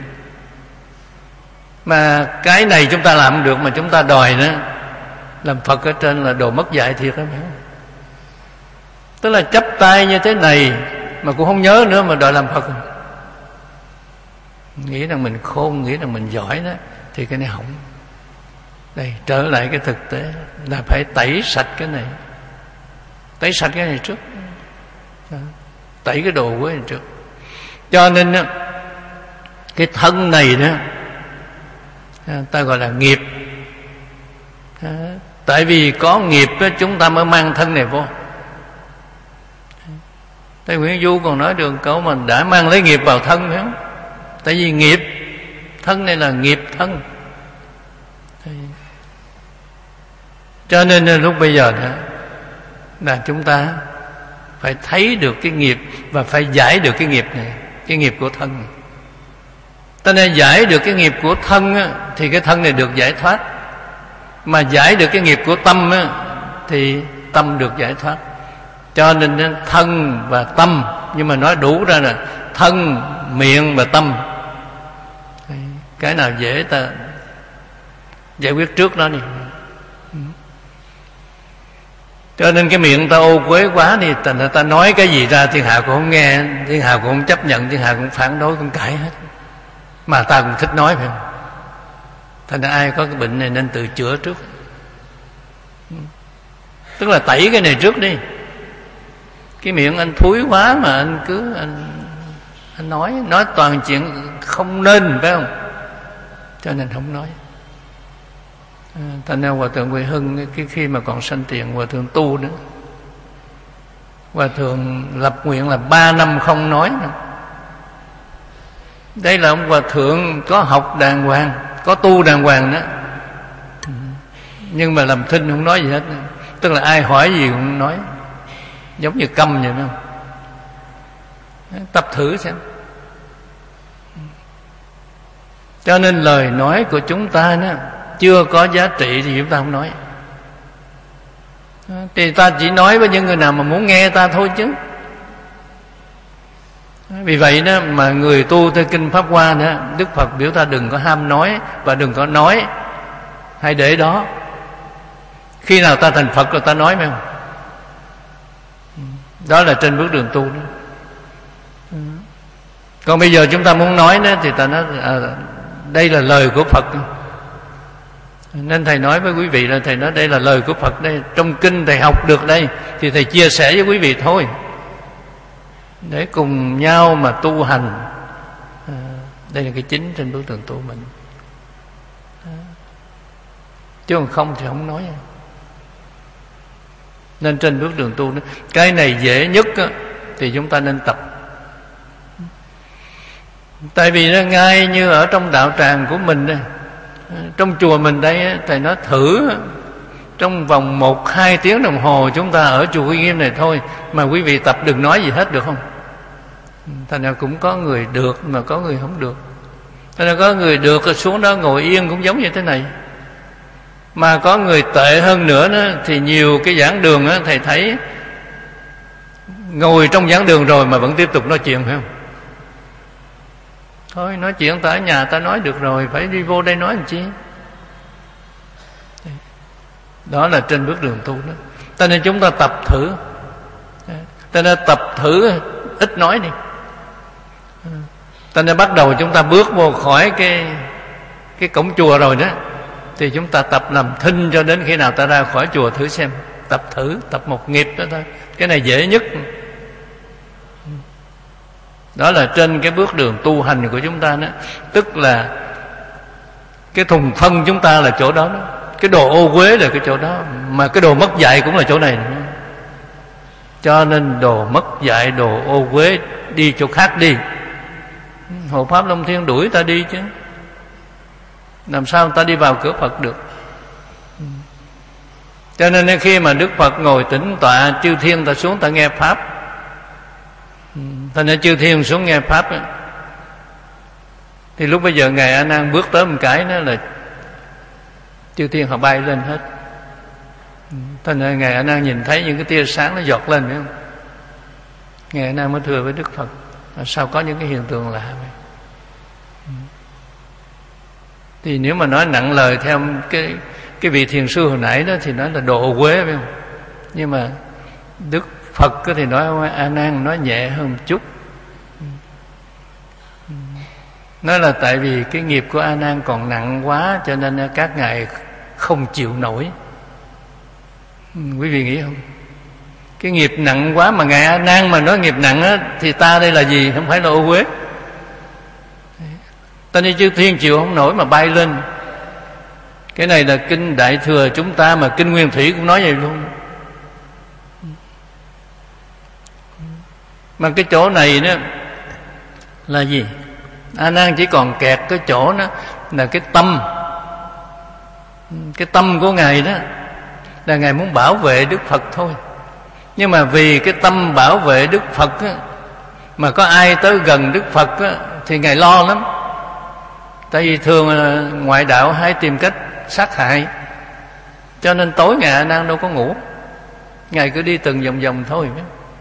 S1: Mà cái này chúng ta làm được mà chúng ta đòi nữa, làm Phật ở trên là đồ mất dạy thiệt đó. Tức là chắp tay như thế này, mà cũng không nhớ nữa mà đòi làm Phật, nghĩ rằng mình khôn, nghĩ rằng mình giỏi đó, thì cái này hỏng. Đây, trở lại cái thực tế là phải tẩy sạch cái này, tẩy sạch cái này trước, tẩy cái đồ quế này trước. Cho nên đó, cái thân này đó ta gọi là nghiệp. Tại vì có nghiệp đó, chúng ta mới mang thân này vô. Thầy Nguyễn Du còn nói được câu mình đã mang lấy nghiệp vào thân, phải không? Tại vì nghiệp, thân này là nghiệp thân. Cho nên lúc bây giờ đó, là chúng ta phải thấy được cái nghiệp và phải giải được cái nghiệp này, cái nghiệp của thân này. Ta nên giải được cái nghiệp của thân á, thì cái thân này được giải thoát. Mà giải được cái nghiệp của tâm á, thì tâm được giải thoát. Cho nên thân và tâm, nhưng mà nói đủ ra là thân, miệng và tâm. Cái nào dễ ta giải quyết trước đó đi. Cho nên cái miệng ta ô quế quá thì ta, ta nói cái gì ra thiên hạ cũng không nghe, thiên hạ cũng không chấp nhận, thiên hạ cũng phản đối, cũng cãi hết. Mà ta cũng thích nói, phải không? Thành ra ai có cái bệnh này nên tự chữa trước. Tức là tẩy cái này trước đi. Cái miệng anh thúi quá mà anh cứ anh, anh nói nói toàn chuyện không nên, phải không? Cho nên không nói. À, thành ra Hòa thượng Huệ Hưng cái khi mà còn sanh tiền, Hòa thượng tu nữa, Hòa thượng lập nguyện là ba năm không nói nữa. Đây là ông Hòa thượng có học đàng hoàng, có tu đàng hoàng đó, nhưng mà làm thinh không nói gì hết. Tức là ai hỏi gì cũng không nói, giống như câm vậy, phải không? Tập thử xem. Cho nên lời nói của chúng ta đó chưa có giá trị thì chúng ta không nói. Thì ta chỉ nói với những người nào mà muốn nghe ta thôi chứ. Vì vậy đó mà người tu theo kinh Pháp Hoa đó, Đức Phật biểu ta đừng có ham nói và đừng có nói, hãy để đó. Khi nào ta thành Phật rồi ta nói, phải không? Đó là trên bước đường tu đó. Còn bây giờ chúng ta muốn nói đó thì ta nói à, đây là lời của Phật. Nên thầy nói với quý vị là thầy nói đây là lời của Phật đây, trong kinh thầy học được đây thì thầy chia sẻ với quý vị thôi, để cùng nhau mà tu hành. À, đây là cái chính trên bước đường tu mình. À, chứ còn không thì không nói. Nên trên bước đường tu đó, cái này dễ nhất á, thì chúng ta nên tập. Tại vì nó ngay như ở trong đạo tràng của mình đây, trong chùa mình đây, thầy nói thử trong vòng một hai tiếng đồng hồ chúng ta ở chùa Uy Nghiêm này thôi, mà quý vị tập đừng nói gì hết, được không? Thành ra cũng có người được mà có người không được. Thành ra có người được rồi xuống đó ngồi yên cũng giống như thế này. Mà có người tệ hơn nữa đó, thì nhiều cái giảng đường đó, thầy thấy ngồi trong giảng đường rồi mà vẫn tiếp tục nói chuyện, phải không? Thôi nói chuyện ta ở nhà ta nói được rồi, phải đi vô đây nói làm chi? Đó là trên bước đường tu đó. Cho nên chúng ta tập thử, cho nên tập thử ít nói đi. Cho nên bắt đầu chúng ta bước vô khỏi cái cái cổng chùa rồi đó, thì chúng ta tập làm thinh cho đến khi nào ta ra khỏi chùa thử xem. Tập thử, tập một nghiệp đó thôi. Cái này dễ nhất. Đó là trên cái bước đường tu hành của chúng ta đó. Tức là cái thùng phân chúng ta là chỗ đó, đó. Cái đồ ô uế là cái chỗ đó. Mà cái đồ mất dạy cũng là chỗ này nữa. Cho nên đồ mất dạy, đồ ô uế đi chỗ khác đi. Hộ Pháp Long Thiên đuổi ta đi chứ, làm sao ta đi vào cửa Phật được. Cho nên khi mà Đức Phật ngồi tĩnh tọa, chư thiên ta xuống ta nghe Pháp. Thành ra chư thiên xuống nghe Pháp ấy, thì lúc bây giờ Ngài A Nan bước tới một cái đó là chư thiên họ bay lên hết. Thành ra Ngài A Nan nhìn thấy những cái tia sáng nó giọt lên, phải không? Ngài A Nan mới thưa với Đức Phật, sao có những cái hiện tượng lạ vậy? Thì nếu mà nói nặng lời theo cái cái vị thiền sư hồi nãy đó thì nói là độ quế, phải không? Nhưng mà Đức Phật thì nói A Nan nói nhẹ hơn một chút. Nói là tại vì cái nghiệp của A Nan còn nặng quá, cho nên các ngài không chịu nổi. Quý vị nghĩ không? Cái nghiệp nặng quá mà ngài A Nan mà nói nghiệp nặng á, thì ta đây là gì? Không phải là ô uế. Ta như chư thiên chịu không nổi mà bay lên. Cái này là kinh Đại Thừa chúng ta, mà kinh Nguyên Thủy cũng nói vậy luôn. Mà cái chỗ này đó là gì? A Nan chỉ còn kẹt cái chỗ đó là cái tâm. Cái tâm của ngài đó là ngài muốn bảo vệ Đức Phật thôi. Nhưng mà vì cái tâm bảo vệ Đức Phật á, mà có ai tới gần Đức Phật á, thì ngài lo lắm. Tại vì thường là ngoại đạo hay tìm cách sát hại, cho nên tối ngày A Nan đâu có ngủ, ngài cứ đi từng vòng vòng thôi.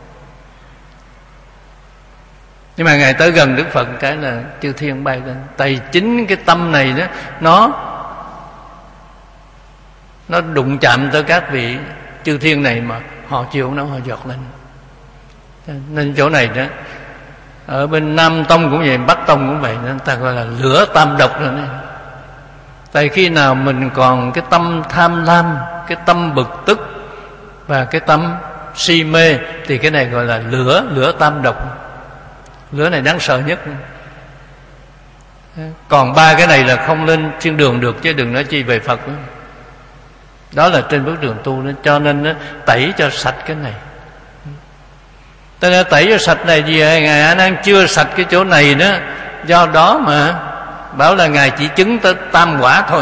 S1: Nhưng mà ngài tới gần Đức Phật cái là chư thiên bay lên. Tại chính cái tâm này đó, nó nó đụng chạm tới các vị chư thiên này mà họ chịu nó, họ giọt lên. Nên chỗ này đó, ở bên Nam Tông cũng vậy, Bắc Tông cũng vậy, nên ta gọi là lửa tam độc rồi này. Tại khi nào mình còn cái tâm tham lam, cái tâm bực tức và cái tâm si mê, thì cái này gọi là lửa lửa tam độc. Lửa này đáng sợ nhất. Còn ba cái này là không lên thiên đường được, chứ đừng nói chi về Phật nữa. Đó là trên bước đường tu đó. Cho nên nó tẩy cho sạch cái này. Ta đã tẩy cho sạch này gì? Ngài A Nan chưa sạch cái chỗ này nữa. Do đó mà bảo là ngài chỉ chứng tới tam quả thôi,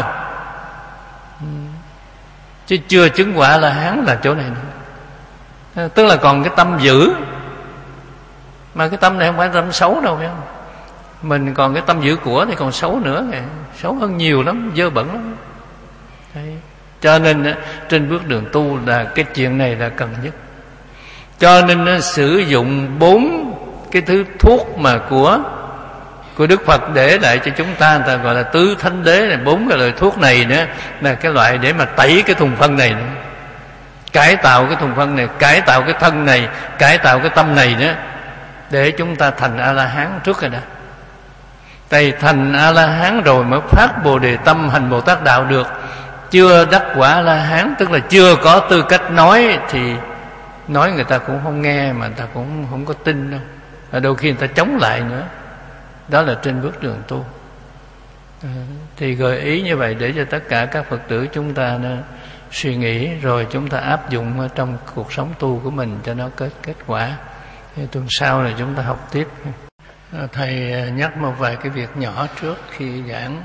S1: chứ chưa chứng quả là hán là chỗ này nữa. Tức là còn cái tâm dữ. Mà cái tâm này không phải tâm xấu đâu, phải không? Mình còn cái tâm dữ của thì còn xấu nữa, xấu hơn nhiều lắm, dơ bẩn lắm. Đấy. Cho nên trên bước đường tu là cái chuyện này là cần nhất. Cho nên sử dụng bốn cái thứ thuốc mà của của Đức Phật để lại cho chúng ta, người ta gọi là tứ thánh đế này. Bốn cái loại thuốc này nữa là cái loại để mà tẩy cái thùng phân này nữa, cải tạo cái thùng phân này, cải tạo cái thân này, cải tạo cái tâm này nữa, để chúng ta thành A-la-hán trước rồi đó. Tại thành A-la-hán rồi mới phát Bồ Đề tâm hành Bồ Tát đạo được. Chưa đắc quả A-la-hán, tức là chưa có tư cách nói, thì nói người ta cũng không nghe, mà người ta cũng không có tin đâu. Và đôi khi người ta chống lại nữa. Đó là trên bước đường tu. À, thì gợi ý như vậy để cho tất cả các Phật tử chúng ta nó suy nghĩ, rồi chúng ta áp dụng trong cuộc sống tu của mình cho nó kết kết quả. Thì tuần sau là chúng ta học tiếp. À, thầy nhắc một vài cái việc nhỏ trước khi giảng.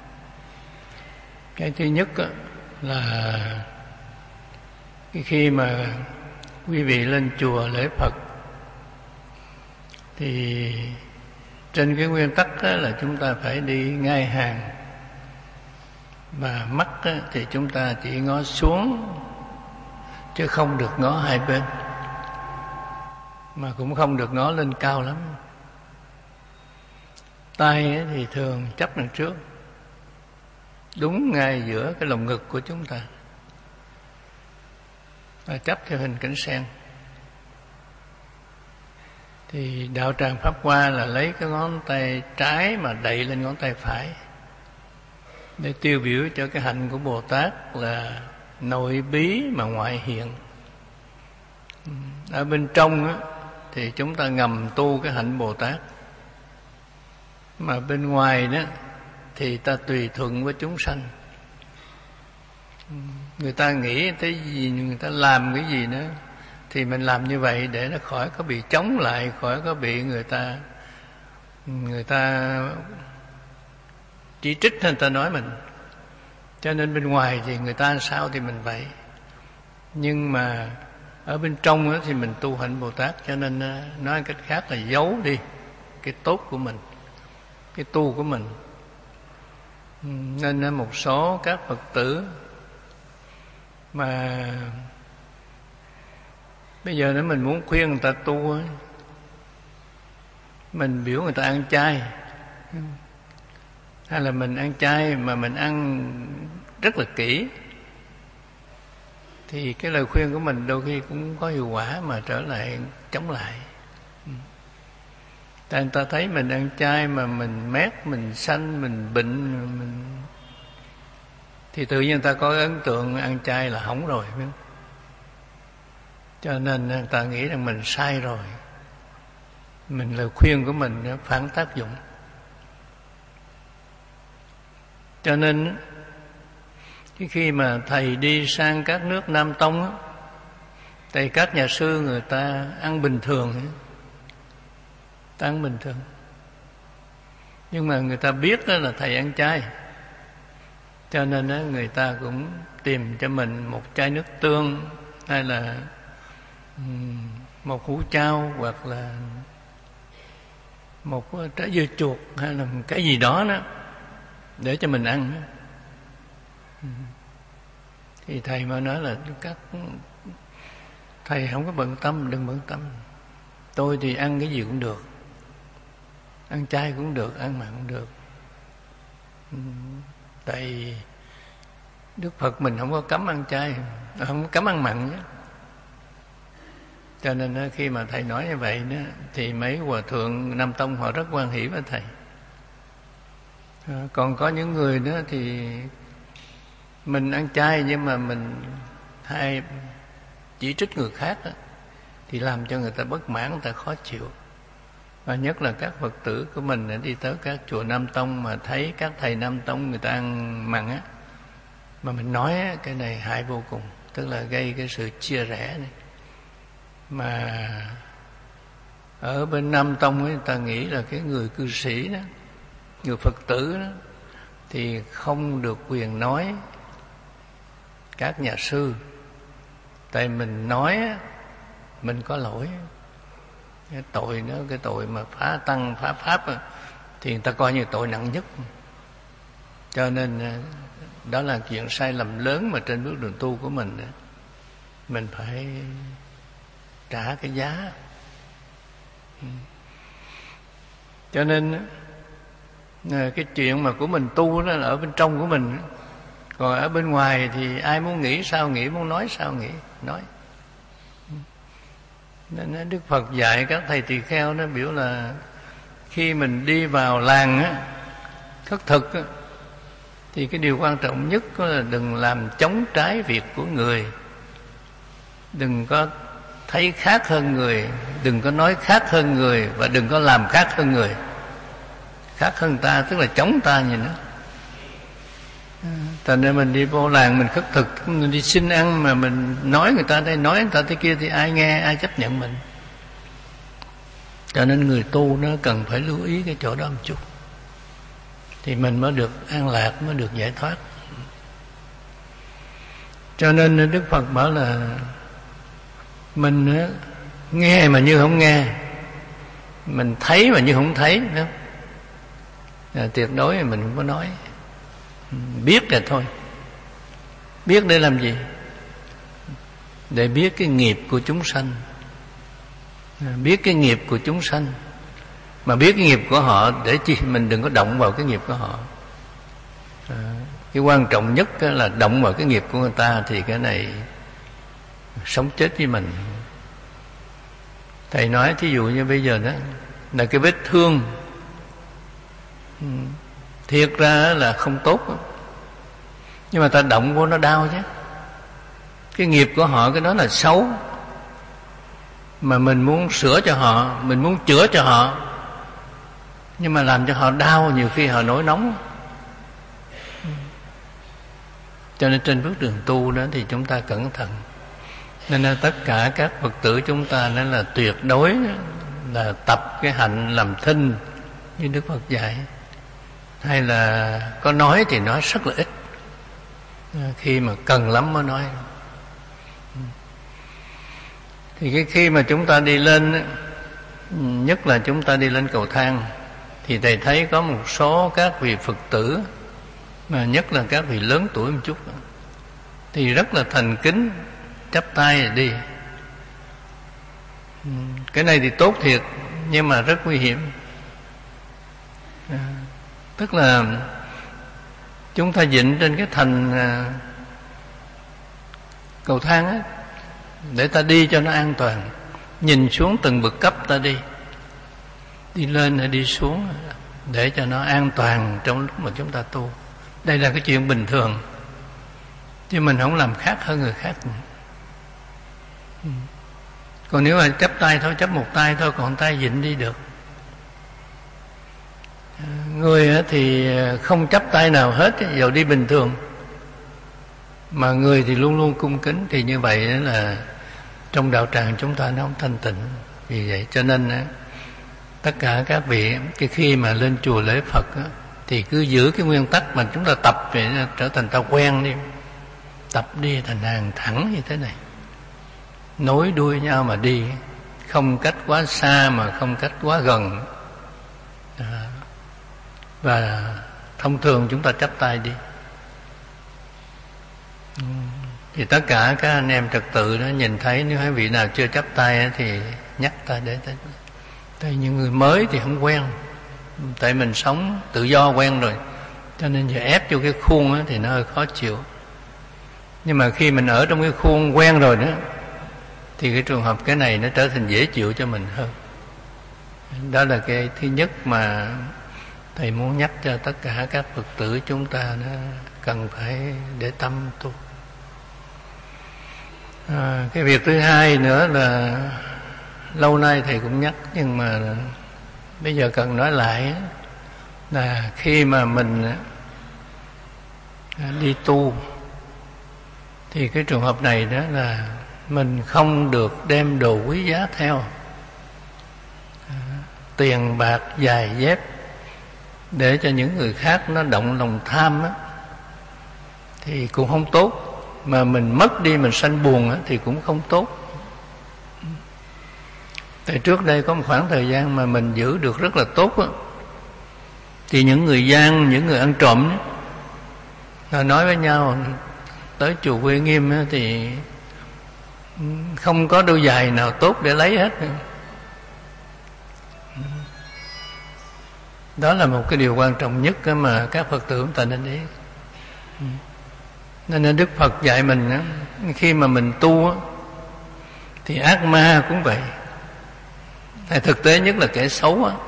S1: Cái thứ nhất là khi mà quý vị lên chùa lễ Phật, thì trên cái nguyên tắc là chúng ta phải đi ngay hàng, và mắt thì chúng ta chỉ ngó xuống, chứ không được ngó hai bên, mà cũng không được ngó lên cao lắm. Tay thì thường chấp đằng trước, đúng ngay giữa cái lồng ngực của chúng ta, và chấp theo hình cánh sen. Thì đạo tràng Pháp Hoa là lấy cái ngón tay trái mà đậy lên ngón tay phải, để tiêu biểu cho cái hạnh của Bồ Tát là nội bí mà ngoại hiện. Ở bên trong á, thì chúng ta ngầm tu cái hạnh Bồ Tát, mà bên ngoài đó thì ta tùy thuận với chúng sanh. Người ta nghĩ tới gì, người ta làm cái gì nữa, thì mình làm như vậy để nó khỏi có bị chống lại, khỏi có bị người ta người ta chỉ trích, người ta nói mình. Cho nên bên ngoài thì người ta sao thì mình vậy, nhưng mà ở bên trong đó thì mình tu hạnh Bồ Tát. Cho nên nói cách khác là giấu đi cái tốt của mình, cái tu của mình. Nên một số các Phật tử mà bây giờ nếu mình muốn khuyên người ta tu, mình biểu người ta ăn chay, hay là mình ăn chay mà mình ăn rất là kỹ, thì cái lời khuyên của mình đôi khi cũng có hiệu quả mà trở lại chống lại. Tại người ta thấy mình ăn chay mà mình mét, mình xanh, mình bệnh, mình... thì tự nhiên người ta có ấn tượng ăn chay là hỏng rồi, biết không? Cho nên người ta nghĩ rằng mình sai rồi, mình lời khuyên của mình nó phản tác dụng. Cho nên cái khi mà thầy đi sang các nước Nam Tông á, thì các nhà sư người ta ăn bình thường, ta ăn bình thường, nhưng mà người ta biết đó là thầy ăn chay, cho nên đó, người ta cũng tìm cho mình một chai nước tương hay là một hũ chao hoặc là một trái dưa chuột hay là một cái gì đó đó để cho mình ăn. Thì thầy mới nói là các thầy không có bận tâm, đừng bận tâm. Tôi thì ăn cái gì cũng được, ăn chay cũng được, ăn mặn cũng được. Tại Đức Phật mình không có cấm ăn chay, không có cấm ăn mặn nhé. Cho nên khi mà thầy nói như vậy đó, thì mấy hòa thượng Nam Tông họ rất hoan hỷ với thầy. Còn có những người đó thì mình ăn chay nhưng mà mình hay chỉ trích người khác đó, thì làm cho người ta bất mãn, người ta khó chịu. Và nhất là các Phật tử của mình đi tới các chùa Nam Tông mà thấy các thầy Nam Tông người ta ăn mặn á, mà mình nói á, cái này hại vô cùng, tức là gây cái sự chia rẽ này. Mà ở bên Nam Tông ấy, người ta nghĩ là cái người cư sĩ đó, người Phật tử đó, thì không được quyền nói các nhà sư. Tại mình nói á, mình có lỗi, cái tội đó, cái tội mà phá tăng phá pháp á, thì người ta coi như tội nặng nhất. Cho nên đó là chuyện sai lầm lớn mà trên bước đường tu của mình đó, mình phải trả cái giá. Cho nên cái chuyện mà của mình tu đó là ở bên trong của mình, còn ở bên ngoài thì ai muốn nghĩ sao nghĩ, muốn nói sao nghĩ, nói. Nên Đức Phật dạy các thầy tỳ kheo nó biểu là khi mình đi vào làng á, khất thực á, thì cái điều quan trọng nhất là đừng làm chống trái việc của người, đừng có thấy khác hơn người, đừng có nói khác hơn người, và đừng có làm khác hơn người. Khác hơn ta tức là chống ta nhìn đó. Thành ra mình đi vô làng mình khất thực, mình đi xin ăn mà mình nói người ta đây, nói người ta thế kia thì ai nghe, ai chấp nhận mình. Cho nên người tu nó cần phải lưu ý cái chỗ đó một chút, thì mình mới được an lạc, mới được giải thoát. Cho nên Đức Phật bảo là mình nghe mà như không nghe, mình thấy mà như không thấy đó. À, tuyệt đối là mình không có nói. Biết là thôi. Biết để làm gì? Để biết cái nghiệp của chúng sanh, à, biết cái nghiệp của chúng sanh. Mà biết cái nghiệp của họ để chi? Mình đừng có động vào cái nghiệp của họ. À, cái quan trọng nhất là động vào cái nghiệp của người ta thì cái này sống chết với mình. Thầy nói thí dụ như bây giờ đó là cái vết thương, thiệt ra là không tốt, nhưng mà ta động vô nó đau chứ. Cái nghiệp của họ cái đó là xấu, mà mình muốn sửa cho họ, mình muốn chữa cho họ, nhưng mà làm cho họ đau, nhiều khi họ nổi nóng. Cho nên trên bước đường tu đó thì chúng ta cẩn thận. Nên là tất cả các Phật tử chúng ta nên là tuyệt đối là tập cái hạnh làm thinh như Đức Phật dạy. Hay là có nói thì nói rất là ít, khi mà cần lắm mới nói. Thì cái khi mà chúng ta đi lên, nhất là chúng ta đi lên cầu thang, thì thầy thấy có một số các vị Phật tử, mà nhất là các vị lớn tuổi một chút, thì rất là thành kính, chắp tay rồi đi. Cái này thì tốt thiệt, nhưng mà rất nguy hiểm. À, tức là chúng ta dựng trên cái thành cầu thang á, để ta đi cho nó an toàn, nhìn xuống từng bậc cấp ta đi, đi lên hay đi xuống để cho nó an toàn trong lúc mà chúng ta tu. Đây là cái chuyện bình thường, chứ mình không làm khác hơn người khác. Còn nếu mà chấp tay thôi, chấp một tay thôi, còn tay vịn đi được. Người thì không chấp tay nào hết, dầu đi bình thường, mà người thì luôn luôn cung kính, thì như vậy là trong đạo tràng chúng ta nó không thanh tịnh. Vì vậy cho nên tất cả các vị cái khi mà lên chùa lễ Phật thì cứ giữ cái nguyên tắc mà chúng ta tập để trở thành ta quen đi, tập đi thành hàng thẳng như thế này, nối đuôi nhau mà đi, không cách quá xa mà không cách quá gần. À, và thông thường chúng ta chắp tay đi, thì tất cả các anh em trật tự đó nhìn thấy, nếu hai vị nào chưa chắp tay thì nhắc ta để ta. Tại những người mới thì không quen, tại mình sống tự do quen rồi, cho nên giờ ép vô cái khuôn đó thì nó hơi khó chịu. Nhưng mà khi mình ở trong cái khuôn quen rồi đó, thì cái trường hợp cái này nó trở thành dễ chịu cho mình hơn. Đó là cái thứ nhất mà Thầy muốn nhắc cho tất cả các Phật tử chúng ta nó cần phải để tâm tu. À, cái việc thứ hai nữa là lâu nay Thầy cũng nhắc, nhưng mà bây giờ cần nói lại, là khi mà mình đi tu thì cái trường hợp này đó là mình không được đem đồ quý giá theo, à, tiền bạc giày dép, để cho những người khác nó động lòng tham á, thì cũng không tốt. Mà mình mất đi mình sanh buồn á, thì cũng không tốt. Tại trước đây có một khoảng thời gian mà mình giữ được rất là tốt á, thì những người gian, những người ăn trộm á, nó nói với nhau tới chùa Uy Nghiêm á, thì không có đôi giày nào tốt để lấy hết. Đó là một cái điều quan trọng nhất mà các Phật tử chúng ta nên ý. Nên Đức Phật dạy mình á, khi mà mình tu á, thì ác ma cũng vậy. Hay thực tế nhất là kẻ xấu á,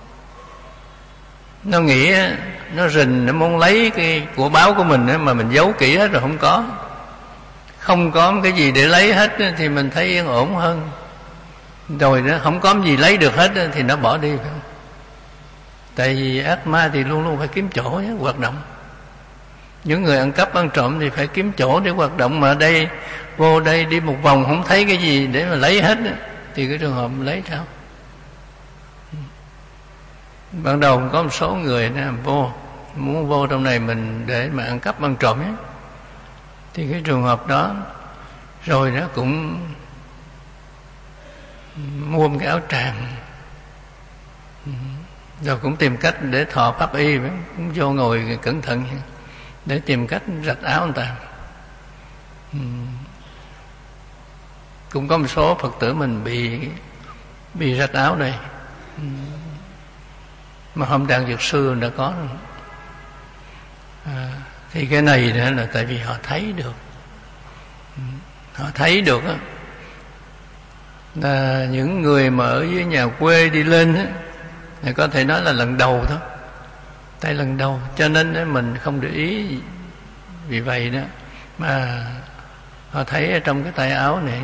S1: nó nghĩ á, nó rình, nó muốn lấy cái của báo của mình á, mà mình giấu kỹ hết rồi không có. Không có cái gì để lấy hết á, thì mình thấy yên ổn hơn. Rồi đó không có gì lấy được hết á, thì nó bỏ đi. Tại vì ác ma thì luôn luôn phải kiếm chỗ nhé, hoạt động. Những người ăn cắp ăn trộm thì phải kiếm chỗ để hoạt động, mà đây vô đây đi một vòng không thấy cái gì để mà lấy hết á, thì cái trường hợp lấy sao? Ban đầu có một số người đó, vô muốn vô trong này mình để mà ăn cắp ăn trộm ấy, thì cái trường hợp đó rồi nó cũng mua một cái áo tràng, rồi cũng tìm cách để thọ pháp y, cũng vô ngồi cẩn thận để tìm cách rạch áo người ta. Cũng có một số Phật tử mình bị bị rạch áo đây, mà hôm Đàn Dược Sư đã có rồi. À, thì cái này nữa là tại vì họ thấy được, họ thấy được á, là những người mà ở dưới nhà quê đi lên á, thì có thể nói là lần đầu thôi, tại lần đầu cho nên mình không để ý. Vì vậy đó mà họ thấy ở trong cái tay áo này,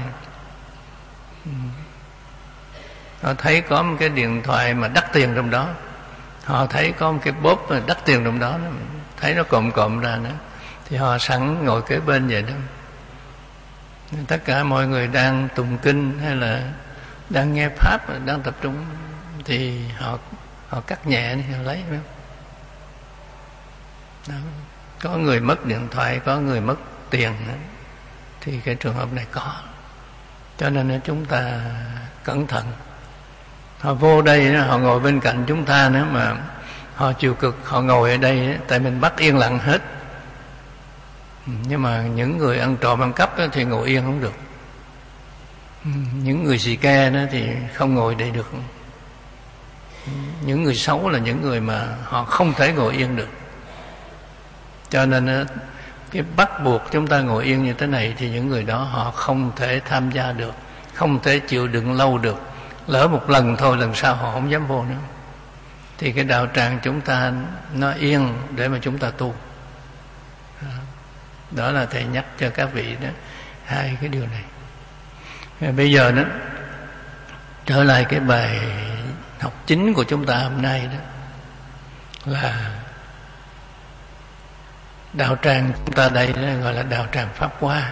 S1: họ thấy có một cái điện thoại mà đắt tiền trong đó, họ thấy có một cái bóp mà đắt tiền trong đó, thấy nó cộm cộm ra nữa, thì họ sẵn ngồi kế bên vậy đó. Tất cả mọi người đang tụng kinh hay là đang nghe pháp, đang tập trung, thì họ họ cắt nhẹ đi, họ lấy. Đó. Có người mất điện thoại, có người mất tiền nữa, thì cái trường hợp này có. Cho nên chúng ta cẩn thận. Họ vô đây, họ ngồi bên cạnh chúng ta nữa, mà họ chịu cực, họ ngồi ở đây tại mình bắt yên lặng hết. Nhưng mà những người ăn trộm ăn cắp thì ngồi yên không được. Những người xì ke đó thì không ngồi đây được. Những người xấu là những người mà họ không thể ngồi yên được. Cho nên cái bắt buộc chúng ta ngồi yên như thế này thì những người đó họ không thể tham gia được, không thể chịu đựng lâu được. Lỡ một lần thôi, lần sau họ không dám vô nữa. Thì cái đạo tràng chúng ta nó yên để mà chúng ta tu. Đó là thầy nhắc cho các vị đó, hai cái điều này. Bây giờ đó, trở lại cái bài học chính của chúng ta hôm nay đó, là đạo tràng chúng ta đây đó, gọi là đạo tràng Pháp Hoa.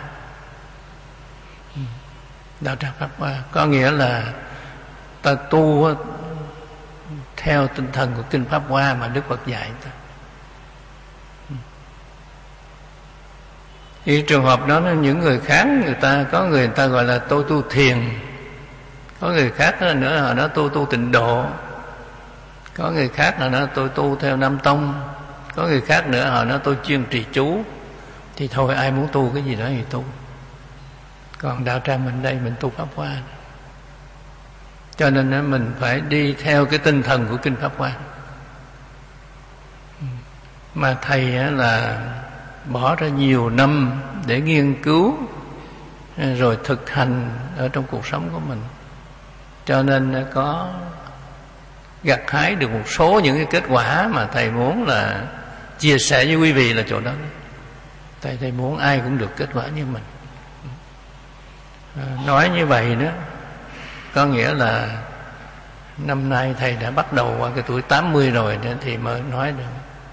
S1: Đạo tràng Pháp Hoa có nghĩa là ta tu theo tinh thần của kinh Pháp Hoa mà Đức Phật dạy ta. Thì trường hợp đó, những người khác người ta có người, người ta gọi là tôi tu thiền, có người khác nữa họ nói tôi tu tịnh độ, có người khác là nói tôi tu theo Nam Tông, có người khác nữa họ nói tôi chuyên trì chú. Thì thôi, ai muốn tu cái gì đó thì tu. Còn đạo tràng mình đây mình tu Pháp Hoa, cho nên mình phải đi theo cái tinh thần của kinh Pháp Hoa. Mà thầy là bỏ ra nhiều năm để nghiên cứu rồi thực hành ở trong cuộc sống của mình, cho nên có gặt hái được một số những cái kết quả mà thầy muốn là chia sẻ với quý vị là chỗ đó. Thầy thầy muốn ai cũng được kết quả như mình. Nói như vậy đó có nghĩa là năm nay thầy đã bắt đầu qua cái tuổi tám mươi rồi nên thì mới nói được.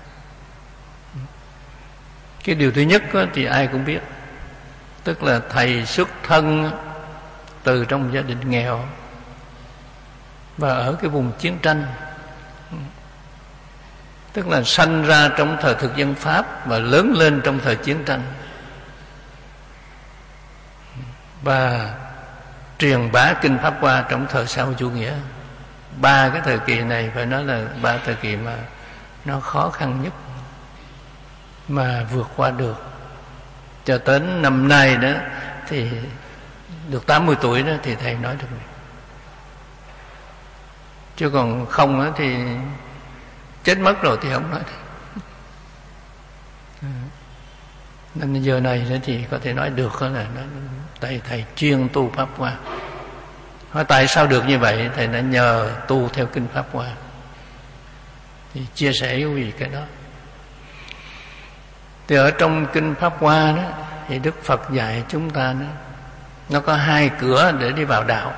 S1: Cái điều thứ nhất thì ai cũng biết, tức là thầy xuất thân từ trong gia đình nghèo và ở cái vùng chiến tranh, tức là sanh ra trong thời thực dân Pháp và lớn lên trong thời chiến tranh, và truyền bá kinh Pháp Hoa trong thời xã hội chủ nghĩa. Ba cái thời kỳ này phải nói là ba thời kỳ mà nó khó khăn nhất mà vượt qua được. Cho đến năm nay đó thì được tám mươi tuổi đó thì thầy nói được. Chứ còn không đó thì chết mất rồi thì không nói được. Nên giờ này thì có thể nói được là thầy thầy chuyên tu Pháp Hoa. Hỏi tại sao được như vậy? Thầy đã nhờ tu theo kinh Pháp Hoa. Thì chia sẻ với quý vị cái đó. Thì ở trong kinh Pháp Hoa đó thì Đức Phật dạy chúng ta đó, nó có hai cửa để đi vào đạo.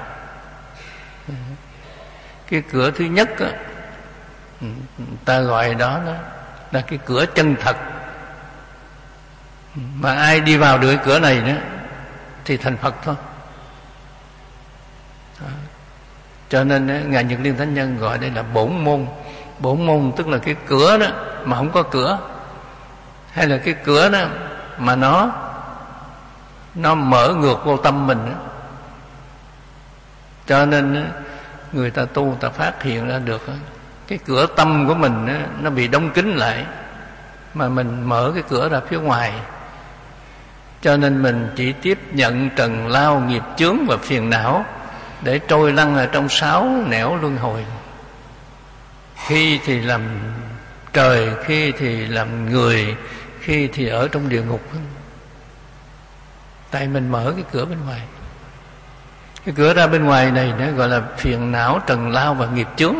S1: Cái cửa thứ nhất đó, ta gọi đó, đó là cái cửa chân thật. Mà ai đi vào được cái cửa này đó thì thành Phật thôi. Đó. Cho nên Ngài Nhật Liên Thánh Nhân gọi đây là bổn môn. Bổn môn tức là cái cửa đó mà không có cửa, hay là cái cửa đó mà nó nó mở ngược vô tâm mình đó. Cho nên người ta tu ta phát hiện ra được cái cửa tâm của mình đó, nó bị đóng kín lại, mà mình mở cái cửa ra phía ngoài. Cho nên mình chỉ tiếp nhận trần lao nghiệp chướng và phiền não để trôi lăn ở trong sáu nẻo luân hồi. Khi thì làm trời, khi thì làm người, khi thì ở trong địa ngục. Tại mình mở cái cửa bên ngoài. Cái cửa ra bên ngoài này nó gọi là phiền não, trần lao và nghiệp chướng.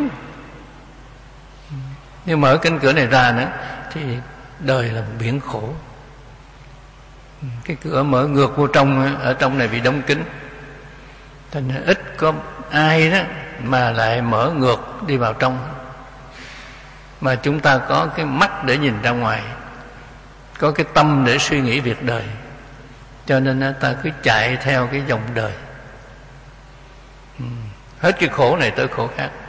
S1: Nếu mở cánh cửa này ra nữa thì đời là một biển khổ. Cái cửa mở ngược vô trong, ở trong này bị đóng kín, thành ít có ai đó mà lại mở ngược đi vào trong. Mà chúng ta có cái mắt để nhìn ra ngoài, có cái tâm để suy nghĩ việc đời, cho nên ta cứ chạy theo cái dòng đời, hết cái khổ này tới khổ khác.